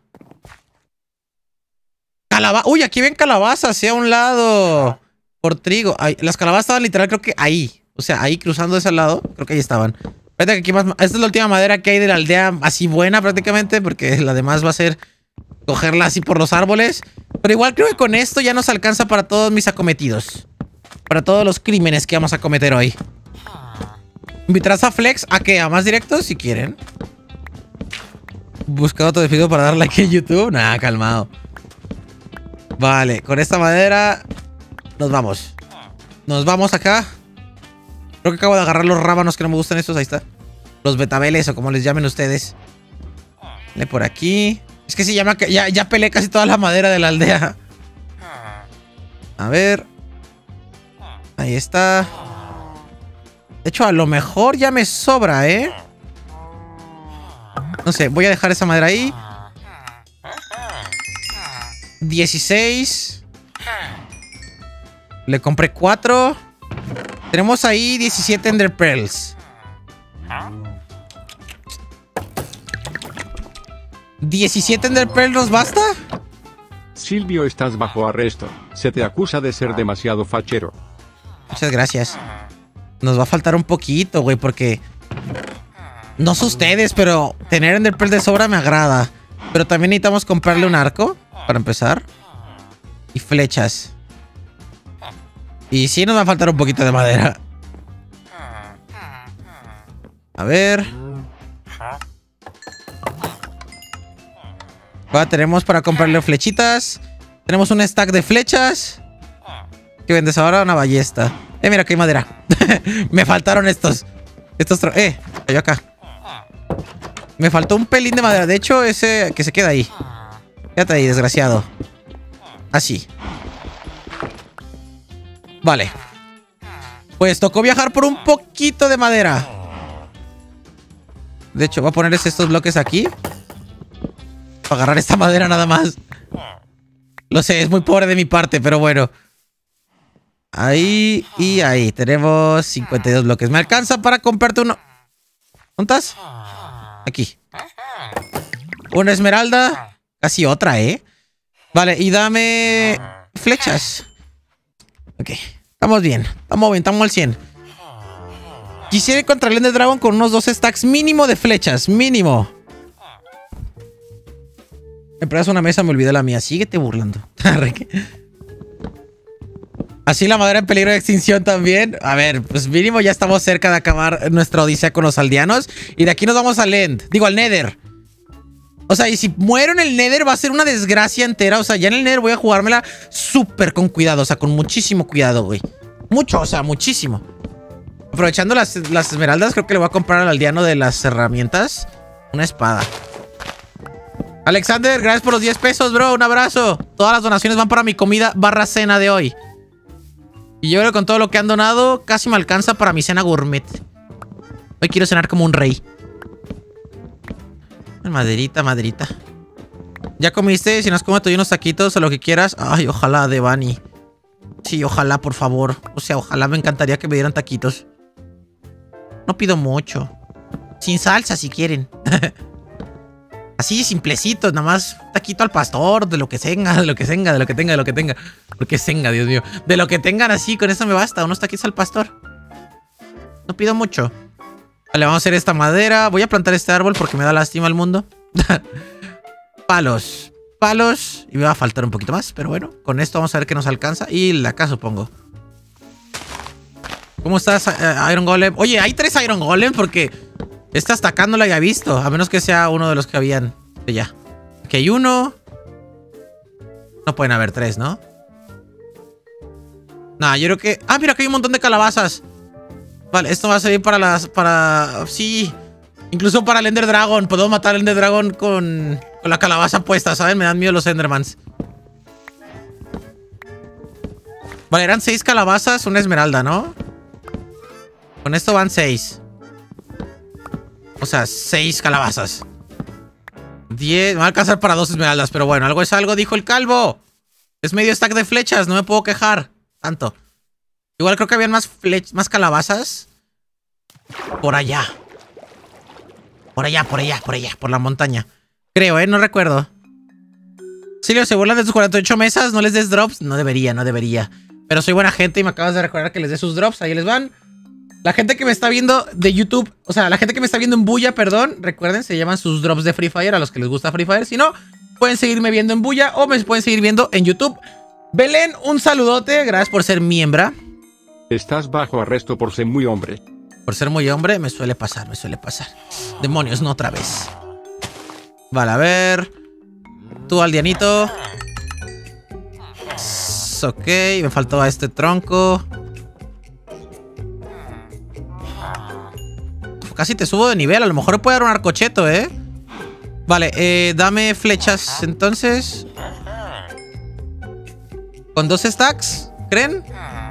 Calabaza. Uy, aquí ven calabazas, ¿eh? A un lado. Por trigo. Ay, las calabazas estaban literal, creo que ahí. O sea, ahí cruzando de ese lado. Creo que ahí estaban. Espérate que aquí más... Esta es la última madera que hay de la aldea así buena prácticamente. Porque la demás va a ser cogerla así por los árboles. Pero igual creo que con esto ya nos alcanza para todos mis acometidos. Para todos los crímenes que vamos a cometer hoy. ¿Invitarás a Flex a qué? ¿A más directos? Si quieren. Busca otro desafío para dar like en YouTube. Nah, calmado. Vale, con esta madera nos vamos. Nos vamos acá. Creo que acabo de agarrar los rábanos que no me gustan estos. Ahí está. Los betabeles o como les llamen ustedes. Vale, por aquí. Es que sí, ya, me, ya, ya pelé casi toda la madera de la aldea. A ver. Ahí está. De hecho, a lo mejor ya me sobra, ¿eh? No sé, voy a dejar esa madera ahí. dieciséis. Le compré cuatro. Tenemos ahí diecisiete Ender Pearls. ¿diecisiete Ender Pearls nos basta? Silvio, estás bajo arresto. Se te acusa de ser demasiado fachero. Muchas gracias. Nos va a faltar un poquito, güey, porque... No sé ustedes, pero tener Ender Pearl de sobra me agrada. Pero también necesitamos comprarle un arco, para empezar. Y flechas. Y sí nos va a faltar un poquito de madera. A ver. Va, tenemos para comprarle flechitas. Tenemos un stack de flechas. ¿Qué vendes ahora? Una ballesta. Eh, mira que hay madera. Me faltaron estos. Estos... Eh, cayó acá. Me faltó un pelín de madera. De hecho, ese que se queda ahí. Quédate ahí, desgraciado. Así. Vale. Pues tocó viajar por un poquito de madera. De hecho, voy a ponerles estos bloques aquí. Para agarrar esta madera nada más. Lo sé, es muy pobre de mi parte, pero bueno. Ahí y ahí. Tenemos cincuenta y dos bloques. ¿Me alcanza para comprarte uno? ¿Dónde estás? Aquí. Una esmeralda. Casi otra, ¿eh? Vale, y dame flechas. Ok. Estamos bien. Estamos bien, estamos al cien. Quisiera ir contra el Ender Dragon con unos dos stacks mínimo de flechas. Mínimo. Me prestas una mesa, me olvidé la mía. Síguete burlando. Así la madera en peligro de extinción también. A ver, pues mínimo ya estamos cerca de acabar nuestra odisea con los aldeanos. Y de aquí nos vamos al End. Digo, al Nether. O sea, y si muero en el Nether va a ser una desgracia entera. O sea, ya en el Nether voy a jugármela súper con cuidado. O sea, con muchísimo cuidado, güey. Mucho, o sea, muchísimo. Aprovechando las, las esmeraldas, creo que le voy a comprar al aldeano de las herramientas una espada. Alexander, gracias por los diez pesos, bro. Un abrazo. Todas las donaciones van para mi comida barra cena de hoy. Y yo creo que con todo lo que han donado, casi me alcanza para mi cena gourmet. Hoy quiero cenar como un rey. Maderita, maderita. ¿Ya comiste? Si no has comido, te doy unos taquitos o lo que quieras. Ay, ojalá, Devani. Sí, ojalá, por favor. O sea, ojalá, me encantaría que me dieran taquitos. No pido mucho. Sin salsa, si quieren. Así, simplecitos, nada más. Taquito al pastor, de lo que tenga, de lo que tenga, de lo que tenga, de lo que tenga. Lo que tenga, Dios mío. De lo que tengan así, con eso me basta. Unos taquitos al pastor. No pido mucho. Vale, vamos a hacer esta madera. Voy a plantar este árbol porque me da lástima al mundo. Palos. Palos. Y me va a faltar un poquito más, pero bueno. Con esto vamos a ver qué nos alcanza. Y la acá, supongo. ¿Cómo estás, uh, Iron Golem? Oye, hay tres Iron Golem porque... Esta hasta acá no la había visto. A menos que sea uno de los que habían. Ya. Aquí hay uno. No pueden haber tres, ¿no? Nah, yo creo que... Ah, mira, aquí hay un montón de calabazas. Vale, esto va a servir para las... Para... Sí. Incluso para el Ender Dragon. Podemos matar al Ender Dragon con... Con la calabaza puesta, ¿saben? Me dan miedo los Endermans. Vale, eran seis calabazas, una esmeralda, ¿no? Con esto van seis. O sea, seis calabazas. Diez... Me va a alcanzar para dos esmeraldas, pero bueno, algo es algo, dijo el calvo. Es medio stack de flechas, no me puedo quejar tanto. Igual creo que habían más flech... más calabazas por allá. Por allá, por allá, por allá, por la montaña. Creo, ¿eh? No recuerdo. Silvio, ¿se burlan de tus cuarenta y ocho mesas? ¿No les des drops? No debería, no debería. Pero soy buena gente y me acabas de recordar que les dé sus drops. Ahí les van. La gente que me está viendo de YouTube, o sea, la gente que me está viendo en Bulla, perdón, recuerden, se llaman sus drops de Free Fire a los que les gusta Free Fire. Si no, pueden seguirme viendo en Bulla o me pueden seguir viendo en YouTube. Belén, un saludote. Gracias por ser miembra. Estás bajo arresto por ser muy hombre. Por ser muy hombre, me suele pasar, me suele pasar. Demonios, no otra vez. Vale, a ver. Tú, aldeanito. Ok, me faltó este tronco. Casi te subo de nivel. A lo mejor puede dar un arcocheto, ¿eh? Vale, eh, dame flechas entonces. Con dos stacks, ¿creen?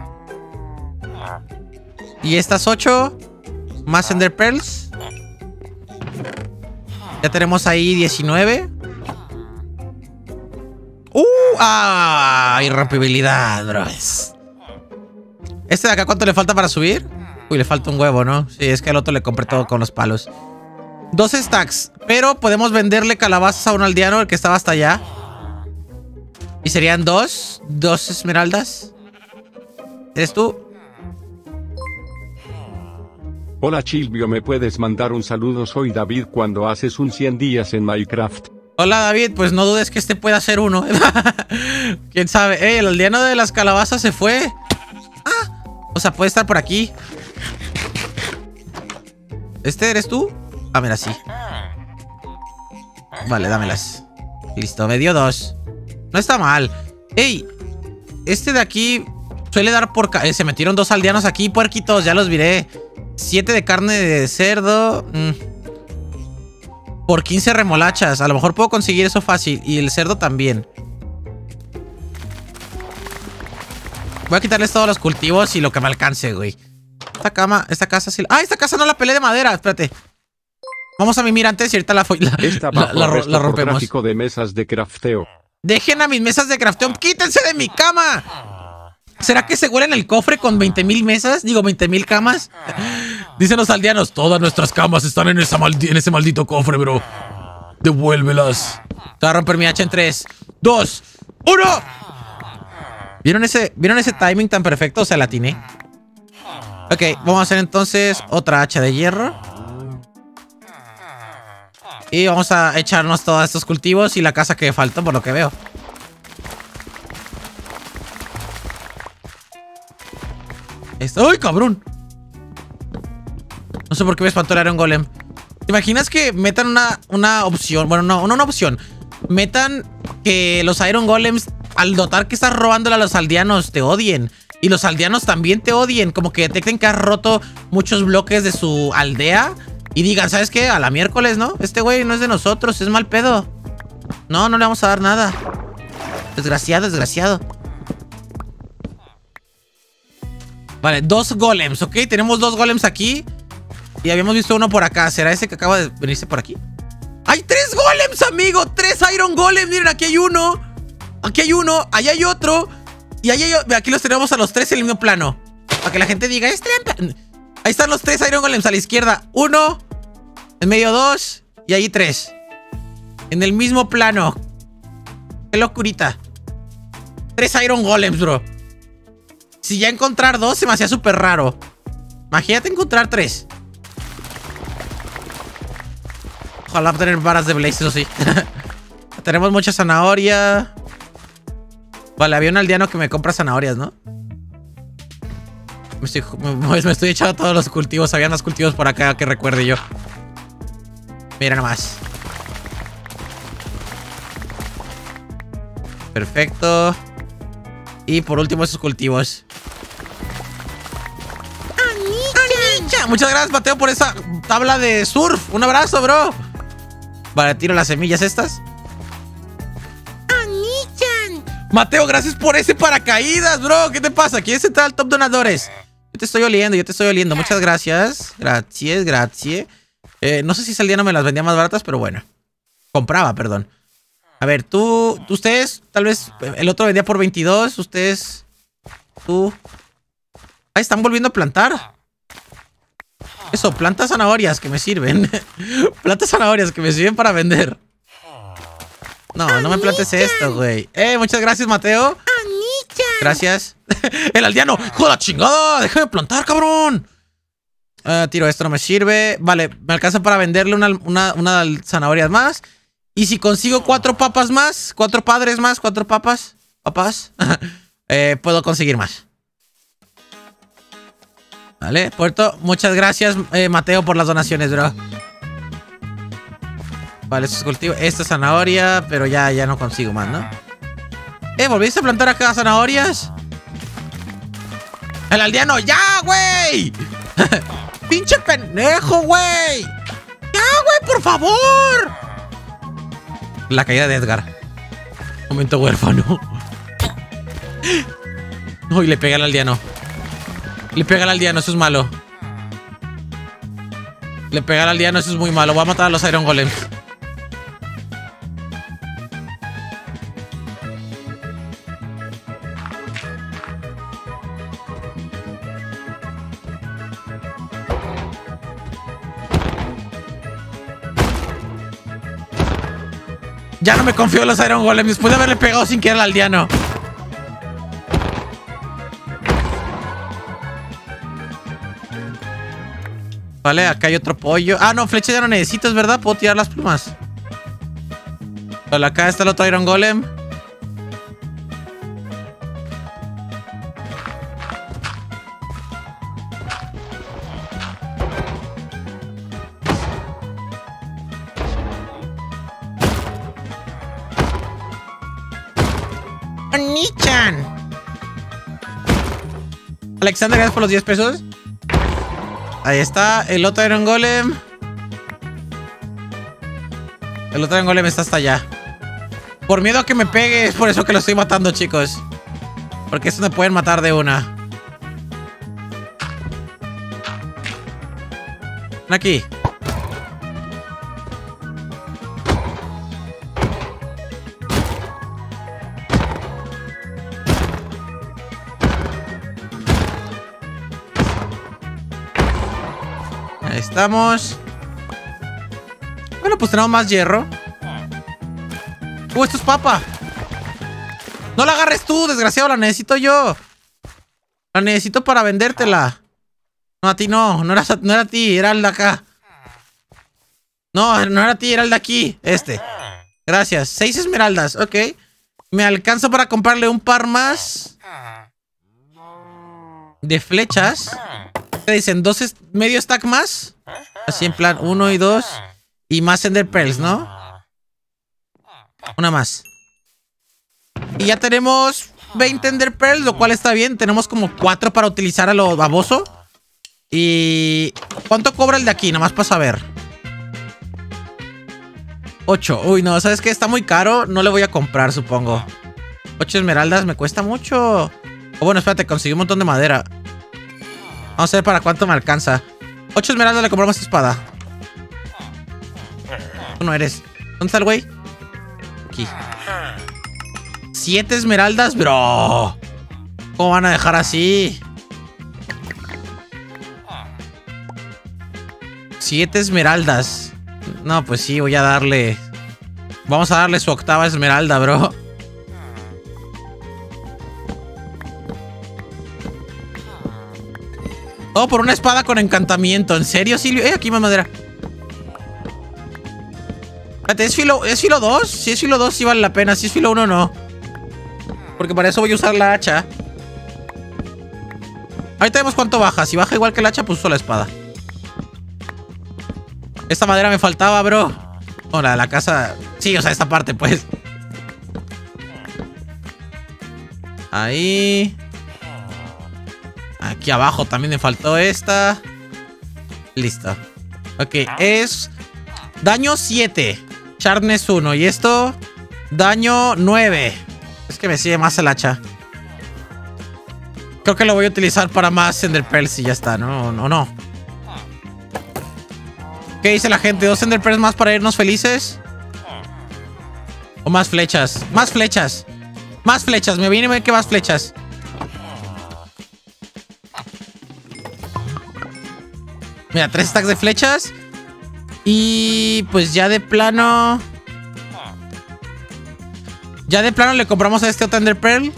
Y estas ocho. Más Ender Pearls. Ya tenemos ahí diecinueve. ¡Uh! ¡Ah! Irrompibilidad, bros. ¿Este de acá cuánto le falta para subir? Uy, le falta un huevo, ¿no? Sí, es que al otro le compré todo con los palos. Dos stacks. Pero podemos venderle calabazas a un aldeano, el que estaba hasta allá. Y serían dos. Dos esmeraldas. ¿Eres tú? Hola Chilvio, ¿me puedes mandar un saludo? Soy David cuando haces un cien días en Minecraft. Hola David, pues no dudes que este pueda ser uno. ¿Quién sabe? Eh, el aldeano de las calabazas se fue. Ah, o sea, puede estar por aquí. ¿Este eres tú? Ah, mira, sí. Vale, dámelas. Listo, me dio dos. No está mal. Ey, este de aquí suele dar por... Eh, se metieron dos aldeanos aquí, puerquitos, ya los viré. Siete de carne de cerdo. Mm. Por quince remolachas. A lo mejor puedo conseguir eso fácil. Y el cerdo también. Voy a quitarles todos los cultivos y lo que me alcance, güey. Esta cama, esta casa sí... Ah, esta casa no la peleé de madera. Espérate. Vamos a mimir antes y ahorita la, la, Esta la, la, la, la rompemos. Tráfico de mesas de crafteo. Dejen a mis mesas de crafteo. ¡Quítense de mi cama! ¿Será que se huelen el cofre con veinte mil mesas? Digo, veinte mil camas. Dicen los aldeanos, todas nuestras camas están en, esa maldi en ese maldito cofre, bro. Devuélvelas. Te voy a romper mi hacha en tres, dos, uno. ¿Vieron ese, ¿Vieron ese timing tan perfecto? O sea, la atiné. Ok, vamos a hacer entonces otra hacha de hierro. Y vamos a echarnos todos estos cultivos y la casa que faltó, por lo que veo. Esto... ¡Ay, cabrón! No sé por qué me espantó el Iron Golem. ¿Te imaginas que metan una, una opción? Bueno, no, no una opción. Metan que los Iron Golems, al notar que estás robándole a los aldeanos, te odien. Y los aldeanos también te odien. Como que detecten que has roto muchos bloques de su aldea. Y digan, ¿sabes qué? A la miércoles, ¿no? Este güey no es de nosotros, es mal pedo. No, no le vamos a dar nada. Desgraciado, desgraciado. Vale, dos golems, ¿ok? Tenemos dos golems aquí. Y habíamos visto uno por acá. ¿Será ese que acaba de venirse por aquí? ¡Hay tres golems, amigo! ¡Tres Iron Golems! Miren, aquí hay uno. Aquí hay uno. Allá hay otro. Y ahí hay otro. Aquí los tenemos a los tres en el mismo plano. Para que la gente diga, es trampa. Ahí están los tres Iron Golems a la izquierda. Uno. En medio dos. Y ahí tres. En el mismo plano. Qué locurita. Tres Iron Golems, bro. Si ya encontrar dos se me hacía súper raro. Imagínate encontrar tres. Ojalá tener varas de Blaze, eso sí. Tenemos mucha zanahoria. Vale, había un aldeano que me compra zanahorias, ¿no? Me estoy, me, me estoy echando todos los cultivos. Habían más cultivos por acá que recuerde yo. Mira nomás. Perfecto. Y por último esos cultivos. ¡Anicha! Muchas gracias, Mateo, por esa tabla de surf. Un abrazo, bro. Vale, tiro las semillas estas. ¡Anichan! Mateo, gracias por ese paracaídas, bro. ¿Qué te pasa? ¿Quieres entrar al top donadores? Yo te estoy oliendo, yo te estoy oliendo. Muchas gracias. Gracias, gracias. Eh, no sé si ese día no me las vendía más baratas, pero bueno. Compraba, perdón. A ver, tú, ustedes, tal vez el otro vendía por veintidós. Ustedes, tú. Ahí están volviendo a plantar. Eso, plantas zanahorias que me sirven. Plantas zanahorias que me sirven para vender. No, no me plantes esto, güey. Eh, muchas gracias, Mateo. Gracias. El aldeano. ¡Joda chingada! ¡Déjame plantar, cabrón! Uh, tiro esto, no me sirve. Vale, me alcanza para venderle una, una, una zanahorias más. Y si consigo cuatro papas más, cuatro padres más, cuatro papas, papas, eh, puedo conseguir más. Vale, Puerto, muchas gracias, eh, Mateo, por las donaciones, bro. Vale, esto es cultivo. Esta es zanahoria, pero ya, ya no consigo más, ¿no? Eh, ¿volviste a plantar acá zanahorias? El aldeano, ¡ya, güey! ¡Pinche pendejo, güey! ¡Ya, güey, por favor! La caída de Edgar. Momento huérfano. Uy, le pega al aldeano. Le pega al aldeano, eso es malo. Le pega al aldeano, eso es muy malo. Voy a matar a los Iron Golems. Ya no me confío en los Iron Golems después de haberle pegado sin querer al aldeano. Vale, acá hay otro pollo. Ah, no, flecha ya no necesitas, ¿verdad? Puedo tirar las plumas. Vale, acá está el otro Iron Golem. Oni-chan. Alexander, gracias por los diez pesos. Ahí está, el otro Iron Golem. El otro Iron Golem está hasta allá. Por miedo a que me pegue, es por eso que lo estoy matando, chicos. Porque estos me pueden matar de una. Aquí. Ahí estamos. Bueno, pues tenemos más hierro. Uh, esto es papa. No la agarres tú, desgraciado. La necesito yo. La necesito para vendértela. No, a ti no. No era, no era a ti, era el de acá. No, no era a ti, era el de aquí. Este. Gracias. Seis esmeraldas, ok. Me alcanza para comprarle un par más de flechas. ¿Qué dicen? ¿Dos es medio stack más? Así en plan, uno y dos. Y más Ender Pearls, ¿no? Una más. Y ya tenemos veinte Ender Pearls, lo cual está bien. Tenemos como cuatro para utilizar a lo baboso. Y... ¿cuánto cobra el de aquí? Nada más para saber. ocho. Uy, no, ¿sabes qué? Está muy caro. No le voy a comprar, supongo. ocho esmeraldas me cuesta mucho. Oh, bueno, espérate, conseguí un montón de madera. Vamos a ver para cuánto me alcanza. ocho esmeraldas le compramos esta espada. Tú no eres. ¿Dónde está el güey? Aquí. siete esmeraldas, bro. ¿Cómo van a dejar así? siete esmeraldas. No, pues sí, voy a darle. Vamos a darle su octava esmeralda, bro. Oh, por una espada con encantamiento. ¿En serio, Silvio? Eh, aquí más madera. Espérate, ¿es filo, ¿es filo dos? Si es filo dos, sí vale la pena. Si es filo uno, no. Porque para eso voy a usar la hacha. Ahorita vemos cuánto baja. Si baja igual que la hacha, pues uso la espada. Esta madera me faltaba, bro. Oh, la de la casa. Sí, o sea, esta parte, pues. Ahí. Aquí abajo también me faltó esta. Listo. Ok, es daño siete. Sharpness uno. Y esto, daño nueve. Es que me sigue más el hacha. Creo que lo voy a utilizar para más Ender Pearls y ya está, ¿no? ¿O no? no. ¿Qué dice la gente? ¿Dos Ender Pearls más para irnos felices? ¿O más flechas? Más flechas. Más flechas. Me viene que más flechas. Mira, tres stacks de flechas. Y pues ya de plano... Ya de plano le compramos a este otro Ender Pearl.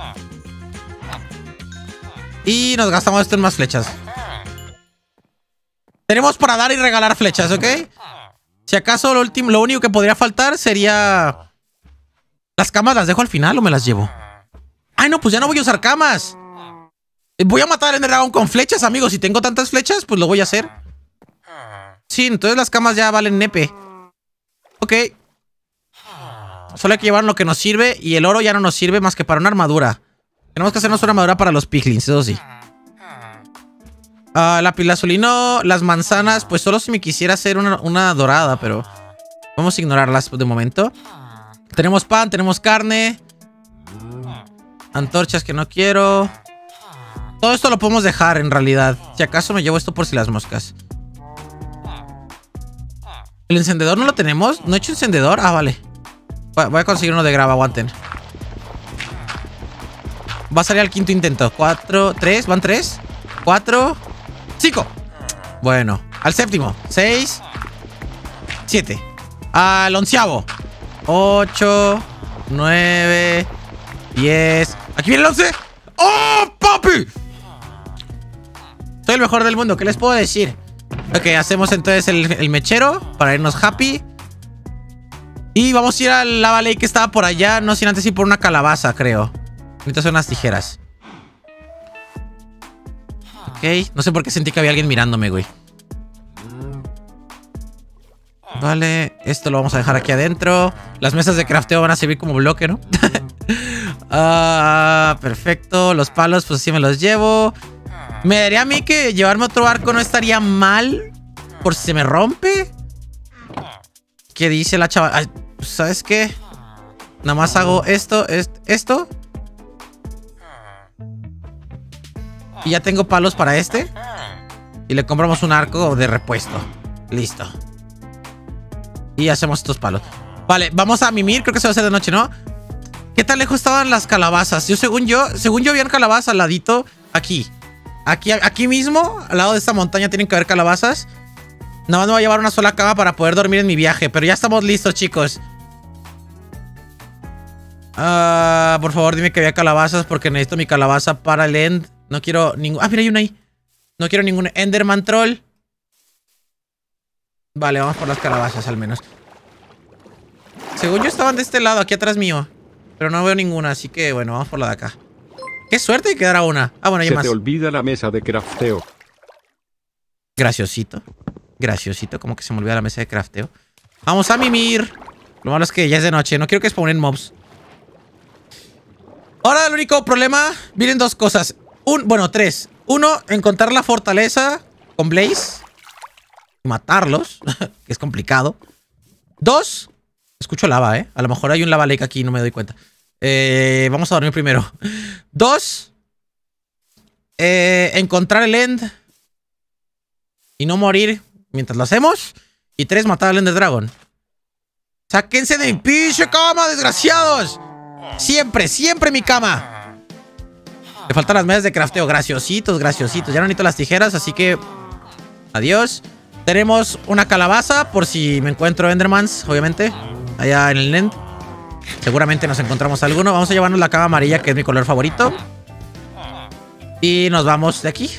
Y nos gastamos esto en más flechas. Tenemos para dar y regalar flechas, ¿ok? Si acaso lo, último, lo único que podría faltar sería... ¿Las camas las dejo al final o me las llevo? ¡Ay, no! Pues ya no voy a usar camas. Voy a matar al Ender Dragon con flechas, amigos. Si tengo tantas flechas, pues lo voy a hacer. Sí, entonces las camas ya valen nepe. Ok. Solo hay que llevar lo que nos sirve. Y el oro ya no nos sirve más que para una armadura. Tenemos que hacernos una armadura para los piglins, eso sí. Uh, la pilazulino, las manzanas. Pues solo si me quisiera hacer una, una dorada, pero... Vamos a ignorarlas de momento. Tenemos pan, tenemos carne. Antorchas que no quiero. Todo esto lo podemos dejar en realidad. Si acaso me llevo esto por si las moscas. ¿El encendedor no lo tenemos? ¿No he hecho encendedor? Ah, vale. Voy a conseguir uno de grava, aguanten. Va a salir al quinto intento. Cuatro, tres, van tres. Cuatro, cinco. Bueno, al séptimo. Seis, siete. Al onceavo. Ocho, nueve, diez. Aquí viene el once. ¡Oh, papi! Soy el mejor del mundo, ¿qué les puedo decir? Ok, hacemos entonces el, el mechero para irnos happy. Y vamos a ir al lava lake que estaba por allá. No sin antes ir por una calabaza, creo. Necesito hacer unas tijeras. Ok, no sé por qué sentí que había alguien mirándome, güey. Vale, esto lo vamos a dejar aquí adentro. Las mesas de crafteo van a servir como bloque, ¿no? uh, perfecto, los palos pues así me los llevo. Me daría a mí que llevarme otro arco no estaría mal. Por si se me rompe. ¿Qué dice la chava? Ay, ¿sabes qué? Nada más hago esto, est esto. Y ya tengo palos para este. Y le compramos un arco de repuesto. Listo. Y hacemos estos palos. Vale, vamos a mimir. Creo que se va a hacer de noche, ¿no? ¿Qué tan lejos estaban las calabazas? Yo, según yo, según yo, habían calabazas al ladito. Aquí. Aquí, aquí mismo, al lado de esta montaña, tienen que haber calabazas. Nada más me voy a llevar una sola cama para poder dormir en mi viaje. Pero ya estamos listos, chicos. Uh, por favor, dime que había calabazas porque necesito mi calabaza para el end. No quiero ningún... Ah, mira, hay una ahí. No quiero ningún Enderman Troll. Vale, vamos por las calabazas al menos. Según yo estaban de este lado, aquí atrás mío. Pero no veo ninguna, así que bueno, vamos por la de acá. Qué suerte de quedar a una. Ah, bueno, hay más. Se te olvida la mesa de crafteo. Graciosito. Graciosito, como que se me olvida la mesa de crafteo. Vamos a mimir. Lo malo es que ya es de noche, no quiero que spawnen mobs. Ahora el único problema, vienen dos cosas. Un, bueno, tres. Uno, encontrar la fortaleza con Blaze. Matarlos, que es complicado. Dos, escucho lava, ¿eh? A lo mejor hay un lava lake aquí y no me doy cuenta. Eh, vamos a dormir primero. Dos, eh, encontrar el end y no morir mientras lo hacemos. Y tres, matar al Ender Dragon. ¡Sáquense de mi pinche cama, desgraciados! Siempre, siempre mi cama. Me faltan las mesas de crafteo. Graciositos, graciositos. Ya no necesito las tijeras, así que... Adiós. Tenemos una calabaza por si me encuentro Endermans, obviamente. Allá en el End. Seguramente nos encontramos alguno. Vamos a llevarnos la cama amarilla, que es mi color favorito. Y nos vamos de aquí.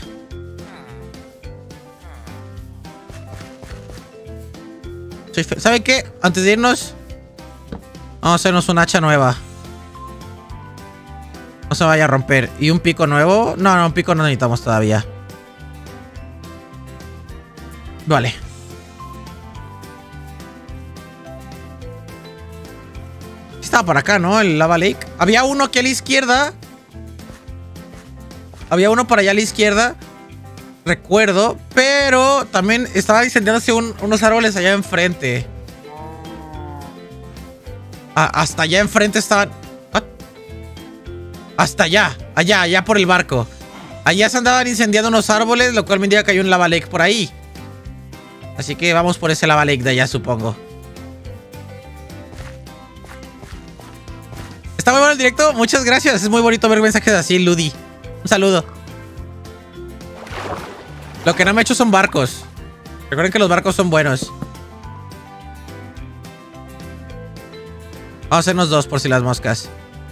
¿Saben qué? Antes de irnos, vamos a hacernos un hacha nueva. No se vaya a romper. ¿Y un pico nuevo? No, no, un pico no necesitamos todavía. Vale. Estaba por acá, ¿no? El lava lake. Había uno aquí a la izquierda. Había uno por allá a la izquierda. Recuerdo. Pero también estaba incendiándose un, unos árboles allá enfrente. Ah, hasta allá enfrente estaban... ¿What? Hasta allá. Allá, allá por el barco. Allá se andaban incendiando unos árboles, lo cual me indica que hay un lava lake por ahí. Así que vamos por ese lava lake de allá, supongo. Está muy bueno el directo. Muchas gracias. Es muy bonito ver mensajes así, Ludi. Un saludo. Lo que no me he hecho son barcos. Recuerden que los barcos son buenos. Vamos a hacernos dos por si las moscas.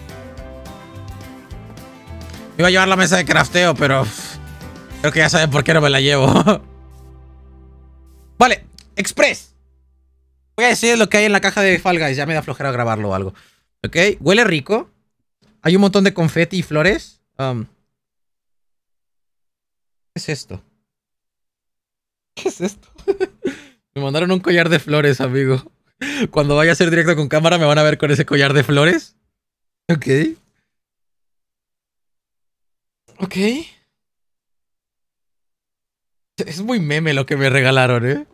Me iba a llevar la mesa de crafteo, pero... creo que ya saben por qué no me la llevo. Vale, Express. Voy a decir lo que hay en la caja de Fall Guys. Ya me da flojera grabarlo o algo. Ok, huele rico. Hay un montón de confeti y flores. Um, ¿Qué es esto? ¿Qué es esto? Me mandaron un collar de flores, amigo. Cuando vaya a hacer directo con cámara me van a ver con ese collar de flores. Ok. Ok. Es muy meme lo que me regalaron, ¿eh?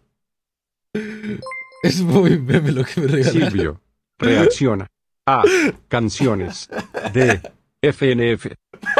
Es muy meme lo que me regalaron. Silvio. Reacciona. A. Canciones. D. F N F.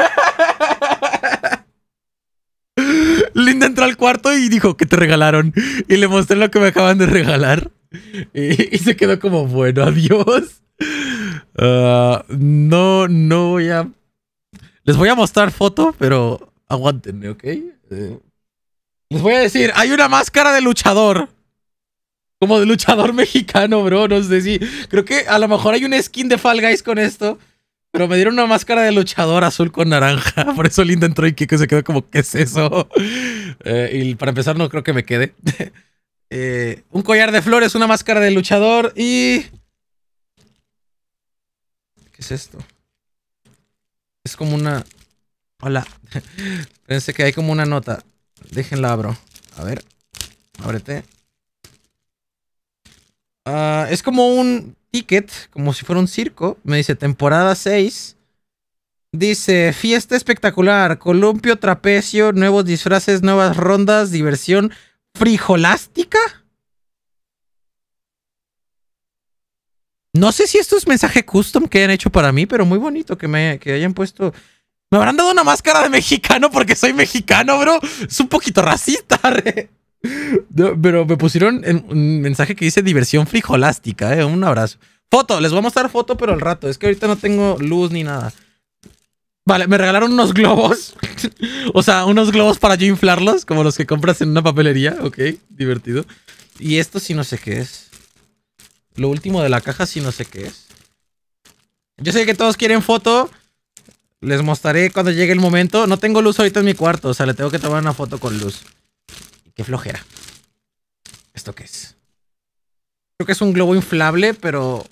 Linda entró al cuarto y dijo que te regalaron. Y le mostré lo que me acaban de regalar. Y, y se quedó como, bueno, adiós. Uh, no, no voy a... Les voy a mostrar foto, pero aguántenme, ¿ok? Eh, les voy a decir, hay una máscara de luchador. Como de luchador mexicano, bro. No sé si... Creo que a lo mejor hay un skin de Fall Guys con esto. Pero me dieron una máscara de luchador azul con naranja. Por eso Linda entró y Kiko se quedó como, ¿qué es eso? Eh, y para empezar no creo que me quede. eh, un collar de flores, una máscara de luchador y... ¿Qué es esto? Es como una... Hola. Pensé que hay como una nota. Déjenla abro. A ver. Ábrete. Uh, es como un ticket, como si fuera un circo. Me dice temporada seis. Dice fiesta espectacular, columpio, trapecio, nuevos disfraces, nuevas rondas, diversión frijolástica. No sé si esto es mensaje custom que hayan hecho para mí, pero muy bonito que me que hayan puesto. Me habrán dado una máscara de mexicano porque soy mexicano, bro. Es un poquito racista, re. No, pero me pusieron en un mensaje que dice diversión frijolástica, eh. Un abrazo. Foto, les voy a mostrar foto, pero al rato. Es que ahorita no tengo luz ni nada. Vale, me regalaron unos globos. O sea, unos globos para yo inflarlos, como los que compras en una papelería. Ok, divertido. Y esto sí no sé qué es. Lo último de la caja sí no sé qué es. Yo sé que todos quieren foto. Les mostraré cuando llegue el momento. No tengo luz ahorita en mi cuarto. O sea, le tengo que tomar una foto con luz. Qué flojera. ¿Esto qué es? Creo que es un globo inflable, pero...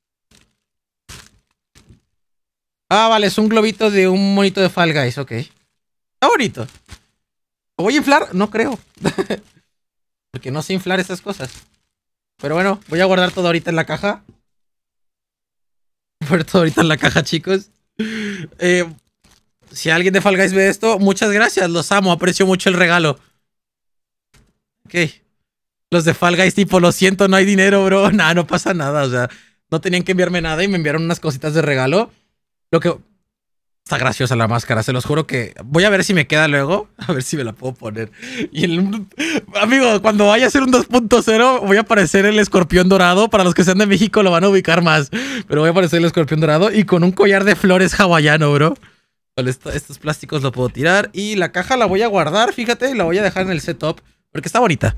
Ah, vale, es un globito de un monito de Fall Guys, ok. Está bonito. ¿Lo voy a inflar? No creo. Porque no sé inflar estas cosas. Pero bueno, voy a guardar todo ahorita en la caja. Voy a poner todo ahorita en la caja, chicos. Eh, si alguien de Fall Guys ve esto, muchas gracias. Los amo, aprecio mucho el regalo. Ok. Los de Fall Guys tipo, lo siento, no hay dinero, bro. Nah, no pasa nada, o sea, no tenían que enviarme nada y me enviaron unas cositas de regalo. Lo que... Está graciosa la máscara, se los juro que... Voy a ver si me queda luego, a ver si me la puedo poner. Y el... Amigo, cuando vaya a ser un dos punto cero, voy a aparecer el escorpión dorado. Para los que sean de México lo van a ubicar más. Pero voy a aparecer el escorpión dorado y con un collar de flores hawaiano, bro. Vale, esto, estos plásticos lo puedo tirar. Y la caja la voy a guardar, fíjate, y la voy a dejar en el setup. Porque está bonita.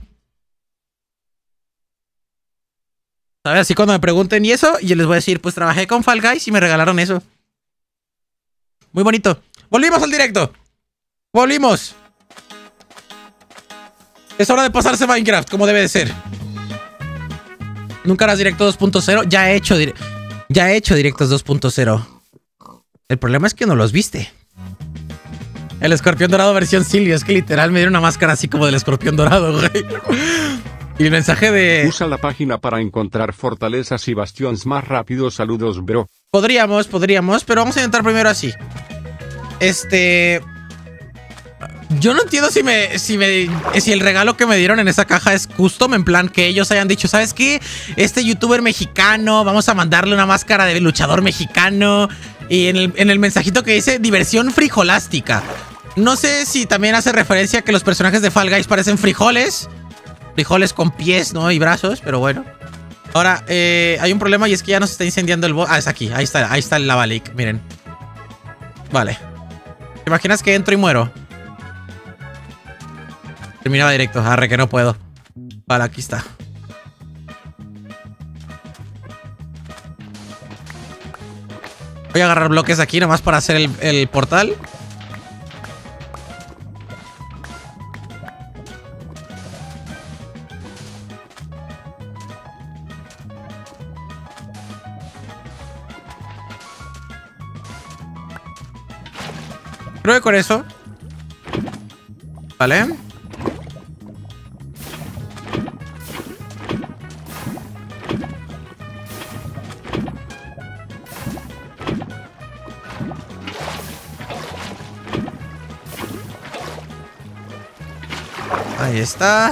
¿Sabes? Así cuando me pregunten y eso, yo les voy a decir, pues trabajé con Fall Guys y me regalaron eso. Muy bonito. Volvimos al directo. Volvimos. Es hora de pasarse Minecraft, como debe de ser. Nunca harás directo dos punto cero. Ya he hecho, dire ya he hecho directos dos punto cero. El problema es que no los viste. El escorpión dorado versión Silvio. Es que literal me dieron una máscara así como del escorpión dorado, güey. Y el mensaje de... Usa la página para encontrar fortalezas y bastions más rápido. Saludos, bro. Podríamos, podríamos, pero vamos a intentar primero así. Este... Yo no entiendo si me, si me, si el regalo que me dieron en esa caja es custom, en plan que ellos hayan dicho, ¿sabes qué? Este youtuber mexicano, vamos a mandarle una máscara de luchador mexicano. Y en el, en el mensajito que dice diversión frijolástica. No sé si también hace referencia a que los personajes de Fall Guys parecen frijoles. Frijoles con pies, ¿no? Y brazos, pero bueno. Ahora, eh, hay un problema y es que ya nos está incendiando el boss. Ah, es aquí, ahí está, ahí está el lava leak, miren. Vale. ¿Te imaginas que entro y muero? Terminaba directo, arre que no puedo. Vale, aquí está. Voy a agarrar bloques aquí nomás para hacer el, el portal. Creo que con eso. Vale. Ahí está.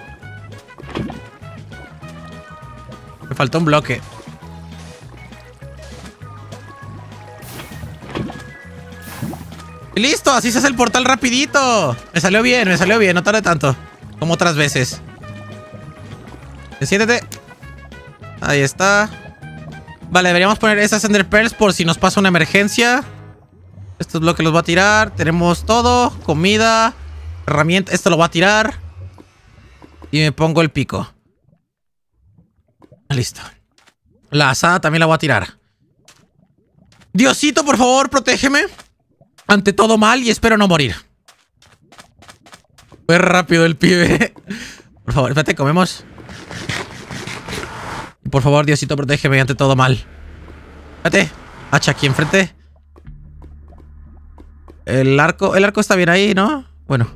Me faltó un bloque. Y listo, así se hace el portal rapidito. Me salió bien, me salió bien, no tardé tanto como otras veces. Siéntete. Ahí está. Vale, deberíamos poner esas Ender Pearls por si nos pasa una emergencia. Estos bloques los voy a tirar. Tenemos todo, comida, herramienta. Esto lo voy a tirar. Y me pongo el pico. Listo. La asada también la voy a tirar. Diosito, por favor, protégeme ante todo mal y espero no morir. Fue rápido el pibe. Por favor, espérate, comemos. Por favor, Diosito, protégeme ante todo mal. Espérate. Hacha aquí enfrente. El arco, el arco está bien ahí, ¿no? Bueno.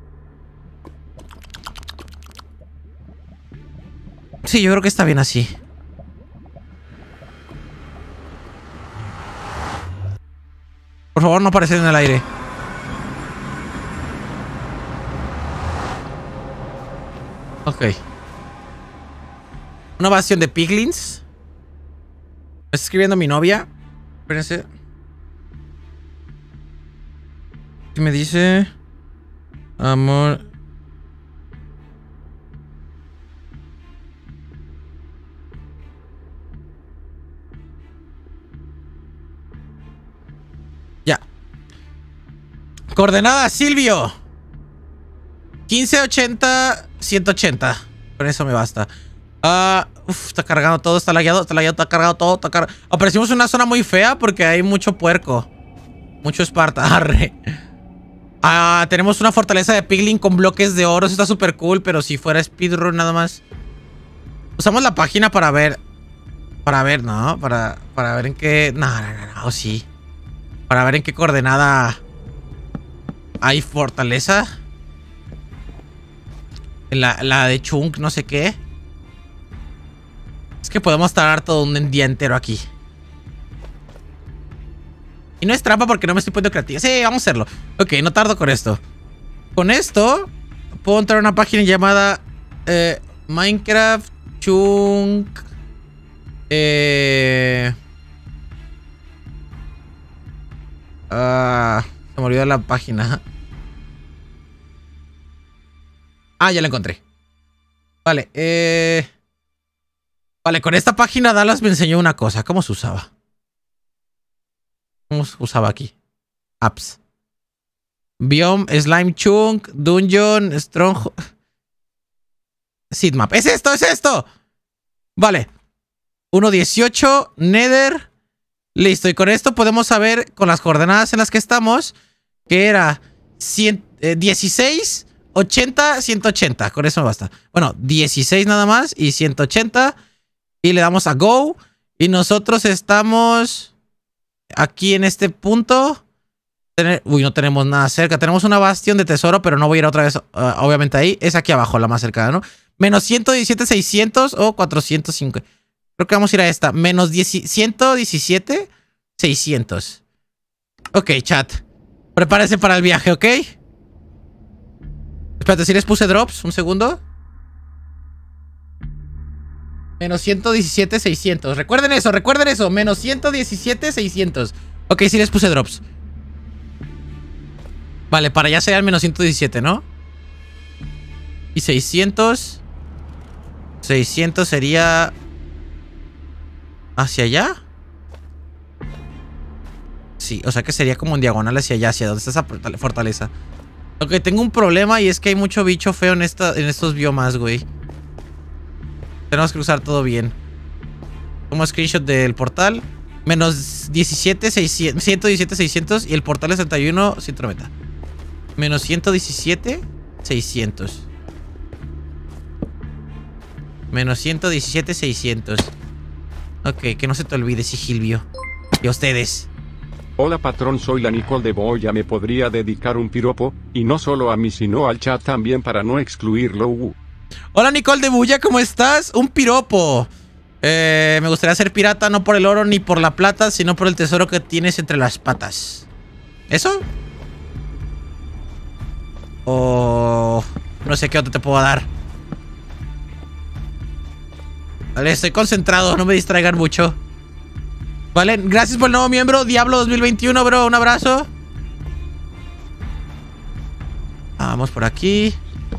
Sí, yo creo que está bien así. Por favor, no aparecer en el aire. Ok. Una bastión de piglins. Me está escribiendo mi novia. Espérense. ¿Qué me dice? Amor. Ya. Coordenada, Silvio. quince ochenta, ciento ochenta. Con eso me basta. Ah, uh, está cargando todo, está lagueado, está lagueado, está cargado todo, está cargado. Aparecimos en una zona muy fea porque hay mucho puerco. Mucho Esparta. Arre. Ah, tenemos una fortaleza de piglin con bloques de oro. Eso está súper cool, pero si fuera speedrun nada más. Usamos la página para ver. Para ver, ¿no? Para, para ver en qué... No, no, no, no, sí. Para ver en qué coordenada hay fortaleza. La, la de Chunk, no sé qué. Es que podemos tardar todo un día entero aquí. Y no es trampa porque no me estoy poniendo creativo. Sí, vamos a hacerlo. Ok, no tardo con esto. Con esto puedo entrar a una página llamada eh, Minecraft Chunk. Eh... Ah, se me olvidó la página. Ah, ya la encontré. Vale, eh... Vale, con esta página Dallas me enseñó una cosa. ¿Cómo se usaba? ¿Cómo se usaba aquí? Apps. Biome, Slime Chunk, Dungeon, Strong... Seedmap. ¡Es esto! ¡Es esto! Vale. uno dieciocho, Nether. Listo. Y con esto podemos saber, con las coordenadas en las que estamos, que era cien, eh, dieciséis, ochenta, ciento ochenta. Con eso me basta. Bueno, dieciséis nada más y ciento ochenta. Y le damos a Go. Y nosotros estamos aquí en este punto. Tener, uy, no tenemos nada cerca. Tenemos una bastión de tesoro, pero no voy a ir otra vez, uh, obviamente ahí. Es aquí abajo, la más cercana, ¿no? Menos ciento diecisiete, seiscientos o cuatrocientos cinco. Creo que vamos a ir a esta. Menos ciento diecisiete, seiscientos. Ok, chat. Prepárense para el viaje, ¿ok? Espérate, si les puse drops. Un segundo. Menos ciento diecisiete, seiscientos. Recuerden eso, recuerden eso. Menos ciento diecisiete, seiscientos. Ok, si les puse drops. Vale, para allá sería el menos ciento diecisiete, ¿no? Y seiscientos. seiscientos sería... ¿hacia allá? Sí, o sea que sería como en diagonal hacia allá. ¿Hacia dónde está esa fortaleza? Ok, tengo un problema y es que hay mucho bicho feo en, esta, en estos biomas, güey. Tenemos que usar todo bien. Tomo screenshot del portal. Menos diecisiete, seiscientos, ciento diecisiete, seiscientos. Y el portal es treinta y uno, ciento noventa. Menos ciento diecisiete, seiscientos. Menos ciento diecisiete, seiscientos. Ok, que no se te olvide, Sigilvio. Y a ustedes. Hola patrón, soy la Nicole de Boya. ¿Me podría dedicar un piropo? Y no solo a mí, sino al chat también, para no excluirlo. Uh. Hola Nicole de Bulla, ¿cómo estás? Un piropo. Eh, me gustaría ser pirata no por el oro ni por la plata, sino por el tesoro que tienes entre las patas. ¿Eso? O... no sé qué otro te puedo dar. Vale, estoy concentrado, no me distraigan mucho. Vale, gracias por el nuevo miembro, Diablo dos mil veintiuno, bro, un abrazo. Vamos por aquí.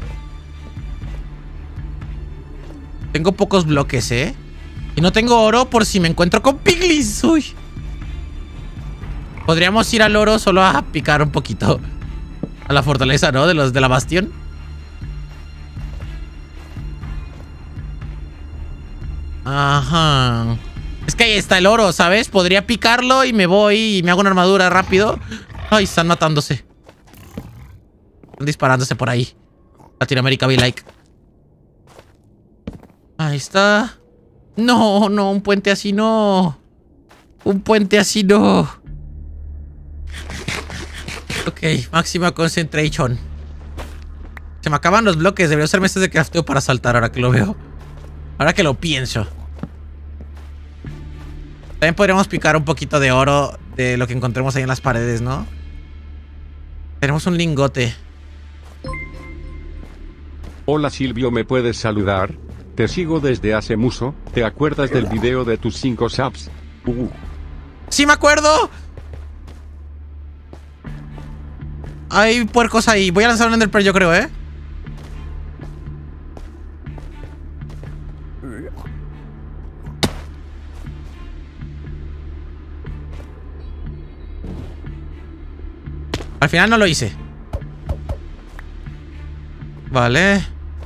Tengo pocos bloques, ¿eh? Y no tengo oro por si me encuentro con piglins. Uy. Podríamos ir al oro solo a picar un poquito. A la fortaleza, ¿no? De los de la bastión. Ajá. Es que ahí está el oro, ¿sabes? Podría picarlo y me voy y me hago una armadura rápido. Ay, están matándose. Están disparándose por ahí. Latinoamérica be like. Ahí está. No, no, un puente así no. Un puente así no. Ok, máxima concentration. Se me acaban los bloques. Debería usar mesas de crafteo para saltar ahora que lo veo. Ahora que lo pienso. También podríamos picar un poquito de oro de lo que encontremos ahí en las paredes, ¿no? Tenemos un lingote. Hola Silvio, ¿me puedes saludar? Te sigo desde hace mucho. ¿Te acuerdas del video de tus cinco subs? Uh. ¡Sí me acuerdo! Hay puercos ahí. Voy a lanzar un Enderpearl, yo creo, ¿eh? Al final no lo hice. Vale.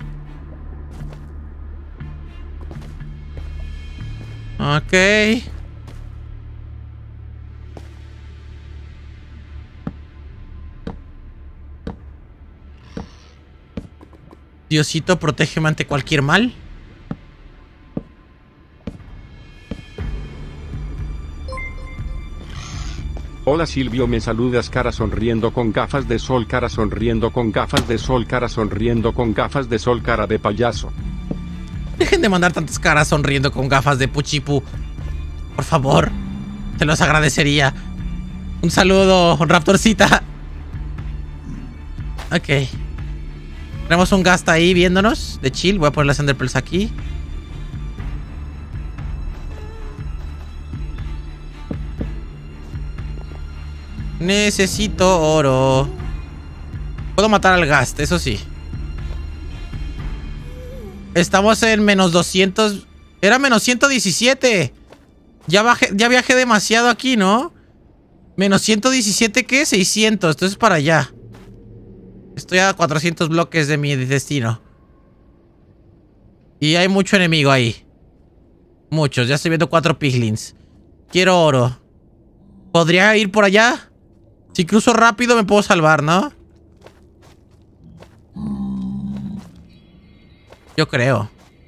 Ok. Diosito, protégeme ante cualquier mal. Hola Silvio, me saludas, cara sonriendo con gafas de sol, cara sonriendo con gafas de sol, cara sonriendo con gafas de sol, cara de payaso. Dejen de mandar tantas caras sonriendo con gafas de puchipu. Por favor. Te los agradecería. Un saludo, Raptorcita. Ok. Tenemos un Ghast ahí viéndonos. De chill. Voy a poner las Enderpearls aquí. Necesito oro. Puedo matar al Ghast, eso sí. Estamos en menos doscientos. Era menos ciento diecisiete. Ya, bajé, ya viajé demasiado aquí, ¿no? Menos ciento diecisiete, ¿qué? seiscientos. Entonces para allá. Estoy a cuatrocientos bloques de mi destino. Y hay mucho enemigo ahí. Muchos. Ya estoy viendo cuatro piglins. Quiero oro. ¿Podría ir por allá? Si cruzo rápido me puedo salvar, ¿no? Yo creo.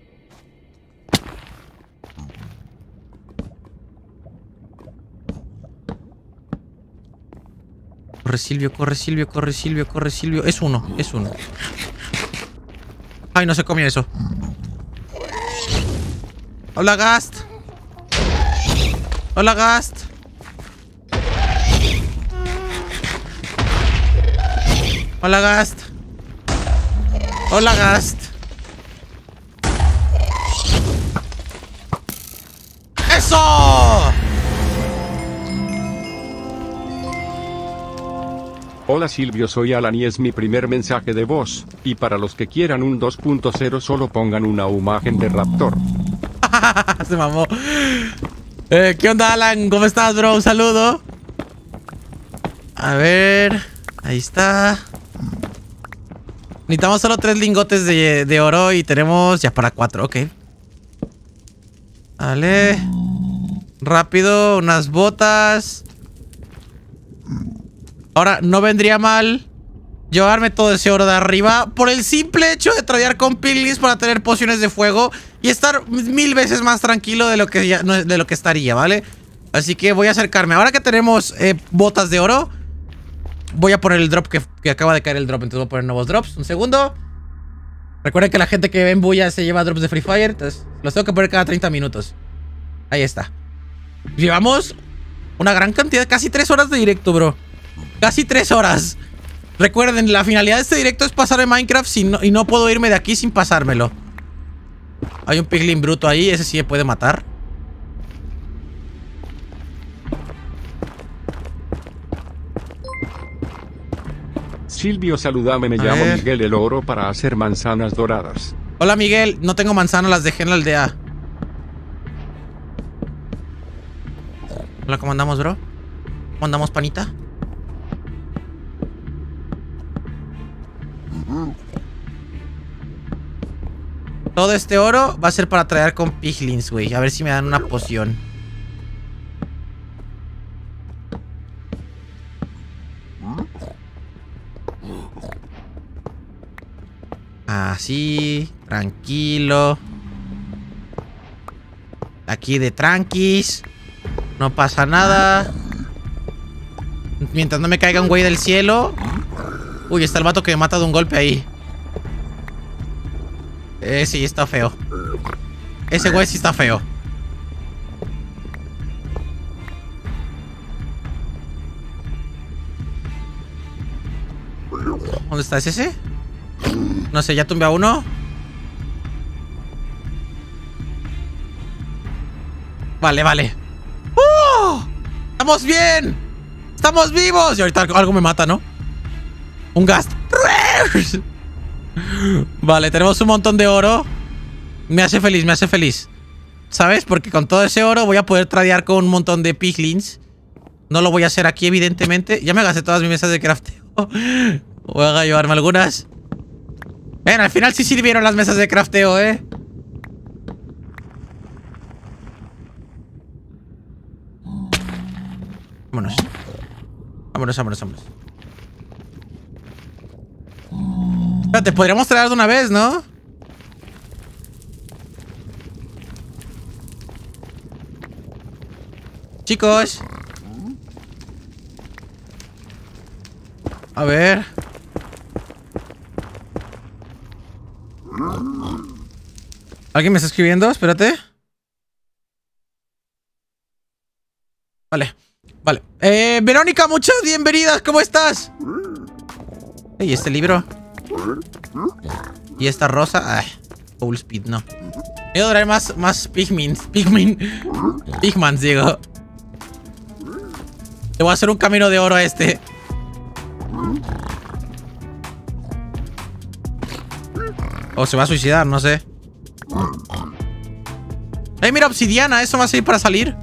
Corre Silvio, corre Silvio, corre Silvio, corre Silvio. Es uno, es uno. Ay, no se comió eso. Hola, Ghast. Hola, Ghast. Hola, Ghast. Hola, Ghast. ¡Eso! Hola Silvio, soy Alan y es mi primer mensaje de voz. Y para los que quieran un dos punto cero solo pongan una imagen de Raptor. Se mamó. Eh, ¿Qué onda, Alan? ¿Cómo estás, bro? Un saludo. A ver. Ahí está. Necesitamos solo tres lingotes de, de oro y tenemos ya para cuatro. Ok. Vale. Rápido, unas botas. Ahora, no vendría mal llevarme todo ese oro de arriba por el simple hecho de tradear con piglins para tener pociones de fuego y estar mil veces más tranquilo de lo que, ya, de lo que estaría, ¿vale? Así que voy a acercarme. Ahora que tenemos eh, botas de oro, voy a poner el drop que, que acaba de caer el drop. Entonces voy a poner nuevos drops. Un segundo. Recuerden que la gente que ve en Bulla se lleva drops de Free Fire. Entonces los tengo que poner cada treinta minutos. Ahí está. Llevamos una gran cantidad. Casi tres horas de directo, bro. Casi tres horas. Recuerden, la finalidad de este directo es pasarme Minecraft sin no, y no puedo irme de aquí sin pasármelo. Hay un piglin bruto ahí. Ese sí me puede matar. Silvio, saludame, me llamo ver. Miguel el Oro para hacer manzanas doradas. Hola Miguel, no tengo manzanas, las dejé en la aldea. Hola, ¿cómo andamos, bro? ¿Cómo andamos, panita? Todo este oro va a ser para traer con piglins, güey. A ver si me dan una poción. Así, tranquilo. Aquí de tranquis. No pasa nada. Mientras no me caiga un güey del cielo. Uy, está el vato que me mata de un golpe ahí. Eh, sí, está feo. Ese güey sí está feo. ¿Dónde está? ¿Es ese? No sé, ya tumbé a uno. Vale, vale. ¡Uh! ¡Estamos bien! ¡Estamos vivos! Y ahorita algo me mata, ¿no? Un gas. Vale, tenemos un montón de oro. Me hace feliz, me hace feliz. ¿Sabes? Porque con todo ese oro voy a poder tradear con un montón de piglins. No lo voy a hacer aquí, evidentemente. Ya me gasté todas mis mesas de crafteo. Voy a llevarme algunas. Ven, al final sí sirvieron las mesas de crafteo, ¿eh? Vámonos. Vámonos, vámonos, vámonos. Espérate, podríamos traer de una vez, ¿no? Chicos. A ver. ¿Alguien me está escribiendo? Espérate. Vale. Vale. Eh, Verónica, muchas bienvenidas. ¿Cómo estás? ¿Y este libro? ¿Y esta rosa? Ay, full speed, no. Voy a traer más, más pigmins. Pigmin. Pigmans, digo. Le voy a hacer un camino de oro a este. O se va a suicidar, no sé. ¡Eh, mira, obsidiana! Eso va a servir para salir.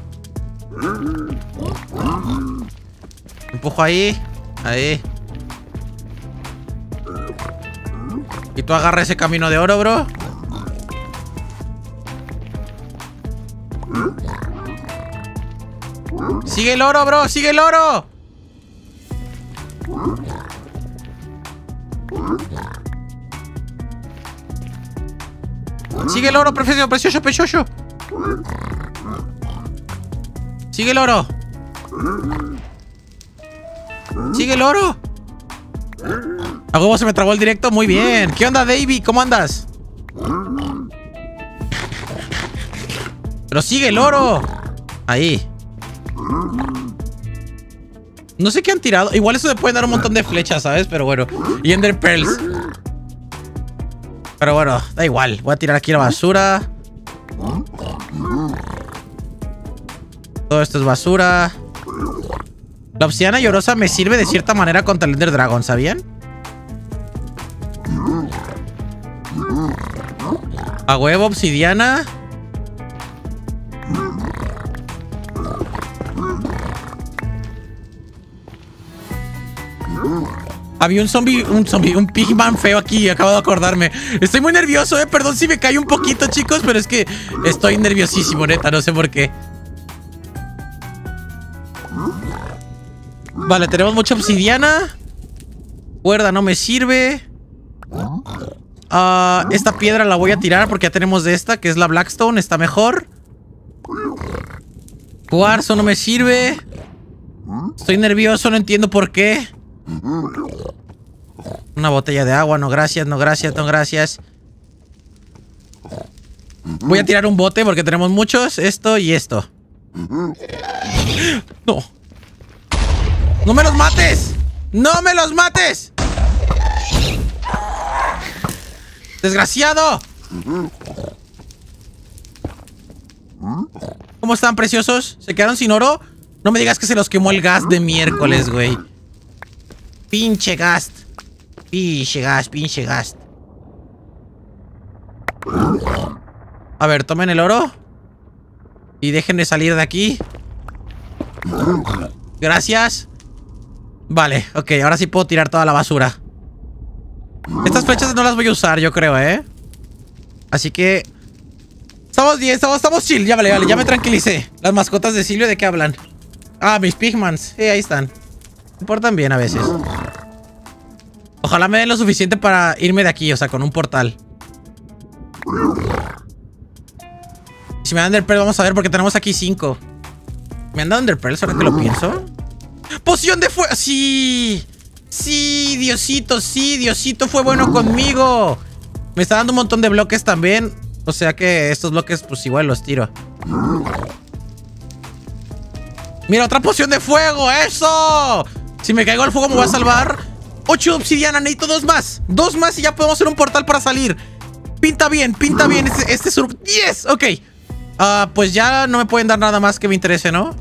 Empujo ahí. Ahí. Y tú agarra ese camino de oro, bro. ¡Sigue el oro, bro! ¡Sigue el oro! Sigue el oro, precioso, precioso, precioso. Sigue el oro. Sigue el oro. A huevo se me trabó el directo. Muy bien. ¿Qué onda, Davey? ¿Cómo andas? Pero sigue el oro. Ahí. No sé qué han tirado. Igual eso le pueden dar un montón de flechas, ¿sabes? Pero bueno. Y Ender Pearls. Pero bueno, da igual. Voy a tirar aquí la basura. Todo esto es basura. La obsidiana llorosa me sirve de cierta manera contra el Ender Dragon, ¿sabían? A huevo, obsidiana. Había un zombie, un zombie, un pigman feo aquí, acabo de acordarme. Estoy muy nervioso, eh, perdón si me cae un poquito, chicos, pero es que estoy nerviosísimo, neta, no sé por qué. Vale, tenemos mucha obsidiana. Cuerda no me sirve. Uh, esta piedra la voy a tirar porque ya tenemos de esta, que es la Blackstone, está mejor. Cuarzo no me sirve. Estoy nervioso, no entiendo por qué. Una botella de agua, no gracias, no gracias, no gracias. Voy a tirar un bote porque tenemos muchos. Esto y esto. No. ¡No me los mates! ¡No me los mates! ¡Desgraciado! ¿Cómo están, preciosos? ¿Se quedaron sin oro? No me digas que se los quemó el gas de miércoles, güey. Pinche gas. Pinche gas, pinche gas. A ver, tomen el oro. Y dejen de salir de aquí. Gracias. Vale, ok, ahora sí puedo tirar toda la basura. Estas flechas no las voy a usar, yo creo, ¿eh? Así que... Estamos bien, estamos, estamos chill. Ya vale, vale, ya me tranquilicé. Las mascotas de Silvio, ¿de qué hablan? Ah, mis pigmans. Sí, ahí están. Me portan bien a veces. Ojalá me den lo suficiente para irme de aquí, o sea, con un portal. Si me dan Enderpearl, vamos a ver, porque tenemos aquí cinco. ¿Me han dado Enderpearl ahora que lo pienso? ¡Poción de fuego! ¡Sí! ¡Sí, Diosito! ¡Sí, Diosito fue bueno conmigo! Me está dando un montón de bloques también. O sea que estos bloques, pues igual los tiro. ¡Mira, otra poción de fuego! ¡Eso! Si me caigo al fuego me voy a salvar. Ocho obsidiana, necesito dos más. Dos más y ya podemos hacer un portal para salir. Pinta bien, pinta bien este, este sur. ¡Yes! Ok. Uh, pues ya no me pueden dar nada más que me interese, ¿no?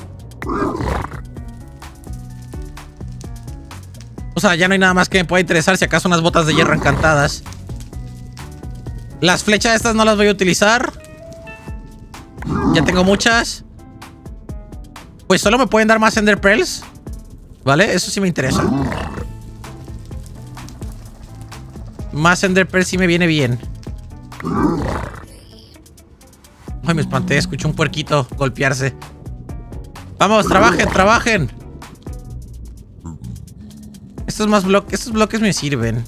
O sea, ya no hay nada más que me pueda interesar. Si acaso unas botas de hierro encantadas. Las flechas estas no las voy a utilizar. Ya tengo muchas. Pues solo me pueden dar más Enderpearls. ¿Vale? Eso sí me interesa. Más Enderpearls sí me viene bien. Ay, me espanté. Escuché un puerquito golpearse. Vamos, trabajen, trabajen. Estos más bloques, estos bloques me sirven.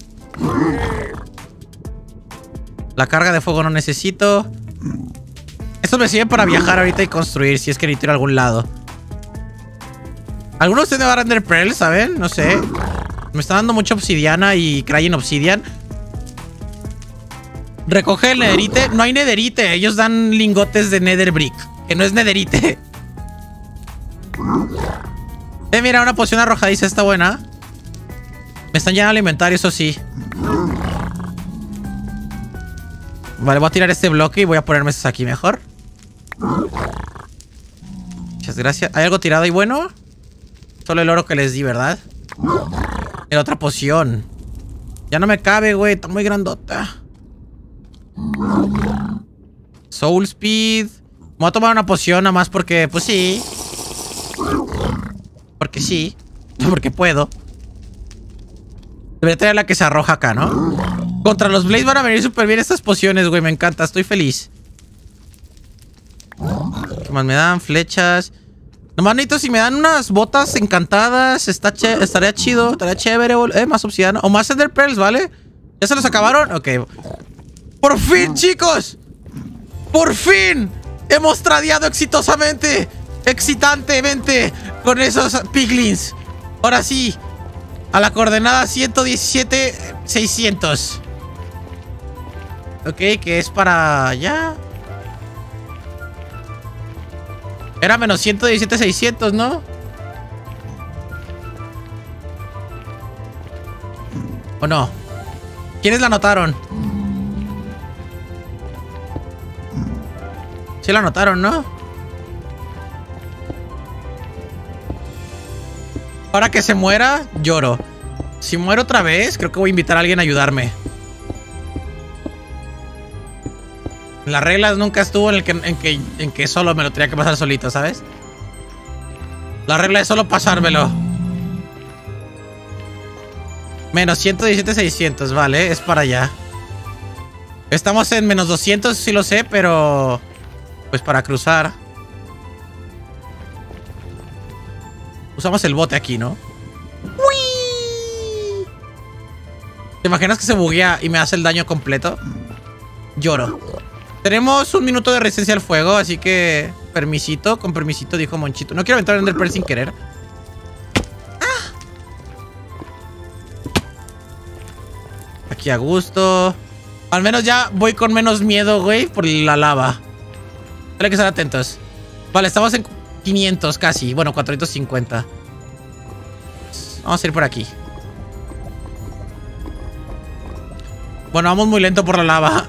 La carga de fuego no necesito. Estos me sirven para viajar ahorita y construir, si es que necesito ir a algún lado. ¿Alguno de ustedes me va a dar Enderpearl, saben? No sé. Me está dando mucha obsidiana y Crying Obsidian. Recoge el netherite. No hay netherite. Ellos dan lingotes de nether brick, que no es netherite. Eh, mira, una poción arrojadiza está buena. Me están llenando el inventario, eso sí. Vale, voy a tirar este bloque y voy a ponerme estos aquí mejor. Muchas gracias. ¿Hay algo tirado y bueno? Solo el oro que les di, ¿verdad? Era otra poción. Ya no me cabe, güey. Está muy grandota. Soul Speed. Me voy a tomar una poción nada más porque, pues sí. Porque sí. Porque puedo. Debería tener la que se arroja acá, ¿no? Contra los Blaze van a venir súper bien estas pociones, güey. Me encanta, estoy feliz. ¿Qué más me dan? Flechas. Nomás necesito si me dan unas botas encantadas. Está ch estaría chido, estaría chévere. Eh, más obsidiana. O más Enderpearls, ¿vale? ¿Ya se los acabaron? Ok. ¡Por fin, chicos! ¡Por fin! Hemos tradeado exitosamente. Excitantemente. Con esos piglins. Ahora sí. A la coordenada ciento diecisiete seiscientos. Ok, que es para allá. Era menos ciento diecisiete seiscientos, ¿no? ¿O no? ¿Quiénes la anotaron? Sí la anotaron, ¿no? Ahora que se muera, lloro. Si muero otra vez, creo que voy a invitar a alguien a ayudarme. Las reglas nunca estuvo en, el que, en, que, en que solo me lo tenía que pasar solito, ¿sabes? La regla es solo pasármelo. Menos ciento diecisiete seiscientos, vale, es para allá. Estamos en menos doscientos, sí lo sé, pero... pues para cruzar. Usamos el bote aquí, ¿no? ¡Uy! ¿Te imaginas que se buguea y me hace el daño completo? Lloro. Tenemos un minuto de resistencia al fuego, así que... Permisito, con permisito, dijo Monchito. No quiero aventar en el Pearl sin querer. ¡Ah! Aquí a gusto. Al menos ya voy con menos miedo, güey, por la lava. Hay que estar atentos. Vale, estamos en quinientos casi. Bueno, cuatrocientos cincuenta. Vamos a ir por aquí. Bueno, vamos muy lento por la lava.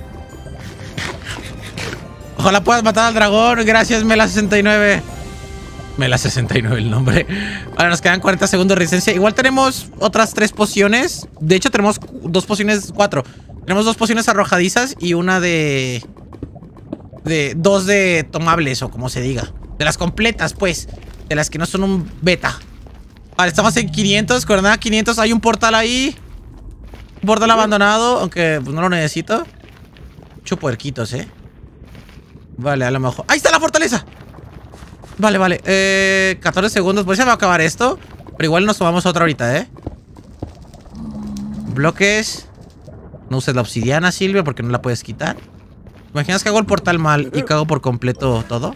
Ojalá puedas matar al dragón. Gracias, Mela sesenta y nueve. Mela sesenta y nueve el nombre. Vale, nos quedan cuarenta segundos de resistencia. Igual tenemos otras tres pociones. De hecho, tenemos dos pociones, cuatro. Tenemos dos pociones arrojadizas y una de... De dos de tomables, o como se diga. De las completas, pues. De las que no son un beta. Vale, estamos en quinientos. Coordenada quinientos. Hay un portal ahí. Un portal abandonado. Aunque pues, no lo necesito. Mucho puerquitos, eh. Vale, a lo mejor. ¡Ahí está la fortaleza! Vale, vale. Eh, catorce segundos. Pues ya va a acabar esto. Pero igual nos tomamos otra ahorita, eh. Bloques. No uses la obsidiana, Silvia, porque no la puedes quitar. ¿Te imaginas que hago el portal mal y cago por completo todo?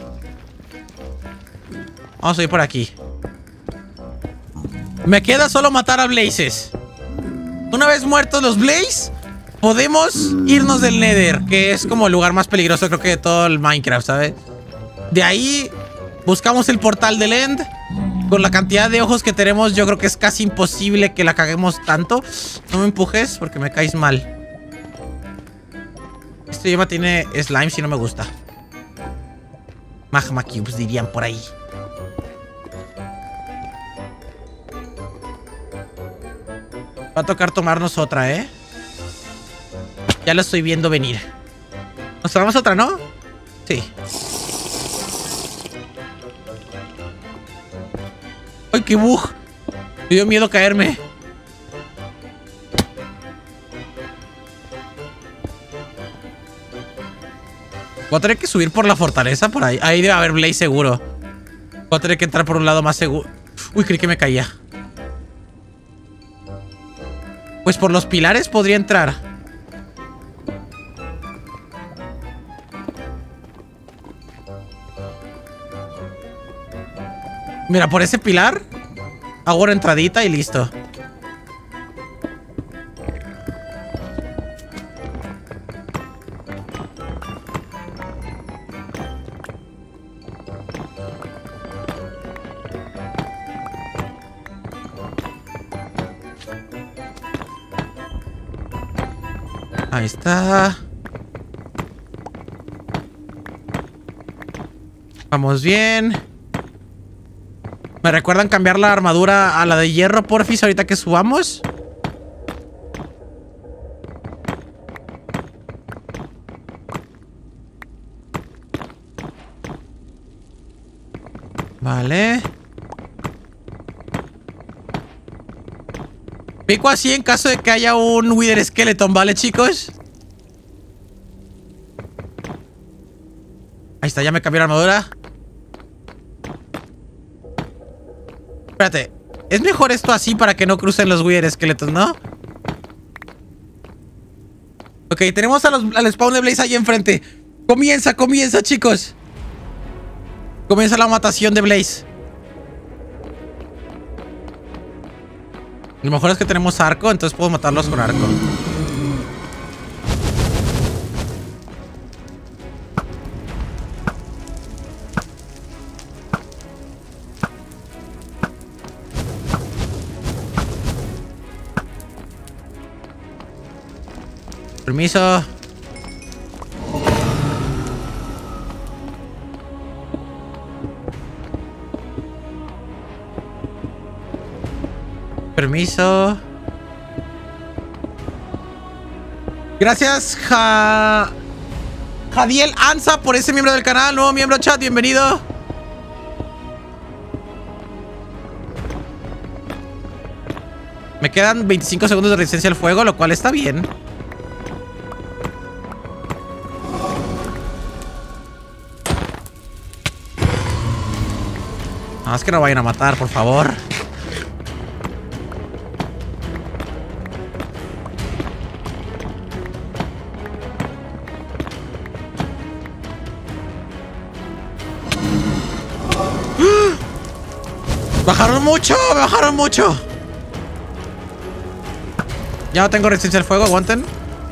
Vamos a ir por aquí. Me queda solo matar a Blazes. Una vez muertos los Blaze, podemos irnos del Nether, que es como el lugar más peligroso, creo que de todo el Minecraft, ¿sabes? De ahí buscamos el portal del End. Con la cantidad de ojos que tenemos, yo creo que es casi imposible que la caguemos tanto. No me empujes porque me caes mal. Este yema tiene slime si no me gusta. Magma cubes dirían por ahí. Va a tocar tomarnos otra, ¿eh? Ya lo estoy viendo venir. ¿Nos tomamos otra, no? Sí. ¡Ay, qué bug! Me dio miedo caerme. Voy a tener que subir por la fortaleza por ahí. Ahí debe haber Blaze seguro. Voy a tener que entrar por un lado más seguro. Uy, creí que me caía. Pues por los pilares podría entrar. Mira, por ese pilar hago una entradita y listo. Ahí está. Vamos bien. ¿Me recuerdan cambiar la armadura a la de hierro, porfis, ahorita que subamos? Vale. Pico así en caso de que haya un Wither Skeleton, ¿vale, chicos? Ahí está, ya me cambié la armadura. Espérate, es mejor esto así para que no crucen los Wither Skeletons, ¿no? Ok, tenemos a los, al spawn de Blaze ahí enfrente. Comienza, comienza, chicos. Comienza la matación de Blaze. Lo mejor es que tenemos arco, entonces puedo matarlos con arco. Permiso. Permiso. Gracias, ja... Jadiel Anza, por ese miembro del canal. Nuevo miembro chat, bienvenido. Me quedan veinticinco segundos de resistencia al fuego, lo cual está bien. Nada más que no vayan a matar, por favor. Bajaron mucho, bajaron mucho. Ya no tengo resistencia al fuego, aguanten.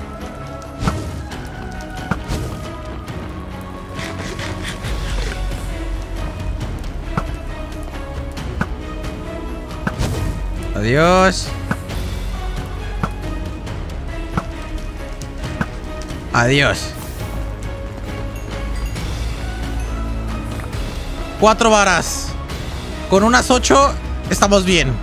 Adiós. Adiós. Cuatro varas. Con unas ocho estamos bien.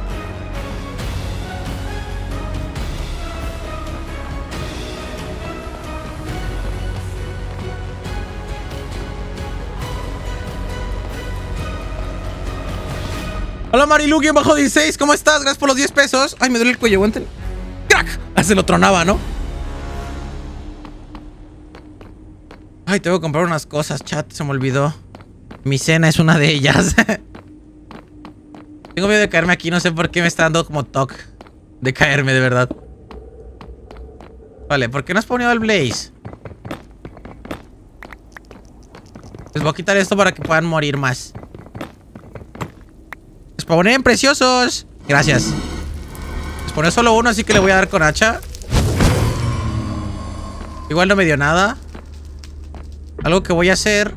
Hola Marilu, guión bajo dieciséis, ¿cómo estás? Gracias por los diez pesos. Ay, me duele el cuello, aguanten. ¡Crack! Ah, se lo tronaba, ¿no? Ay, tengo que comprar unas cosas, chat, se me olvidó. Mi cena es una de ellas. Tengo miedo de caerme aquí, no sé por qué me está dando como toque de caerme, de verdad. Vale, ¿por qué no has ponido el Blaze? Les voy a quitar esto para que puedan morir más. Spawnen preciosos. Gracias. Spawné solo uno, así que le voy a dar con hacha. Igual no me dio nada. Algo que voy a hacer.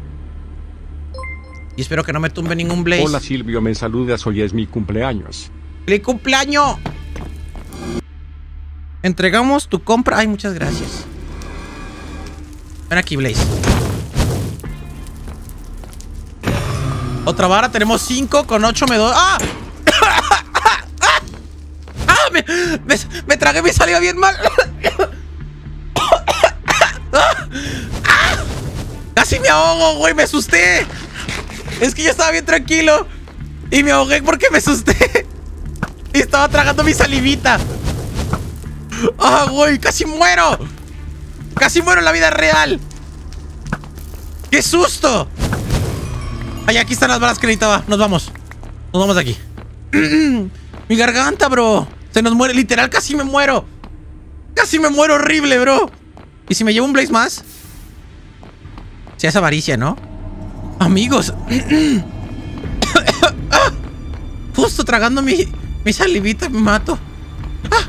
Y espero que no me tumbe ningún Blaze. Hola Silvio, me saludas, hoy es mi cumpleaños. ¡Feliz cumpleaños! Entregamos tu compra. Ay, muchas gracias. Ven aquí, Blaze. Otra vara, tenemos cinco, con ocho me doy. ¡Ah! ¡Ah! Me, me, me tragué, me salió bien mal. ¡Ah! Casi me ahogo, güey, me asusté. Es que yo estaba bien tranquilo y me ahogué porque me asusté. Y estaba tragando mi salivita. ¡Ah, güey! ¡Casi muero! ¡Casi muero en la vida real! ¡Qué susto! Ay, aquí están las balas que necesitaba. Nos vamos. Nos vamos de aquí. Mi garganta, bro. Se nos muere. Literal, casi me muero. Casi me muero horrible, bro. ¿Y si me llevo un Blaze más? Sí, es avaricia, ¿no? Amigos. Justo tragando mi, mi salivita me mato. Ah.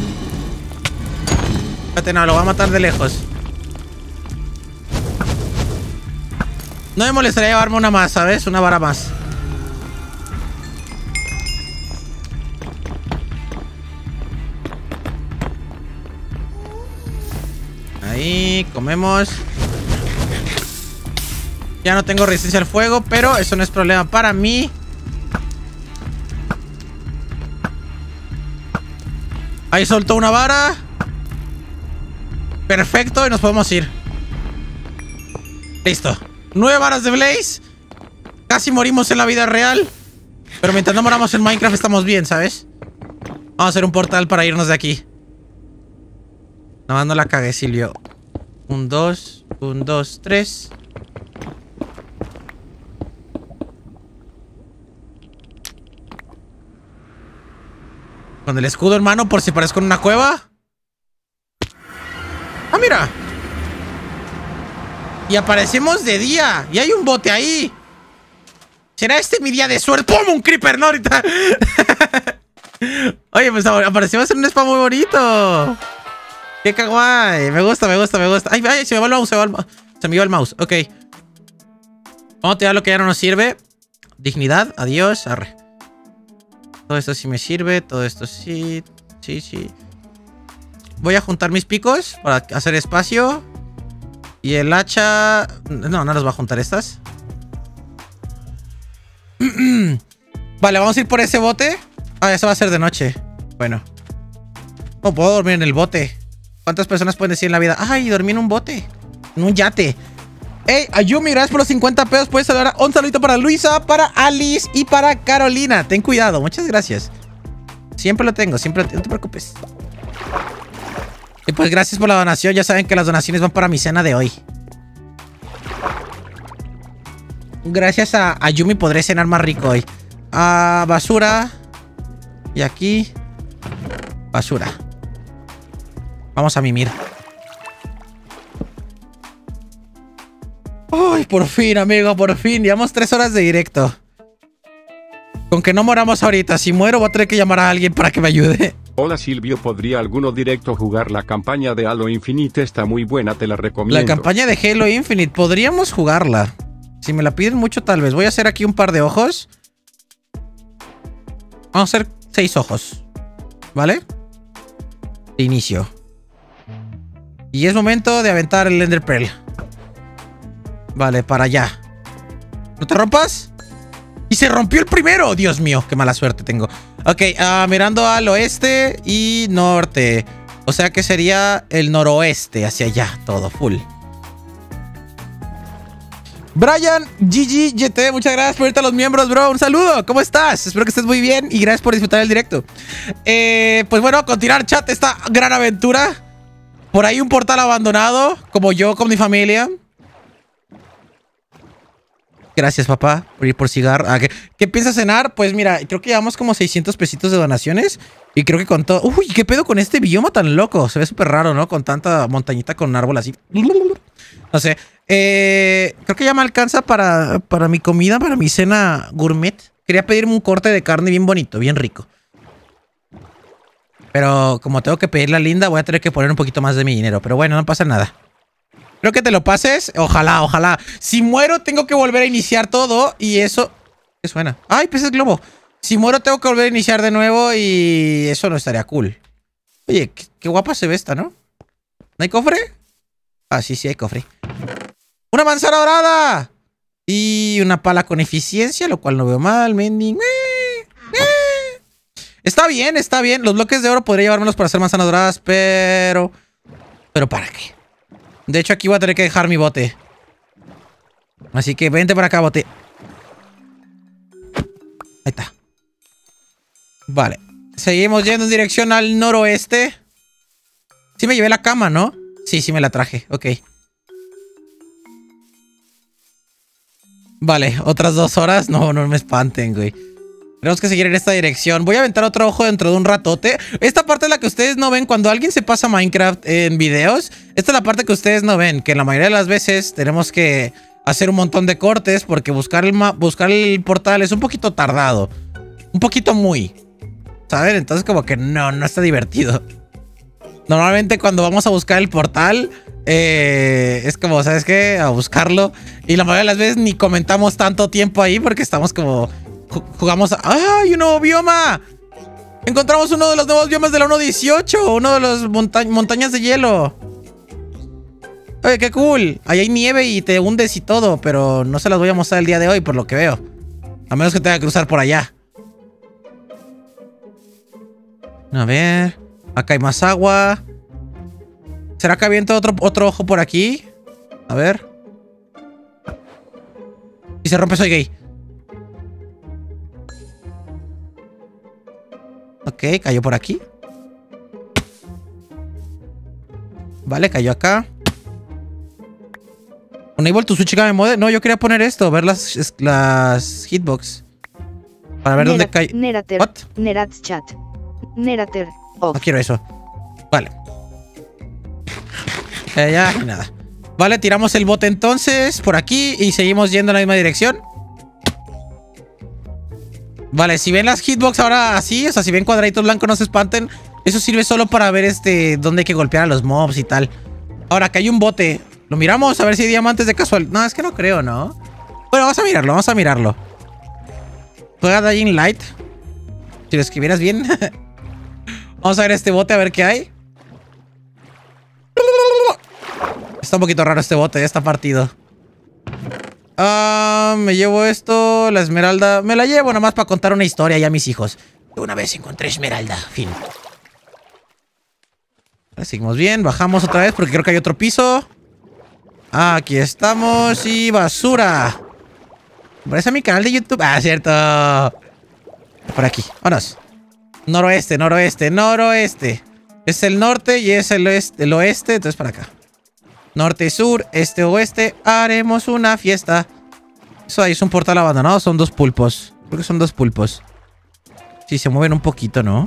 Espérate, no, lo voy a matar de lejos. No me molestaría llevarme una más, ¿sabes? Una vara más. Ahí, comemos. Ya no tengo resistencia al fuego, pero eso no es problema para mí. Ahí soltó una vara. Perfecto, y nos podemos ir. Listo. Nueve varas de Blaze. Casi morimos en la vida real. Pero mientras no moramos en Minecraft estamos bien, ¿sabes? Vamos a hacer un portal para irnos de aquí. Nada más no la cagué, Silvio. Un, dos, un, dos, tres. Con el escudo, hermano, por si parezco en una cueva. Ah, mira. Y aparecemos de día. Y hay un bote ahí. ¿Será este mi día de suerte? ¡Pum! Un creeper, ¿no? Ahorita. Oye, pues aparecimos en un spa muy bonito. ¡Qué kawaii! Me gusta, me gusta, me gusta. ¡Ay, ay! Se me va el mouse, se me va el mouse. Se me iba el mouse. Ok. Vamos a tirar lo que ya no nos sirve. Dignidad. Adiós. Arre. Todo esto sí me sirve. Todo esto sí. Sí, sí. Voy a juntar mis picos para hacer espacio. Y el hacha... No, no los voy a juntar estas. Vale, vamos a ir por ese bote. Ah, eso va a ser de noche. Bueno. No puedo dormir en el bote. ¿Cuántas personas pueden decir en la vida? Ay, dormí en un bote. En un yate. Hey, Ayumi, gracias por los cincuenta pesos. Puedes saludar. Un saludito para Luisa, para Alice y para Carolina. Ten cuidado, muchas gracias. Siempre lo tengo, siempre lo tengo. No te preocupes. Y pues gracias por la donación. Ya saben que las donaciones van para mi cena de hoy. Gracias a, a Yumi podré cenar más rico hoy. Ah, basura. Y aquí basura. Vamos a mimir. Ay, por fin, amigo, por fin. Llevamos tres horas de directo. Con que no moramos ahorita. Si muero voy a tener que llamar a alguien para que me ayude. Hola Silvio, ¿podría alguno directo jugar la campaña de Halo Infinite? Está muy buena, te la recomiendo. La campaña de Halo Infinite, podríamos jugarla. Si me la piden mucho, tal vez. Voy a hacer aquí un par de ojos. Vamos a hacer seis ojos. ¿Vale? De inicio. Y es momento de aventar el Ender Pearl. Vale, para allá. ¿No te rompas? Y se rompió el primero. Dios mío, qué mala suerte tengo. Ok, uh, mirando al oeste y norte. O sea que sería el noroeste. Hacia allá, todo, full. Brian, G G, G T, muchas gracias por irte a los miembros, bro. Un saludo, ¿cómo estás? Espero que estés muy bien y gracias por disfrutar el directo. Eh, pues bueno, continuar, chat, esta gran aventura. Por ahí un portal abandonado, como yo con mi familia. Gracias, papá, por ir por cigarro. Ah, ¿qué, ¿Qué piensas cenar? Pues mira, creo que llevamos como seiscientos pesitos de donaciones. Y creo que con todo... Uy, ¿qué pedo con este bioma tan loco? Se ve súper raro, ¿no? Con tanta montañita con árbol así. No sé. Eh, creo que ya me alcanza para, para mi comida, para mi cena gourmet. Quería pedirme un corte de carne bien bonito, bien rico. Pero como tengo que pedirla linda, voy a tener que poner un poquito más de mi dinero. Pero bueno, no pasa nada. Creo que te lo pases. Ojalá, ojalá. Si muero, tengo que volver a iniciar todo. Y eso... ¿Qué suena? ¡Ay, peces globo! Si muero, tengo que volver a iniciar de nuevo. Y eso no estaría cool. Oye, qué, qué guapa se ve esta, ¿no? ¿No hay cofre? Ah, sí, sí hay cofre. ¡Una manzana dorada! Y una pala con eficiencia, lo cual no veo mal. Mending. Eh, eh. Está bien, está bien. Los bloques de oro podría llevármelos para hacer manzanas doradas, pero... ¿Pero para qué? De hecho, aquí voy a tener que dejar mi bote. Así que vente para acá, bote. Ahí está. Vale. Seguimos yendo en dirección al noroeste. Sí me llevé la cama, ¿no? Sí, sí me la traje. Ok. Vale, otras dos horas. No, no me espanten, güey. Tenemos que seguir en esta dirección. Voy a aventar otro ojo dentro de un ratote. Esta parte es la que ustedes no ven cuando alguien se pasa Minecraft en videos. Esta es la parte que ustedes no ven. Que la mayoría de las veces tenemos que hacer un montón de cortes. Porque buscar el, buscar el portal es un poquito tardado. Un poquito muy. ¿Saben? Entonces como que no, no está divertido. Normalmente cuando vamos a buscar el portal... Eh, es como, ¿sabes qué? A buscarlo. Y la mayoría de las veces ni comentamos tanto tiempo ahí. Porque estamos como... Jugamos a... ¡Ay, un nuevo bioma! Encontramos uno de los nuevos biomas de la uno punto dieciocho. Uno de los monta montañas de hielo. Oye, qué cool. Ahí hay nieve y te hundes y todo. Pero no se las voy a mostrar el día de hoy, por lo que veo. A menos que tenga que cruzar por allá. A ver. Acá hay más agua. ¿Será que aviento otro, otro ojo por aquí? A ver. Si se rompe soy gay. Ok, cayó por aquí. Vale, cayó acá. Enable to switch game mode. No, yo quería poner esto, ver las, las hitbox. Para ver Nerat, dónde cae. Nerater. What? Nerats chat. Nerater. Off. No quiero eso. Vale. Eh, ya, nada. Vale, tiramos el bote entonces por aquí y seguimos yendo en la misma dirección. Vale, si ven las hitbox ahora así, o sea, si ven cuadraditos blancos no se espanten. Eso sirve solo para ver este dónde hay que golpear a los mobs y tal. Ahora, acá hay un bote. ¿Lo miramos? A ver si hay diamantes de casual. No, es que no creo, ¿no? Bueno, vamos a mirarlo, vamos a mirarlo. Juega Dying Light. Si lo escribieras bien. Vamos a ver este bote, a ver qué hay. Está un poquito raro este bote, ya está partido. Ah, me llevo esto, la esmeralda. Me la llevo nomás para contar una historia ya a mis hijos. Una vez encontré esmeralda, fin. Seguimos bien, bajamos otra vez porque creo que hay otro piso. Aquí estamos y basura. Parece a mi canal de YouTube. Ah, cierto. Por aquí, vámonos. Noroeste, noroeste, noroeste. Es el norte y es el oeste, el oeste, entonces para acá. Norte, sur, este, oeste. Haremos una fiesta. Eso ahí es un portal abandonado. Son dos pulpos. Creo que son dos pulpos. Sí, se mueven un poquito, ¿no?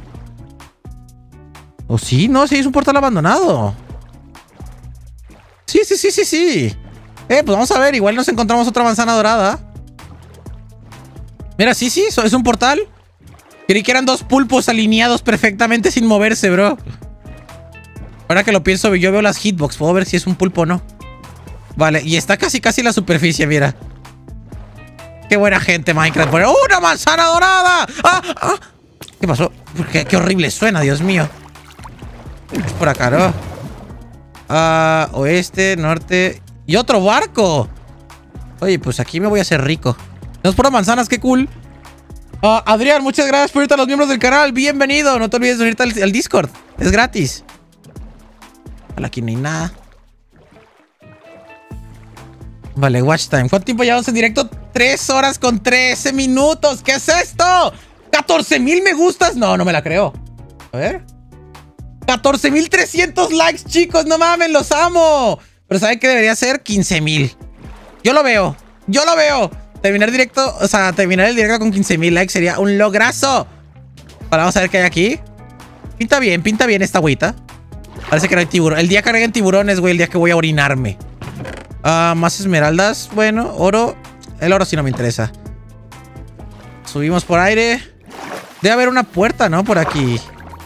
¿O sí? No, sí, es un portal abandonado. Sí, sí, sí, sí, sí. Eh, pues vamos a ver. Igual nos encontramos otra manzana dorada. Mira, sí, sí, es un portal. Creí que eran dos pulpos alineados perfectamente sin moverse, bro. Ahora que lo pienso, yo veo las hitbox. Puedo ver si es un pulpo o no. Vale, y está casi casi en la superficie, mira. Qué buena gente, Minecraft. ¡Oh, una manzana dorada! ¡Ah! ¡Ah! ¿Qué pasó? Qué, qué horrible suena, Dios mío. Es por acá, ¿no? Ah, oeste, norte. ¡Y otro barco! Oye, pues aquí me voy a hacer rico. Dos por manzanas, qué cool. Uh, Adrián, muchas gracias por irte a los miembros del canal. Bienvenido. No te olvides de unirte al, al Discord. Es gratis. Vale, aquí no hay nada. Vale, watch time. ¿Cuánto tiempo llevamos en directo? Tres horas con trece minutos. ¿Qué es esto? ¿catorce mil me gustas? No, no me la creo. A ver. catorce mil trescientos likes, chicos. No mames, los amo. Pero ¿saben qué debería ser? quince mil. Yo lo veo. Yo lo veo. Terminar directo, o sea, terminar el directo con quince mil likes sería un lograzo. Vale, vamos a ver qué hay aquí. Pinta bien, pinta bien esta agüita. Parece que no hay tiburón. El día que carguen tiburones, güey, el día que voy a orinarme. Uh, más esmeraldas. Bueno, oro. El oro sí no me interesa. Subimos por aire. Debe haber una puerta, ¿no? Por aquí.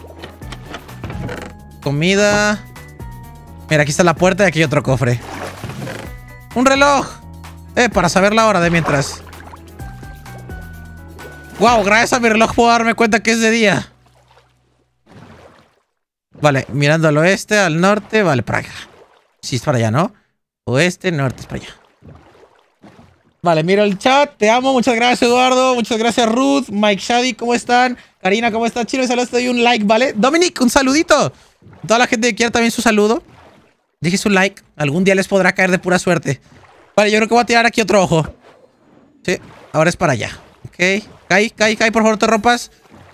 Comida. Mira, aquí está la puerta y aquí hay otro cofre. Un reloj. Eh, para saber la hora de mientras. Wow, gracias a mi reloj puedo darme cuenta que es de día. Vale, mirando al oeste, al norte. Vale, para acá. Sí, es para allá, ¿no? Oeste, norte, es para allá. Vale, miro el chat. Te amo. Muchas gracias, Eduardo. Muchas gracias, Ruth. Mike Shady, ¿cómo están? Karina, ¿cómo estás? Chino, saludos. Te doy un like, ¿vale? Dominic, un saludito. Toda la gente que quiera también su saludo. Deje su like. Algún día les podrá caer de pura suerte. Vale, yo creo que voy a tirar aquí otro ojo. Sí, ahora es para allá. Ok. Cae, cae, cae, por favor, te rompas.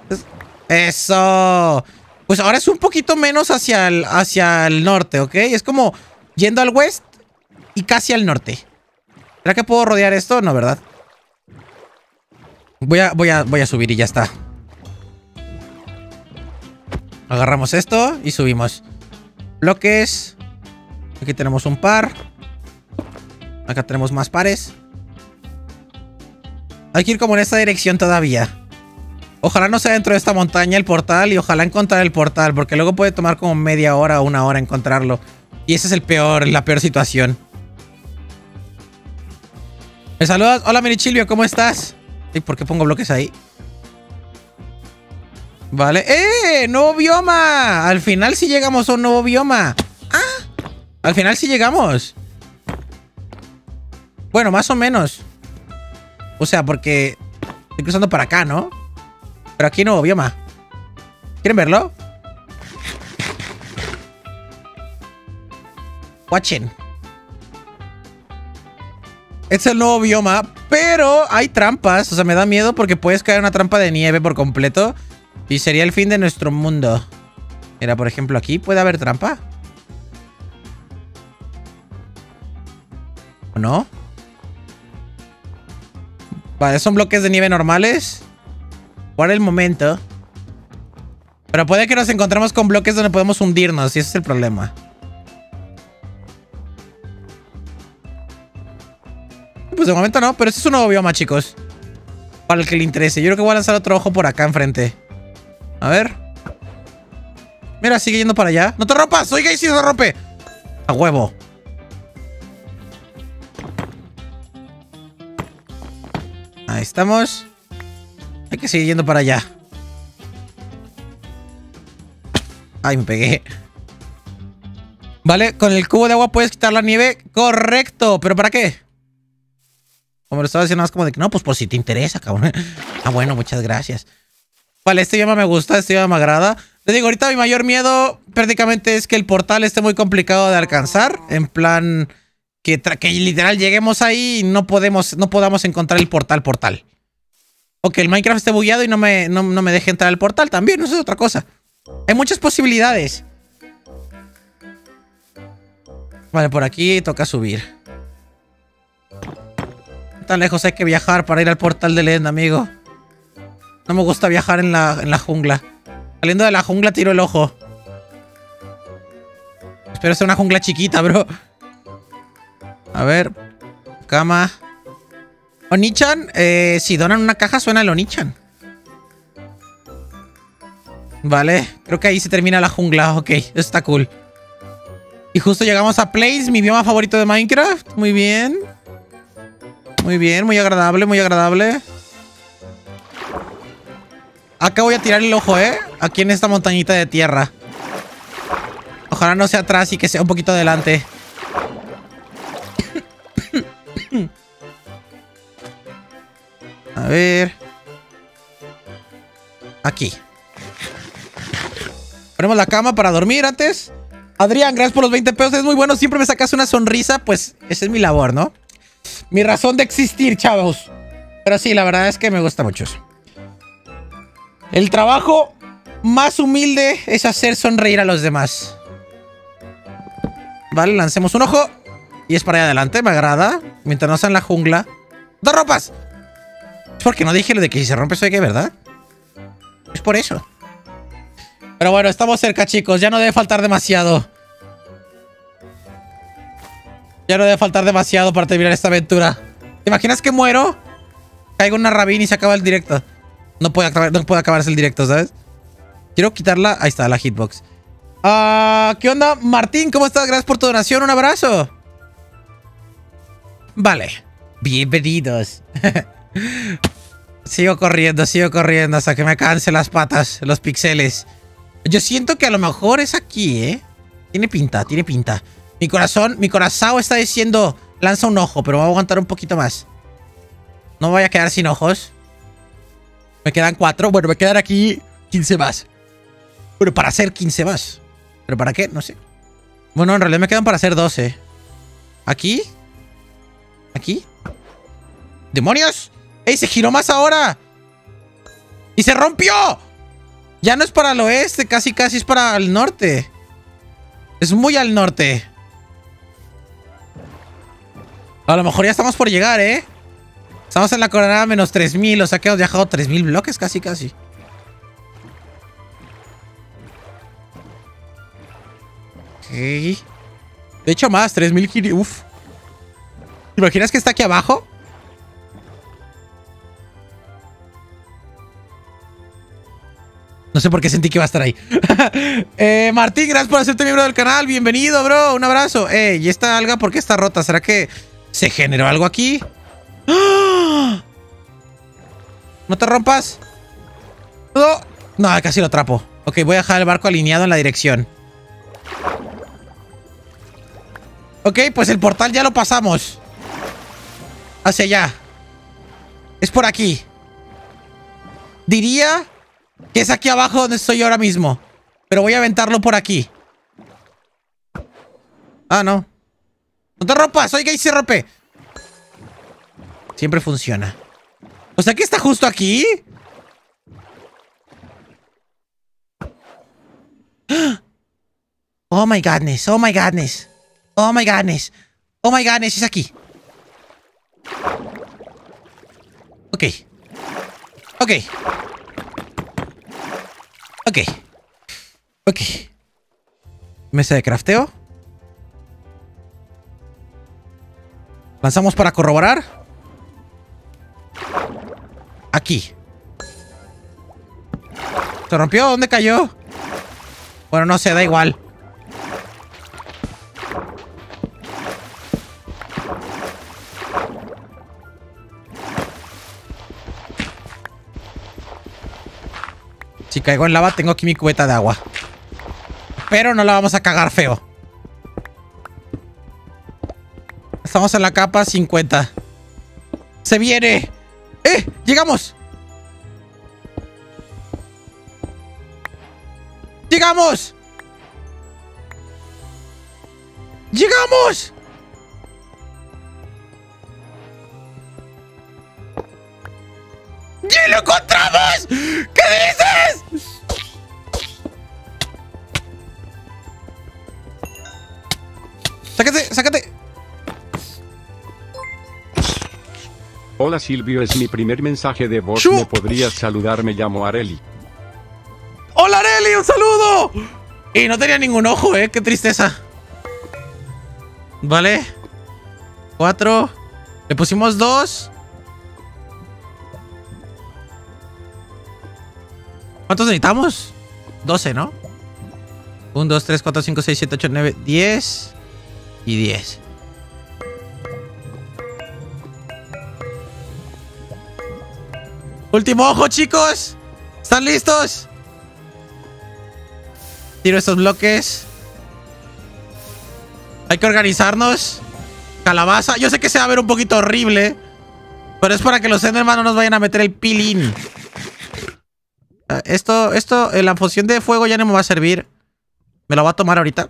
Eso. Pues ahora es un poquito menos hacia el, hacia el norte, ¿ok? Es como yendo al west y casi al norte. ¿Será que puedo rodear esto? No, ¿verdad? Voy a, voy a, voy a subir y ya está. Agarramos esto y subimos. Bloques. Aquí tenemos un par. Acá tenemos más pares. Hay que ir como en esta dirección todavía. Ojalá no sea dentro de esta montaña el portal. Y ojalá encontrar el portal. Porque luego puede tomar como media hora o una hora encontrarlo. Y ese es el peor, la peor situación. Me saludas. Hola, Mirichilvio, ¿cómo estás? ¿Y por qué pongo bloques ahí? Vale. ¡Eh! ¡Nuevo bioma! Al final sí llegamos a un nuevo bioma. ¡Ah! Al final sí llegamos. Bueno, más o menos. O sea, porque estoy cruzando para acá, ¿no? Pero aquí nuevo bioma. ¿Quieren verlo? Watchen. Este es el nuevo bioma, pero hay trampas. O sea, me da miedo porque puedes caer en una trampa de nieve por completo. Y sería el fin de nuestro mundo. Mira, por ejemplo, aquí puede haber trampa. ¿O no? Vale, son bloques de nieve normales. Por el momento. Pero puede que nos encontremos con bloques donde podemos hundirnos. Y ese es el problema. Pues de momento no, pero este es un nuevo bioma, chicos. Para el que le interese. Yo creo que voy a lanzar otro ojo por acá enfrente. A ver. Mira, sigue yendo para allá. ¡No te rompas! ¡Oiga, y si se rompe! ¡A huevo! Ahí estamos. Hay que seguir yendo para allá. Ay, me pegué. Vale, con el cubo de agua puedes quitar la nieve. Correcto, ¿pero para qué? Como lo estaba diciendo más como de que no, pues por si te interesa, cabrón. Ah, bueno, muchas gracias. Vale, este bioma me gusta, este bioma me agrada. Te digo, ahorita mi mayor miedo prácticamente es que el portal esté muy complicado de alcanzar. En plan, que, que literal lleguemos ahí y no podemos, no podamos encontrar el portal portal. O que el Minecraft esté bugueado y no me, no, no me deje entrar al portal también, eso es otra cosa. Hay muchas posibilidades. Vale, por aquí toca subir. Tan lejos hay que viajar para ir al portal del End, amigo. No me gusta viajar en la, en la jungla. Saliendo de la jungla tiro el ojo. Espero sea una jungla chiquita, bro. A ver. Cama. Onichan, eh, si donan una caja suena el Onichan. Vale, creo que ahí se termina la jungla. Ok, eso está cool. Y justo llegamos a Place, mi bioma favorito de Minecraft. Muy bien. Muy bien, muy agradable, muy agradable. Acá voy a tirar el ojo, ¿eh? Aquí en esta montañita de tierra. Ojalá no sea atrás y que sea un poquito adelante. A ver. Aquí. Ponemos la cama para dormir antes. Adrián, gracias por los veinte pesos. Es muy bueno. Siempre me sacas una sonrisa. Pues esa es mi labor, ¿no? Mi razón de existir, chavos. Pero sí, la verdad es que me gusta mucho eso. El trabajo más humilde es hacer sonreír a los demás. Vale, lancemos un ojo. Y es para allá adelante, me agrada. Mientras no sea en la jungla. ¡Dos ropas! Es porque no dije lo de que si se rompe eso hay que, ¿verdad? Es por eso. Pero bueno, estamos cerca, chicos. Ya no debe faltar demasiado. Ya no debe faltar demasiado para terminar esta aventura. ¿Te imaginas que muero? Caigo en una rabina y se acaba el directo. No puede, acabar, no puede acabarse el directo, ¿sabes? Quiero quitarla. Ahí está, la hitbox. Uh, ¿Qué onda? Martín, ¿cómo estás? Gracias por tu donación. Un abrazo. Vale. Bienvenidos. Sigo corriendo, sigo corriendo hasta que me canse las patas, los pixeles. Yo siento que a lo mejor es aquí, ¿eh? Tiene pinta, tiene pinta. Mi corazón, mi corazón está diciendo lanza un ojo, pero voy a aguantar un poquito más. No me voy a quedar sin ojos. Me quedan cuatro. Bueno, me quedan aquí quince más. Bueno, para hacer quince más. ¿Pero para qué? No sé. Bueno, en realidad me quedan para hacer doce. ¿Aquí? ¿Aquí? ¡Demonios! ¡Ey, se giró más ahora! ¡Y se rompió! Ya no es para el oeste, casi casi es para el norte. Es muy al norte. A lo mejor ya estamos por llegar, ¿eh? Estamos en la coordenada menos tres mil, o sea que hemos viajado tres mil bloques casi casi. Ok. De hecho más, tres mil... Uf. ¿Te imaginas que está aquí abajo? No sé por qué sentí que iba a estar ahí. eh, Martín, gracias por hacerte miembro del canal. Bienvenido, bro. Un abrazo. Eh, ¿y esta alga por qué está rota? ¿Será que se generó algo aquí? ¡Ah! ¿No te rompas? No. No, casi lo atrapo. Ok, voy a dejar el barco alineado en la dirección. Ok, pues el portal ya lo pasamos. Hacia allá. Es por aquí. Diría que es aquí abajo donde estoy yo ahora mismo. Pero voy a aventarlo por aquí. Ah, no. No te rompas. Oiga, y se rompe. Siempre funciona. O sea que está justo aquí. Oh my godness. Oh my godness. Oh my godness. Oh my godness. Es aquí. Ok. Ok. Ok. Ok. Mesa de crafteo. Lanzamos para corroborar. Aquí. ¿Se rompió? ¿Dónde cayó? Bueno, no sé, da igual. Si caigo en lava, tengo aquí mi cubeta de agua. Pero no la vamos a cagar feo. Estamos en la capa cincuenta. ¡Se viene! ¡Eh! ¡Llegamos! ¡Llegamos! ¡Llegamos! ¡Ya lo encontramos! ¿Qué dices? ¡Sácate! ¡Sácate! Hola Silvio, es mi primer mensaje de voz. ¡Shu! ¿Me podrías saludar? Me llamo Areli. ¡Hola, Areli! ¡Un saludo! Y no tenía ningún ojo, ¿eh? ¡Qué tristeza! Vale. Cuatro. Le pusimos dos. ¿Cuántos necesitamos? doce, ¿no? uno, dos, tres, cuatro, cinco, seis, siete, ocho, nueve, diez. Y diez. Último ojo, chicos. ¿Están listos? Tiro estos bloques. Hay que organizarnos. Calabaza. Yo sé que se va a ver un poquito horrible, pero es para que los Enderman no nos vayan a meter el pilín. Esto, esto, la poción de fuego ya no me va a servir. Me lo voy a tomar ahorita.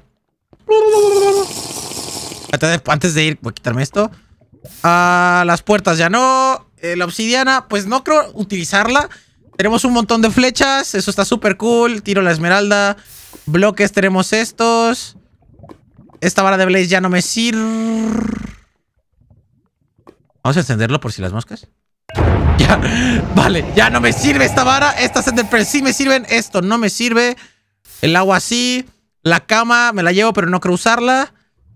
Antes de ir, voy a quitarme esto. Ah, las puertas ya no. Eh, la obsidiana, pues no creo utilizarla. Tenemos un montón de flechas. Eso está súper cool. Tiro la esmeralda. Bloques tenemos estos. Esta vara de Blaze ya no me sirve. Vamos a encenderlo por si las moscas. Ya, vale, ya no me sirve esta vara. Estas Enderpearls sí me sirven. Esto no me sirve. El agua sí. La cama me la llevo, pero no creo usarla.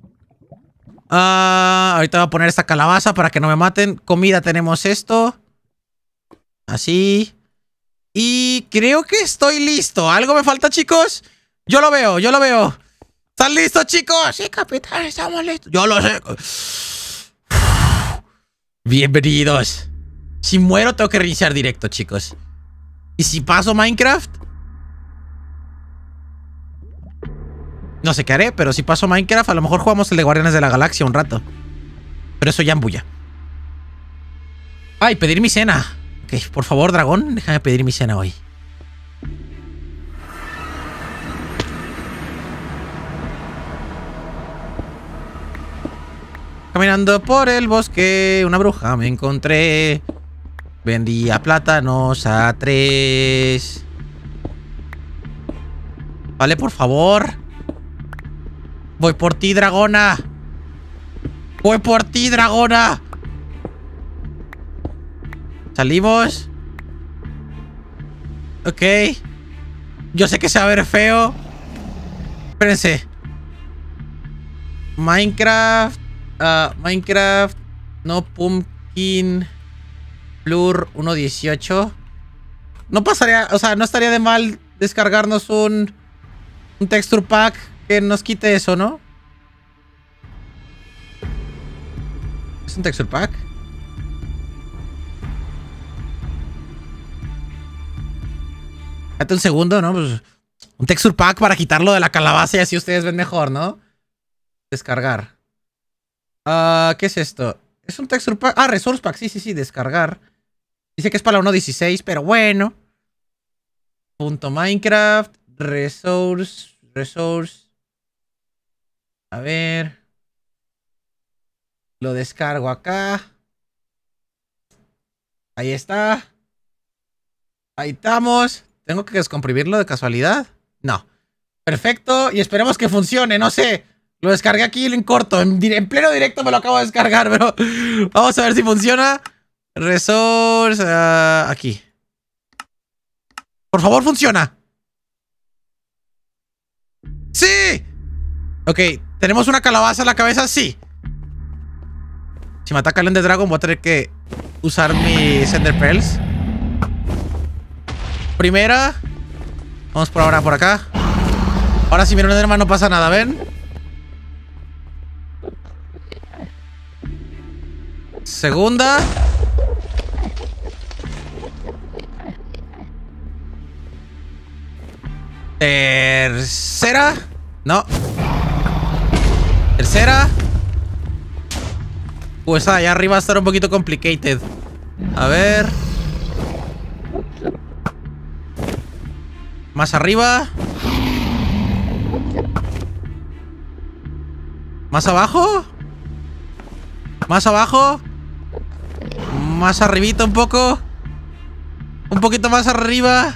Uh, ahorita voy a poner esta calabaza para que no me maten. Comida tenemos esto. Así. Y creo que estoy listo. ¿Algo me falta, chicos? Yo lo veo, yo lo veo. ¿Están listos, chicos? Sí, capitán, estamos listos. Yo lo sé. Bienvenidos. Si muero, tengo que reiniciar directo, chicos. ¿Y si paso Minecraft? No sé qué haré, pero si paso Minecraft, a lo mejor jugamos el de Guardianes de la Galaxia un rato. Pero eso ya embulla. Ay, pedir mi cena. Ok, por favor, dragón, déjame pedir mi cena hoy. Caminando por el bosque, una bruja me encontré. Vendía plátanos a tres. Vale, por favor. Voy por ti, dragona. Voy por ti, dragona. Salimos. Ok. Yo sé que se va a ver feo. Espérense. Minecraft. Uh, Minecraft. No pumpkin. Blur uno punto dieciocho. No pasaría, o sea, no estaría de mal descargarnos un, un texture pack que nos quite eso, ¿no? ¿Es un texture pack? Date un segundo, ¿no? Pues un texture pack para quitarlo de la calabaza y así ustedes ven mejor, ¿no? Descargar. Uh, ¿Qué es esto? Es un texture pack. Ah, resource pack. Sí, sí, sí, descargar. Dice que es para la uno punto dieciséis, pero bueno. Punto Minecraft. Resource. Resource. A ver. Lo descargo acá. Ahí está. Ahí estamos. ¿Tengo que descomprimirlo de casualidad? No. Perfecto. Y esperemos que funcione. No sé. Lo descargué aquí en corto. En, en pleno directo me lo acabo de descargar, pero vamos a ver si funciona. Resource. Uh, aquí. Por favor, funciona. ¡Sí! Ok. ¿Tenemos una calabaza en la cabeza? Sí. Si me ataca el Ender Dragon voy a tener que usar mis Enderpearls. Primera. Vamos por ahora por acá. Ahora si miren un Enderman no pasa nada, ¿ven? Segunda. Tercera. No. Tercera. Pues allá arriba va a estar un poquito complicated. A ver. Más arriba. Más abajo. Más abajo. Más arribita un poco. Un poquito más arriba.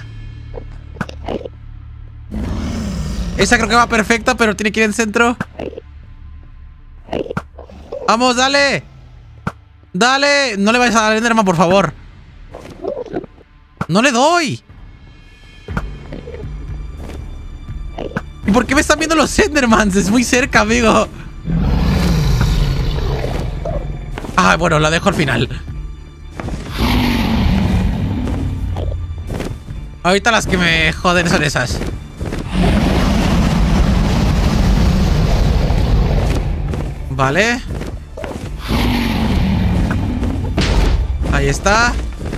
Esa creo que va perfecta, pero tiene que ir en centro. Vamos, dale. Dale. No le vayas a dar Enderman, por favor. No le doy. ¿Y por qué me están viendo los Endermans? Es muy cerca, amigo. Ah, bueno, la dejo al final. Ahorita las que me joden son esas. Vale. Ahí está.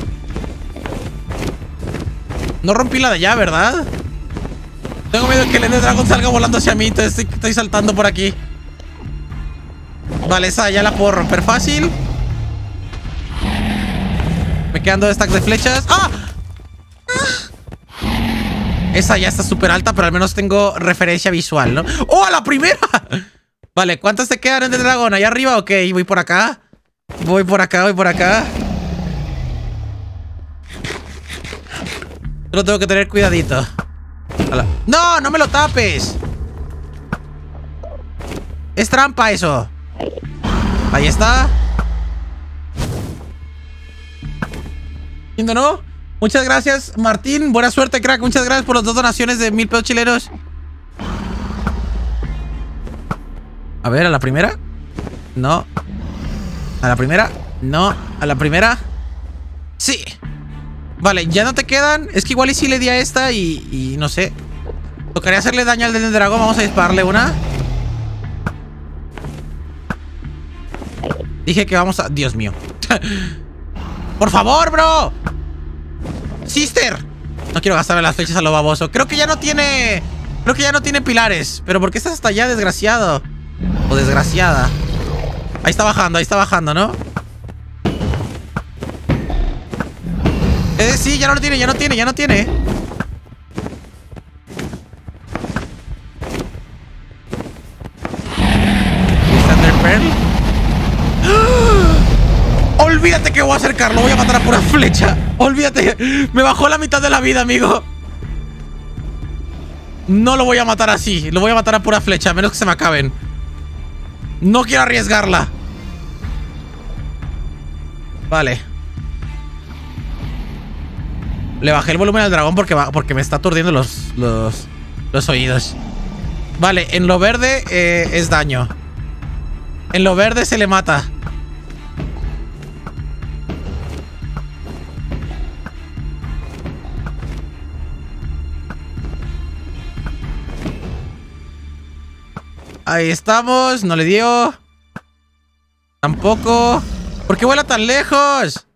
No rompí la de allá, ¿verdad? Tengo miedo de que el Ender Dragon salga volando hacia mí. Entonces estoy, estoy saltando por aquí. Vale, esa ya la puedo romper fácil. Me quedan dos stacks de flechas. ¡Ah! Esa ya está súper alta, pero al menos tengo referencia visual, ¿no? ¡Oh, a la primera! Vale, ¿cuántas te quedan en el dragón? ¿Allá arriba? Ok, voy por acá. Voy por acá, voy por acá. Solo tengo que tener cuidadito. ¡No! ¡No me lo tapes! Es trampa eso. Ahí está. ¿No? Muchas gracias, Martín. Buena suerte, crack. Muchas gracias por las dos donaciones de mil pesos chilenos. A ver, ¿a la primera? No. ¿A la primera? No. ¿A la primera? Sí. Vale, ya no te quedan. Es que igual y si le di a esta y, y no sé. Tocaría hacerle daño al del dragón. Vamos a dispararle una. Dije que vamos a... Dios mío. ¡Por favor, bro! ¡Sister! No quiero gastarme las flechas a lo baboso. Creo que ya no tiene... Creo que ya no tiene pilares. ¿Pero por qué estás hasta allá, desgraciado? O desgraciada. Ahí está bajando, ahí está bajando, ¿no? Eh, sí, ya no lo tiene, ya no tiene, ya no tiene. Thunder Pearl. Olvídate que voy a acercarlo, voy a matar a pura flecha. Olvídate, me bajó la mitad de la vida, amigo. No lo voy a matar así, lo voy a matar a pura flecha, a menos que se me acaben. No quiero arriesgarla. Vale. Le bajé el volumen al dragón porque, va, porque me está aturdiendo los, los, los oídos. Vale, en lo verde eh, es daño. En lo verde se le mata. Ahí estamos, no le dio. Tampoco. ¿Por qué vuela tan lejos?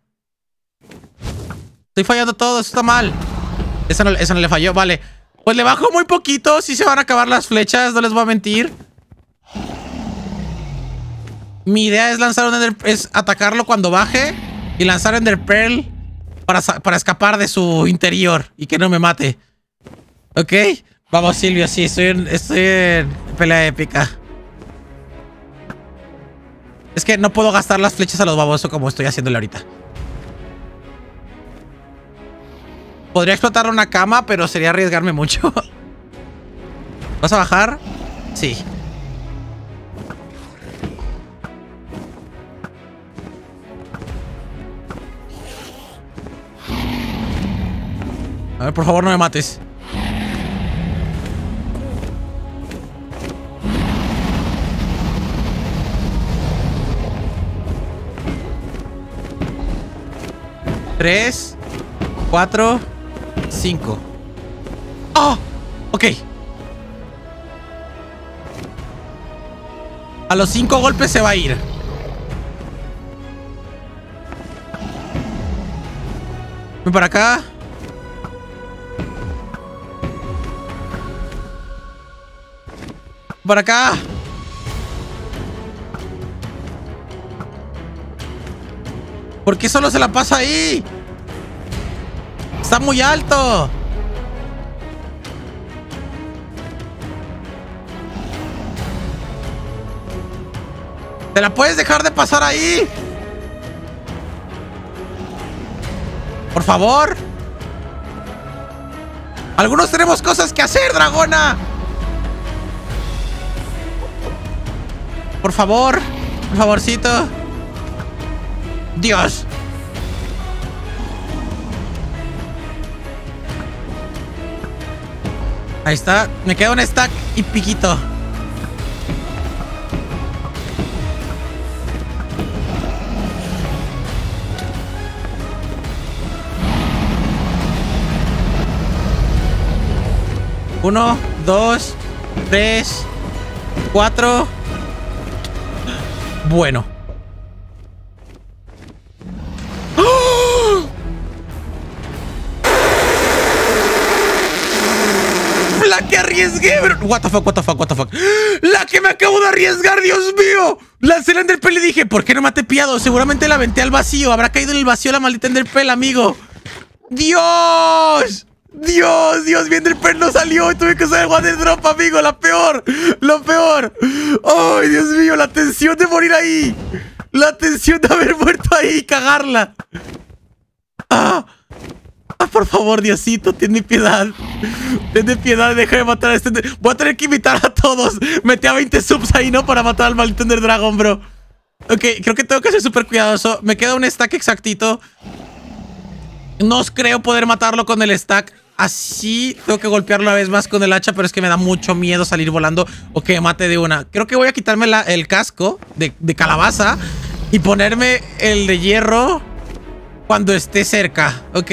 Estoy fallando todo, eso está mal. Eso no, eso no le falló, vale. Pues le bajo muy poquito, sí se van a acabar las flechas, no les voy a mentir. Mi idea es lanzar un Ender, es atacarlo cuando baje y lanzar Ender Pearl para, para escapar de su interior y que no me mate. ¿Ok? Vamos, Silvio, sí, estoy en, estoy en pelea épica. Es que no puedo gastar las flechas a los babosos como estoy haciéndole ahorita. Podría explotar una cama, pero sería arriesgarme mucho. ¿Vas a bajar? Sí. A ver, por favor, no me mates. Tres, cuatro, cinco. ¡Oh! Ok. A los cinco golpes se va a ir. Ven para acá. Para acá. ¿Por qué solo se la pasa ahí? Está muy alto. ¿Te la puedes dejar de pasar ahí? Por favor. Algunos tenemos cosas que hacer, dragona. Por favor. Por favorcito. Dios. Ahí está. Me queda un stack y piquito. Uno, dos, tres, cuatro. Bueno. ¡Oh! La que arriesgué, bro. What the fuck, what the fuck, what the fuck. La que me acabo de arriesgar, Dios mío. Lancé la Enderpearl y dije, ¿por qué no me ha tepeado? Seguramente la aventé al vacío. Habrá caído en el vacío la maldita Enderpearl, amigo. ¡Dios! Dios, Dios, mi Enderpearl no salió y tuve que usar el Water Drop, amigo. La peor, lo peor. ¡Ay, Dios mío! La tensión de morir ahí. La tensión de haber muerto ahí y cagarla. ¡Ah! Ah, por favor, Diosito, tenme piedad. Tenme piedad, deja de matar a este... Voy a tener que invitar a todos. Metí a veinte subs ahí, ¿no? Para matar al maldito Ender Dragon, bro. Ok, creo que tengo que ser súper cuidadoso. Me queda un stack exactito. No creo poder matarlo con el stack. Así tengo que golpearlo una vez más con el hacha, pero es que me da mucho miedo salir volando o que me mate de una. Creo que voy a quitarme la, el casco de, de calabaza y ponerme el de hierro cuando esté cerca, ¿ok?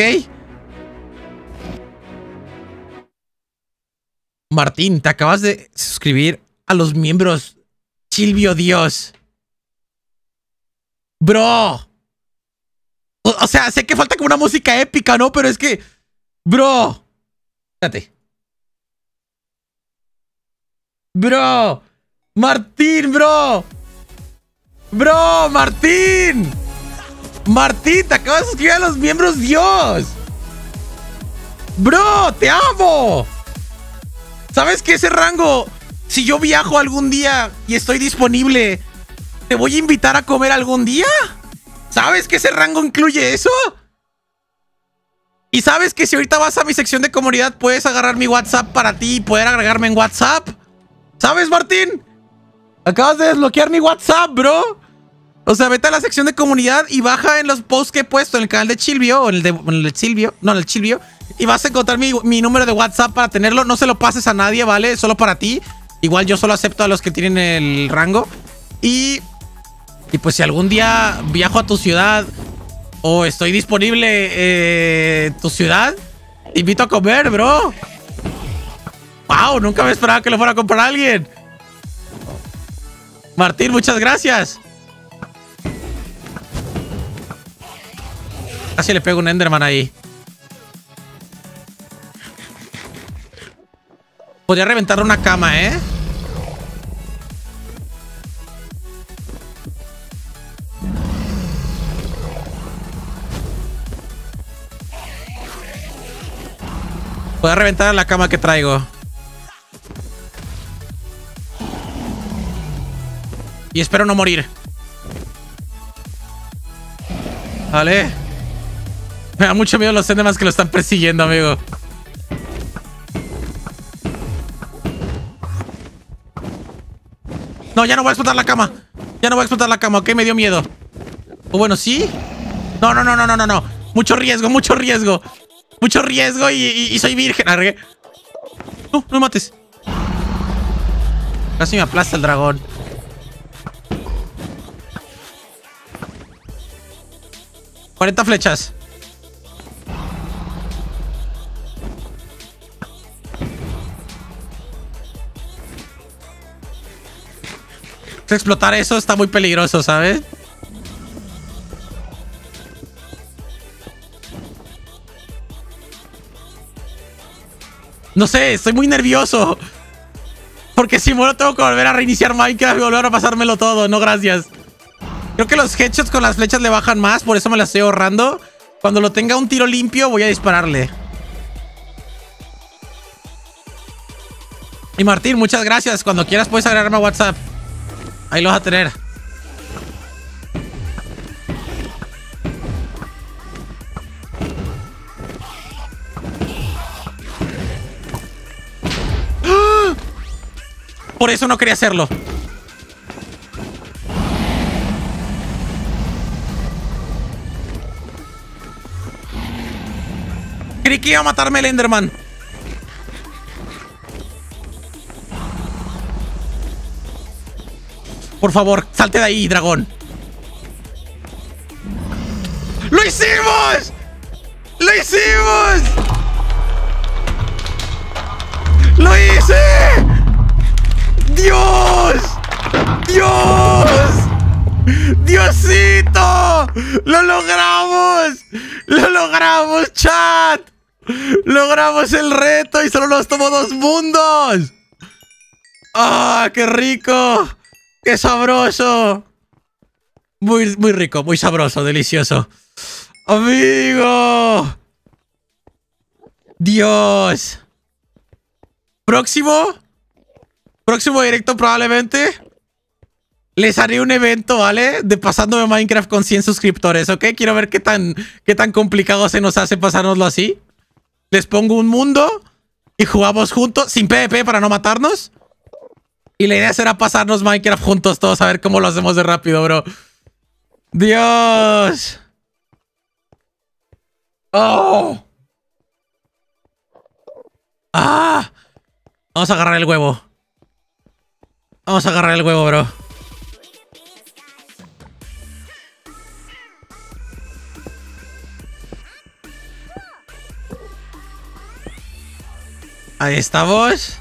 Martín, te acabas de suscribir a los miembros. Silvio Dios. Bro. O, o sea, sé que falta como una música épica, ¿no? Pero es que... Bro. Espérate. Bro. Martín, bro. Bro, Martín. Martín, te acabas de suscribir a los miembros. Dios. Bro, te amo. ¿Sabes que ese rango, si yo viajo algún día y estoy disponible, te voy a invitar a comer algún día? ¿Sabes que ese rango incluye eso? ¿Y sabes que si ahorita vas a mi sección de comunidad puedes agarrar mi WhatsApp para ti y poder agregarme en WhatsApp? ¿Sabes, Martín? Acabas de desbloquear mi WhatsApp, bro. O sea, vete a la sección de comunidad y baja en los posts que he puesto en el canal de Silvio, o en el de, en el de Silvio, no, en el Silvio. Y vas a encontrar mi, mi número de WhatsApp para tenerlo. No se lo pases a nadie, ¿vale? Solo para ti. Igual yo solo acepto a los que tienen el rango. Y... Y pues si algún día viajo a tu ciudad o estoy disponible eh, en tu ciudad, te invito a comer, bro. Wow, nunca me esperaba que lo fuera a comprar alguien. Martín, muchas gracias. Casi le pego un Enderman ahí. Podría reventarle una cama, ¿eh? Podría reventar la cama que traigo. Y espero no morir. Vale. Me da mucho miedo los Endermans que lo están persiguiendo, amigo. No, ya no voy a explotar la cama. Ya no voy a explotar la cama, ok, me dio miedo. O bueno, ¿sí? No, no, no, no, no, no, no. Mucho riesgo, mucho riesgo. Mucho riesgo y, y, y soy virgen. Arregué. No, no me mates. Casi me aplasta el dragón. cuarenta flechas. Explotar eso está muy peligroso, ¿sabes? No sé, estoy muy nervioso. Porque si muero tengo que volver a reiniciar Minecraft y volver a pasármelo todo. No, gracias. Creo que los headshots con las flechas le bajan más, por eso me las estoy ahorrando. Cuando lo tenga un tiro limpio voy a dispararle. Y Martín, muchas gracias. Cuando quieras puedes agregarme a WhatsApp. Ahí lo vas a tener. Por eso no quería hacerlo. Creí que iba a matarme el Enderman. Por favor, salte de ahí, dragón. ¡Lo hicimos! ¡Lo hicimos! ¡Lo ¡Sí! ¡Dios! ¡Dios! ¡Diosito! ¡Lo logramos! ¡Lo logramos, chat! ¡Logramos el reto y solo nos tomó dos mundos! ¡Ah, qué rico! ¡Qué sabroso! Muy, muy rico, muy sabroso, delicioso. ¡Amigo! ¡Dios! Próximo. Próximo directo probablemente. Les haré un evento, ¿vale? De pasándome Minecraft con cien suscriptores, ¿ok? Quiero ver qué tan, qué tan complicado se nos hace pasárnoslo así. Les pongo un mundo y jugamos juntos, sin PvP para no matarnos. Y la idea será pasarnos Minecraft juntos todos, a ver cómo lo hacemos de rápido, bro. ¡Dios! ¡Oh! ¡Ah! Vamos a agarrar el huevo. Vamos a agarrar el huevo, bro. Ahí estamos.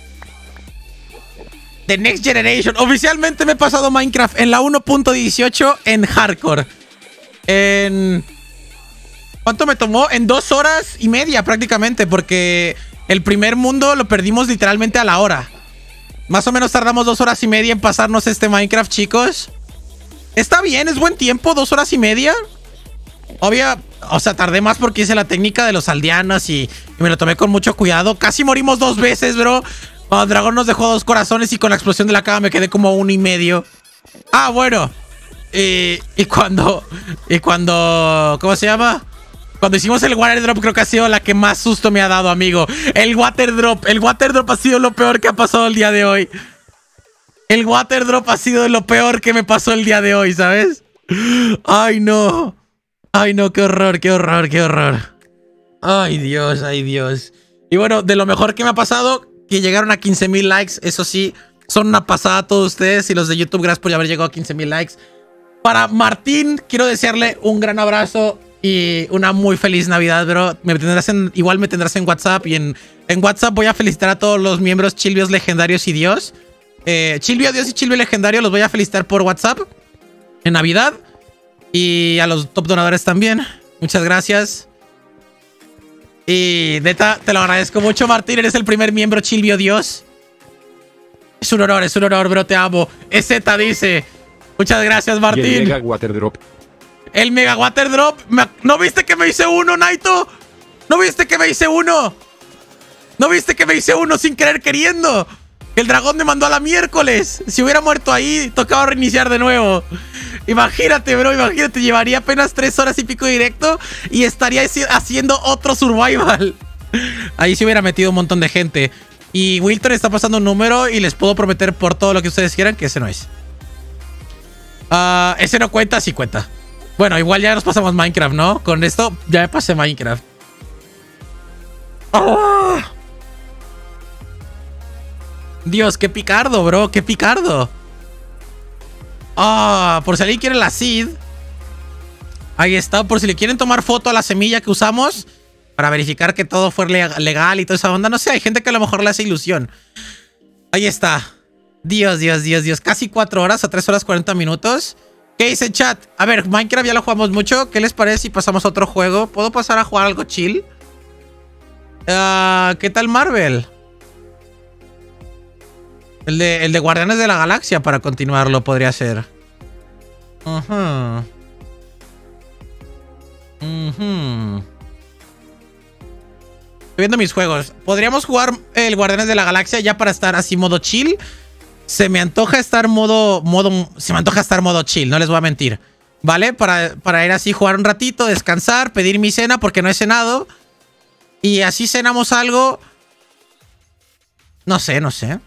The Next Generation. Oficialmente me he pasado Minecraft en la uno punto dieciocho en hardcore. En... ¿Cuánto me tomó? En dos horas y media prácticamente, porque el primer mundo lo perdimos literalmente a la hora. Más o menos tardamos dos horas y media en pasarnos este Minecraft, chicos. Está bien, es buen tiempo, dos horas y media. Obvio, o sea, tardé más porque hice la técnica de los aldeanos y, y me lo tomé con mucho cuidado. Casi morimos dos veces, bro. Cuando el dragón nos dejó dos corazones y con la explosión de la cava me quedé como uno y medio. Ah, bueno. Y, y cuando... Y cuando... ¿Cómo se llama? Cuando hicimos el water drop creo que ha sido la que más susto me ha dado, amigo. El water drop. El water drop ha sido lo peor que ha pasado el día de hoy. El water drop ha sido lo peor que me pasó el día de hoy, ¿sabes? Ay, no. Ay, no, qué horror, qué horror, qué horror. Ay, Dios, ay, Dios. Y bueno, de lo mejor que me ha pasado, que llegaron a quince mil likes. Eso sí, son una pasada a todos ustedes. Y los de YouTube, gracias por haber llegado a quince mil likes. Para Martín, quiero desearle un gran abrazo y una muy feliz Navidad, bro. Me tendrás en, igual me tendrás en WhatsApp. Y en, en WhatsApp voy a felicitar a todos los miembros Chilvios Legendarios y Dios. Eh, Chilvio Dios y Chilvio Legendario los voy a felicitar por WhatsApp en Navidad. Y a los top donadores también. Muchas gracias. Y neta, te lo agradezco mucho, Martín. Eres el primer miembro Chilvio Dios. Es un honor, es un honor, bro. Te amo. E Z dice. Muchas gracias, Martín. Y el Mega Water Drop. El Mega Water Drop. ¿No viste que me hice uno, Naito? ¿No viste que me hice uno? ¿No viste que me hice uno sin querer queriendo? El dragón me mandó a la miércoles. Si hubiera muerto ahí, tocaba reiniciar de nuevo. Imagínate, bro, imagínate. Llevaría apenas tres horas y pico directo y estaría haciendo otro survival. Ahí se hubiera metido un montón de gente. Y Wilton está pasando un número y les puedo prometer por todo lo que ustedes quieran que ese no es. Uh, ese no cuenta, sí cuenta. Bueno, igual ya nos pasamos Minecraft, ¿no? Con esto ya me pasé Minecraft. ¡Oh! Dios, qué picardo, bro, qué picardo. Ah, por si alguien quiere la seed. Ahí está, por si le quieren tomar foto a la semilla que usamos para verificar que todo fue legal y toda esa onda. No sé, hay gente que a lo mejor le hace ilusión. Ahí está. Dios, Dios, Dios, Dios. Casi cuatro horas a tres horas cuarenta minutos. ¿Qué dice chat? A ver, Minecraft ya lo jugamos mucho. ¿Qué les parece si pasamos a otro juego? ¿Puedo pasar a jugar algo chill? Uh, ¿Qué tal Marvel? El de, el de Guardianes de la Galaxia para continuarlo podría ser. Ajá. Uh -huh. Uh -huh. Estoy viendo mis juegos. Podríamos jugar el Guardianes de la Galaxia ya para estar así modo chill. Se me antoja estar modo, modo... Se me antoja estar modo chill, no les voy a mentir. ¿Vale? Para, para ir así, jugar un ratito, descansar, pedir mi cena porque no he cenado. Y así cenamos algo. No sé, no sé.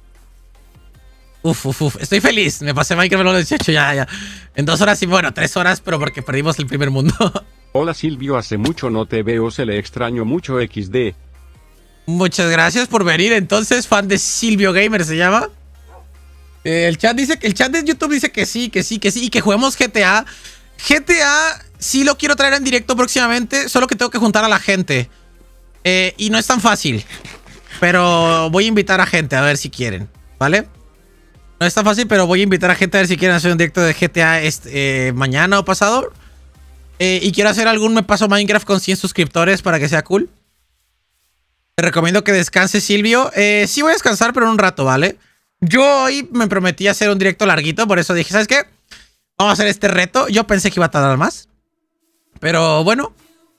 Uf, uf, uf. Estoy feliz. Me pasé Minecraft en los dieciocho, ya, ya. En dos horas y bueno, tres horas, pero porque perdimos el primer mundo. Hola Silvio, hace mucho no te veo, se le extraño mucho equis de. Muchas gracias por venir. Entonces, fan de Silvio Gamer se llama. Eh, el chat dice que el chat de YouTube dice que sí, que sí, que sí. Y que juguemos G T A. G T A sí lo quiero traer en directo próximamente. Solo que tengo que juntar a la gente. Eh, y no es tan fácil. Pero voy a invitar a gente a ver si quieren, ¿vale? No está fácil, pero voy a invitar a gente a ver si quieren hacer un directo de G T A este, eh, mañana o pasado. Eh, y quiero hacer algún me paso Minecraft con cien suscriptores para que sea cool. Te recomiendo que descanses, Silvio. Eh, sí voy a descansar, pero en un rato, ¿vale? Yo hoy me prometí hacer un directo larguito, por eso dije, ¿sabes qué? Vamos a hacer este reto. Yo pensé que iba a tardar más. Pero bueno.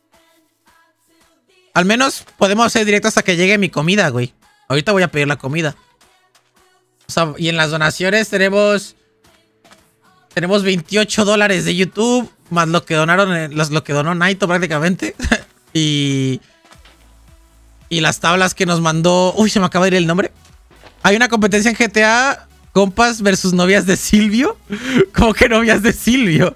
Al menos podemos hacer directo hasta que llegue mi comida, güey. Ahorita voy a pedir la comida. O sea, y en las donaciones tenemos... Tenemos veintiocho dólares de YouTube. Más lo que donaron... Lo que donó Naito prácticamente. y... Y las tablas que nos mandó... Uy, se me acaba de ir el nombre. Hay una competencia en G T A... Compas versus novias de Silvio. ¿Cómo que novias de Silvio?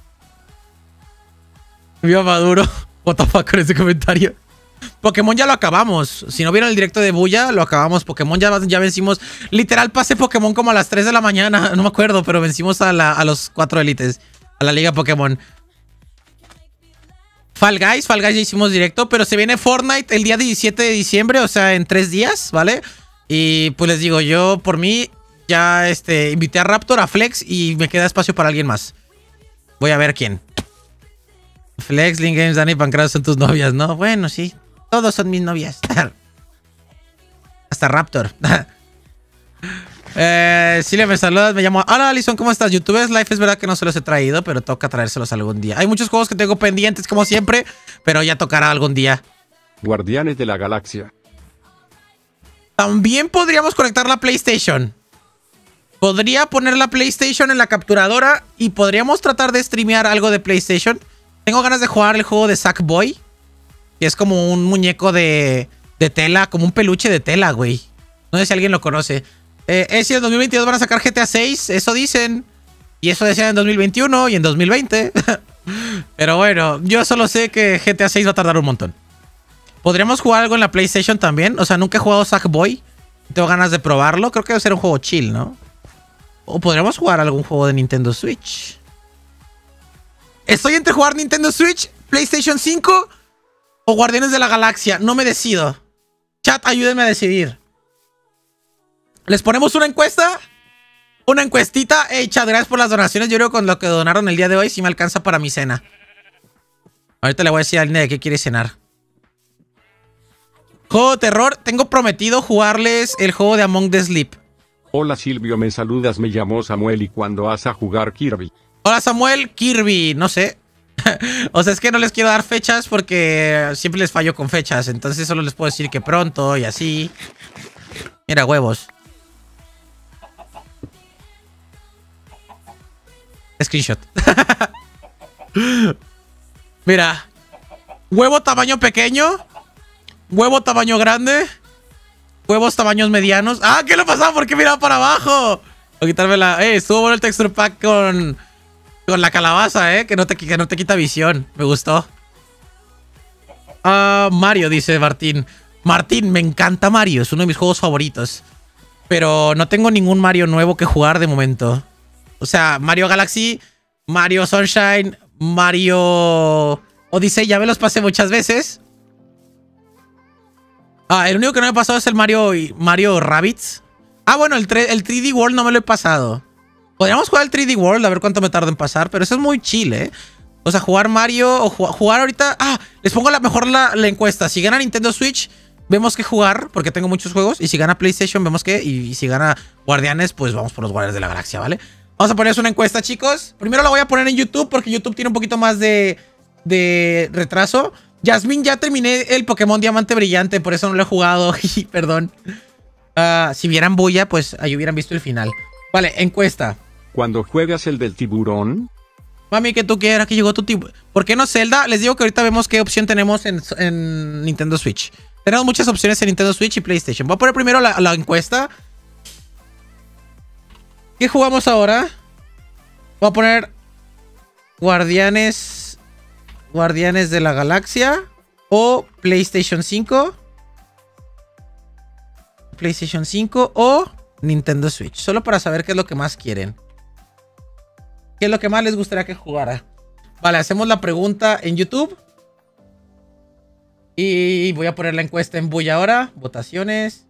Viva Maduro. What the fuck con ese comentario. Pokémon ya lo acabamos. Si no vieron el directo de Buya, lo acabamos. Pokémon ya, ya vencimos. Literal pasé Pokémon como a las tres de la mañana. No me acuerdo, pero vencimos a, la, a los cuatro élites. A la liga Pokémon. Fall Guys. Fall Guys ya hicimos directo. Pero se viene Fortnite el día diecisiete de diciembre. O sea, en tres días, ¿vale? Y pues les digo, yo por mí ya este, invité a Raptor, a Flex. Y me queda espacio para alguien más. Voy a ver quién. Flex, Link Games, Dani y Pancracio son tus novias, ¿no? Bueno, sí. Todos son mis novias. Hasta Raptor. eh, Silvia, me saludas. Me llamo... Hola, Alison, ¿cómo estás? YouTubers Life es verdad que no se los he traído, pero toca traérselos algún día. Hay muchos juegos que tengo pendientes, como siempre, pero ya tocará algún día. Guardianes de la Galaxia. También podríamos conectar la PlayStation. Podría poner la PlayStation en la capturadora y podríamos tratar de streamear algo de PlayStation. Tengo ganas de jugar el juego de Sackboy. Que es como un muñeco de, de tela, como un peluche de tela, güey. No sé si alguien lo conoce. Eh, es si en dos mil veintidós van a sacar G T A seis, eso dicen. Y eso decían en dos mil veintiuno y en dos mil veinte. Pero bueno, yo solo sé que G T A seis va a tardar un montón. ¿Podríamos jugar algo en la PlayStation también? O sea, nunca he jugado Sackboy. Tengo ganas de probarlo. Creo que debe ser un juego chill, ¿no? O podríamos jugar algún juego de Nintendo Switch. Estoy entre jugar Nintendo Switch, PlayStation cinco... o Guardianes de la Galaxia. No me decido. Chat, ayúdenme a decidir. ¿Les ponemos una encuesta? Una encuestita. Hey, chat, gracias por las donaciones. Yo creo que con lo que donaron el día de hoy sí me alcanza para mi cena. Ahorita le voy a decir a alguien de qué quiere cenar. Juego de terror. Tengo prometido jugarles el juego de Among the Sleep. Hola Silvio, me saludas. Me llamo Samuel y cuando vas a jugar Kirby. Hola Samuel, Kirby. No sé. O sea, es que no les quiero dar fechas porque siempre les fallo con fechas. Entonces solo les puedo decir que pronto y así. Mira, huevos. Screenshot. Mira. Huevo tamaño pequeño. Huevo tamaño grande. Huevos tamaños medianos. ¡Ah! ¿Qué le pasaba? ¿Por qué miraba para abajo? Voy a quitarme la... Eh, estuvo bueno el texture pack con... Con la calabaza, ¿eh? Que no te, que no te quita visión. Me gustó. Ah, uh, Mario, dice Martín. Martín, me encanta Mario. Es uno de mis juegos favoritos. Pero no tengo ningún Mario nuevo que jugar de momento. O sea, Mario Galaxy, Mario Sunshine, Mario Odyssey. Ya me los pasé muchas veces. Ah, el único que no me he pasado es el Mario, Mario Rabbids. Ah, bueno, el, el tres D World no me lo he pasado. Podríamos jugar el tres D World, a ver cuánto me tarda en pasar. Pero eso es muy chill, ¿eh? O sea, jugar Mario o ju jugar ahorita... Ah, les pongo la mejor la, la encuesta. Si gana Nintendo Switch, vemos qué jugar, porque tengo muchos juegos. Y si gana PlayStation, vemos qué. Y, y si gana Guardianes, pues vamos por los Guardianes de la Galaxia, ¿vale? Vamos a ponerles una encuesta, chicos. Primero la voy a poner en YouTube, porque YouTube tiene un poquito más de, de retraso. Yasmin, ya terminé el Pokémon Diamante Brillante, por eso no lo he jugado. Perdón. Uh, si vieran Buya, pues ahí hubieran visto el final. Vale, encuesta. Cuando juegas el del tiburón... Mami, que tú quieras, que llegó tu tiburón. ¿Por qué no Zelda? Les digo que ahorita vemos qué opción tenemos en, en Nintendo Switch. Tenemos muchas opciones en Nintendo Switch y PlayStation. Voy a poner primero la, la encuesta. ¿Qué jugamos ahora? Voy a poner Guardianes... Guardianes de la Galaxia o PlayStation cinco. PlayStation cinco o Nintendo Switch. Solo para saber qué es lo que más quieren. ¿Qué es lo que más les gustaría que jugara? Vale, hacemos la pregunta en YouTube. Y voy a poner la encuesta en Bulla ahora. Votaciones.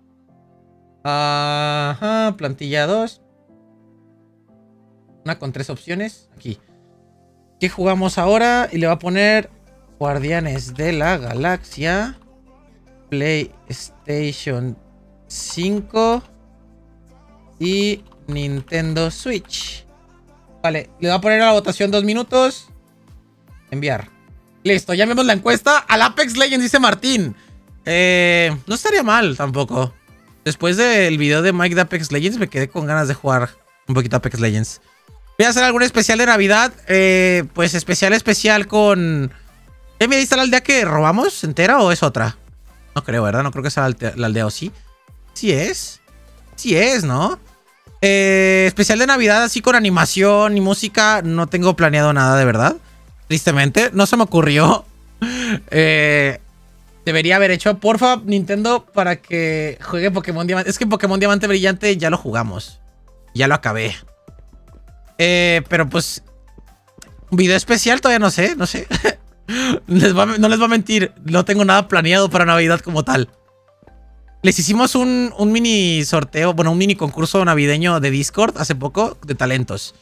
Ajá, plantilla dos. Una con tres opciones. Aquí. ¿Qué jugamos ahora? Y le va a poner Guardianes de la Galaxia. PlayStation cinco. Y Nintendo Switch. Vale, le va a poner a la votación dos minutos. Enviar. Listo, ya vemos la encuesta. Al Apex Legends, dice Martín. Eh, no estaría mal tampoco. Después del video de Mike de Apex Legends me quedé con ganas de jugar un poquito Apex Legends. Voy a hacer algún especial de Navidad. Eh, pues especial, especial con... ¿Ya me diste la aldea que robamos entera o es otra? No creo, ¿verdad? No creo que sea la aldea, la aldea, ¿o sí? Sí es. Sí es, ¿no? Eh, especial de Navidad así con animación y música. No tengo planeado nada, de verdad. Tristemente, no se me ocurrió. Eh, debería haber hecho, porfa, Nintendo, para que juegue Pokémon Diamante. Es que Pokémon Diamante Brillante ya lo jugamos. Ya lo acabé. Eh, pero pues... Un video especial todavía no sé, no sé. les va, no les va a mentir. No tengo nada planeado para Navidad como tal. Les hicimos un, un mini sorteo, bueno, un mini concurso navideño de Discord hace poco de talentos.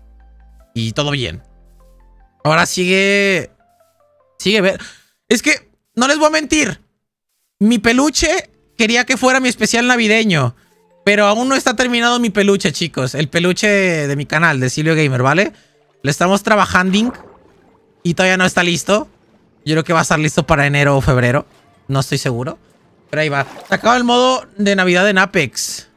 Y todo bien. Ahora sigue... Sigue ver... Es que, no les voy a mentir. Mi peluche quería que fuera mi especial navideño. Pero aún no está terminado mi peluche, chicos. El peluche de mi canal, de Silvio Gamer, ¿vale? Le estamos trabajando. Y todavía no está listo. Yo creo que va a estar listo para enero o febrero. No estoy seguro. Pero ahí va. Se acaba el modo de Navidad en Apex.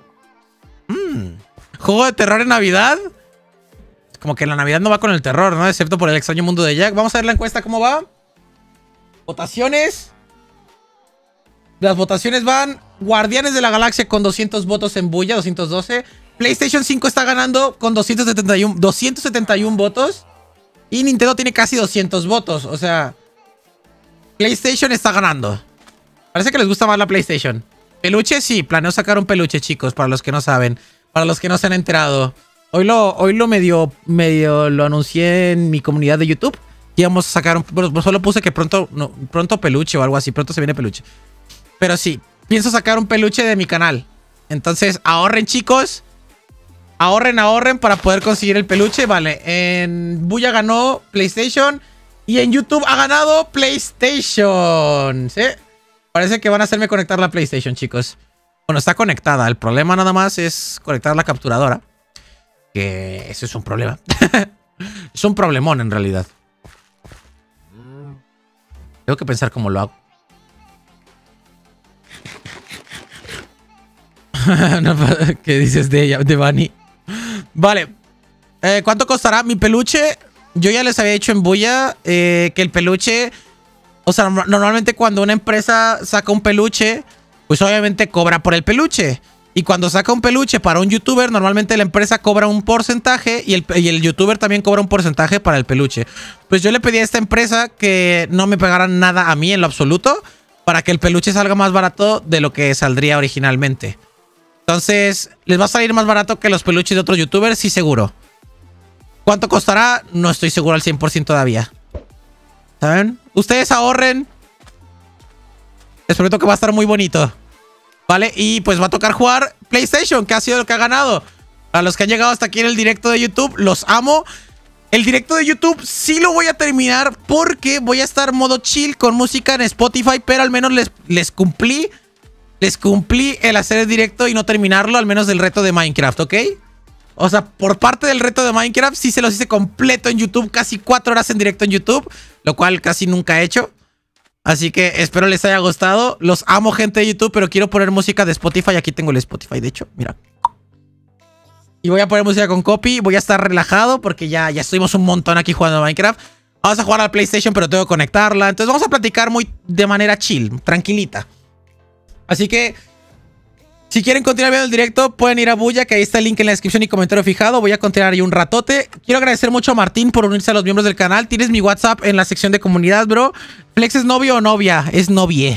Mm. ¿Juego de terror en Navidad? Como que la Navidad no va con el terror, ¿no? Excepto por el extraño mundo de Jack. Vamos a ver la encuesta cómo va. Votaciones. Las votaciones van... Guardianes de la Galaxia con doscientos votos en Bulla, doscientos doce. PlayStation cinco está ganando con doscientos setenta y uno, doscientos setenta y uno votos. Y Nintendo tiene casi doscientos votos. O sea... PlayStation está ganando. Parece que les gusta más la PlayStation. Peluche, sí. Planeo sacar un peluche, chicos, para los que no saben. Para los que no se han enterado. Hoy lo, hoy lo medio, medio lo anuncié en mi comunidad de YouTube. Y vamos a sacar un... Bueno, solo puse que pronto, no, pronto peluche o algo así. Pronto se viene peluche. Pero sí, pienso sacar un peluche de mi canal. Entonces, ahorren, chicos. Ahorren, ahorren para poder conseguir el peluche. Vale, en Bulla ganó PlayStation. Y en YouTube ha ganado PlayStation. ¿Sí? Parece que van a hacerme conectar la PlayStation, chicos. Bueno, está conectada. El problema nada más es conectar la capturadora. Que eso es un problema. Es un problemón en realidad. Tengo que pensar cómo lo hago. ¿Qué dices de ella, de Bunny? Vale. Eh, ¿Cuánto costará mi peluche? Yo ya les había dicho en Bulla eh, que el peluche... O sea, normalmente cuando una empresa saca un peluche, pues obviamente cobra por el peluche. Y cuando saca un peluche para un youtuber, normalmente la empresa cobra un porcentaje y el, y el youtuber también cobra un porcentaje para el peluche. Pues yo le pedí a esta empresa que no me pagaran nada a mí en lo absoluto para que el peluche salga más barato de lo que saldría originalmente. Entonces, ¿les va a salir más barato que los peluches de otros youtubers? Sí, seguro. ¿Cuánto costará? No estoy seguro al cien por ciento todavía. ¿Saben? Ustedes ahorren. Les prometo que va a estar muy bonito. ¿Vale? Y pues va a tocar jugar PlayStation, que ha sido lo que ha ganado. Para los que han llegado hasta aquí en el directo de YouTube, los amo. El directo de YouTube sí lo voy a terminar porque voy a estar modo chill con música en Spotify, pero al menos les, les cumplí. Les cumplí el hacer el directo y no terminarlo, al menos del reto de Minecraft, ¿ok? O sea, por parte del reto de Minecraft sí se los hice completo en YouTube, casi cuatro horas en directo en YouTube, lo cual casi nunca he hecho. Así que espero les haya gustado. Los amo, gente de YouTube, pero quiero poner música de Spotify. Aquí tengo el Spotify, de hecho, mira. Y voy a poner música con copy. Voy a estar relajado porque ya, ya estuvimos un montón aquí jugando a Minecraft. Vamos a jugar a la PlayStation, pero tengo que conectarla. Entonces vamos a platicar muy de manera chill, tranquilita. Así que, si quieren continuar viendo el directo, pueden ir a Bulla, que ahí está el link en la descripción y comentario fijado. Voy a continuar ahí un ratote. Quiero agradecer mucho a Martín por unirse a los miembros del canal. Tienes mi WhatsApp en la sección de comunidad, bro. Flex es novio o novia. Es novie.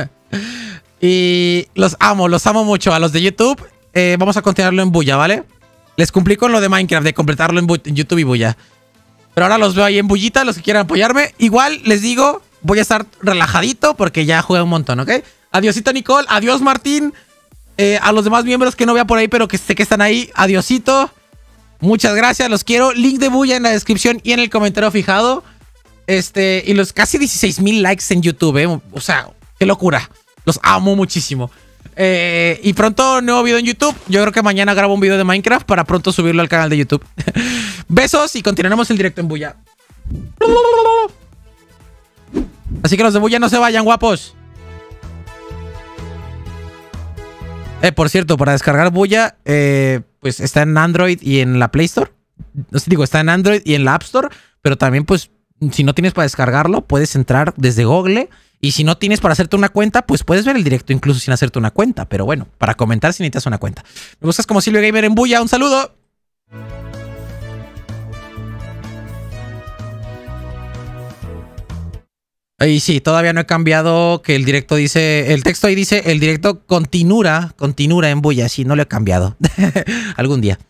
Y los amo, los amo mucho. A los de YouTube, eh, vamos a continuarlo en Bulla, ¿vale? Les cumplí con lo de Minecraft, de completarlo en, en YouTube y Bulla. Pero ahora los veo ahí en Bullita, los que quieran apoyarme. Igual, les digo, voy a estar relajadito porque ya jugué un montón, ¿ok? Adiosito, Nicole. Adiós, Martín. Eh, a los demás miembros que no vea por ahí, pero que sé que están ahí. Adiosito. Muchas gracias, los quiero. Link de bulla en la descripción y en el comentario fijado. Este, y los casi dieciséis mil likes en YouTube, ¿eh? O sea, qué locura. Los amo muchísimo. Eh, y pronto nuevo video en YouTube. Yo creo que mañana grabo un video de Minecraft para pronto subirlo al canal de YouTube. Besos y continuaremos el directo en bulla. Así que los de bulla no se vayan, guapos. Eh, por cierto, para descargar bulla, eh, pues está en Android y en la Play Store. No sé, digo, está en Android y en la App Store. Pero también, pues, si no tienes para descargarlo, puedes entrar desde Google. Y si no tienes para hacerte una cuenta, pues puedes ver el directo incluso sin hacerte una cuenta. Pero bueno, para comentar si necesitas una cuenta. Me buscas como Silvio Gamer en bulla. Un saludo. Y sí, todavía no he cambiado que el directo dice, el texto ahí dice, el directo continúa, continúa en bulla. Sí, no lo he cambiado. Algún día.